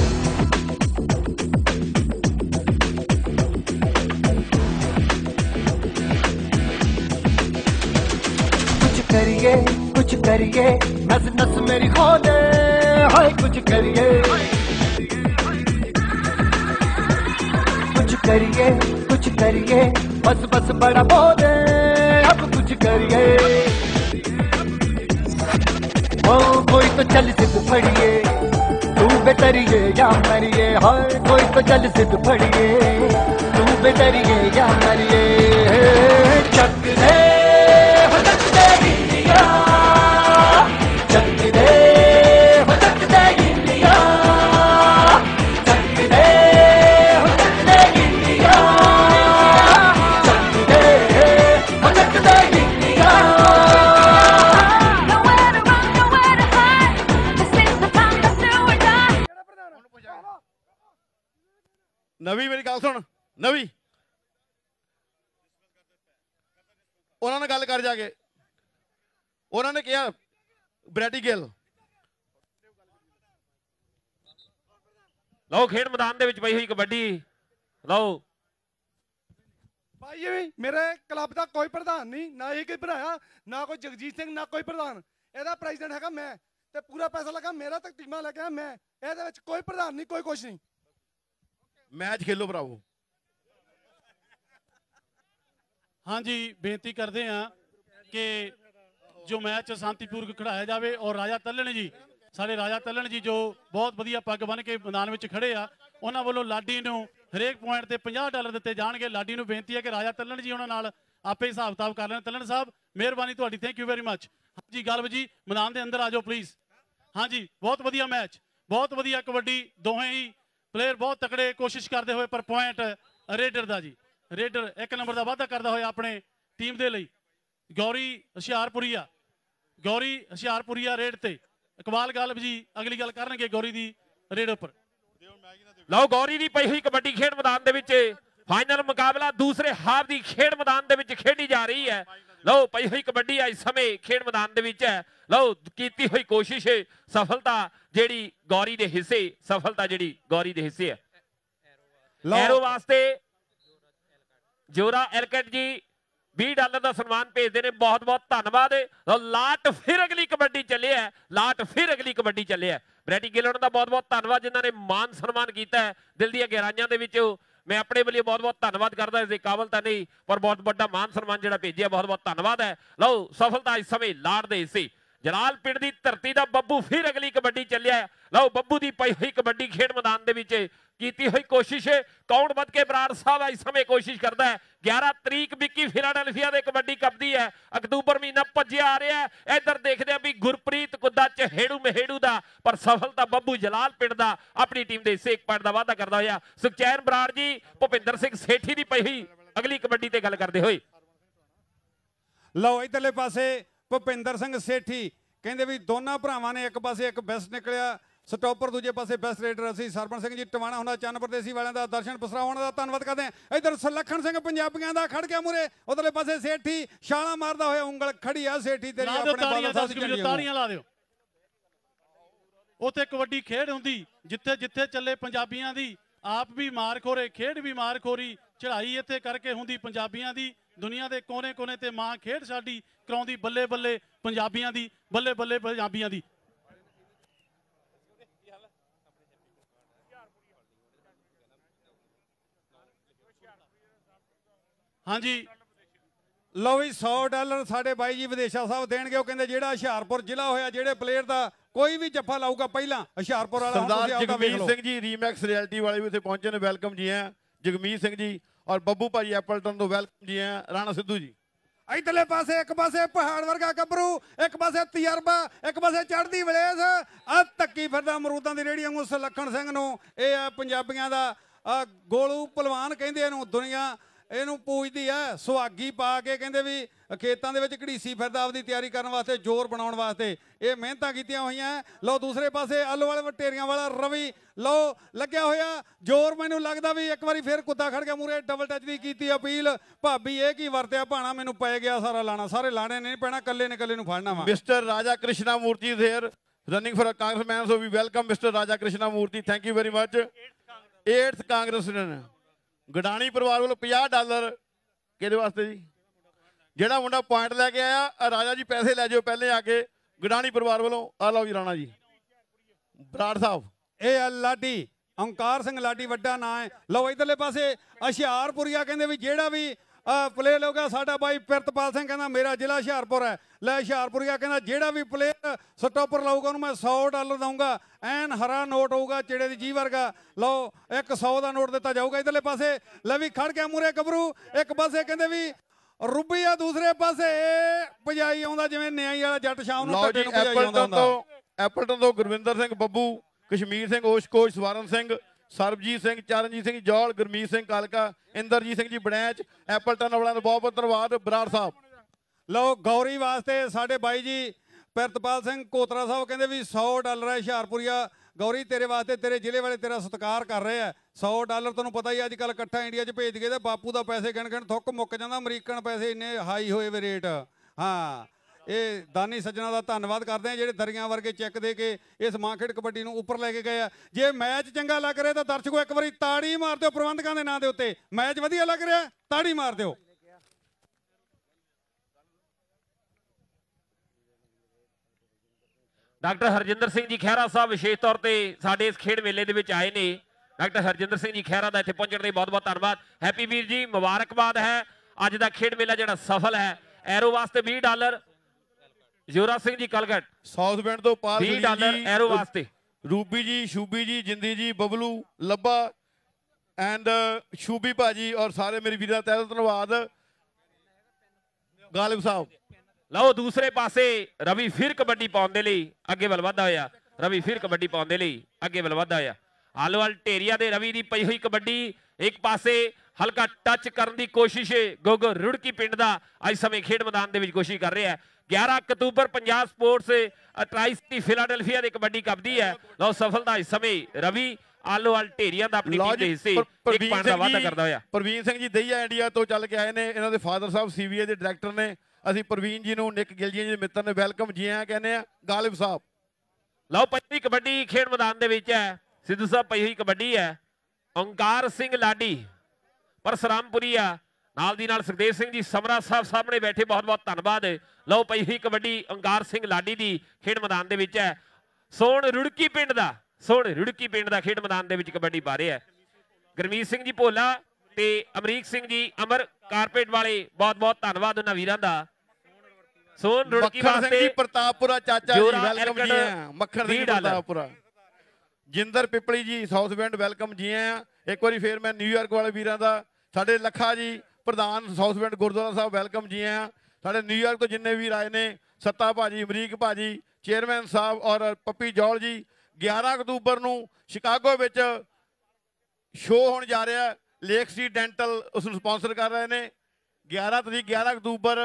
कुछ करिए नस नस मेरी खोले, हाय कुछ करिए बस बस बड़ा बोले, अब कुछ करिए। ओ कोई तो चल सिद्ध फड़िए, तू बेतरिए या मरिए, हाय कोई तो चल सिद्ध फड़िए, तू बेतरिए या मरिए। चक दे इंडिया, चक दे इंडिया, चक दे इंडिया, चक दे India. Nowhere to run, nowhere to hide, this is the time to do or die. ਨਵੀਂ ਮੇਰੀ ਗੱਲ ਸੁਣ, ਨਵੀਂ ਉਹਨਾਂ ਨੇ ਗੱਲ ਕਰ ਜਾ ਕੇ, ਉਹਨਾਂ ਨੇ ਕਿਹਾ ਬਰੈਟੀ ਗਿੱਲ। ਲਓ ਖੇਡ ਮੈਦਾਨ ਦੇ ਵਿੱਚ ਪਈ ਹੋਈ ਕਬੱਡੀ। ਲਓ ਭਾਈ ਜੀ ਮੇਰੇ ਕਲੱਬ ਦਾ ਕੋਈ ਪ੍ਰਧਾਨ ਨਹੀਂ, ਨਾ ਹੀ ਕੋਈ ਭਰਾਇਆ, ਨਾ ਕੋਈ ਜਗਜੀਤ ਸਿੰਘ, ਨਾ ਕੋਈ ਪ੍ਰਧਾਨ। ਇਹਦਾ ਪ੍ਰੈਜ਼ੀਡੈਂਟ ਹੈਗਾ ਮੈਂ, ਤੇ ਪੂਰਾ ਪੈਸਾ ਲੱਗਾ ਮੇਰਾ, ਤੱਕ ਟੀਮਾਂ ਲੈ ਕੇ ਆਇਆ ਮੈਂ। ਇਹਦੇ ਵਿੱਚ ਕੋਈ ਪ੍ਰਧਾਨ ਨਹੀਂ, ਕੋਈ ਕੁਛ ਨਹੀਂ। ਮੈਚ ਖੇਲੋ ਭਰਾਵੋ। ਹਾਂਜੀ ਬੇਨਤੀ ਕਰਦੇ ਆ ਕਿ ਜੋ ਮੈਚ ਸ਼ਾਂਤੀਪੂਰਵਕ ਖਿਡਾਇਆ ਜਾਵੇ। ਔਰ ਰਾਜਾ ਤੱਲਣ ਜੀ, ਸਾਡੇ ਰਾਜਾ ਤੱਲਣ ਜੀ ਜੋ ਬਹੁਤ ਵਧੀਆ ਪੱਗ ਬੰਨ ਕੇ ਮੈਦਾਨ ਵਿੱਚ ਖੜੇ ਆ, ਉਹਨਾਂ ਵੱਲੋਂ ਲਾਡੀ ਨੂੰ ਹਰੇਕ ਪੁਆਇੰਟ ਤੇ $50 ਦਿੱਤੇ ਜਾਣਗੇ। ਲਾਡੀ ਨੂੰ ਬੇਨਤੀ ਹੈ ਕਿ ਰਾਜਾ ਤੱਲਣ ਜੀ ਉਹਨਾਂ ਨਾਲ ਆਪੇ ਹਿਸਾਬ ਕਿਤਾਬ ਕਰ ਲੈਣ। ਤੱਲਣ ਸਾਹਿਬ ਮਿਹਰਬਾਨੀ ਤੁਹਾਡੀ, ਥੈਂਕ ਯੂ ਵੈਰੀ ਮੱਚ। ਹਾਂਜੀ ਗਲਬ ਜੀ ਮੈਦਾਨ ਦੇ ਅੰਦਰ ਆ ਜਾਓ ਪਲੀਜ਼। ਹਾਂਜੀ ਬਹੁਤ ਵਧੀਆ ਮੈਚ, ਬਹੁਤ ਵਧੀਆ ਕਬੱਡੀ, ਦੋਹੇ ਹੀ ਪਲੇਅਰ ਬਹੁਤ ਤਕੜੇ ਕੋਸ਼ਿਸ਼ ਕਰਦੇ ਹੋਏ, ਪਰ ਪੁਆਇੰਟ ਰੇਡਰ ਦਾ ਜੀ। ਰੇਡਰ 1 ਨੰਬਰ ਦਾ ਵਾਅਦਾ ਕਰਦਾ ਹੋਇਆ ਆਪਣੇ ਟੀਮ ਦੇ ਲਈ। ਗੌਰੀ ਹੁਸ਼ਿਆਰਪੁਰੀਆ, ਗੌਰੀ ਹੁਸ਼ਿਆਰਪੁਰੀਆ ਰੇਡ ਤੇ। ਇਕਬਾਲ ਗਾਲਬ ਜੀ ਅਗਲੀ ਗੱਲ ਕਰਨਗੇ ਗੌਰੀ ਦੀ ਰੇਡ ਉੱਪਰ। ਲਓ ਗੌਰੀ ਦੀ ਪਈ ਹੋਈ ਕਬੱਡੀ ਖੇਡ ਮੈਦਾਨ ਦੇ ਵਿੱਚ ਫਾਈਨਲ ਮੁਕਾਬਲਾ ਦੂਸਰੇ ਹਾਫ ਦੀ ਖੇਡ ਮੈਦਾਨ ਦੇ ਵਿੱਚ ਖੇਡੀ ਜਾ ਰਹੀ ਹੈ। ਲਓ ਪਈ ਹੋਈ ਕਬੱਡੀ ਇਸ ਸਮੇਂ ਖੇਡ ਮੈਦਾਨ ਦੇ ਵਿੱਚ ਹੈ। ਲਓ ਕੀਤੀ ਹੋਈ ਕੋਸ਼ਿਸ਼, ਸਫਲਤਾ ਜਿਹੜੀ ਗੌਰੀ ਦੇ ਹਿੱਸੇ, ਸਫਲਤਾ ਜਿਹੜੀ ਗੌਰੀ ਦੇ ਹਿੱਸੇ ਹੈ। ਐਰੋ ਵਾਸਤੇ ਜੋਰਾ ਐਲਕਟ ਜੀ $20 ਦਾ ਸਨਮਾਨ ਭੇਜਦੇ ਨੇ, ਬਹੁਤ ਬਹੁਤ ਧੰਨਵਾਦ। ਲਾਟ ਫਿਰ ਅਗਲੀ ਕਬੱਡੀ ਚੱਲਿਆ, ਲਾਟ ਫਿਰ ਅਗਲੀ ਕਬੱਡੀ ਚੱਲਿਆ। ਬਰੈਟੀ ਗਿੱਲ ਉਹਨਾਂ ਦਾ ਬਹੁਤ ਬਹੁਤ ਧੰਨਵਾਦ ਜਿਨ੍ਹਾਂ ਨੇ ਮਾਨ ਸਨਮਾਨ ਕੀਤਾ ਹੈ ਦਿਲ ਦੀਆਂ ਗਹਿਰਾਈਆਂ ਦੇ ਵਿੱਚ। ਮੈਂ ਆਪਣੇ ਵੱਲੋਂ ਬਹੁਤ ਬਹੁਤ ਧੰਨਵਾਦ ਕਰਦਾ। ਇਸ ਦੇ ਕਾਬਲ ਤਾਂ ਨਹੀਂ, ਪਰ ਬਹੁਤ ਵੱਡਾ ਮਾਨ ਸਨਮਾਨ ਜਿਹੜਾ ਭੇਜਿਆ, ਬਹੁਤ ਬਹੁਤ ਧੰਨਵਾਦ ਹੈ। ਲਓ ਸਫਲਤਾ ਇਸ ਸਮੇਂ ਲਾਟ ਦੇ ਹਿੱਸੇ। ਜਲਾਲ ਪਿੰਡ ਦੀ ਧਰਤੀ ਦਾ ਬੱਬੂ ਫਿਰ ਅਗਲੀ ਕਬੱਡੀ ਚੱਲਿਆ। ਲਓ ਬੱਬੂ ਦੀ ਪਈ ਹੋਈ ਕਬੱਡੀ ਖੇਡ ਮੈਦਾਨ ਦੇ ਵਿੱਚ ਕੀਤੀ ਹੋਈ ਕੋਸ਼ਿਸ਼ ਕੌਣ ਵੱਧ ਕੇ ਬਰਾੜ ਸਾਹਿਬ ਇਸ ਸਮੇਂ ਕੋਸ਼ਿਸ਼ ਕਰਦਾ ਹੈ 11 ਤਰੀਕ ਵਿੱਕੀ ਫਿਲਾਡੈਲਫੀਆ ਦੇ ਕਬੱਡੀ ਕੱਪਦੀ ਹੈ ਅਕਤੂਬਰ ਮਹੀਨਾ ਭੱਜਿਆ ਆ ਰਿਹਾ ਹੈ ਇੱਧਰ ਦੇਖਦੇ ਆ ਵੀ ਗੁਰਪ੍ਰੀਤ ਕੁੱਦਾ ਚਹੇੜੂ ਮਹੇੜੂ ਦਾ ਪਰ ਸਫਲਤਾ ਬੱਬੂ ਜਲਾਲ ਪਿੰਡ ਦਾ ਆਪਣੀ ਟੀਮ ਦੇ ਹਿੱਸੇ 1 ਪੁਆਇੰਟ ਦਾ ਵਾਅਦਾ ਕਰਦਾ ਹੋਇਆ ਸੁਖਚੈਨ ਬਰਾੜ ਜੀ ਭੁਪਿੰਦਰ ਸਿੰਘ ਸੇਠੀ ਦੀ ਪਈ ਹੋਈ ਅਗਲੀ ਕਬੱਡੀ ਤੇ ਗੱਲ ਕਰਦੇ ਹੋਏ ਲਓ ਇਧਰਲੇ ਪਾਸੇ ਭੁਪਿੰਦਰ ਸਿੰਘ ਸੇਠੀ ਕਹਿੰਦੇ ਵੀ ਦੋਨਾਂ ਭਰਾਵਾਂ ਨੇ ਇੱਕ ਪਾਸੇ ਇੱਕ ਬੈਸਟ ਨਿਕਲਿਆ ਸਟਾਪਰ ਦੂਜੇ ਪਾਸੇ ਬੈਸਟ ਰੇਡਰ ਅਸੀਂ ਸਰਪੰਚ ਸਿੰਘ ਜੀ ਟਵਾਣਾ ਹੁੰਦਾ ਚੰਨ ਪ੍ਰਦੇਸੀ ਵਾਲਿਆਂ ਦਾ ਦਰਸ਼ਨ ਪਸਰਾਉਣ ਦਾ ਧੰਨਵਾਦ ਕਰਦੇ ਹਾਂ ਇਧਰ ਸੁਲੱਖਣ ਸਿੰਘ ਪੰਜਾਬੀਆਂ ਦਾ ਖੜ ਗਿਆ ਮੂਰੇ ਉਧਰਲੇ ਪਾਸੇ ਸੇਠੀ ਛਾਲਾਂ ਮਾਰਦਾ ਹੋਇਆ ਉਂਗਲ ਖੜੀ ਆ ਸੇਠੀ ਤੇਰੀ ਆਪਣੇ ਬਾਦਲ ਸਾਹਿਬ ਦੀ ਤਾੜੀਆਂ ਲਾ ਦਿਓ ਉੱਥੇ ਕਬੱਡੀ ਖੇਡ ਹੁੰਦੀ ਜਿੱਥੇ ਜਿੱਥੇ ਚੱਲੇ ਪੰਜਾਬੀਆਂ ਦੀ ਆਪ ਵੀ ਮਾਰ ਖੋਰੇ ਖੇਡ ਵੀ ਮਾਰ ਖੋਰੀ ਚੜ੍ਹਾਈ ਇੱਥੇ ਕਰਕੇ ਹੁੰਦੀ ਪੰਜਾਬੀਆਂ ਦੀ ਦੁਨੀਆ ਦੇ ਕੋਨੇ-ਕੋਨੇ ਤੇ ਮਾਂ ਖੇਡ ਸਾਡੀ ਕਰਾਉਂਦੀ ਬੱਲੇ ਬੱਲੇ ਪੰਜਾਬੀਆਂ ਦੀ ਬੱਲੇ ਬੱਲੇ ਪੰਜਾਬੀਆਂ ਦੀ ਹਾਂਜੀ ਲਓ ਵੀ $100 ਸਾਡੇ ਬਾਈ ਜੀ ਵਿਦੇਸ਼ਾ ਸਾਹਿਬ ਦੇਣਗੇ ਉਹ ਕਹਿੰਦੇ ਜਿਹੜਾ ਹੁਸ਼ਿਆਰਪੁਰ ਜ਼ਿਲ੍ਹਾ ਹੋਇਆ ਜਿਹੜੇ ਪਲੇਅਰ ਦਾ ਕੋਈ ਵੀ ਜੱਫਾ ਲਾਊਗਾ ਪਹਿਲਾਂ ਹੁਸ਼ਿਆਰਪੁਰ ਵਾਲਾ ਸਰਦਾਰ ਜਗਮੀਤ ਸਿੰਘ ਜੀ ਰੀਮੈਕਸ ਰਿਐਲਿਟੀ ਵਾਲੇ ਵੀ ਇੱਥੇ ਪਹੁੰਚੇ ਨੇ ਵੈਲਕਮ ਜੀ ਆ ਜਗਮੀਤ ਸਿੰਘ ਜੀ ਔਰ ਬੱਬੂ ਭਾਈ ਐਪਲਟਨ ਤੋਂ ਵੈਲਕਮ ਜੀ ਆ ਰਾਣਾ ਸਿੱਧੂ ਜੀ ਇਧਰਲੇ ਪਾਸੇ ਇੱਕ ਪਾਸੇ ਪਹਾੜ ਵਰਗਾ ਗੱਭਰੂ ਇੱਕ ਪਾਸੇ ਤਜਰਬਾ ਇੱਕ ਪਾਸੇ ਚੜ੍ਹਦੀ ਵਲੇਸ ਆ ਧੱਕੀ ਫਿਰਦਾ ਅਮਰੂਦਾਂ ਦੀ ਰੇਹੜੀ ਵਾਂਗੂ ਸੁਲੱਖਣ ਸਿੰਘ ਨੂੰ ਇਹ ਆ ਪੰਜਾਬੀਆਂ ਦਾ ਗੋਲੂ ਪਹਿਲਵਾਨ ਕਹਿੰਦੇ ਇਹਨੂੰ ਦੁਨੀਆ ਇਹਨੂੰ ਪੂਜਦੀ ਹੈ ਸੁਹਾਗੀ ਪਾ ਕੇ ਕਹਿੰਦੇ ਵੀ ਖੇਤਾਂ ਦੇ ਵਿੱਚ ਘੜੀਸੀ ਫਿਰਦਾ ਆਪਦੀ ਤਿਆਰੀ ਕਰਨ ਵਾਸਤੇ ਜ਼ੋਰ ਬਣਾਉਣ ਵਾਸਤੇ ਇਹ ਮਿਹਨਤਾਂ ਕੀਤੀਆਂ ਹੋਈਆਂ ਲਓ ਦੂਸਰੇ ਪਾਸੇ ਆਲੂ ਵਾਲੇ ਵਟੇਰੀਆਂ ਵਾਲਾ ਰਵੀ ਲਓ ਲੱਗਿਆ ਹੋਇਆ ਜ਼ੋਰ ਮੈਨੂੰ ਲੱਗਦਾ ਵੀ ਇੱਕ ਵਾਰੀ ਫੇਰ ਕੁੱਦਾ ਖੜ ਗਿਆ ਮੂਰੇ ਡਬਲ ਟੱਚ ਦੀ ਕੀਤੀ ਅਪੀਲ ਭਾਬੀ ਇਹ ਕੀ ਵਰਤਿਆ ਭਾਣਾ ਮੈਨੂੰ ਪੈ ਗਿਆ ਸਾਰਾ ਲਾਣਾ ਸਾਰੇ ਲਾਣੇ ਨਹੀਂ ਪੈਣਾ ਕੱਲੇ ਨੇ ਕੱਲੇ ਨੂੰ ਫੜਨਾ ਵਾ ਮਿਸਟਰ ਰਾਜਾ ਕ੍ਰਿਸ਼ਨਾ ਮੂਰਤੀ is here running for a congressman so we welcome Mr. ਰਾਜਾ ਕ੍ਰਿਸ਼ਨਾ ਮੂਰਤੀ thank you very much 8th congressman Gadani ਪਰਿਵਾਰ ਵੱਲੋਂ $50 ਕਿਹਦੇ ਵਾਸਤੇ ਜੀ ਜਿਹੜਾ ਮੁੰਡਾ ਪੁਆਇੰਟ ਲੈ ਕੇ ਆਇਆ ਰਾਜਾ ਜੀ ਪੈਸੇ ਲੈ ਜਾਓ ਪਹਿਲੇ ਆ ਕੇ ਗਡਾਣੀ ਪਰਿਵਾਰ ਵੱਲੋਂ ਆ ਲਓ ਜੀ ਰਾਣਾ ਜੀ ਬਰਾੜ ਸਾਹਿਬ ਇਹ ਆ ਲਾਡੀ ਓਂਕਾਰ ਸਿੰਘ ਲਾਡੀ ਵੱਡਾ ਨਾਂ ਹੈ ਲਓ ਇਧਰਲੇ ਪਾਸੇ ਹੁਸ਼ਿਆਰਪੁਰੀਆ ਕਹਿੰਦੇ ਵੀ ਜਿਹੜਾ ਵੀ ਪਲੇਅਰ ਹੋਗਾ ਸਾਡਾ ਬਾਈ ਪਿਰਤਪਾਲ ਸਿੰਘ ਕਹਿੰਦਾ ਮੇਰਾ ਜ਼ਿਲ੍ਹਾ ਹੁਸ਼ਿਆਰਪੁਰ ਹੈ ਲੈ ਹੁਸ਼ਿਆਰਪੁਰੀਆ ਕਹਿੰਦਾ ਜਿਹੜਾ ਵੀ ਪਲੇਅਰ ਸਟਾਪਰ ਲਾਊਗਾ ਉਹਨੂੰ ਮੈਂ $100 ਦਊਂਗਾ ਐਨ ਹਰਾ ਨੋਟ ਹੋਊਗਾ ਚਿੜੇ ਦੀ ਜੀ ਵਰਗਾ ਲਓ ਇੱਕ 100 ਦਾ ਨੋਟ ਦਿੱਤਾ ਜਾਊਗਾ ਇਧਰਲੇ ਪਾਸੇ ਲੈ ਵੀ ਖੜ ਗਿਆ ਮੂਰੇ ਗੱਭਰੂ ਇੱਕ ਪਾਸੇ ਕਹਿੰਦੇ ਵੀ ਰੁਬੀਆ ਦੂਸਰੇ ਪਾਸੇ ਭਜਾਈ ਆਉਂਦਾ ਜਿਵੇਂ ਨਿਆਈ ਵਾਲਾ ਜੱਟ ਸ਼ਾਮ ਨੂੰ ਟੱਟੇ ਨੂੰ ਭਜਾਈ ਆਉਂਦਾ ਹੁੰਦਾ ਐਪਲਟਨ ਤੋਂ ਗੁਰਵਿੰਦਰ ਸਿੰਘ ਬੱਬੂ ਕਸ਼ਮੀਰ ਸਿੰਘ ਓਸ਼ਕੋਸ਼ ਸਵਰਨ ਸਿੰਘ ਸਰਬਜੀਤ ਸਿੰਘ ਚਰਨਜੀਤ ਸਿੰਘ ਜੌਲ ਗੁਰਮੀਤ ਸਿੰਘ ਕਾਲਕਾ ਇੰਦਰਜੀਤ ਸਿੰਘ ਜੀ ਬਣੈਚ ਐਪਲਟਨ ਵਾਲਿਆਂ ਦਾ ਬਹੁਤ ਬਹੁਤ ਧੰਨਵਾਦ ਬਰਾੜ ਸਾਹਿਬ ਲਓ ਗੌਰੀ ਵਾਸਤੇ ਸਾਡੇ ਬਾਈ ਜੀ ਪਿਰਤਪਾਲ ਸਿੰਘ ਕੋਤਰਾ ਸਾਹਿਬ ਕਹਿੰਦੇ ਵੀ $100 ਹੈ ਹੁਸ਼ਿਆਰਪੁਰੀਆ ਗੌਰੀ ਤੇਰੇ ਵਾਸਤੇ ਤੇਰੇ ਜ਼ਿਲ੍ਹੇ ਵਾਲੇ ਤੇਰਾ ਸਤਿਕਾਰ ਕਰ ਰਹੇ ਆ $100 ਤੁਹਾਨੂੰ ਪਤਾ ਹੀ ਅੱਜ ਕੱਲ ਇਕੱਠਾ ਇੰਡੀਆ 'ਚ ਭੇਜ ਕੇ ਤੇ ਬਾਪੂ ਦਾ ਪੈਸੇ ਗਿਣ ਥੁੱਕ ਮੁੱਕ ਜਾਂਦਾ ਅਮਰੀਕਨ ਪੈਸੇ ਇੰਨੇ ਹਾਈ ਹੋਏ ਵੇ ਰੇਟ ਹਾਂ ਇਹ ਦਾਨੀ ਸੱਜਣਾ ਦਾ ਧੰਨਵਾਦ ਕਰਦੇ ਆ ਜਿਹੜੇ ਦਰੀਆਂ ਵਰਗੇ ਚੈੱਕ ਦੇ ਕੇ ਇਸ ਮਾਂਖੇੜ ਕਬੱਡੀ ਨੂੰ ਉੱਪਰ ਲੈ ਕੇ ਗਏ ਆ ਜੇ ਮੈਚ ਚੰਗਾ ਲੱਗ ਰਿਹਾ ਤਾਂ ਦਰਸ਼ਕੋ ਇੱਕ ਵਾਰੀ ਤਾੜੀ ਮਾਰ ਦਿਓ ਪ੍ਰਬੰਧਕਾਂ ਦੇ ਨਾਂ ਦੇ ਉੱਤੇ ਮੈਚ ਵਧੀਆ ਲੱਗ ਰਿਹਾ ਤਾੜੀ ਮਾਰ ਦਿਓ ਡਾਕਟਰ ਹਰਜਿੰਦਰ ਸਿੰਘ ਜੀ ਖਹਿਰਾ ਸਾਹਿਬ ਵਿਸ਼ੇਸ਼ ਤੌਰ ਤੇ ਸਾਡੇ ਇਸ ਖੇਡ ਮੇਲੇ ਦੇ ਵਿੱਚ ਆਏ ਨੇ ਡਾਕਟਰ ਹਰਜਿੰਦਰ ਸਿੰਘ ਜੀ ਖਹਿਰਾ ਦਾ ਇੱਥੇ ਪਹੁੰਚਣ ਲਈ ਬਹੁਤ ਬਹੁਤ ਧੰਨਵਾਦ ਹੈਪੀ ਵੀਰ ਜੀ ਮੁਬਾਰਕਬਾਦ ਹੈ ਅੱਜ ਦਾ ਖੇਡ ਮੇਲਾ ਜਿਹੜਾ ਸਫਲ ਹੈ ਐਰੋ ਵਾਸਤੇ $20 ਯੁਵਰਾਜ ਸਿੰਘ ਜੀ ਕਲਗਟ ਸਾਊਥ ਬੈਂਡ ਤੋਂ ਪਾਲ $20 ਐਰੋ ਵਾਸਤੇ ਰੂਬੀ ਜੀ ਸ਼ੂਬੀ ਜੀ ਜਿੰਦੀ ਜੀ ਬਬਲੂ ਲੱਭਾ ਐਂਡ ਸ਼ੂਬੀ ਭਾਜੀ ਔਰ ਸਾਰੇ ਮੇਰੇ ਵੀਰਾਂ ਦਾ ਤਹਿ ਧੰਨਵਾਦ ਗਾਲਿਬ ਸਾਹਿਬ ਲਓ ਦੂਸਰੇ ਪਾਸੇ ਰਵੀ ਫਿਰ ਕਬੱਡੀ ਪਾਉਣ ਦੇ ਲਈ ਅੱਗੇ ਵੱਲ ਵਧਦਾ ਹੋਇਆ ਰਵੀ ਫਿਰ ਕਬੱਡੀ ਪਾਉਣ ਦੇ ਲਈ ਅੱਗੇ ਵੱਲ ਵਧਦਾ ਹੋਇਆ ਆਲੋਵਾਲ ਢੇਰੀਆ ਦੇ ਰਵੀ ਦੀ ਪਈ ਹੋਈ ਕਬੱਡੀ ਇੱਕ ਪਾਸੇ ਹਲਕਾ ਟੱਚ ਕਰਨ ਦੀ ਕੋਸ਼ਿਸ਼ ਗੋਗੋ ਰੁੜਕੀ ਪਿੰਡ ਦਾ ਅੱਜ ਸਮੇਂ ਖੇਡ ਮੈਦਾਨ ਦੇ ਵਿੱਚ ਕੋਸ਼ਿਸ਼ ਕਰ ਰਿਹਾ ਹੈ 11 ਅਕਤੂਬਰ ਪੰਜਾਬ ਸਪੋਰਟਸ ਟ੍ਰਾਈ-ਸਿਟੀ ਫਿਲਾਡੈਲਫੀਆ ਦੀ ਕਬੱਡੀ ਕੱਪਦੀ ਹੈ ਲਓ ਸਫਲਤਾ ਇਸ ਸਮੇਂ ਰਵੀ ਆਲੋਵਾਲ ਢੇਰੀਆ ਦਾ ਆਪਣੀ ਟੀਮ ਦੇ ਹਿੱਸੇ ਇੱਕ ਪੁਆਇੰਟ ਦਾ ਵਾਅਦਾ ਕਰਦਾ ਹੋਇਆ ਪ੍ਰਵੀਨ ਸਿੰਘ ਜੀ ਦਈਆ ਇੰਡੀਆ ਤੋਂ ਚੱਲ ਕੇ ਆਏ ਨੇ ਇਹਨਾਂ ਦੇ ਫਾਦਰ ਸਾਹਿਬ ਸੀਬੀਏ ਦੇ ਡਾਇਰੈਕਟਰ ਨੇ ਅਸੀਂ ਪ੍ਰਵੀਨ ਜੀ ਨੂੰ ਨਿਕ ਗਿਲਜੀਆਂ ਜੀ ਦੇ ਮਿੱਤਰ ਨੇ ਵੈਲਕਮ ਜੀ ਆਇਆਂ ਕਹਿੰਦੇ ਆ ਗਾਲਿਬ ਸਾਹਿਬ ਲਓ ਪੰਜਵੀਂ ਕਬੱਡੀ ਖੇਡ ਮੈਦਾਨ ਦੇ ਵਿੱਚ ਹੈ ਸਿੱਧੂ ਸਾਹਿਬ ਪਈ ਹੋਈ ਕਬੱਡੀ ਹੈ ਓਂਕਾਰ ਸਿੰਘ ਲਾਡੀ ਪਰਸਰਾਮਪੁਰੀਆ ਨਾਲ ਦੀ ਨਾਲ ਸੁਖਦੇਵ ਸਿੰਘ ਜੀ ਸਮਰਾ ਸਾਹਿਬ ਸਾਹਮਣੇ ਬੈਠੇ ਬਹੁਤ ਬਹੁਤ ਧੰਨਵਾਦ ਲਓ ਪਈ ਹੋਈ ਕਬੱਡੀ ਓਂਕਾਰ ਸਿੰਘ ਲਾਡੀ ਦੀ ਖੇਡ ਮੈਦਾਨ ਦੇ ਵਿੱਚ ਹੈ ਸੋਹਣ ਰੁੜਕੀ ਪਿੰਡ ਦਾ ਖੇਡ ਮੈਦਾਨ ਦੇ ਵਿੱਚ ਕਬੱਡੀ ਪਾ ਰਿਹਾ ਗੁਰਮੀਤ ਸਿੰਘ ਜੀ ਭੋਲਾ ਤੇ ਅਮਰੀਕ ਸਿੰਘ ਜੀ ਅਮਰ ਕਾਰਪੇਟ ਵਾਲੇ ਬਹੁਤ ਬਹੁਤ ਧੰਨਵਾਦ ਉਹਨਾਂ ਵੀਰਾਂ ਦਾ ਸੋਹਣ ਰੁੜਕੀ ਵਾਸਤੇ ਪ੍ਰਤਾਪਪੁਰਾ ਚਾਚਾ ਜੀ ਵੈਲਕਮ ਜੀ ਮੱਖਣ ਸਿੰਘ ਪ੍ਰਤਾਪਪੁਰਾ ਜਿੰਦਰ ਪਿਪਲੀ ਜੀ ਸਾਊਥ ਵਿੰਡ ਵੈਲਕਮ ਜੀ ਆਇਆਂ। ਇੱਕ ਵਾਰੀ ਫੇਰ ਮੈਂ ਨਿਊਯਾਰਕ ਵਾਲੇ ਵੀਰਾਂ ਦਾ, ਸਾਡੇ ਲੱਖਾ ਜੀ ਪ੍ਰਧਾਨ South Wind Gurdwara Sahib welcome ਜੀ ਆਇਆਂ। ਸਾਡੇ ਨਿਊਯਾਰਕ ਤੋਂ ਜਿੰਨੇ ਵੀਰ ਆਏ ਨੇ, ਸੱਤਾ ਭਾਜੀ, ਅਮਰੀਕ ਭਾਜੀ, ਚੇਅਰਮੈਨ ਸਾਹਿਬ ਔਰ ਪੱਪੀ ਜੌਲ ਜੀ। 11 ਅਕਤੂਬਰ ਨੂੰ ਸ਼ਿਕਾਗੋ ਵਿੱਚ ਸ਼ੋਅ ਹੋਣ ਜਾ ਰਿਹਾ, ਲੇਕ ਸੀ ਡੈਂਟਲ ਉਸ ਨੂੰ ਸਪਾਂਸਰ ਕਰ ਰਹੇ ਨੇ। 11 ਤਰੀਕ 11 ਅਕਤੂਬਰ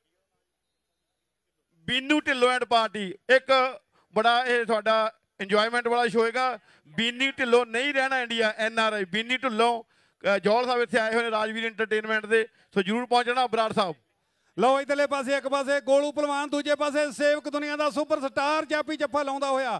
ਬੀਨੂ ਢਿੱਲੋਂ ਐਂਡ ਪਾਰਟੀ, ਇੱਕ ਬੜਾ ਇਹ ਤੁਹਾਡਾ ਇੰਜੋਇਮੈਂਟ ਵਾਲਾ ਸ਼ੋਅ ਹੋਏਗਾ। ਬੀਨੀ ਢਿੱਲੋਂ ਨਹੀਂ ਰਹਿਣਾ ਇੰਡੀਆ, NRI ਬੀਨੀ ਢਿੱਲੋਂ ਜੌਲ ਸਾਹਿਬ ਇੱਥੇ ਆਏ ਹੋਏ ਨੇ ਰਾਜਵੀਰ ਇੰਟਰਟੇਨਮੈਂਟ ਦੇ, ਸੋ ਜ਼ਰੂਰ ਪਹੁੰਚਣਾ ਬਰਾੜ ਸਾਹਿਬ। ਲਓ ਇਧਰਲੇ ਪਾਸੇ ਇੱਕ ਪਾਸੇ ਗੋਲੂ ਪਹਿਲਵਾਨ, ਦੂਜੇ ਪਾਸੇ ਸੇਵਕ ਦੁਨੀਆ ਦਾ ਸੁਪਰਸਟਾਰ ਜਾਪੀ ਜੱਫਾ ਲਾਉਂਦਾ ਹੋਇਆ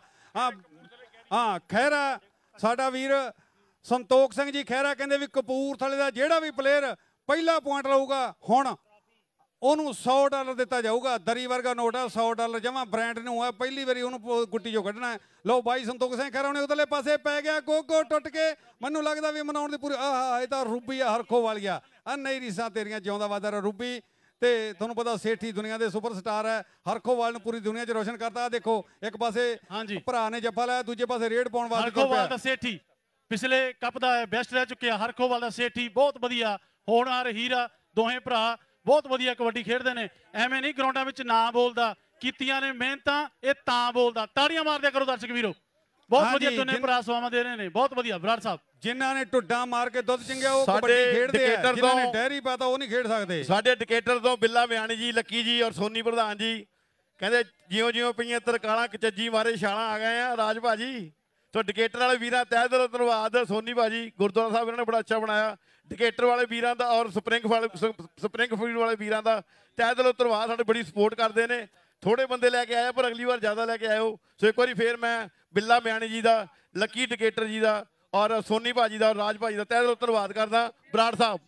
ਹਾਂ ਖਹਿਰਾ ਸਾਡਾ ਵੀਰ ਸੰਤੋਖ ਸਿੰਘ ਜੀ ਖਹਿਰਾ ਕਹਿੰਦੇ ਵੀ ਕਪੂਰਥਲੇ ਦਾ ਜਿਹੜਾ ਵੀ ਪਲੇਅਰ ਪਹਿਲਾ ਪੁਆਇੰਟ ਲਊਗਾ ਹੁਣ ਉਹਨੂੰ $100 ਦਿੱਤਾ ਜਾਊਗਾ। ਦਰੀ ਵਰਗਾ ਨੋਟ ਆ, $100 ਜਮਾ ਬ੍ਰਾਂਡ ਨੂੰ ਆ, ਪਹਿਲੀ ਵਾਰੀ ਉਹਨੂੰ ਗੁੱਟੀ ਚੋਂ ਕੱਢਣਾ ਹੈ। ਲਓ ਬਾਈ ਸੰਤੋਖ ਸਿੰਘ ਖਹਿਰਾ ਉਹਨੇ ਉਧਰਲੇ ਪਾਸੇ ਪੈ ਗਿਆ, ਗੋਗੋ ਟੁੱਟ ਕੇ ਮੈਨੂੰ ਲੱਗਦਾ ਵੀ ਮਨਾਉਣ ਦੀ ਪੂਰੀ ਆਹ ਇਹ ਤਾਂ ਰੂਬੀ ਆ ਹਰਖੋ ਵਾਲੀਆ ਆ ਨਹੀਂ ਰੀਸਾਂ ਤੇਰੀਆਂ ਜਿਉਂਦਾ ਵਾਦਾ ਰੂਬੀ। ਤੇ ਤੁਹਾਨੂੰ ਪਤਾ ਸੇਠੀ ਦੁਨੀਆ ਦੇ ਸੁਪਰਸਟਾਰ ਹੈ, ਹਰਖੋਵਾਲ ਨੂੰ ਪੂਰੀ ਦੁਨੀਆ 'ਚ ਰੋਸ਼ਨ ਕਰਤਾ। ਦੇਖੋ ਇੱਕ ਪਾਸੇ ਭਰਾ ਨੇ ਜੱਫਾ ਲਾਇਆ, ਦੂਜੇ ਪਾਸੇ ਰੇਡ ਪਾਉਣ ਵਾਸਤੇ ਹਰਖੋਵਾਲ ਦਾ ਸੇਠੀ ਪਿਛਲੇ ਕੱਪ ਦਾ ਬੈਸਟ ਰਹਿ ਚੁੱਕਿਆ। ਹਰਖੋਵਾਲ ਦਾ ਸੇਠੀ ਬਹੁਤ ਵਧੀਆ, ਹੋਣਹਾਰ ਹੀਰਾ, ਦੋਹੇ ਭਰਾ ਬਹੁਤ ਵਧੀਆ ਕਬੱਡੀ ਖੇਡਦੇ ਨੇ। ਐਵੇਂ ਨਹੀਂ ਗਰਾਊਂਡਾਂ ਵਿੱਚ ਨਾ ਬੋਲਦਾ, ਕੀਤੀਆਂ ਨੇ ਮਿਹਨਤਾਂ ਇਹ ਤਾਂ ਬੋਲਦਾ। ਤਾੜੀਆਂ ਮਾਰਦਿਆ ਕਰੋ ਦਰਸ਼ਕ ਵੀਰੋ, ਬਹੁਤ ਵਧੀਆ ਦੋਨੇ ਭਰਾ ਸਵਾਵਾਂ ਦੇ ਰਹੇ ਨੇ, ਬਹੁਤ ਵਧੀਆ ਬਰਾੜ ਸਾਹਿਬ। ਜਿਨ੍ਹਾਂ ਨੇ ਢੁੱਡਾਂ ਮਾਰ ਕੇ ਦੁੱਧ ਚੰਗਿਆ ਉਹ ਕਬੱਡੀ ਖੇਡਦੇ ਆ, ਜਿਨ੍ਹਾਂ ਨੇ ਡੈਰੀ ਪਾਤਾ ਉਹ ਨਹੀਂ ਖੇਡ ਸਕਦੇ। ਸਾਡੇ ਡਿਕੇਟਰ ਤੋਂ ਬਿੱਲਾ ਮਿਆਣੀ ਜੀ, ਲੱਕੀ ਜੀ ਔਰ ਸੋਨੀ ਪ੍ਰਧਾਨ ਜੀ ਕਹਿੰਦੇ ਜਿਉਂ ਜਿਉਂ ਪਈਆਂ ਤਰਕਾਲਾਂ ਕਚੱਜੀ ਮਾਰੇ ਛਾਲਾਂ ਆ ਗਏ ਆ ਰਾਜ ਭਾਜੀ। ਸੋ ਡਿਕੇਟਰ ਵਾਲੇ ਵੀਰਾਂ ਤਹਿ ਦਿਲੋਂ ਧੰਨਵਾਦ। ਸੋਨੀ ਭਾਜੀ ਗੁਰਦੁਆਰਾ ਸਾਹਿਬ ਇਹਨਾਂ ਨੇ ਬੜਾ ਅੱਛਾ ਬਣਾਇਆ। ਡਿਕੇਟਰ ਵਾਲੇ ਵੀਰਾਂ ਦਾ ਔਰ ਸਪਰਿੰਗਫੀਲਡ ਵਾਲੇ ਵੀਰਾਂ ਦਾ ਤਹਿ ਦਿਲੋਂ ਧੰਨਵਾਦ, ਸਾਡੇ ਬੜੀ ਸਪੋਰਟ ਕਰਦੇ ਨੇ। ਥੋੜੇ ਬੰਦੇ ਲੈ ਕੇ ਆਏ ਪਰ ਅਗਲੀ ਵਾਰ ਜ਼ਿਆਦਾ ਲੈ ਕੇ ਆਇਓ। ਸੋ ਇੱਕ ਵਾਰੀ ਫੇਰ ਮੈਂ ਬਿੱਲਾ ਮਿਆਣੀ ਜੀ ਦਾ, ਲੱਕੀ ਡਿਕੇਟਰ ਜੀ ਦਾ ਔਰ ਸੋਨੀ ਭਾਜੀ ਦਾ ਔਰ ਰਾਜ ਭਾਜੀ ਦਾ ਤਹਿ ਦਿਲੋਂ ਧੰਨਵਾਦ ਕਰਦਾ। ਬਰਾੜ ਸਾਹਿਬ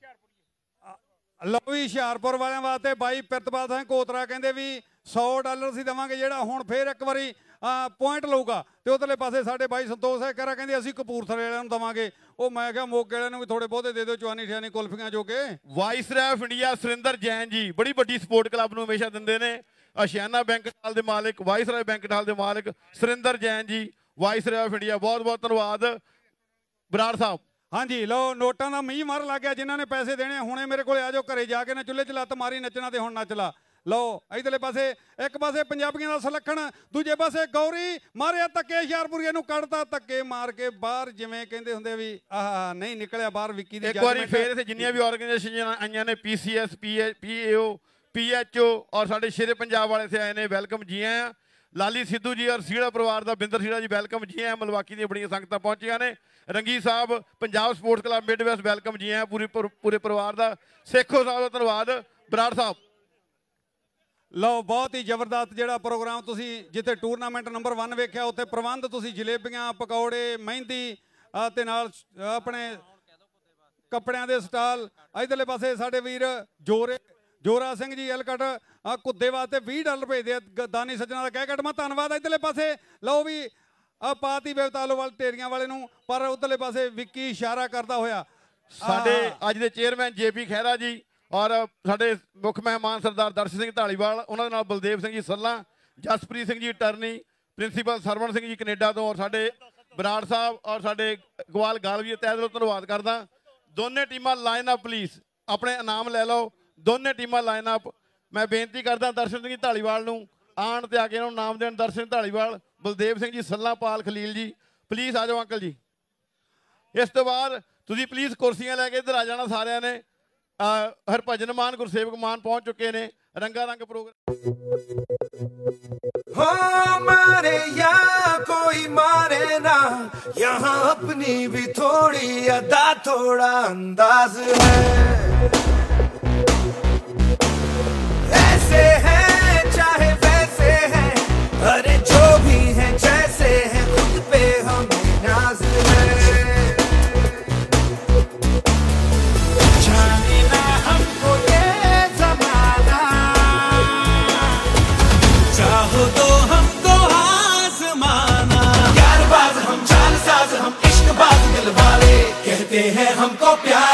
ਲਓ ਵੀ ਹੁਸ਼ਿਆਰਪੁਰ ਵਾਲਿਆਂ ਵਾਸਤੇ ਬਾਈ ਪ੍ਰਿਤਪਾਲ ਸਿੰਘ ਕੋਤਰਾ ਕਹਿੰਦੇ ਵੀ $100 ਅਸੀਂ ਦੇਵਾਂਗੇ ਜਿਹੜਾ ਹੁਣ ਫੇਰ ਇੱਕ ਵਾਰੀ ਪੁਆਇੰਟ ਲਊਗਾ। ਤੇ ਉਧਰਲੇ ਪਾਸੇ ਸਾਡੇ ਬਾਈ ਸੰਤੋਖ ਸਿੰਘ ਕਹਿਰਾ ਕਹਿੰਦੇ ਅਸੀਂ ਕਪੂਰਥਲੇ ਵਾਲਿਆਂ ਨੂੰ ਦੇਵਾਂਗੇ। ਉਹ ਮੈਂ ਕਿਹਾ ਮੋਗੇ ਵਾਲਿਆਂ ਨੂੰ ਵੀ ਥੋੜੇ ਬਹੁਤੇ ਦੇ ਦਿਓ, ਚਵਾਨੀ ਠਿਆਨੀ ਕੁਲਫੀਆਂ ਜੋਗੇ। Viceroy of India Surinder Jain ji ਬੜੀ ਵੱਡੀ ਸਪੋਰਟ ਕਲੱਬ ਨੂੰ ਹਮੇਸ਼ਾ ਦਿੰਦੇ ਨੇ। ਆਸ਼ਿਆਨਾ ਬੈਂਕਟ ਹਾਲ ਦੇ ਮਾਲਕ, ਵਾਇਸਰਾਏ ਬੈਂਕਟ ਹਾਲ ਦੇ ਮਾਲਕ ਸੁਰਿੰਦਰ ਜੈਨ ਜੀ, ਵਾਇਸਰਾਏ ਆਫ ਇੰਡੀਆ, ਬਹੁਤ ਬਹੁਤ ਧੰਨਵਾਦ ਬਰਾੜ ਸਾਹਿਬ। ਹਾਂਜੀ ਲਓ ਨੋਟਾਂ ਦਾ ਮੀਂਹ ਮਾਰ ਲੱਗ ਗਿਆ, ਜਿਨ੍ਹਾਂ ਨੇ ਪੈਸੇ ਦੇਣੇ ਹੁਣੇ ਮੇਰੇ ਕੋਲ ਆ ਜਾਓ, ਘਰੇ ਜਾ ਕੇ ਨਾ ਚੁੱਲ੍ਹੇ 'ਚ ਲੱਤ ਮਾਰੀ ਨੱਚਣਾ ਤੇ ਹੁਣ ਨੱਚ ਲਾ। ਲਓ ਇਧਰਲੇ ਪਾਸੇ ਇੱਕ ਪਾਸੇ ਪੰਜਾਬੀਆਂ ਦਾ ਸੁਲੱਖਣ, ਦੂਜੇ ਪਾਸੇ ਗੌਰੀ ਮਾਰਿਆ ਧੱਕੇ ਹੁਸ਼ਿਆਰਪੁਰੀਏ ਨੂੰ ਕੱਢਤਾ ਧੱਕੇ ਮਾਰ ਕੇ ਬਾਹਰ, ਜਿਵੇਂ ਕਹਿੰਦੇ ਹੁੰਦੇ ਵੀ ਆਹ ਨਹੀਂ ਨਿਕਲਿਆ ਬਾਹਰ। ਵਿੱਕੀ ਦੀ ਇੱਕ ਵਾਰੀ ਫੇਰ ਇੱਥੇ ਜਿੰਨੀਆਂ ਵੀ ਆਰਗੇਨਾਈਜੇਸ਼ਨ ਆਈਆਂ ਨੇ, PCS, PAO, PHO ਔਰ ਸਾਡੇ ਸ਼ੇਰੇ ਪੰਜਾਬ ਵਾਲੇ ਇੱਥੇ ਆਏ ਨੇ, ਵੈਲਕਮ ਜੀ ਆਇਆਂ। ਲਾਲੀ ਸਿੱਧੂ ਜੀ ਔਰ ਸੀੜਾ ਪਰਿਵਾਰ ਦਾ ਬਿੰਦਰ ਸੀੜਾ ਜੀ ਵੈਲਕਮ ਜੀ ਆਇਆਂ। ਮਲਵਾਕੀ ਦੀਆਂ ਬੜੀਆਂ ਸੰਗਤਾਂ ਪਹੁੰਚੀਆਂ ਨੇ। Rangi Sahib Punjab sports club Midwest welcome ਜੀ ਆਇਆਂ ਪੂਰੇ ਪਰਿਵਾਰ ਦਾ। ਸੇਖੋ ਸਾਹਿਬ ਦਾ ਧੰਨਵਾਦ। ਬਰਾੜ ਸਾਹਿਬ ਲਓ ਬਹੁਤ ਹੀ ਜ਼ਬਰਦਸਤ ਜਿਹੜਾ ਪ੍ਰੋਗਰਾਮ ਤੁਸੀਂ ਜਿੱਥੇ ਟੂਰਨਾਮੈਂਟ ਨੰਬਰ 1 ਵੇਖਿਆ, ਉੱਥੇ ਪ੍ਰਬੰਧ ਤੁਸੀਂ ਜਲੇਬੀਆਂ, ਪਕੌੜੇ, ਮਹਿੰਦੀ ਤੇ ਨਾਲ ਆਪਣੇ ਕੱਪੜਿਆਂ ਦੇ ਸਟਾਲ। ਇਧਰਲੇ ਪਾਸੇ ਸਾਡੇ ਵੀਰ ਜੋਰਾ ਸਿੰਘ ਜੀ ਐਲਕਟ ਕੁੱਦੇ ਵਾਸਤੇ $20 ਭੇਜਦੇ ਆ, ਦਾਨੀ ਸੱਜਣਾ ਦਾ ਕਹਿ ਕੱਟਵਾਂ ਧੰਨਵਾਦ। ਇਧਰਲੇ ਪਾਸੇ ਲਓ ਵੀ ਪਾਤੀ ਬੇਵਤਾਲੋ ਵਾਲ ਢੇਰੀਆਂ ਵਾਲੇ ਨੂੰ, ਪਰ ਉਧਰਲੇ ਪਾਸੇ ਵਿੱਕੀ ਇਸ਼ਾਰਾ ਕਰਦਾ ਹੋਇਆ ਸਾਡੇ ਅੱਜ ਦੇ ਚੇਅਰਮੈਨ JP ਖਹਿਰਾ ਜੀ ਔਰ ਸਾਡੇ ਮੁੱਖ ਮਹਿਮਾਨ ਸਰਦਾਰ ਦਰਸ਼ਨ ਸਿੰਘ ਢਾਲੀਵਾਲ, ਉਹਨਾਂ ਦੇ ਨਾਲ ਬਲਦੇਵ ਸਿੰਘ ਜੀ ਸੱਲਾ, ਜਸਪ੍ਰੀਤ ਸਿੰਘ ਜੀ attorney, principal Sarwan Singh ji Canada ਤੋਂ, ਔਰ ਸਾਡੇ ਬਰਾੜ ਸਾਹਿਬ ਔਰ ਸਾਡੇ ਗਵਾਲ ਗਾਲਵੀ ਤਹਿ ਦਿਲੋਂ ਧੰਨਵਾਦ ਕਰਦਾ। ਦੋਨੇ ਟੀਮਾਂ ਲਾਈਨ ਅਪ ਪਲੀਜ਼, ਆਪਣੇ ਇਨਾਮ ਲੈ ਲਓ। ਦੋਨੇ ਟੀਮਾਂ ਲਾਈਨ ਅਪ। ਮੈਂ ਬੇਨਤੀ ਕਰਦਾ ਦਰਸ਼ਨ ਸਿੰਘ ਢਾਲੀਵਾਲ ਨੂੰ ਆਉਣ ਤੇ ਆ ਕੇ ਇਹਨਾਂ ਨੂੰ ਨਾਮ ਦੇਣ। ਦਰਸ਼ਨ ਢਾਲੀਵਾਲ, ਬਲਦੇਵ ਸਿੰਘ ਜੀ ਸੱਲਾ, ਪਾਲ ਖਲੀਲ ਜੀ ਪਲੀਜ਼ ਆ ਜਾਓ ਅੰਕਲ ਜੀ। ਇਸ ਤੋਂ ਬਾਅਦ ਤੁਸੀਂ ਪਲੀਜ਼ ਕੁਰਸੀਆਂ ਲੈ ਕੇ ਇੱਧਰ ਆ ਜਾਣਾ ਸਾਰਿਆਂ ਨੇ। हरभजन मान गुरसेवक मान पहुंच चुके ने। रंगारंग प्रोग्राम हो मारे या कोई मारे ना, यहाँ अपनी भी थोड़ी अदा थोड़ा अंदाज है। ऐसे हैं चाहे वैसे हैं, अरे जो भी हैं जैसे हैं, खुद पे हमें नाज है। कहते हैं हमको प्यार